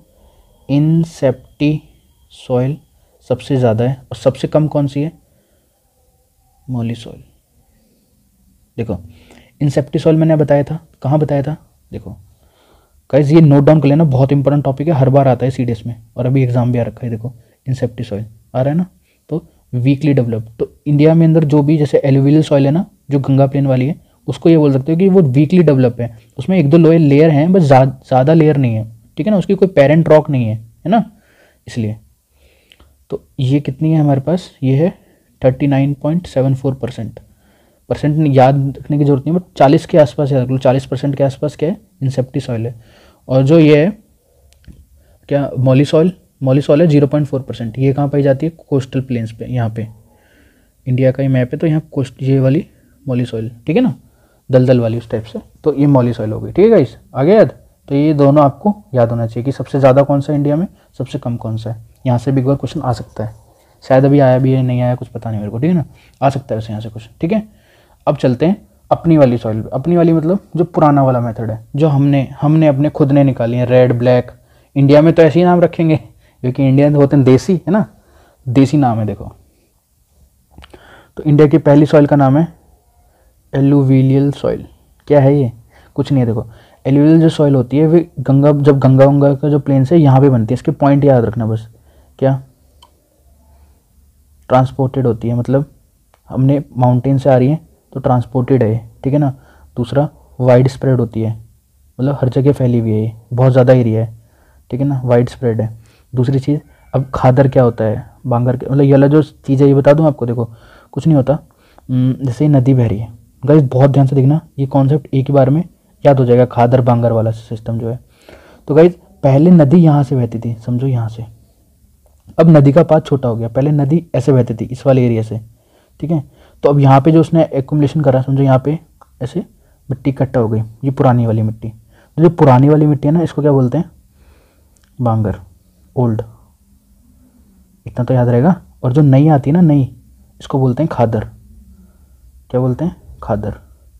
इंसेप्टिसोल सबसे ज़्यादा है और सबसे कम कौन सी है, मोलिसॉइल। देखो इंसेप्टिसोल मैंने बताया था, कहाँ बताया था, देखो गाइस ये नोट डाउन कर लेना, बहुत इंपॉर्टेंट टॉपिक है, हर बार आता है सीडीएस में, और अभी एग्जाम भी आ रखा है। देखो इंसेप्टिसोल आ रहा है ना, तो वीकली डेवलप, तो इंडिया में अंदर जो भी जैसे एलुवियल सॉइल है ना, जो गंगा प्लेन वाली है, उसको ये बोल सकते हो कि वो वीकली डेवलप है, उसमें 1-2 लोअर लेयर हैं, बस ज़्यादा लेयर नहीं है, ठीक है ना, उसकी कोई पेरेंट रॉक नहीं है ना, इसलिए। तो ये कितनी है हमारे पास, ये है 39.74%। याद रखने की जरूरत नहीं, बट 40 के आसपास याद रख लो, 40% के आसपास क्या है, इंसेप्टिसोल है। और जो ये है क्या, मोलिसॉइल है 0.4%। ये कहाँ पाई जाती है, कोस्टल प्लेन्स पे, यहाँ पे इंडिया का ही मैप है, तो यहाँ कोस्ट, ये वाली मोलिसॉइल, ठीक है ना, दलदल वाली उस टाइप से, तो ये मोलिसॉइल हो गई, ठीक है गाइस, आगे याद। तो ये दोनों आपको याद होना चाहिए कि सबसे ज़्यादा कौन सा है इंडिया में, सबसे कम कौन सा है, यहाँ से भी एक बार क्वेश्चन आ सकता है, शायद अभी आया भी है, नहीं आया कुछ पता नहीं मेरे को, ठीक है ना, आ सकता है वैसे यहाँ से कुछ, ठीक है। अब चलते हैं अपनी वाली सॉइल पे। अपनी वाली मतलब जो पुराना वाला मेथड है, जो हमने अपने खुद ने निकाली है, रेड ब्लैक। इंडिया में तो ऐसे ही नाम रखेंगे क्योंकि इंडिया में होते हैं देसी, है ना, देसी नाम है। देखो तो इंडिया की पहली सॉइल का नाम है एलुवियल सॉइल। क्या है ये? कुछ नहीं है। देखो एलुवियल जो सॉइल होती है वे जब गंगा का जो प्लेन से यहाँ पे बनती है, इसके पॉइंट याद रखना बस। क्या? ट्रांसपोर्टेड होती है, मतलब हमने माउंटेन से आ रही है तो ट्रांसपोर्टेड है, ठीक है ना। दूसरा वाइड स्प्रेड होती है, मतलब हर जगह फैली हुई है, ये बहुत ज़्यादा एरिया है, ठीक है ना, वाइड स्प्रेड है। दूसरी चीज़, अब खादर क्या होता है, बांगर मतलब ये वाला जो चीज़ है ये बता दूं आपको। देखो कुछ नहीं होता, जैसे ही नदी बह रही है, गाइस बहुत ध्यान से देखना, ये कॉन्सेप्ट एक ही बार में याद हो जाएगा, खादर बांगर वाला सिस्टम जो है। तो गाइस पहले नदी यहाँ से बहती थी, समझो यहाँ से, अब नदी का पाथ छोटा हो गया, पहले नदी ऐसे बहती थी इस वाले एरिया से, ठीक है। तो अब यहाँ पे जो उसने एक्युमुलेशन करा, समझो यहाँ पे ऐसे मिट्टी इकट्ठा हो गई, ये पुरानी वाली मिट्टी। तो जो पुरानी वाली मिट्टी है ना, इसको क्या बोलते हैं? बांगर, ओल्ड, इतना तो याद रहेगा। और जो नई आती है ना, नई, इसको बोलते हैं खादर। क्या बोलते हैं? खादर।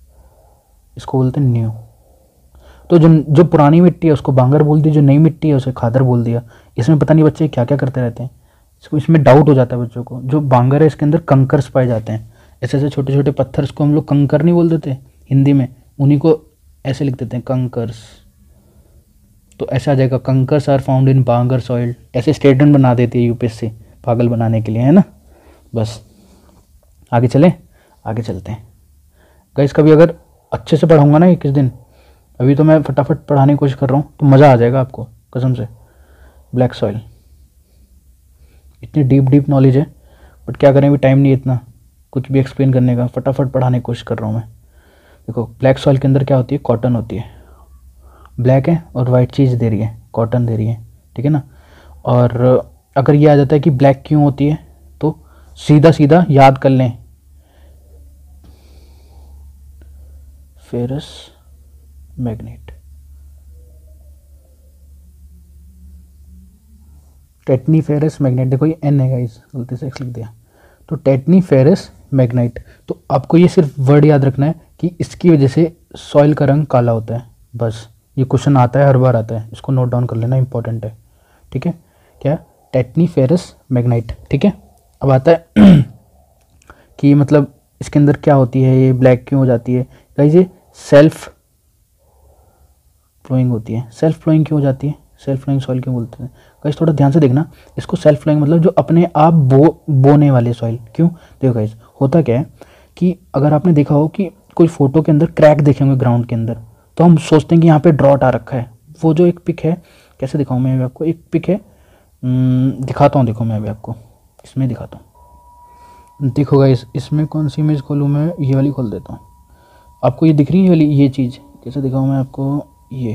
इसको बोलते हैं न्यू। तो जो पुरानी मिट्टी है उसको बांगर बोल दी, जो नई मिट्टी है उसे खादर बोल दिया। इसमें पता नहीं बच्चे क्या क्या करते रहते हैं, इसमें डाउट हो जाता है बच्चों को। जो बांगर है इसके अंदर कंकर्स पाए जाते हैं, ऐसे ऐसे छोटे छोटे पत्थर, को हम लोग कंकर नहीं बोल देते हिंदी में, उन्हीं को ऐसे लिख देते हैं कंकर्स। तो ऐसा आ जाएगा, kankars are found in bangar soil. ऐसे स्टेटमेंट बना देती है यूपीएससी पागल बनाने के लिए, है ना। बस आगे चलें, आगे चलते हैं गाइस। कभी अगर अच्छे से पढ़ाऊंगा ना ये किस दिन, अभी तो मैं फटाफट पढ़ाने की कोशिश कर रहा हूँ, तो मज़ा आ जाएगा आपको कसम से। ब्लैक सॉइल, इतनी डीप नॉलेज है, बट क्या करें, अभी टाइम नहीं है इतना कुछ भी एक्सप्लेन करने का, फटाफट पढ़ाने की कोशिश कर रहा हूँ मैं। देखो ब्लैक सॉइल के अंदर क्या होती है? कॉटन होती है। ब्लैक है और वाइट चीज़ दे रही है, कॉटन दे रही है, ठीक है ना। और अगर ये आ जाता है कि ब्लैक क्यों होती है, तो सीधा सीधा याद कर लें, फेरस मैग्नेट, टेटनी फेरस मैग्नेट। देखो ये एन है गाइस, गलती से एक्स लिख दिया, तो टेटनी फेरस मैग्नेट। तो आपको ये सिर्फ वर्ड याद रखना है कि इसकी वजह से सॉइल का रंग काला होता है, बस। ये क्वेश्चन आता है, हर बार आता है, इसको नोट डाउन कर लेना, इंपॉर्टेंट है, ठीक है। क्या? टेटनी फेरस मैग्नेट, ठीक है। अब आता है कि मतलब इसके अंदर क्या होती है, ये ब्लैक क्यों हो जाती है गाइस? ये सेल्फ फ्लोइंग होती है। सेल्फ फ्लोइंग क्यों हो जाती है? सेल्फ फ्लोइंग सॉइल क्यों बोलते हैं गाइस? थोड़ा ध्यान से देखना इसको। सेल्फ फ्लोइंग मतलब जो अपने आप बोने वाले सॉइल। क्यों? देखो गाइस होता क्या है कि अगर आपने देखा हो कि कोई फोटो के अंदर क्रैक देखे होंगे ग्राउंड के अंदर, तो हम सोचते हैं कि यहाँ पे ड्रॉट आ रखा है। वो जो एक पिक है, कैसे दिखाऊँ मैं अभी आपको, एक पिक है, दिखाता हूँ, देखो मैं अभी आपको इसमें दिखाता हूँ। देखो गाइस इसमें कौन सी इमेज खोलूँ मैं? ये वाली खोल देता हूँ। आपको ये दिख रही है वाली, ये चीज़ कैसे दिखाऊँ मैं आपको? ये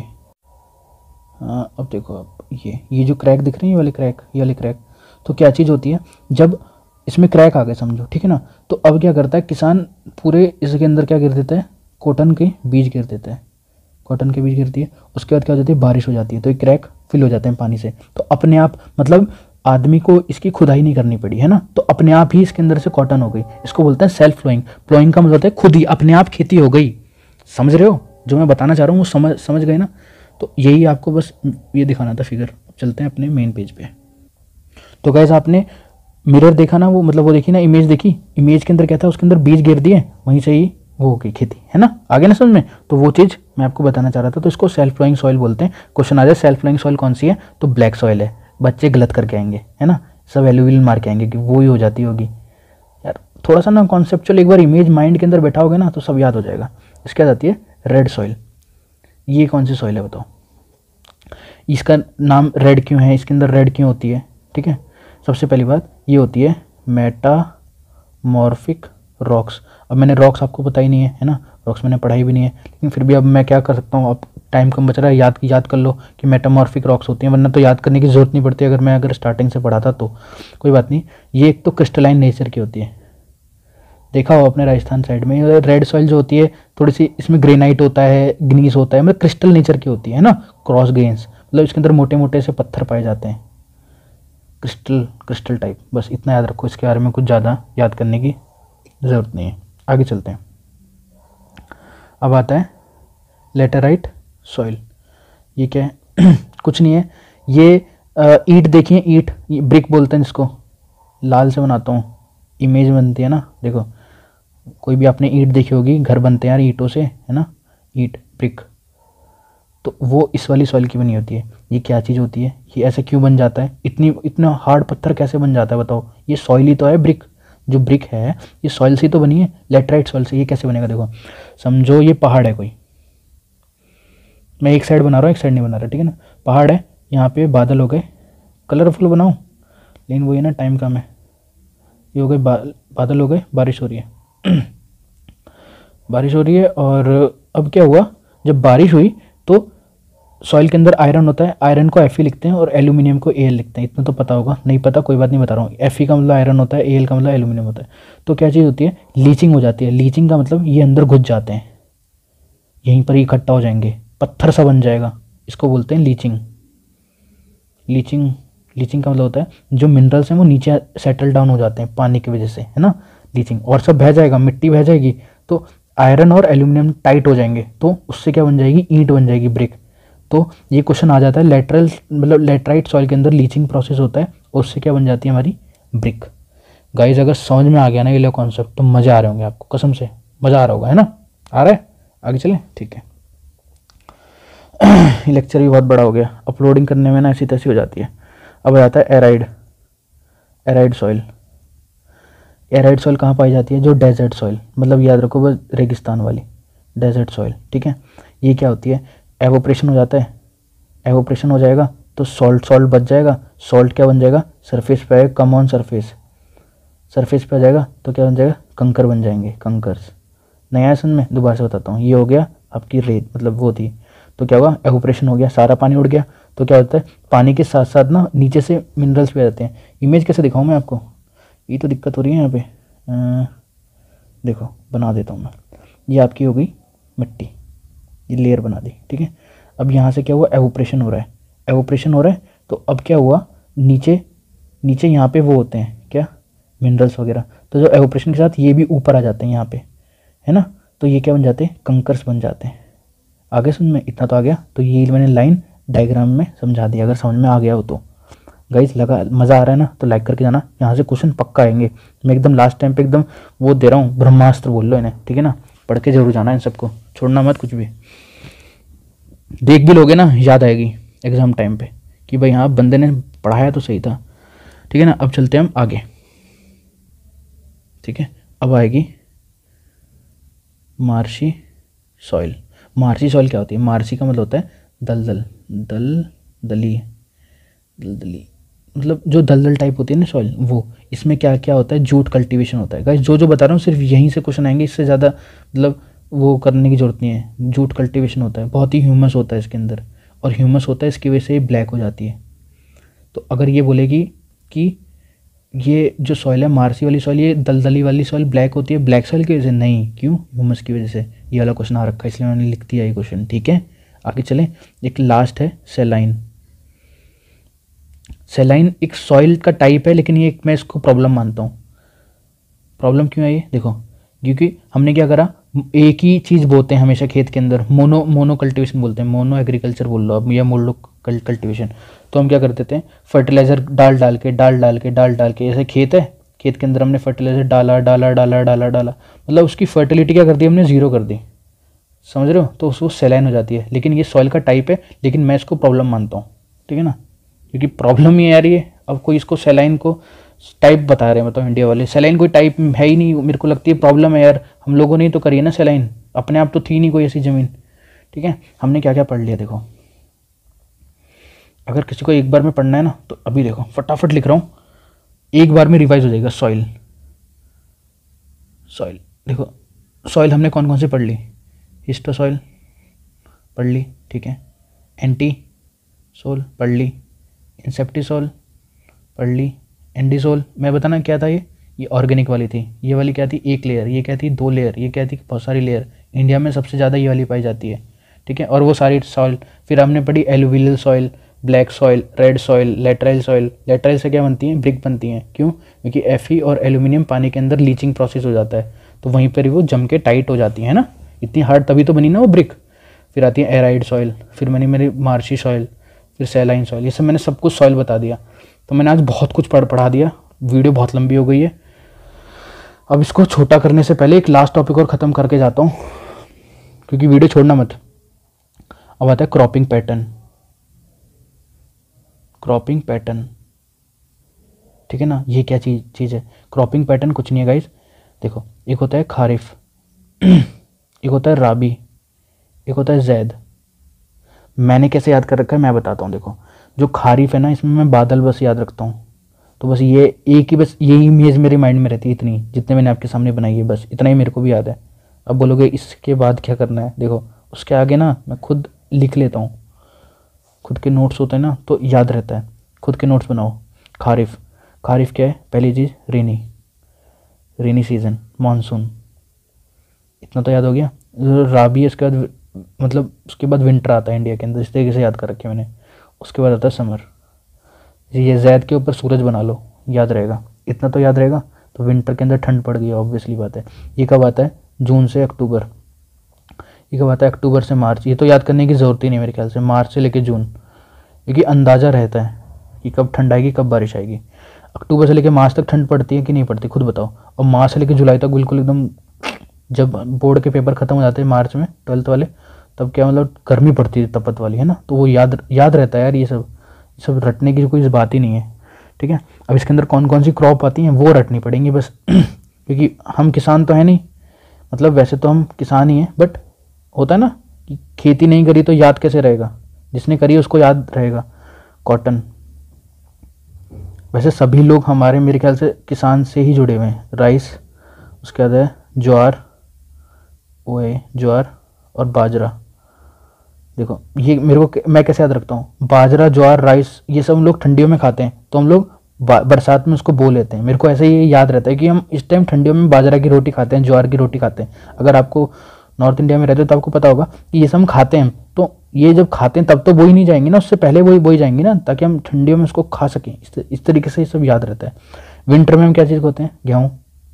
हाँ, अब देखो आप, ये जो क्रैक दिख रही है, ये वाली क्रैक, ये वाली क्रैक, तो क्या चीज़ होती है? जब इसमें क्रैक आ गए समझो, ठीक है ना, तो अब क्या करता है किसान, पूरे इसके अंदर क्या गिर देता है? कॉटन के बीज गिर देता है। कॉटन के बीज गिरती है, उसके बाद क्या हो जाती है? बारिश हो जाती है, तो ये क्रैक फिल हो जाते हैं पानी से। तो अपने आप, मतलब आदमी को इसकी खुदाई नहीं करनी पड़ी, है ना, तो अपने आप ही इसके अंदर से कॉटन हो गई। इसको बोलते हैं सेल्फ फ्लोइंग। फ्लोइंग का मतलब होता है खुद ही, अपने आप खेती हो गई। समझ रहे हो जो मैं बताना चाह रहा हूँ? वो समझ गए ना? तो यही आपको बस ये दिखाना था फिगर। चलते हैं अपने मेन पेज पे। तो गाइस आपने मिरर देखा ना, वो मतलब वो देखी ना, इमेज देखी, इमेज के अंदर क्या था? उसके अंदर बीज गिर दिए, वहीं से ही वो हो गई खेती, है ना। आगे ना समझ में? तो वो चीज़ मैं आपको बताना चाह रहा था। तो इसको सेल्फ फ्लोइंग सॉइल बोलते हैं। क्वेश्चन आ जाए सेल्फ फ्लोइंग सॉइल कौन सी है, तो ब्लैक सॉइल है। बच्चे गलत करके आएंगे, है ना, सब एलुवियल मार के आएंगे कि वो ही हो जाती होगी। यार थोड़ा सा ना कॉन्सेप्चुअल एक बार इमेज माइंड के अंदर बैठाओगे ना तो सब याद हो जाएगा। इसके बाद आती है रेड सॉइल। ये कौन सी सॉइल है बताओ? इसका नाम रेड क्यों है? इसके अंदर रेड क्यों होती है? ठीक है, सबसे पहली बात ये होती है मेटामॉर्फिक रॉक्स। अब मैंने रॉक्स आपको पता ही नहीं है ना, रॉक्स मैंने पढ़ाई भी नहीं है, लेकिन फिर भी अब मैं क्या कर सकता हूँ, अब टाइम कम बच रहा है, याद कर लो कि मेटामॉर्फिक रॉक्स होती हैं, वरना तो याद करने की ज़रूरत नहीं पड़ती अगर स्टार्टिंग से पढ़ाता तो कोई बात नहीं। ये एक तो क्रिस्टलाइन नेचर की होती है, देखा हो अपने राजस्थान साइड में। रेड सॉइल जो होती है थोड़ी सी, इसमें ग्रेनाइट होता है, ग्नीस होता है, मतलब क्रिस्टल नेचर की होती है ना, क्रॉस ग्रेन्स, मतलब इसके अंदर मोटे मोटे से पत्थर पाए जाते हैं। क्रिस्टल टाइप, बस इतना याद रखो, इसके बारे में कुछ ज़्यादा याद करने की ज़रूरत नहीं है। आगे चलते हैं। अब आता है लेटेराइट सॉइल। ये क्या है? कुछ नहीं है, ये ईंट देखिए, ईंट ब्रिक बोलते हैं इसको, लाल से बनाता हूँ, इमेज बनती है ना, देखो कोई भी आपने ईंट देखी होगी, घर बनते हैं यार ईंटों से, है ना, ईंट ब्रिक, तो वो इस वाली सॉइल की बनी होती है। ये क्या चीज़ होती है, ये ऐसे क्यों बन जाता है, इतना हार्ड पत्थर कैसे बन जाता है बताओ, ये सॉइल ही तो है, ब्रिक जो ब्रिक है ये सॉइल से ही तो बनी है, लेटराइट सॉइल से। ये कैसे बनेगा, देखो समझो ये पहाड़ है कोई, मैं एक साइड बना रहा हूँ एक साइड नहीं बना रहा, ठीक है ना, पहाड़ है, यहाँ पे बादल हो गए, कलरफुल बनाऊँ, लेकिन वो ये ना टाइम कम है, ये हो गए बादल हो गए, बारिश हो रही है बारिश हो रही है, और अब क्या हुआ, जब बारिश हुई तो सॉइल के अंदर आयरन होता है, आयरन को Fe लिखते हैं और एल्यूमिनियम को Al लिखते हैं, इतना तो पता होगा, नहीं पता कोई बात नहीं, बता रहा हूँ। Fe का मतलब आयरन होता है, Al का मतलब एल्यूमिनियम होता है। तो क्या चीज़ होती है, लीचिंग हो जाती है। लीचिंग का मतलब ये अंदर घुस जाते हैं, यहीं पर इकट्ठा हो जाएंगे, पत्थर सा बन जाएगा, इसको बोलते हैं लीचिंग। लीचिंग का मतलब होता है जो मिनरल्स हैं वो नीचे सेटल डाउन हो जाते हैं पानी की वजह से, है ना, लीचिंग, और सब बह जाएगा, मिट्टी बह जाएगी, तो आयरन और एल्यूमिनियम टाइट हो जाएंगे, तो उससे क्या बन जाएगी, ईंट बन जाएगी, ब्रिक। तो ये क्वेश्चन आ जाता है, लेटरल मतलब लेटराइट सॉइल के अंदर लीचिंग प्रोसेस होता है, और उससे क्या बन जाती है हमारी ब्रिक। गाइज अगर समझ में आ गया ना ये लो कॉन्सेप्ट, तो मज़े आ रहे होंगे आपको, कसम से मज़ा आ रहा होगा, है ना, आ रहा है, आगे चलें, ठीक है। ये लेक्चर भी बहुत बड़ा हो गया, अपलोडिंग करने में ना ऐसी तैसी हो जाती है। अब आता है एराइड सॉइल। एराइड सॉइल कहाँ पाई जाती है, जो डेजर्ट सॉइल, मतलब याद रखो वो रेगिस्तान वाली डेजर्ट सॉइल, ठीक है। ये क्या होती है, एवोप्रेशन हो जाता है, एवोप्रेशन हो जाएगा तो सॉल्ट बच जाएगा, सॉल्ट क्या बन जाएगा, सरफेस पे आएगा, कम ऑन सरफेस पे आ जाएगा तो क्या बन जाएगा, कंकर बन जाएंगे, कंकर्स। नया है सुन में, दोबारा से बताता हूँ, ये हो गया आपकी रेत, मतलब वो थी, तो क्या हुआ, एवोप्रेशन हो गया, सारा पानी उड़ गया, तो क्या होता है, पानी के साथ साथ ना नीचे से मिनरल्स भी आ जाते हैं। इमेज कैसे दिखाऊँ मैं आपको, ये तो दिक्कत हो रही है यहाँ पे, देखो बना देता हूँ मैं, ये आपकी हो गई मिट्टी, ये लेयर बना दी, ठीक है। अब यहाँ से क्या हुआ, एवोप्रेशन हो रहा है, तो अब क्या हुआ, नीचे यहाँ पे वो होते हैं क्या, मिनरल्स वगैरह, तो जो एवोप्रेशन के साथ ये भी ऊपर आ जाते हैं यहाँ पे, है ना, तो ये क्या बन जाते हैं, कंकर्स बन जाते हैं। आगे सुन में, इतना तो आ गया, तो ये मैंने लाइन डायग्राम में समझा दिया, अगर समझ में आ गया हो तो। गाइस लगा मज़ा आ रहा है ना, तो लाइक करके जाना, यहाँ से क्वेश्चन पक्का आएंगे, मैं एकदम लास्ट टाइम पे एकदम वो दे रहा हूँ, ब्रह्मास्त्र बोल लो इन्हें, ठीक है ना, पढ़ के जरूर जाना इन सबको, छोड़ना मत कुछ भी, देख भी लोगे ना याद आएगी एग्जाम टाइम पे कि भाई हाँ बंदे ने पढ़ाया तो सही था, ठीक है ना। अब चलते हैं हम आगे, ठीक है। अब आएगी मार्शी सॉइल। मार्शी सॉइल क्या होती है, मार्शी का मतलब होता है दलदली, मतलब जो दलदल टाइप होती है ना सॉइल, वो, इसमें क्या क्या होता है, जूट कल्टीवेशन होता है। गाइस जो बता रहा हूँ सिर्फ यहीं से क्वेश्चन आएंगे, इससे ज़्यादा मतलब वो करने की जरूरत नहीं है। जूट कल्टीवेशन होता है, बहुत ही ह्यूमस होता है इसके अंदर, और ह्यूमस होता है इसकी वजह से ये ब्लैक हो जाती है। तो अगर ये बोलेगी कि ये जो सॉइल है मार्सी वाली सॉइल, ये दलदली वाली सॉइल ब्लैक होती है, ब्लैक सॉइल की वजह से, नहीं, क्यों, ह्यूमस की वजह से। ये वाला क्वेश्चन आ रखा है इसलिए मैंने लिख दिया ये क्वेश्चन, ठीक है। आगे चलें, एक लास्ट है सेलाइन। सेलाइन एक सॉइल का टाइप है, लेकिन ये मैं इसको प्रॉब्लम मानता हूँ। प्रॉब्लम क्यों है ये, देखो, क्योंकि हमने क्या करा, एक ही चीज़ बोते हैं हमेशा खेत के अंदर, मोनो कल्टीवेशन बोलते हैं, मोनो एग्रीकल्चर बोल लो अब, या मोनो कल्टीवेशन। तो हम क्या करते थे, फर्टिलाइज़र डाल के, जैसे खेत है, खेत के अंदर हमने फर्टिलाइज़र डाला, मतलब उसकी फर्टिलिटी क्या कर दी हमने, ज़ीरो कर दी, समझ रहे हो, तो उसको सेलाइन हो जाती है। लेकिन ये सॉइल का टाइप है, लेकिन मैं इसको प्रॉब्लम मानता हूँ, ठीक है ना, क्योंकि प्रॉब्लम ही है यार ये। अब कोई इसको सेलाइन को टाइप बता रहे हैं, मतलब इंडिया वाले, सेलाइन कोई टाइप है ही नहीं, मेरे को लगती है प्रॉब्लम है यार, हम लोगों ने ही तो करी है ना सेलाइन, अपने आप तो थी नहीं कोई ऐसी ज़मीन, ठीक है। हमने क्या क्या पढ़ लिया, देखो, अगर किसी को एक बार में पढ़ना है ना, तो अभी देखो फटाफट लिख रहा हूँ, एक बार में रिवाइज हो जाएगा। सॉइल, देखो सॉइल हमने कौन कौन से पढ़ ली, हिस्टो सॉइल पढ़ ली, ठीक है, एंटी सोल पढ़ ली, इंसेप्टिसोल पढ़ ली, एंडीसोल, मैं बताना क्या था, ये ऑर्गेनिक वाली थी, ये वाली क्या थी, एक लेयर, ये क्या थी, 2 लेयर, ये क्या थी, बहुत सारी लेयर, इंडिया में सबसे ज़्यादा ये वाली पाई जाती है, ठीक है। और वो सारी सॉइल, फिर हमने पढ़ी alluvial soil, black soil, red soil, laterite soil. Laterite से क्या बनती हैं? ब्रिक बनती हैं। क्यों? क्योंकि Fe और एल्यूमिनियम पानी के अंदर लीचिंग प्रोसेस हो जाता है, तो वहीं पर वो जम के टाइट हो जाती है ना, इतनी हार्ड तभी तो बनी ना वो ब्रिक। फिर आती है एराइड सॉइल, फिर मैंने मेरी मार्शी सॉइल, फिर सैलाइन सॉइल। ये सब मैंने सब कुछ सॉइल बता दिया। तो मैंने आज बहुत कुछ पढ़ा दिया, वीडियो बहुत लंबी हो गई है। अब इसको छोटा करने से पहले एक लास्ट टॉपिक और ख़त्म करके जाता हूँ, क्योंकि वीडियो छोड़ना मत। अब आता है क्रॉपिंग पैटर्न। क्रॉपिंग पैटर्न, ठीक है ना, ये क्या चीज़ है? क्रॉपिंग पैटर्न कुछ नहीं है गाइस। देखो, एक होता है खारिफ, एक होता है राबी, एक होता है जैद। मैंने कैसे याद कर रखा है मैं बताता हूँ। देखो, जो खारिफ है ना, इसमें मैं बादल बस याद रखता हूँ। तो बस ये एक ही, बस यही इमेज मेरे माइंड में रहती है, इतनी जितने मैंने आपके सामने बनाई है, बस इतना ही मेरे को भी याद है। अब बोलोगे इसके बाद क्या करना है? देखो, उसके आगे ना मैं खुद लिख लेता हूँ। खुद के नोट्स होते हैं ना, तो याद रहता है। खुद के नोट्स बनाओ। खारिफ, खारिफ क्या है? पहली चीज़ रेनी सीजन, मानसून, इतना तो याद हो गया। राबी, इसके बाद मतलब उसके बाद विंटर आता है इंडिया के अंदर, इस तरीके से याद कर रखे मैंने। उसके बाद आता है समर। ये जैद के ऊपर सूरज बना लो, याद रहेगा, इतना तो याद रहेगा। तो विंटर के अंदर ठंड पड़ गई, ऑब्वियसली बात है। ये कब आता है? जून से अक्टूबर। ये कब आता है? अक्टूबर से मार्च। ये तो याद करने की ज़रूरत ही नहीं मेरे ख्याल से, मार्च से लेकर जून, क्योंकि अंदाज़ा रहता है कि कब ठंड आएगी, कब बारिश आएगी। अक्टूबर से लेकर मार्च तक ठंड पड़ती है कि नहीं पड़ती, खुद बताओ। और मार्च से लेकर जुलाई तक बिल्कुल एकदम, जब बोर्ड के पेपर ख़त्म हो जाते हैं मार्च में, 12th वाले, तब क्या मतलब गर्मी पड़ती है तपत वाली, है ना। तो वो याद रहता है यार। ये सब रटने की कोई बात ही नहीं है, ठीक है। अब इसके अंदर कौन कौन सी क्रॉप आती हैं वो रटनी पड़ेंगी बस क्योंकि हम किसान तो है नहीं, मतलब वैसे तो हम किसान ही हैं, बट होता है ना कि खेती नहीं करी तो याद कैसे रहेगा? जिसने करी उसको याद रहेगा। कॉटन, वैसे सभी लोग हमारे मेरे ख्याल से किसान से ही जुड़े हुए हैं। राइस, उसके बाद है ज्वार, ज्वार और बाजरा। देखो, ये मेरे को मैं कैसे याद रखता हूँ? बाजरा, ज्वार, राइस, ये सब हम लोग ठंडियों में खाते हैं, तो हम लोग बरसात में उसको बो लेते हैं। मेरे को ऐसे ही याद रहता है कि हम इस टाइम ठंडियों में बाजरा की रोटी खाते हैं, ज्वार की रोटी खाते हैं। अगर आपको नॉर्थ इंडिया में रहते हो तो आपको पता होगा कि ये सब हम खाते हैं। तो ये जब खाते हैं तब तो बोई नहीं जाएंगी ना, उससे पहले बोई जाएंगी ना, ताकि हम ठंडियों में उसको खा सकें। इस तरीके से ये सब याद रहता है। विंटर में हम क्या चीज़ खाते हैं? गेहूँ,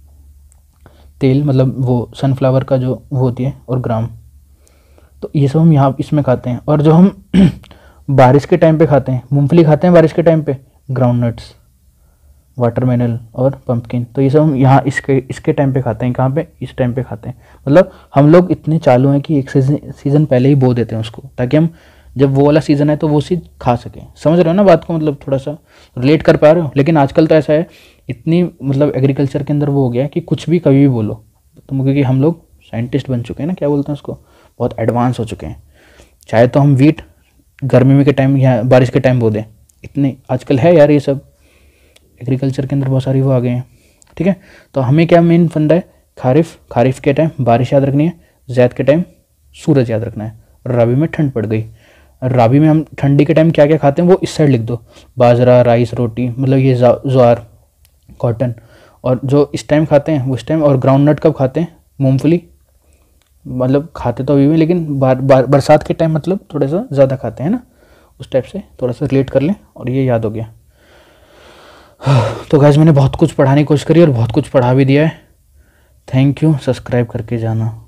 तेल, मतलब वो सनफ्लावर का जो वो होती है, और ग्राम। तो ये सब हम यहाँ इसमें खाते हैं। और जो हम बारिश के टाइम पे खाते हैं, मूंगफली खाते हैं बारिश के टाइम पे, ग्राउंड नट्स, वाटरमेलन और पंपकिन, तो ये सब हम यहाँ इसके टाइम पे खाते हैं। कहाँ पे? इस टाइम पे खाते हैं। मतलब हम लोग इतने चालू हैं कि एक सीज़न पहले ही बो देते हैं उसको, ताकि हम जब वो वाला सीज़न है तो वो चीज़ खा सकें। समझ रहे हो ना बात को? मतलब थोड़ा सा रिलेट कर पा रहे हो? लेकिन आजकल तो ऐसा है, इतनी मतलब एग्रीकल्चर के अंदर वो हो गया है कि कुछ भी कभी भी बोलो। तो क्योंकि हम लोग साइंटिस्ट बन चुके हैं ना, क्या बोलते हैं उसको, बहुत एडवांस हो चुके हैं। चाहे तो हम वीट गर्मी में के टाइम या बारिश के टाइम बो दें, इतने आजकल है यार। ये सब एग्रीकल्चर के अंदर बहुत सारी वो आ गए हैं, ठीक है। तो हमें क्या मेन फंडा है? खारिफ के टाइम बारिश याद रखनी है, जैद के टाइम सूरज याद रखना है, और राबी में ठंड पड़ गई। राबी में हम ठंडी के टाइम क्या क्या खाते हैं वो इस साइड लिख दो। बाजरा, राइस, रोटी, मतलब ये ज्वार, कॉटन। और जो इस टाइम खाते हैं वो इस टाइम। और ग्राउंड नट कब खाते हैं? मूंगफली, मतलब खाते तो अभी भी, लेकिन बरसात के टाइम मतलब थोड़ा सा ज़्यादा खाते हैं ना, उस टाइप से थोड़ा सा रिलेट कर लें, और ये याद हो गया। तो गाइस, मैंने बहुत कुछ पढ़ाने की कोशिश करी और बहुत कुछ पढ़ा भी दिया है। थैंक यू, सब्सक्राइब करके जाना।